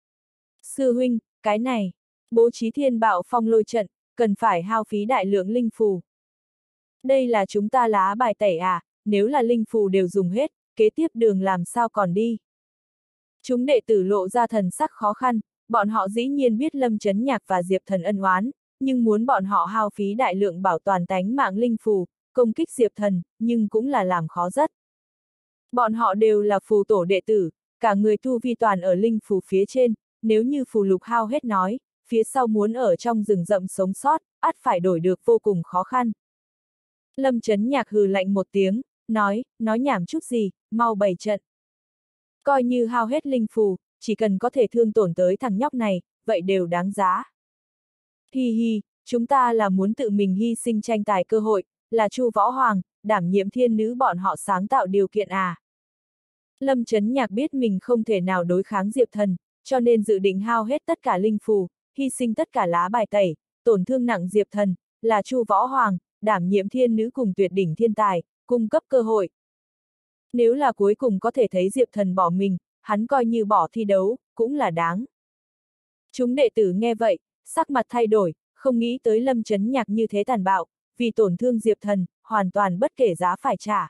Sư huynh, cái này, bố trí thiên bạo phong lôi trận, cần phải hao phí đại lượng linh phù. Đây là chúng ta lá bài tẩy à, nếu là linh phù đều dùng hết, kế tiếp đường làm sao còn đi. Chúng đệ tử lộ ra thần sắc khó khăn, bọn họ dĩ nhiên biết Lâm Chấn Nhạc và Diệp Thần ân oán, nhưng muốn bọn họ hao phí đại lượng bảo toàn tánh mạng linh phù, công kích Diệp Thần, nhưng cũng là làm khó rất. Bọn họ đều là phù tổ đệ tử, cả người tu vi toàn ở linh phù phía trên, nếu như phù lục hao hết nói, phía sau muốn ở trong rừng rậm sống sót, ắt phải đổi được vô cùng khó khăn. Lâm Chấn Nhạc hừ lạnh một tiếng, nói nhảm chút gì, mau bày trận. Coi như hao hết linh phù, chỉ cần có thể thương tổn tới thằng nhóc này, vậy đều đáng giá. Hi hi, chúng ta là muốn tự mình hy sinh tranh tài cơ hội, là Chu Võ Hoàng, đảm nhiệm thiên nữ bọn họ sáng tạo điều kiện à. Lâm Chấn Nhạc biết mình không thể nào đối kháng Diệp Thần, cho nên dự định hao hết tất cả linh phù, hy sinh tất cả lá bài tẩy, tổn thương nặng Diệp Thần, là Chu Võ Hoàng, đảm nhiệm thiên nữ cùng tuyệt đỉnh thiên tài, cung cấp cơ hội. Nếu là cuối cùng có thể thấy Diệp Thần bỏ mình, hắn coi như bỏ thi đấu, cũng là đáng. Chúng đệ tử nghe vậy, sắc mặt thay đổi, không nghĩ tới Lâm Chấn Nhạc như thế tàn bạo, vì tổn thương Diệp Thần, hoàn toàn bất kể giá phải trả.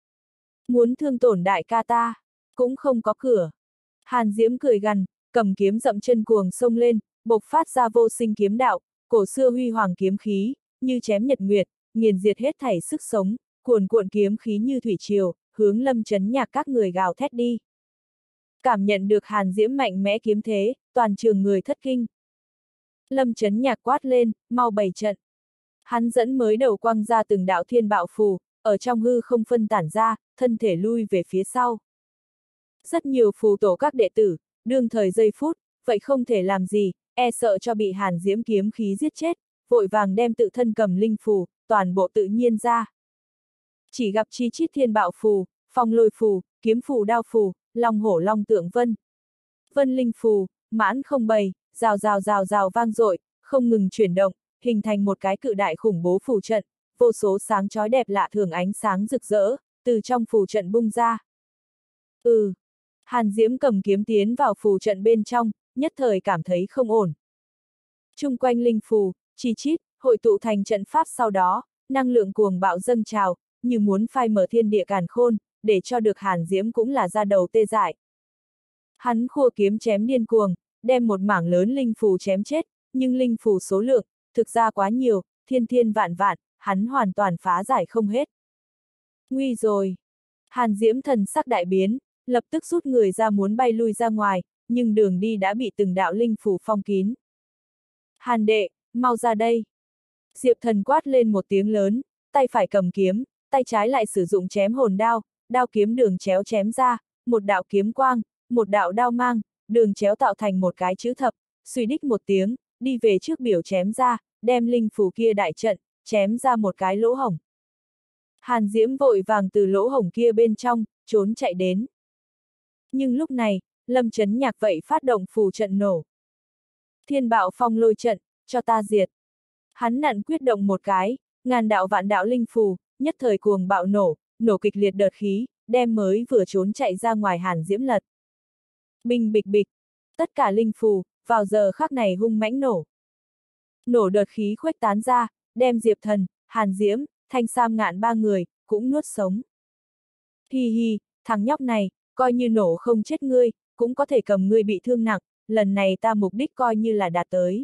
Muốn thương tổn đại ca ta, cũng không có cửa. Hàn Diễm cười gằn, cầm kiếm dậm chân cuồng xông lên, bộc phát ra vô sinh kiếm đạo, cổ xưa huy hoàng kiếm khí, như chém nhật nguyệt, nghiền diệt hết thảy sức sống, cuồn cuộn kiếm khí như thủy triều, hướng Lâm Chấn Nhạc các người gào thét đi. Cảm nhận được Hàn Diễm mạnh mẽ kiếm thế, toàn trường người thất kinh. Lâm Chấn Nhạc quát lên, mau bày trận. Hắn dẫn mới đầu quăng ra từng đạo thiên bạo phù, ở trong hư không phân tản ra, thân thể lui về phía sau. Rất nhiều phù tổ các đệ tử, đương thời giây phút, vậy không thể làm gì, e sợ cho bị Hàn Diễm kiếm khí giết chết, vội vàng đem tự thân cầm linh phù, toàn bộ tự nhiên ra. Chỉ gặp chi chít thiên bạo phù, phong lôi phù, kiếm phù đao phù, long hổ long tượng vân. Vân linh phù, mãn không bầy, rào vang dội, không ngừng chuyển động, hình thành một cái cự đại khủng bố phù trận, vô số sáng chói đẹp lạ thường ánh sáng rực rỡ, từ trong phù trận bung ra. Hàn Diễm cầm kiếm tiến vào phù trận bên trong, nhất thời cảm thấy không ổn. Chung quanh linh phù, chi chít, hội tụ thành trận pháp sau đó, năng lượng cuồng bạo dâng trào, như muốn phai mở thiên địa càn khôn, để cho được Hàn Diễm cũng là ra đầu tê dại. Hắn khua kiếm chém điên cuồng, đem một mảng lớn linh phù chém chết, nhưng linh phù số lượng, thực ra quá nhiều, thiên vạn vạn, hắn hoàn toàn phá giải không hết. Nguy rồi! Hàn Diễm thần sắc đại biến, lập tức rút người ra muốn bay lui ra ngoài, nhưng đường đi đã bị từng đạo linh phù phong kín. Hàn đệ, mau ra đây! Diệp Thần quát lên một tiếng lớn, tay phải cầm kiếm, tay trái lại sử dụng chém hồn đao, đao kiếm đường chéo chém ra, một đạo kiếm quang, một đạo đao mang, đường chéo tạo thành một cái chữ thập, suy đích một tiếng, đi về trước biểu chém ra, đem linh phù kia đại trận, chém ra một cái lỗ hổng. Hàn Diễm vội vàng từ lỗ hổng kia bên trong, trốn chạy đến. Nhưng lúc này, Lâm Chấn Nhạc vậy phát động phù trận nổ. Thiên bạo phong lôi trận, cho ta diệt. Hắn nặn quyết động một cái, ngàn đạo vạn đạo linh phù, nhất thời cuồng bạo nổ kịch liệt đợt khí, đem mới vừa trốn chạy ra ngoài Hàn Diễm lật. Bình bịch bịch, tất cả linh phù, vào giờ khắc này hung mãnh nổ. Nổ đợt khí khuếch tán ra, đem Diệp Thần, Hàn Diễm, Thanh Sam Ngạn ba người, cũng nuốt sống. Hi hi, thằng nhóc này, coi như nổ không chết ngươi, cũng có thể cầm ngươi bị thương nặng, lần này ta mục đích coi như là đạt tới.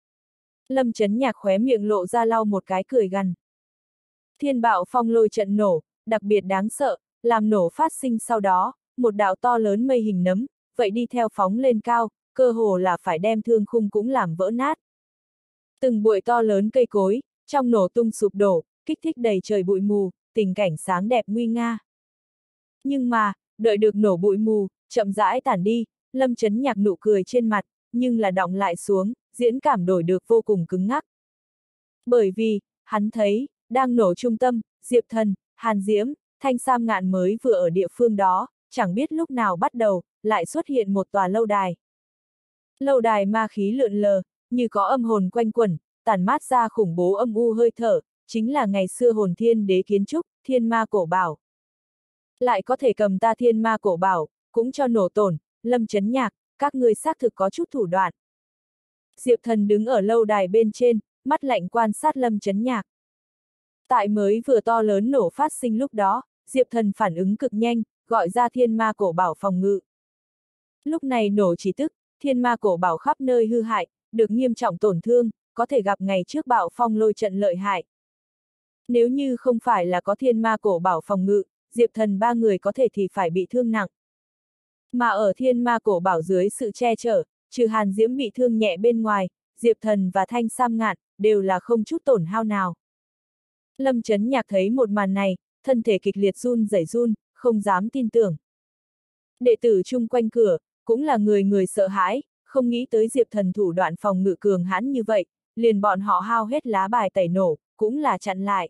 Lâm Chấn Nhạc khóe miệng lộ ra lau một cái cười gằn. Thiên bạo phong lôi trận nổ, đặc biệt đáng sợ, làm nổ phát sinh sau đó, một đạo to lớn mây hình nấm, vậy đi theo phóng lên cao, cơ hồ là phải đem thương khung cũng làm vỡ nát. Từng bụi to lớn cây cối, trong nổ tung sụp đổ, kích thích đầy trời bụi mù, tình cảnh sáng đẹp nguy nga. Nhưng mà, đợi được nổ bụi mù, chậm rãi tản đi, Lâm Chấn Nhạc nụ cười trên mặt, nhưng là đọng lại xuống, diễn cảm đổi được vô cùng cứng ngắc. Bởi vì, hắn thấy, đang nổ trung tâm, Diệp Thần, Hàn Diễm, Thanh Sam Ngạn mới vừa ở địa phương đó, chẳng biết lúc nào bắt đầu, lại xuất hiện một tòa lâu đài. Lâu đài ma khí lượn lờ, như có âm hồn quanh quẩn, tản mát ra khủng bố âm u hơi thở, chính là ngày xưa hồn thiên đế kiến trúc, thiên ma cổ bảo. Lại có thể cầm ta thiên ma cổ bảo, cũng cho nổ tổn, Lâm Chấn Nhạc, các ngươi xác thực có chút thủ đoạn. Diệp Thần đứng ở lâu đài bên trên, mắt lạnh quan sát Lâm Chấn Nhạc. Tại mới vừa to lớn nổ phát sinh lúc đó, Diệp Thần phản ứng cực nhanh, gọi ra thiên ma cổ bảo phòng ngự. Lúc này nổ chỉ tức, thiên ma cổ bảo khắp nơi hư hại, được nghiêm trọng tổn thương, có thể gặp ngày trước bạo phong lôi trận lợi hại. Nếu như không phải là có thiên ma cổ bảo phòng ngự, Diệp Thần ba người có thể thì phải bị thương nặng. Mà ở thiên ma cổ bảo dưới sự che chở, trừ Hàn Diễm bị thương nhẹ bên ngoài, Diệp Thần và Thanh Sam Ngạn đều là không chút tổn hao nào. Lâm Chấn Nhạc thấy một màn này, thân thể kịch liệt run rẩy run, không dám tin tưởng. Đệ tử chung quanh cửa, cũng là người người sợ hãi, không nghĩ tới Diệp Thần thủ đoạn phòng ngự cường hãn như vậy, liền bọn họ hao hết lá bài tẩy nổ, cũng là chặn lại.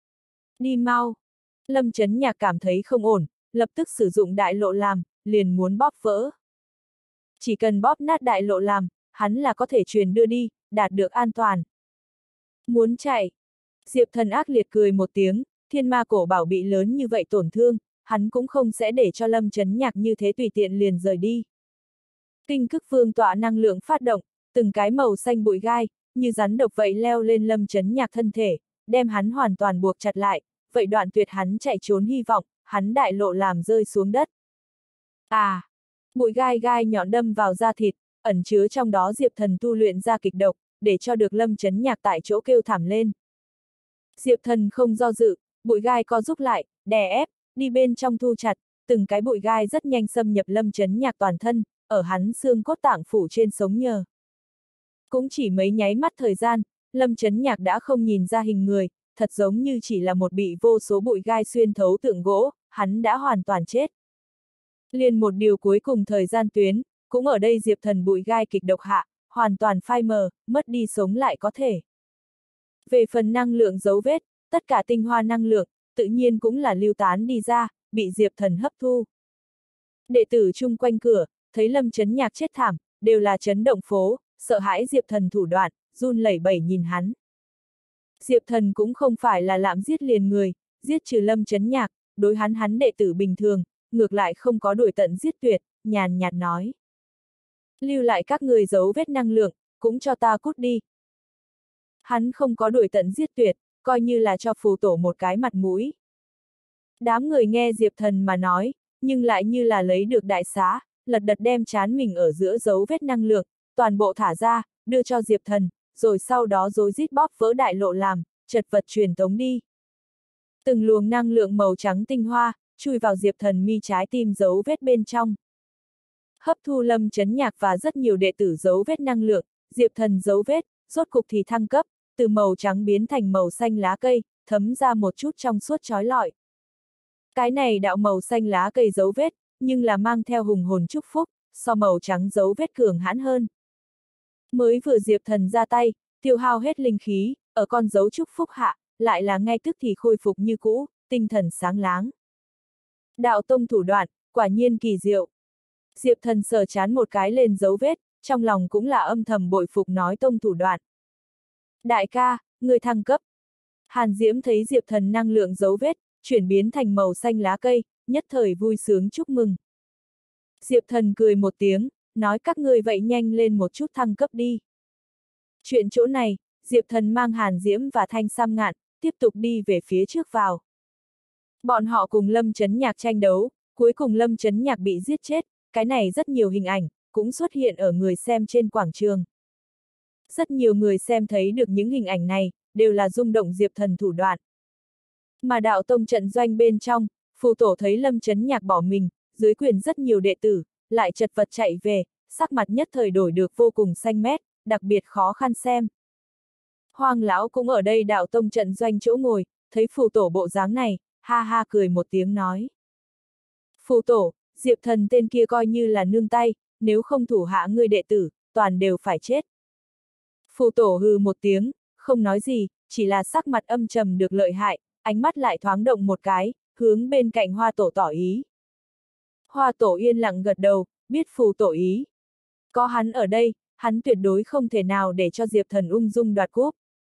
Đi mau! Lâm Chấn Nhạc cảm thấy không ổn, lập tức sử dụng đại lộ làm, liền muốn bóp vỡ. Chỉ cần bóp nát đại lộ làm, hắn là có thể truyền đưa đi, đạt được an toàn. Muốn chạy! Diệp Thần ác liệt cười một tiếng, thiên ma cổ bảo bị lớn như vậy tổn thương, hắn cũng không sẽ để cho Lâm Chấn Nhạc như thế tùy tiện liền rời đi. Kinh Cức Vương tọa năng lượng phát động, từng cái màu xanh bụi gai, như rắn độc vậy leo lên Lâm Chấn Nhạc thân thể, đem hắn hoàn toàn buộc chặt lại, vậy đoạn tuyệt hắn chạy trốn hy vọng, hắn đại lộ làm rơi xuống đất. À! Bụi gai gai nhọn đâm vào da thịt, ẩn chứa trong đó Diệp Thần tu luyện ra kịch độc, để cho được Lâm Chấn Nhạc tại chỗ kêu thảm lên. Diệp Thần không do dự, bụi gai co rút lại, đè ép, đi bên trong thu chặt, từng cái bụi gai rất nhanh xâm nhập Lâm Chấn Nhạc toàn thân, ở hắn xương cốt tạng phủ trên sống nhờ. Cũng chỉ mấy nháy mắt thời gian, Lâm Chấn Nhạc đã không nhìn ra hình người, thật giống như chỉ là một bị vô số bụi gai xuyên thấu tượng gỗ, hắn đã hoàn toàn chết. Liền một điều cuối cùng thời gian tuyến, cũng ở đây Diệp Thần bụi gai kịch độc hạ, hoàn toàn phai mờ, mất đi sống lại có thể. Về phần năng lượng dấu vết, tất cả tinh hoa năng lượng, tự nhiên cũng là lưu tán đi ra, bị Diệp Thần hấp thu. Đệ tử chung quanh cửa, thấy Lâm Chấn Nhạc chết thảm, đều là chấn động phố, sợ hãi Diệp Thần thủ đoạn, run lẩy bẩy nhìn hắn. Diệp Thần cũng không phải là lạm giết liền người, giết trừ Lâm Chấn Nhạc, đối hắn đệ tử bình thường, ngược lại không có đuổi tận giết tuyệt, nhàn nhạt nói. Lưu lại các người dấu vết năng lượng, cũng cho ta cút đi. Hắn không có đuổi tận giết tuyệt, coi như là cho phù tổ một cái mặt mũi. Đám người nghe Diệp Thần mà nói, nhưng lại như là lấy được đại xá, lật đật đem trán mình ở giữa dấu vết năng lượng, toàn bộ thả ra, đưa cho Diệp Thần, rồi sau đó rối rít bóp vỡ đại lộ làm, chật vật truyền tống đi. Từng luồng năng lượng màu trắng tinh hoa, chui vào Diệp Thần mi trái tim dấu vết bên trong. Hấp thu Lâm Chấn Nhạc và rất nhiều đệ tử dấu vết năng lượng, Diệp Thần dấu vết, rốt cục thì thăng cấp, từ màu trắng biến thành màu xanh lá cây, thấm ra một chút trong suốt chói lọi. Cái này đạo màu xanh lá cây dấu vết, nhưng là mang theo hùng hồn chúc phúc, so màu trắng dấu vết cường hãn hơn. Mới vừa Diệp Thần ra tay, tiêu hao hết linh khí, ở con dấu chúc phúc hạ, lại là ngay tức thì khôi phục như cũ, tinh thần sáng láng. Đạo tông thủ đoạn, quả nhiên kỳ diệu. Diệp Thần sờ chán một cái lên dấu vết, trong lòng cũng là âm thầm bội phục nói tông thủ đoạn. Đại ca, người thăng cấp. Hàn Diễm thấy Diệp Thần năng lượng dấu vết, chuyển biến thành màu xanh lá cây, nhất thời vui sướng chúc mừng. Diệp Thần cười một tiếng, nói các ngươi vậy nhanh lên một chút thăng cấp đi. Chuyện chỗ này, Diệp Thần mang Hàn Diễm và Thanh Sam Ngạn, tiếp tục đi về phía trước vào. Bọn họ cùng Lâm Chấn Nhạc tranh đấu, cuối cùng Lâm Chấn Nhạc bị giết chết, cái này rất nhiều hình ảnh, cũng xuất hiện ở người xem trên quảng trường. Rất nhiều người xem thấy được những hình ảnh này, đều là rung động Diệp Thần thủ đoạn. Mà đạo tông trận doanh bên trong, phù tổ thấy Lâm Chấn Nhạc bỏ mình, dưới quyền rất nhiều đệ tử, lại chật vật chạy về, sắc mặt nhất thời đổi được vô cùng xanh mét, đặc biệt khó khăn xem. Hoàng lão cũng ở đây đạo tông trận doanh chỗ ngồi, thấy phù tổ bộ dáng này, ha ha cười một tiếng nói. Phù tổ, Diệp Thần tên kia coi như là nương tay, nếu không thủ hạ ngươi đệ tử, toàn đều phải chết. Phù tổ hừ một tiếng, không nói gì, chỉ là sắc mặt âm trầm được lợi hại, ánh mắt lại thoáng động một cái, hướng bên cạnh Hoa tổ tỏ ý. Hoa tổ yên lặng gật đầu, biết phù tổ ý. Có hắn ở đây, hắn tuyệt đối không thể nào để cho Diệp Thần ung dung đoạt cúp.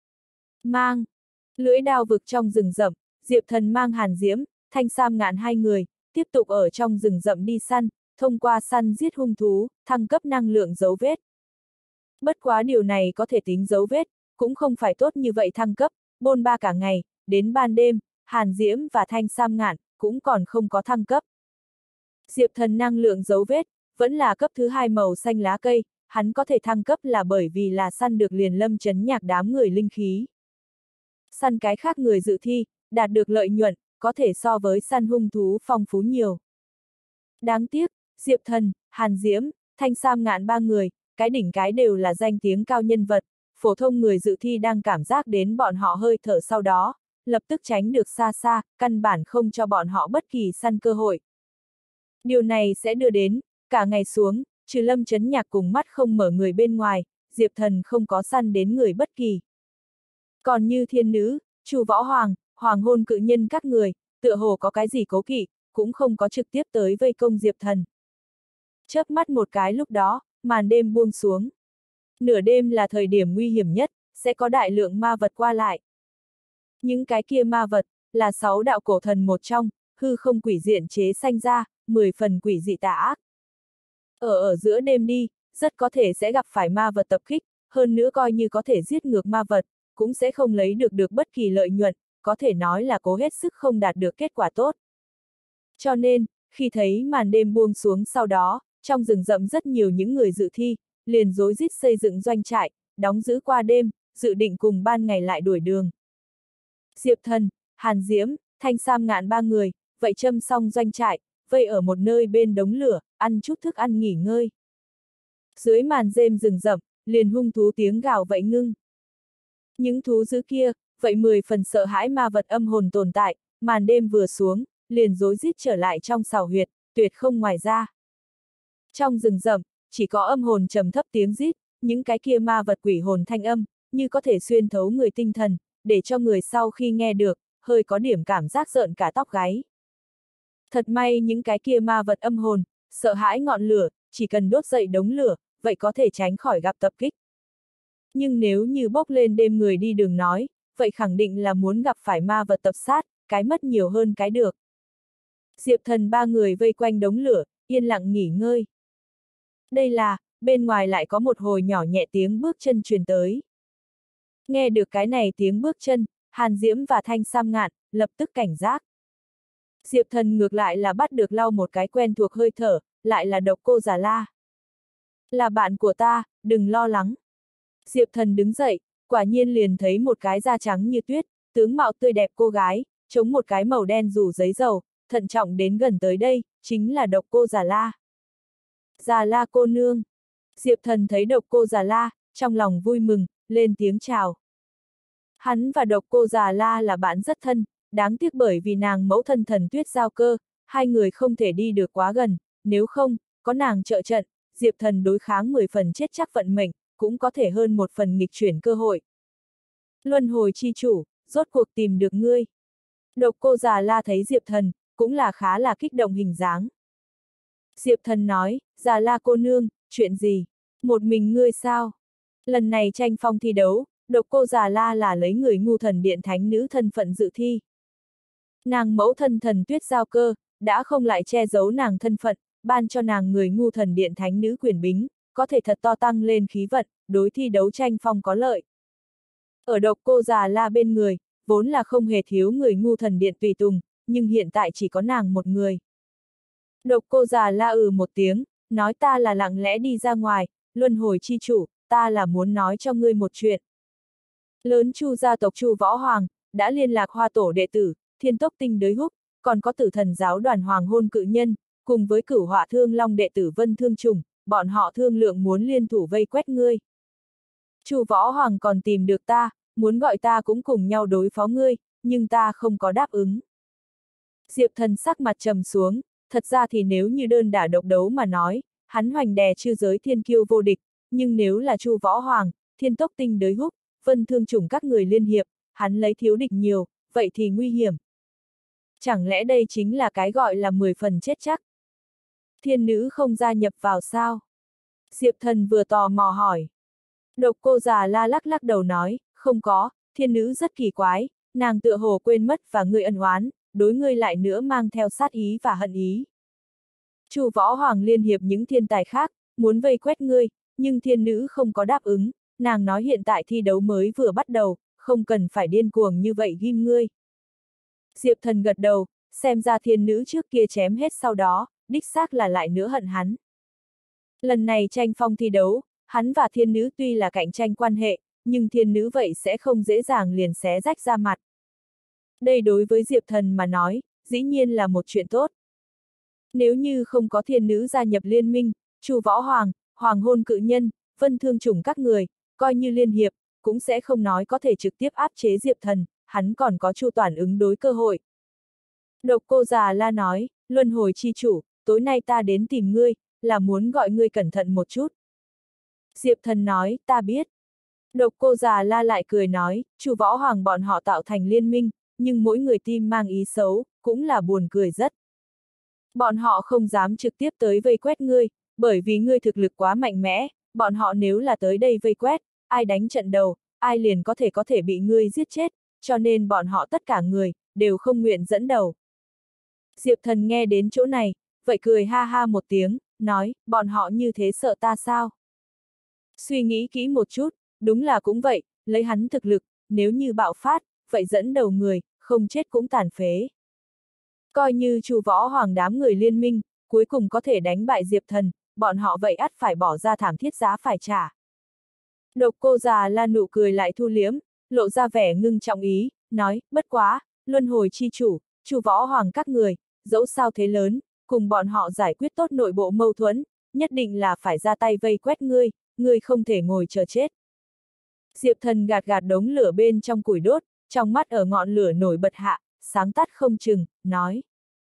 Mang! Lưỡi đao vực trong rừng rậm, Diệp Thần mang Hàn Diễm, Thanh Sam Ngạn hai người, tiếp tục ở trong rừng rậm đi săn, thông qua săn giết hung thú, thăng cấp năng lượng dấu vết. Bất quá điều này có thể tính dấu vết, cũng không phải tốt như vậy thăng cấp, bôn ba cả ngày, đến ban đêm, Hàn Diễm và Thanh Sam Ngạn, cũng còn không có thăng cấp. Diệp Thần năng lượng dấu vết, vẫn là cấp thứ 2 màu xanh lá cây, hắn có thể thăng cấp là bởi vì là săn được liền Lâm Chấn Nhạc đám người linh khí. Săn cái khác người dự thi, đạt được lợi nhuận, có thể so với săn hung thú phong phú nhiều. Đáng tiếc, Diệp Thần, Hàn Diễm, Thanh Sam Ngạn ba người, cái đỉnh cái đều là danh tiếng cao nhân vật, phổ thông người dự thi đang cảm giác đến bọn họ hơi thở sau đó, lập tức tránh được xa xa, căn bản không cho bọn họ bất kỳ săn cơ hội. Điều này sẽ đưa đến, cả ngày xuống, trừ Lâm Chấn Nhạc cùng mắt không mở người bên ngoài, Diệp Thần không có săn đến người bất kỳ. Còn như thiên nữ, Chu Võ Hoàng, Hoàng Hôn Cự Nhân các người, tựa hồ có cái gì cố kỵ, cũng không có trực tiếp tới vây công Diệp Thần. Chớp mắt một cái lúc đó, màn đêm buông xuống. Nửa đêm là thời điểm nguy hiểm nhất, sẽ có đại lượng ma vật qua lại. Những cái kia ma vật, là 6 đạo cổ thần một trong, hư không quỷ diện chế sanh ra, 10 phần quỷ dị tà ác. Ở giữa đêm đi, rất có thể sẽ gặp phải ma vật tập kích, hơn nữa coi như có thể giết ngược ma vật, cũng sẽ không lấy được bất kỳ lợi nhuận, có thể nói là cố hết sức không đạt được kết quả tốt. Cho nên, khi thấy màn đêm buông xuống sau đó, trong rừng rậm rất nhiều những người dự thi, liền rối rít xây dựng doanh trại, đóng giữ qua đêm, dự định cùng ban ngày lại đuổi đường. Diệp Thần, Hàn Diễm, Thanh Sam Ngạn ba người, vậy châm xong doanh trại, vây ở một nơi bên đống lửa, ăn chút thức ăn nghỉ ngơi. Dưới màn rêm rừng rậm, liền hung thú tiếng gào vậy ngưng. Những thú dữ kia, vậy 10 phần sợ hãi ma vật âm hồn tồn tại, màn đêm vừa xuống, liền rối rít trở lại trong sào huyệt, tuyệt không ngoài ra. Trong rừng rậm, chỉ có âm hồn trầm thấp tiếng rít, những cái kia ma vật quỷ hồn thanh âm, như có thể xuyên thấu người tinh thần, để cho người sau khi nghe được, hơi có điểm cảm giác rợn cả tóc gáy. Thật may những cái kia ma vật âm hồn, sợ hãi ngọn lửa, chỉ cần đốt dậy đống lửa, vậy có thể tránh khỏi gặp tập kích. Nhưng nếu như bốc lên đêm người đi đường nói, vậy khẳng định là muốn gặp phải ma vật tập sát, cái mất nhiều hơn cái được. Diệp Thần ba người vây quanh đống lửa, yên lặng nghỉ ngơi. Đây là, bên ngoài lại có một hồi nhỏ nhẹ tiếng bước chân truyền tới. Nghe được cái này tiếng bước chân, Hàn Diễm và Thanh Sam Ngạn, lập tức cảnh giác. Diệp Thần ngược lại là bắt được lau một cái quen thuộc hơi thở, lại là Độc Cô Già La. Là bạn của ta, đừng lo lắng. Diệp Thần đứng dậy, quả nhiên liền thấy một cái da trắng như tuyết, tướng mạo tươi đẹp cô gái, chống một cái màu đen dù giấy dầu, thận trọng đến gần tới đây, chính là Độc Cô Già La. Già La cô nương. Diệp Thần thấy Độc Cô Già La, trong lòng vui mừng, lên tiếng chào. Hắn và Độc Cô Già La là bạn rất thân, đáng tiếc bởi vì nàng mẫu thân Thần Tuyết giao cơ, hai người không thể đi được quá gần, nếu không, có nàng trợ trận, Diệp Thần đối kháng 10 phần chết chắc vận mệnh, cũng có thể hơn một phần nghịch chuyển cơ hội. Luân hồi chi chủ, rốt cuộc tìm được ngươi. Độc Cô Già La thấy Diệp Thần, cũng là khá là kích động hình dáng. Diệp Thần nói, Già La cô nương, chuyện gì? Một mình ngươi sao? Lần này tranh phong thi đấu, Độc Cô Già La là lấy người Ngu Thần Điện thánh nữ thân phận dự thi. Nàng mẫu thân Thần Tuyết giao cơ, đã không lại che giấu nàng thân phận, ban cho nàng người Ngu Thần Điện thánh nữ quyền bính, có thể thật to tăng lên khí vận, đối thi đấu tranh phong có lợi. Ở Độc Cô Già La bên người, vốn là không hề thiếu người Ngu Thần Điện tùy tùng, nhưng hiện tại chỉ có nàng một người. Độc Cô Già La một tiếng, nói ta là lặng lẽ đi ra ngoài, luân hồi chi chủ, ta là muốn nói cho ngươi một chuyện. Lớn Chu gia tộc Chu Võ Hoàng, đã liên lạc Hoa Tổ đệ tử, Thiên Tốc Tinh Đới Húc, còn có Tử Thần giáo đoàn Hoàng Hôn Cự Nhân, cùng với Cửu Hỏa Thương Long đệ tử Vân Thương Trùng, bọn họ thương lượng muốn liên thủ vây quét ngươi. Chu Võ Hoàng còn tìm được ta, muốn gọi ta cũng cùng nhau đối phó ngươi, nhưng ta không có đáp ứng. Diệp Thần sắc mặt trầm xuống, thật ra thì nếu như đơn đả độc đấu mà nói, hắn hoành đè chư giới thiên kiêu vô địch, nhưng nếu là Chu Võ Hoàng, Thiên Tốc Tinh Đới Húc, Vân Thương Trùng các người liên hiệp, hắn lấy thiếu địch nhiều, vậy thì nguy hiểm. Chẳng lẽ đây chính là cái gọi là 10 phần chết chắc? Thiên nữ không gia nhập vào sao? Diệp Thần vừa tò mò hỏi. Độc Cô Già La lắc lắc đầu nói, không có, thiên nữ rất kỳ quái, nàng tựa hồ quên mất và ngươi ân oán, đối ngươi lại nữa mang theo sát ý và hận ý. Chu Võ Hoàng liên hiệp những thiên tài khác, muốn vây quét ngươi, nhưng thiên nữ không có đáp ứng, nàng nói hiện tại thi đấu mới vừa bắt đầu, không cần phải điên cuồng như vậy ghim ngươi. Diệp Thần gật đầu, xem ra thiên nữ trước kia chém hết sau đó, đích xác là lại nữa hận hắn. Lần này tranh phong thi đấu, hắn và thiên nữ tuy là cạnh tranh quan hệ, nhưng thiên nữ vậy sẽ không dễ dàng liền xé rách ra mặt. Đây đối với Diệp Thần mà nói, dĩ nhiên là một chuyện tốt. Nếu như không có thiên nữ gia nhập liên minh, Chu Võ Hoàng, Hoàng Hôn Cự Nhân, Vân Thương Chủng các người, coi như liên hiệp, cũng sẽ không nói có thể trực tiếp áp chế Diệp Thần, hắn còn có chu toàn ứng đối cơ hội. Độc Cô Già La nói, Luân Hồi Chi Chủ, tối nay ta đến tìm ngươi, là muốn gọi ngươi cẩn thận một chút. Diệp Thần nói, ta biết. Độc Cô Già La lại cười nói, Chu Võ Hoàng bọn họ tạo thành liên minh, nhưng mỗi người tim mang ý xấu, cũng là buồn cười rất. Bọn họ không dám trực tiếp tới vây quét ngươi, bởi vì ngươi thực lực quá mạnh mẽ, bọn họ nếu là tới đây vây quét, ai đánh trận đầu, ai liền có thể bị ngươi giết chết, cho nên bọn họ tất cả người, đều không nguyện dẫn đầu. Diệp Thần nghe đến chỗ này, vậy cười ha ha một tiếng, nói, bọn họ như thế sợ ta sao? Suy nghĩ kỹ một chút, đúng là cũng vậy, lấy hắn thực lực, nếu như bạo phát, vậy dẫn đầu người, không chết cũng tàn phế. Coi như Chu Võ Hoàng đám người liên minh, cuối cùng có thể đánh bại Diệp Thần, bọn họ vậy ắt phải bỏ ra thảm thiết giá phải trả. Độc Cô Già La nụ cười lại thu liếm, lộ ra vẻ ngưng trọng ý, nói, bất quá, Luân Hồi Chi Chủ, Chu Võ Hoàng các người, dẫu sao thế lớn, cùng bọn họ giải quyết tốt nội bộ mâu thuẫn, nhất định là phải ra tay vây quét ngươi không thể ngồi chờ chết. Diệp Thần gạt gạt đống lửa bên trong củi đốt, trong mắt ở ngọn lửa nổi bật hạ, sáng tắt không chừng, nói.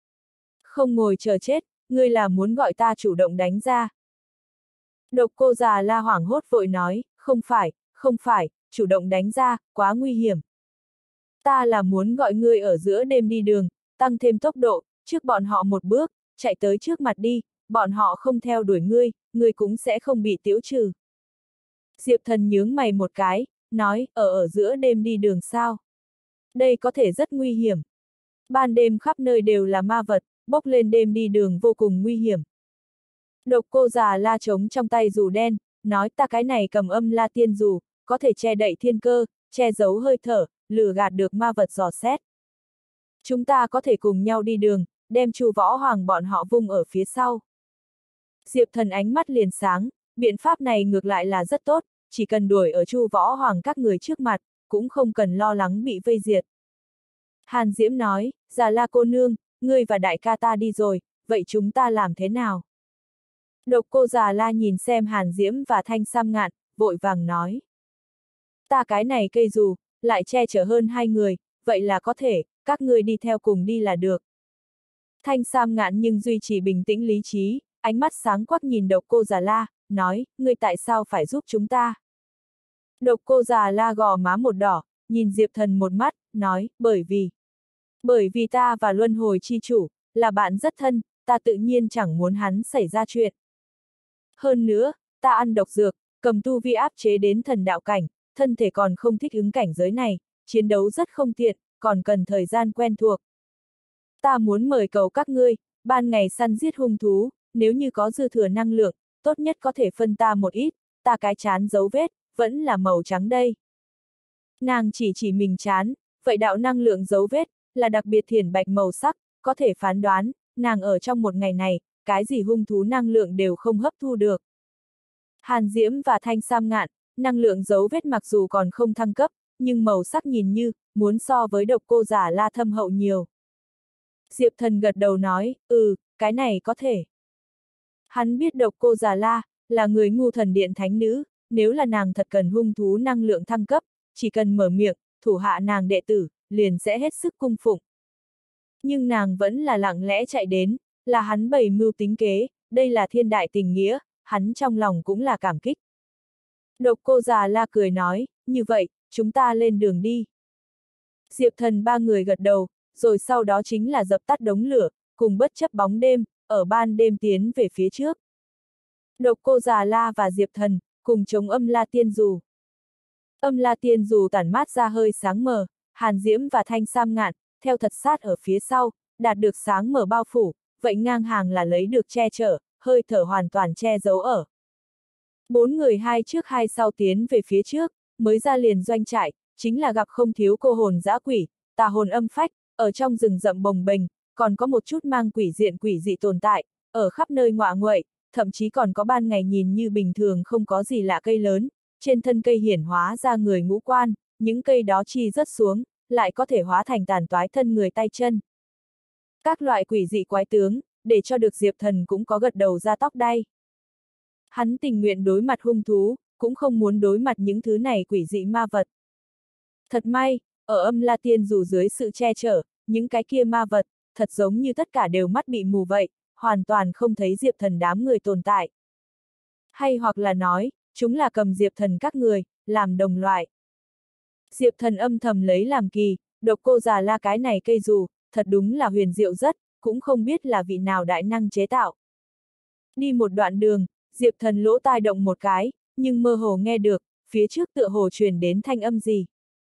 Không ngồi chờ chết, ngươi là muốn gọi ta chủ động đánh ra. Độc Cô Già La hoảng hốt vội nói, không phải, chủ động đánh ra, quá nguy hiểm. Ta là muốn gọi ngươi ở giữa đêm đi đường, tăng thêm tốc độ, trước bọn họ một bước, chạy tới trước mặt đi, bọn họ không theo đuổi ngươi cũng sẽ không bị tiễu trừ. Diệp Thần nhướng mày một cái, nói, ở giữa đêm đi đường sao? Đây có thể rất nguy hiểm. Ban đêm khắp nơi đều là ma vật, bốc lên đêm đi đường vô cùng nguy hiểm. Độc Cô Già La trống trong tay dù đen, nói ta cái này cầm âm la tiên dù, có thể che đậy thiên cơ, che giấu hơi thở, lừa gạt được ma vật dò xét. Chúng ta có thể cùng nhau đi đường, đem Chu Võ Hoàng bọn họ vung ở phía sau. Diệp Thần ánh mắt liền sáng, biện pháp này ngược lại là rất tốt, chỉ cần đuổi ở Chu Võ Hoàng các người trước mặt, cũng không cần lo lắng bị vây diệt. Hàn Diễm nói, Già La cô nương, ngươi và đại ca ta đi rồi, vậy chúng ta làm thế nào? Độc Cô Già La nhìn xem Hàn Diễm và Thanh Sam Ngạn, vội vàng nói. Ta cái này cây dù, lại che chở hơn hai người, vậy là có thể, các ngươi đi theo cùng đi là được. Thanh Sam Ngạn nhưng duy trì bình tĩnh lý trí, ánh mắt sáng quắc nhìn Độc Cô Già La, nói, ngươi tại sao phải giúp chúng ta? Độc Cô Già La gò má một đỏ, nhìn Diệp Thần một mắt, nói, bởi vì ta và Luân Hồi Chi Chủ, là bạn rất thân, ta tự nhiên chẳng muốn hắn xảy ra chuyện. Hơn nữa, ta ăn độc dược, cầm tu vi áp chế đến thần đạo cảnh, thân thể còn không thích ứng cảnh giới này, chiến đấu rất không tiện, còn cần thời gian quen thuộc. Ta muốn mời cầu các ngươi, ban ngày săn giết hung thú, nếu như có dư thừa năng lượng, tốt nhất có thể phân ta một ít, ta cái chán dấu vết, vẫn là màu trắng đây. Nàng chỉ mình chán, vậy đạo năng lượng dấu vết, là đặc biệt thiển bạch màu sắc, có thể phán đoán, nàng ở trong một ngày này, cái gì hung thú năng lượng đều không hấp thu được. Hàn Diễm và Thanh Sam Ngạn, năng lượng dấu vết mặc dù còn không thăng cấp, nhưng màu sắc nhìn như, muốn so với Độc Cô Già La thâm hậu nhiều. Diệp Thần gật đầu nói, cái này có thể. Hắn biết Độc Cô Già La, là người ngu thần điện thánh nữ, nếu là nàng thật cần hung thú năng lượng thăng cấp, chỉ cần mở miệng, thủ hạ nàng đệ tử, liền sẽ hết sức cung phụng. Nhưng nàng vẫn là lặng lẽ chạy đến, là hắn bày mưu tính kế, đây là thiên đại tình nghĩa, hắn trong lòng cũng là cảm kích. Độc Cô Già La cười nói, như vậy, chúng ta lên đường đi. Diệp Thần ba người gật đầu, rồi sau đó chính là dập tắt đống lửa, cùng bất chấp bóng đêm, ở ban đêm tiến về phía trước. Độc Cô Già La và Diệp Thần, cùng chống âm la tiên dù. Âm la tiên dù tản mát ra hơi sáng mờ, Hàn Diễm và Thanh Sam Ngạn, theo thật sát ở phía sau, đạt được sáng mờ bao phủ, vậy ngang hàng là lấy được che chở, hơi thở hoàn toàn che giấu ở. Bốn người hai trước hai sau tiến về phía trước, mới ra liền doanh trại, chính là gặp không thiếu cô hồn dã quỷ, tà hồn âm phách, ở trong rừng rậm bồng bềnh, còn có một chút mang quỷ diện quỷ dị tồn tại, ở khắp nơi ngọa nguậy, thậm chí còn có ban ngày nhìn như bình thường không có gì lạ cây lớn, trên thân cây hiển hóa ra người ngũ quan, những cây đó chi rớt xuống, lại có thể hóa thành tàn toái thân người tay chân. Các loại quỷ dị quái tướng, để cho được Diệp Thần cũng có gật đầu ra tóc đay. Hắn tình nguyện đối mặt hung thú, cũng không muốn đối mặt những thứ này quỷ dị ma vật. Thật may, ở Âm La Tiên dù dưới sự che chở, những cái kia ma vật, thật giống như tất cả đều mắt bị mù vậy, hoàn toàn không thấy Diệp Thần đám người tồn tại. Hay hoặc là nói, chúng là cầm Diệp Thần các người, làm đồng loại. Diệp Thần âm thầm lấy làm kỳ, Độc Cô Già La cái này cây dù, thật đúng là huyền diệu rất, cũng không biết là vị nào đại năng chế tạo. Đi một đoạn đường, Diệp Thần lỗ tai động một cái, nhưng mơ hồ nghe được, phía trước tựa hồ truyền đến thanh âm gì.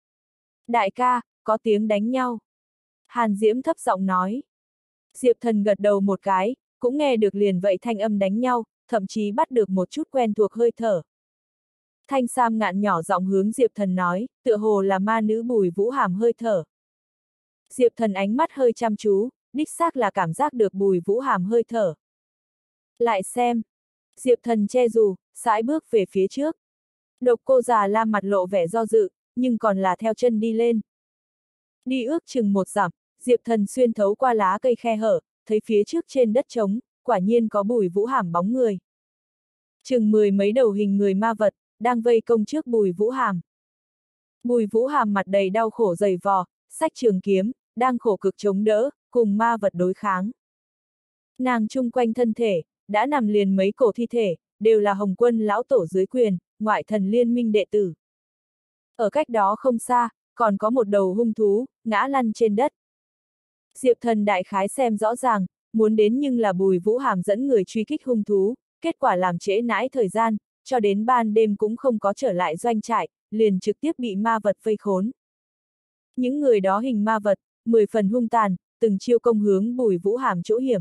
Đại ca, có tiếng đánh nhau. Hàn Diễm thấp giọng nói. Diệp Thần gật đầu một cái, cũng nghe được liền vậy thanh âm đánh nhau, thậm chí bắt được một chút quen thuộc hơi thở. Thanh Sam Ngạn nhỏ giọng hướng Diệp Thần nói, tựa hồ là ma nữ Bùi Vũ Hàm hơi thở. Diệp Thần ánh mắt hơi chăm chú, đích xác là cảm giác được Bùi Vũ Hàm hơi thở. Lại xem. Diệp Thần che dù, sải bước về phía trước. Độc Cô Già La mặt lộ vẻ do dự, nhưng còn là theo chân đi lên. Đi ước chừng một dặm, Diệp Thần xuyên thấu qua lá cây khe hở, thấy phía trước trên đất trống, quả nhiên có Bùi Vũ Hàm bóng người. Chừng 10 mấy đầu hình người ma vật, đang vây công trước Bùi Vũ Hàm. Bùi Vũ Hàm mặt đầy đau khổ dày vò, xách trường kiếm, đang khổ cực chống đỡ, cùng ma vật đối kháng. Nàng chung quanh thân thể, đã nằm liền mấy cổ thi thể, đều là Hồng Quân lão tổ dưới quyền, ngoại thần liên minh đệ tử. Ở cách đó không xa, còn có một đầu hung thú, ngã lăn trên đất. Diệp Thần đại khái xem rõ ràng, muốn đến nhưng là Bùi Vũ Hàm dẫn người truy kích hung thú, kết quả làm trễ nãi thời gian, cho đến ban đêm cũng không có trở lại doanh trại, liền trực tiếp bị ma vật vây khốn. Những người đó hình ma vật, 10 phần hung tàn, từng chiêu công hướng Bùi Vũ Hàm chỗ hiểm.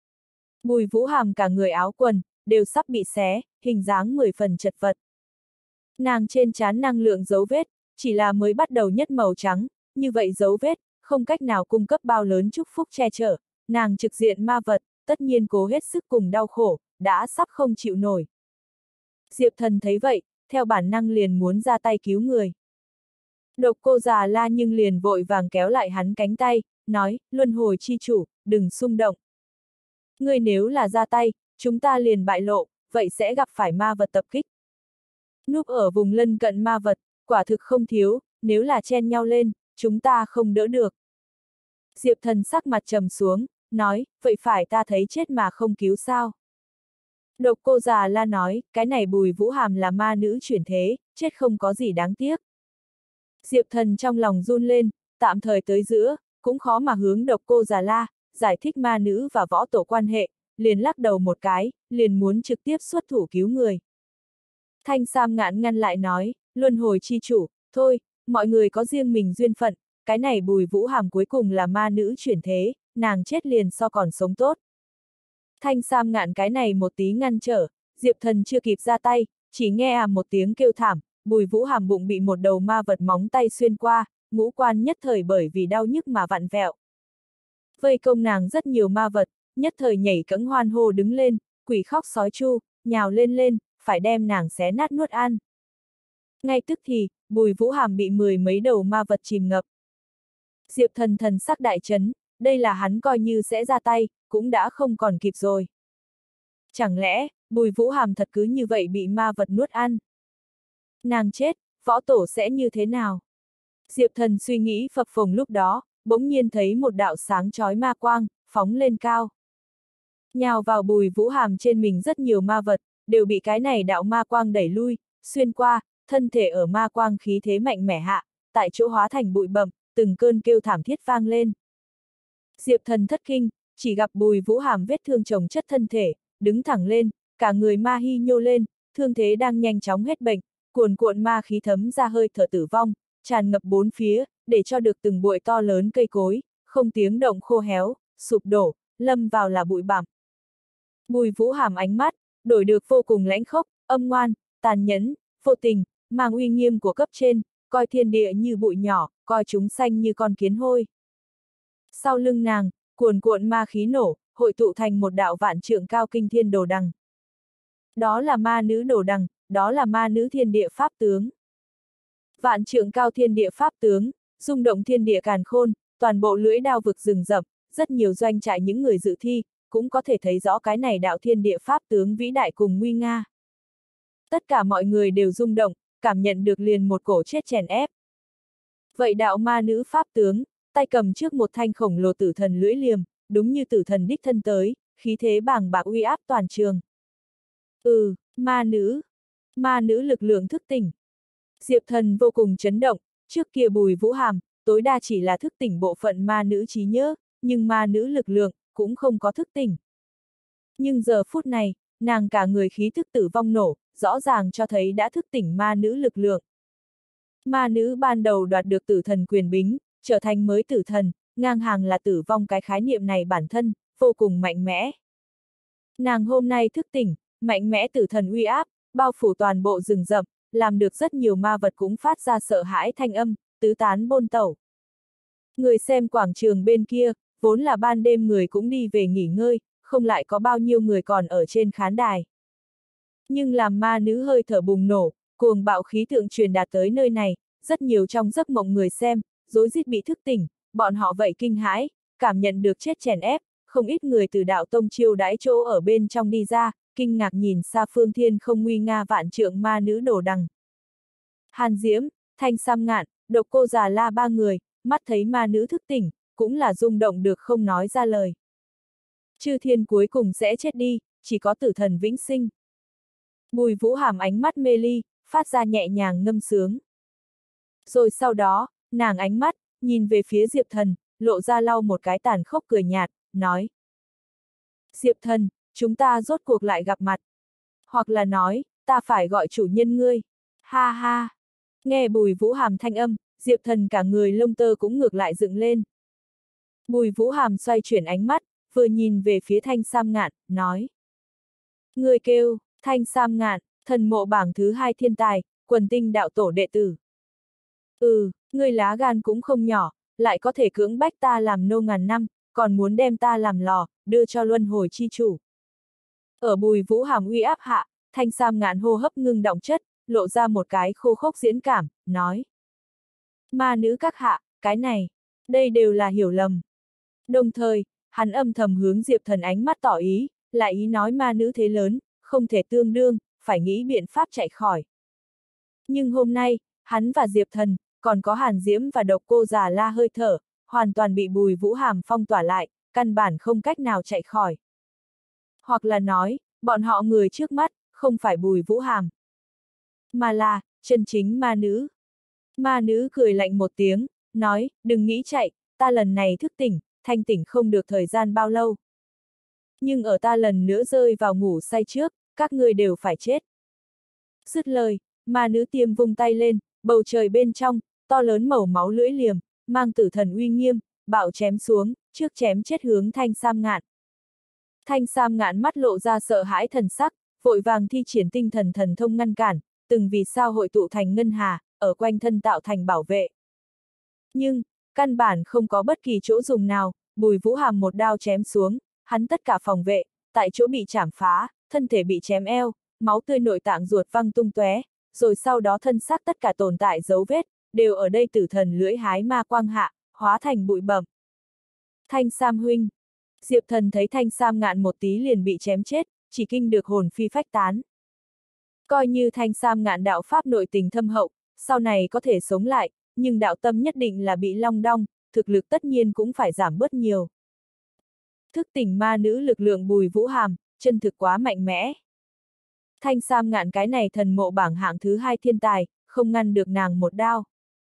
Bùi Vũ Hàm cả người áo quần, đều sắp bị xé, hình dáng 10 phần chật vật. Nàng trên trán năng lượng dấu vết, chỉ là mới bắt đầu nhất màu trắng, như vậy dấu vết, không cách nào cung cấp bao lớn chúc phúc che chở, nàng trực diện ma vật, tất nhiên cố hết sức cùng đau khổ, đã sắp không chịu nổi. Diệp Thần thấy vậy, theo bản năng liền muốn ra tay cứu người. Độc Cô Già La nhưng liền vội vàng kéo lại hắn cánh tay, nói, luân hồi chi chủ, đừng xung động. Ngươi nếu là ra tay, chúng ta liền bại lộ, vậy sẽ gặp phải ma vật tập kích. Núp ở vùng lân cận ma vật, quả thực không thiếu, nếu là chen nhau lên, chúng ta không đỡ được. Diệp Thần sắc mặt trầm xuống, nói, vậy phải ta thấy chết mà không cứu sao? Độc Cô Già La nói, cái này Bùi Vũ Hàm là ma nữ chuyển thế, chết không có gì đáng tiếc. Diệp Thần trong lòng run lên, tạm thời tới giữa, cũng khó mà hướng Độc Cô Già La giải thích ma nữ và võ tổ quan hệ, liền lắc đầu một cái, liền muốn trực tiếp xuất thủ cứu người. Thanh Sam Ngạn ngăn lại nói, luân hồi chi chủ, thôi, mọi người có riêng mình duyên phận, cái này Bùi Vũ Hàm cuối cùng là ma nữ chuyển thế, nàng chết liền so còn sống tốt. Thanh Sam Ngạn cái này một tí ngăn trở, Diệp Thần chưa kịp ra tay, chỉ nghe một tiếng kêu thảm, Bùi Vũ Hàm bụng bị một đầu ma vật móng tay xuyên qua, ngũ quan nhất thời bởi vì đau nhức mà vặn vẹo. Vây công nàng rất nhiều ma vật, nhất thời nhảy cẫng hoan hô đứng lên, quỷ khóc sói chu, nhào lên lên, phải đem nàng xé nát nuốt ăn. Ngay tức thì, Bùi Vũ Hàm bị 10 mấy đầu ma vật chìm ngập. Diệp Thần thần sắc đại chấn, đây là hắn coi như sẽ ra tay, cũng đã không còn kịp rồi. Chẳng lẽ, Bùi Vũ Hàm thật cứ như vậy bị ma vật nuốt ăn? Nàng chết, võ tổ sẽ như thế nào? Diệp Thần suy nghĩ phập phồng lúc đó, bỗng nhiên thấy một đạo sáng chói ma quang, phóng lên cao. Nhào vào Bùi Vũ Hàm trên mình rất nhiều ma vật, đều bị cái này đạo ma quang đẩy lui, xuyên qua, thân thể ở ma quang khí thế mạnh mẽ hạ, tại chỗ hóa thành bụi bậm, từng cơn kêu thảm thiết vang lên. Diệp Thần thất kinh, chỉ gặp Bùi Vũ Hàm vết thương chồng chất thân thể, đứng thẳng lên, cả người ma hi nhô lên, thương thế đang nhanh chóng hết bệnh, cuồn cuộn ma khí thấm ra hơi thở tử vong, tràn ngập bốn phía, để cho được từng bụi to lớn cây cối, không tiếng động khô héo, sụp đổ, lâm vào là bụi bặm. Bùi Vũ Hàm ánh mắt, đổi được vô cùng lãnh khốc, âm ngoan, tàn nhẫn, vô tình, mang uy nghiêm của cấp trên, coi thiên địa như bụi nhỏ, coi chúng sanh như con kiến hôi. Sau lưng nàng, cuồn cuộn ma khí nổ, hội tụ thành một đạo vạn trượng cao kinh thiên đồ đằng. Đó là ma nữ Đồ Đằng, đó là ma nữ thiên địa pháp tướng. Vạn trượng cao thiên địa pháp tướng, rung động thiên địa càn khôn, toàn bộ lưỡi đao vực rừng rậm, rất nhiều doanh trại những người dự thi, cũng có thể thấy rõ cái này đạo thiên địa pháp tướng vĩ đại cùng nguy nga. Tất cả mọi người đều rung động, cảm nhận được liền một cổ chết chèn ép. Vậy đạo ma nữ pháp tướng, tay cầm trước một thanh khổng lồ tử thần lưỡi liềm, đúng như tử thần đích thân tới, khí thế bàng bạc uy áp toàn trường. Ma nữ lực lượng thức tỉnh. Diệp Thần vô cùng chấn động, trước kia Bùi Vũ Hàm, tối đa chỉ là thức tỉnh bộ phận ma nữ trí nhớ, nhưng ma nữ lực lượng, cũng không có thức tỉnh. Nhưng giờ phút này, nàng cả người khí thức tử vong nổ, rõ ràng cho thấy đã thức tỉnh ma nữ lực lượng. Ma nữ ban đầu đoạt được tử thần quyền bính, trở thành mới tử thần, ngang hàng là tử vong cái khái niệm này bản thân, vô cùng mạnh mẽ. Nàng hôm nay thức tỉnh, mạnh mẽ tử thần uy áp, bao phủ toàn bộ rừng rậm, làm được rất nhiều ma vật cũng phát ra sợ hãi thanh âm, tứ tán bôn tẩu. Người xem quảng trường bên kia, vốn là ban đêm người cũng đi về nghỉ ngơi, không lại có bao nhiêu người còn ở trên khán đài. Nhưng làm ma nữ hơi thở bùng nổ, cuồng bạo khí tượng truyền đạt tới nơi này, rất nhiều trong giấc mộng người xem, rối rít bị thức tỉnh, bọn họ vậy kinh hãi, cảm nhận được chết chèn ép, không ít người từ đạo tông chiêu đãi chỗ ở bên trong đi ra, kinh ngạc nhìn xa phương thiên không nguy nga vạn trượng ma nữ Đồ Đằng. Hàn Diễm, Thanh Sam Ngạn, Độc Cô Già La ba người, mắt thấy ma nữ thức tỉnh, cũng là rung động được không nói ra lời. Chư thiên cuối cùng sẽ chết đi, chỉ có tử thần vĩnh sinh. Bùi Vũ Hàm ánh mắt mê ly, phát ra nhẹ nhàng ngâm sướng. Rồi sau đó, nàng ánh mắt, nhìn về phía Diệp Thần, lộ ra lau một cái tàn khốc cười nhạt, nói. Diệp Thần, chúng ta rốt cuộc lại gặp mặt. Hoặc là nói, ta phải gọi chủ nhân ngươi. Ha ha. Nghe Bùi Vũ Hàm thanh âm, Diệp Thần cả người lông tơ cũng ngược lại dựng lên. Bùi Vũ Hàm xoay chuyển ánh mắt, vừa nhìn về phía Thanh Sam Ngạn, nói. Ngươi kêu, Thanh Sam Ngạn, thần mộ bảng thứ 2 thiên tài, quần tinh đạo tổ đệ tử. Ngươi lá gan cũng không nhỏ, lại có thể cưỡng bách ta làm nô ngàn năm, còn muốn đem ta làm lò, đưa cho luân hồi chi chủ. Ở Bùi Vũ Hàm uy áp hạ, Thanh Sam Ngạn hô hấp ngưng động chất, lộ ra một cái khô khốc diễn cảm, nói. Ma nữ các hạ, cái này, đây đều là hiểu lầm. Đồng thời, hắn âm thầm hướng Diệp Thần ánh mắt tỏ ý, lại ý nói ma nữ thế lớn, không thể tương đương, phải nghĩ biện pháp chạy khỏi. Nhưng hôm nay, hắn và Diệp Thần, còn có Hàn Diễm và Độc Cô Già La hơi thở, hoàn toàn bị Bùi Vũ Hàm phong tỏa lại, căn bản không cách nào chạy khỏi. Hoặc là nói, bọn họ người trước mắt, không phải Bùi Vũ Hàm, mà là, chân chính ma nữ. Ma nữ cười lạnh một tiếng, nói, đừng nghĩ chạy, ta lần này thức tỉnh, thanh tỉnh không được thời gian bao lâu. Nhưng ở ta lần nữa rơi vào ngủ say trước, các ngươi đều phải chết. Dứt lời, ma nữ tiêm vung tay lên, bầu trời bên trong, to lớn màu máu lưỡi liềm, mang tử thần uy nghiêm, bạo chém xuống, trước chém chết hướng Thanh Sam Ngạn. Thanh Sam Ngạn mắt lộ ra sợ hãi thần sắc, vội vàng thi triển tinh thần thần thông ngăn cản, từng vì sao hội tụ thành ngân hà, ở quanh thân tạo thành bảo vệ. Nhưng, căn bản không có bất kỳ chỗ dùng nào, Bùi Vũ Hàm một đao chém xuống, hắn tất cả phòng vệ, tại chỗ bị chảm phá, thân thể bị chém eo, máu tươi nội tạng ruột văng tung tóe, rồi sau đó thân xác tất cả tồn tại dấu vết, đều ở đây tử thần lưỡi hái ma quang hạ, hóa thành bụi bẩm. Thanh Sam huynh. Diệp Thần thấy Thanh Sam Ngạn một tí liền bị chém chết, chỉ kinh được hồn phi phách tán. Coi như Thanh Sam Ngạn đạo pháp nội tình thâm hậu, sau này có thể sống lại, nhưng đạo tâm nhất định là bị long đong, thực lực tất nhiên cũng phải giảm bớt nhiều. Thức tỉnh ma nữ lực lượng Bùi Vũ Hàm, chân thực quá mạnh mẽ. Thanh Sam Ngạn cái này thần mộ bảng hạng thứ 2 thiên tài, không ngăn được nàng một đao.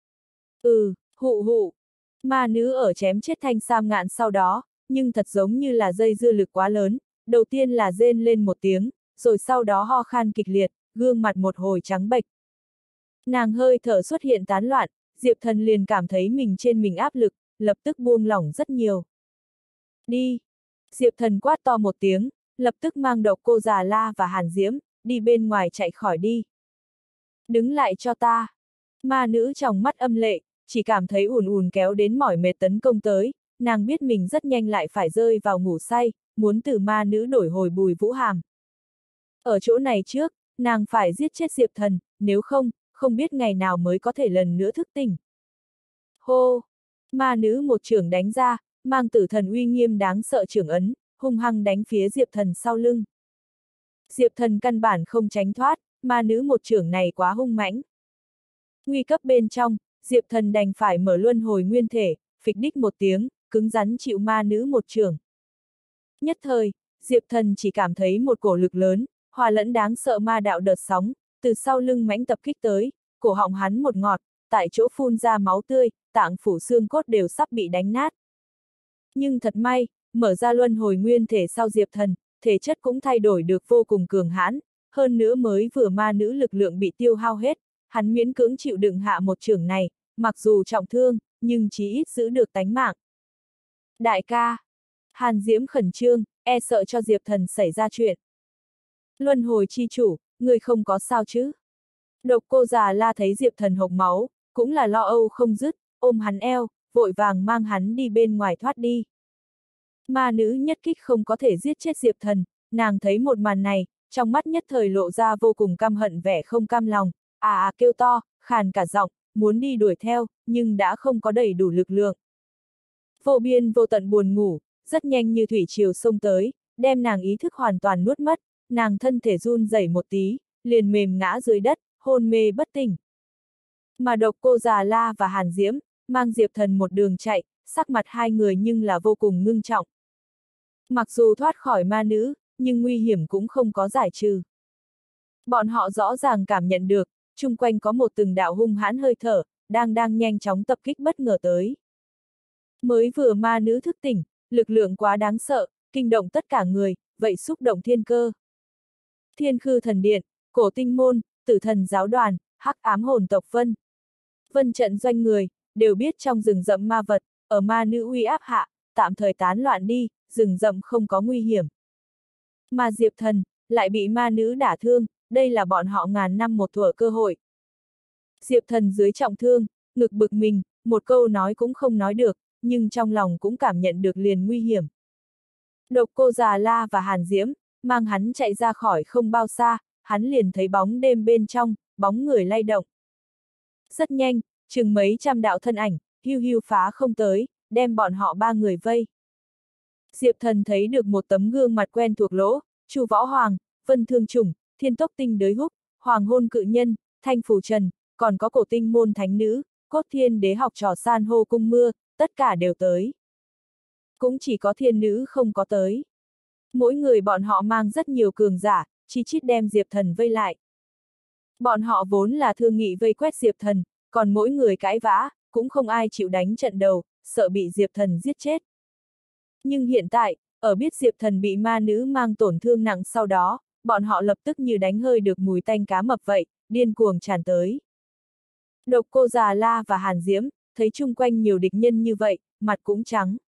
Hụ hụ. Ma nữ ở chém chết Thanh Sam Ngạn sau đó, nhưng thật giống như là dây dưa lực quá lớn, đầu tiên là rên lên một tiếng, rồi sau đó ho khan kịch liệt, gương mặt một hồi trắng bệch. Nàng hơi thở xuất hiện tán loạn, Diệp Thần liền cảm thấy mình trên mình áp lực, lập tức buông lỏng rất nhiều. Đi! Diệp Thần quát to một tiếng, lập tức mang Độc Cô Già La và Hàn Diễm, đi bên ngoài chạy khỏi đi. Đứng lại cho ta! Ma nữ trong mắt âm lệ, chỉ cảm thấy ùn ùn kéo đến mỏi mệt tấn công tới, nàng biết mình rất nhanh lại phải rơi vào ngủ say, muốn từ ma nữ đổi hồi Bùi Vũ Hàm. Ở chỗ này trước, nàng phải giết chết Diệp Thần, nếu không, không biết ngày nào mới có thể lần nữa thức tỉnh. Hô! Ma nữ một chưởng đánh ra, mang tử thần uy nghiêm đáng sợ chưởng ấn, hung hăng đánh phía Diệp Thần sau lưng. Diệp Thần căn bản không tránh thoát, ma nữ một chưởng này quá hung mãnh. Nguy cấp bên trong, Diệp Thần đành phải mở luân hồi nguyên thể, phịch đích một tiếng, cứng rắn chịu ma nữ một chưởng. Nhất thời, Diệp Thần chỉ cảm thấy một cổ lực lớn, hòa lẫn đáng sợ ma đạo đợt sóng, từ sau lưng mãnh tập kích tới, cổ họng hắn một ngọt, tại chỗ phun ra máu tươi, tạng phủ xương cốt đều sắp bị đánh nát. Nhưng thật may, mở ra luân hồi nguyên thể sau Diệp Thần, thể chất cũng thay đổi được vô cùng cường hãn, hơn nữa mới vừa ma nữ lực lượng bị tiêu hao hết, hắn miễn cưỡng chịu đựng hạ một chưởng này, mặc dù trọng thương, nhưng chí ít giữ được tánh mạng. Đại ca! Hàn Diễm khẩn trương, e sợ cho Diệp Thần xảy ra chuyện. Luân hồi chi chủ, người không có sao chứ? Độc Cô Già La thấy Diệp Thần hộc máu, cũng là lo âu không dứt, ôm hắn eo, vội vàng mang hắn đi bên ngoài thoát đi. Ma nữ nhất kích không có thể giết chết Diệp Thần, nàng thấy một màn này, trong mắt nhất thời lộ ra vô cùng căm hận vẻ không cam lòng, kêu to, khàn cả giọng, muốn đi đuổi theo, nhưng đã không có đầy đủ lực lượng. Vô biên vô tận buồn ngủ, rất nhanh như thủy triều xông tới, đem nàng ý thức hoàn toàn nuốt mất, nàng thân thể run rẩy một tí, liền mềm ngã dưới đất, hôn mê bất tỉnh. Mà Độc Cô Già La và Hàn Diễm, mang Diệp Thần một đường chạy, sắc mặt hai người nhưng là vô cùng ngưng trọng. Mặc dù thoát khỏi ma nữ, nhưng nguy hiểm cũng không có giải trừ. Bọn họ rõ ràng cảm nhận được, chung quanh có một từng đạo hung hãn hơi thở, đang nhanh chóng tập kích bất ngờ tới. Mới vừa ma nữ thức tỉnh, lực lượng quá đáng sợ, kinh động tất cả người, vậy xúc động thiên cơ. Thiên Khư Thần Điện, Cổ Tinh Môn, Tử Thần Giáo Đoàn, Hắc Ám Hồn tộc Vân trận doanh người, đều biết trong rừng rậm ma vật, ở ma nữ uy áp hạ, tạm thời tán loạn đi, rừng rậm không có nguy hiểm. Mà Diệp Thần, lại bị ma nữ đả thương, đây là bọn họ ngàn năm một thuở cơ hội. Diệp Thần dưới trọng thương, ngực bực mình, một câu nói cũng không nói được, nhưng trong lòng cũng cảm nhận được liền nguy hiểm. Độc Cô Già La và Hàn Diễm, mang hắn chạy ra khỏi không bao xa, hắn liền thấy bóng đêm bên trong, bóng người lay động. Rất nhanh, chừng mấy trăm đạo thân ảnh, hiu hiu phá không tới, đem bọn họ ba người vây. Diệp Thần thấy được một tấm gương mặt quen thuộc lỗ, Chu Võ Hoàng, Vân Thương Trùng, Thiên Tốc Tinh Đới Húc, Hoàng Hôn Cự Nhân, Thanh Phù Trần, còn có Cổ Tinh Môn Thánh Nữ, Cốt Thiên Đế học trò san hô cung mưa, tất cả đều tới. Cũng chỉ có Thiên Nữ không có tới. Mỗi người bọn họ mang rất nhiều cường giả, chi chít đem Diệp Thần vây lại. Bọn họ vốn là thương nghị vây quét Diệp Thần, còn mỗi người cãi vã, cũng không ai chịu đánh trận đầu, sợ bị Diệp Thần giết chết. Nhưng hiện tại, ở biết Diệp Thần bị ma nữ mang tổn thương nặng sau đó, bọn họ lập tức như đánh hơi được mùi tanh cá mập vậy, điên cuồng tràn tới. Độc Cô Già La và Hàn Diễm, thấy chung quanh nhiều địch nhân như vậy, mặt cũng trắng.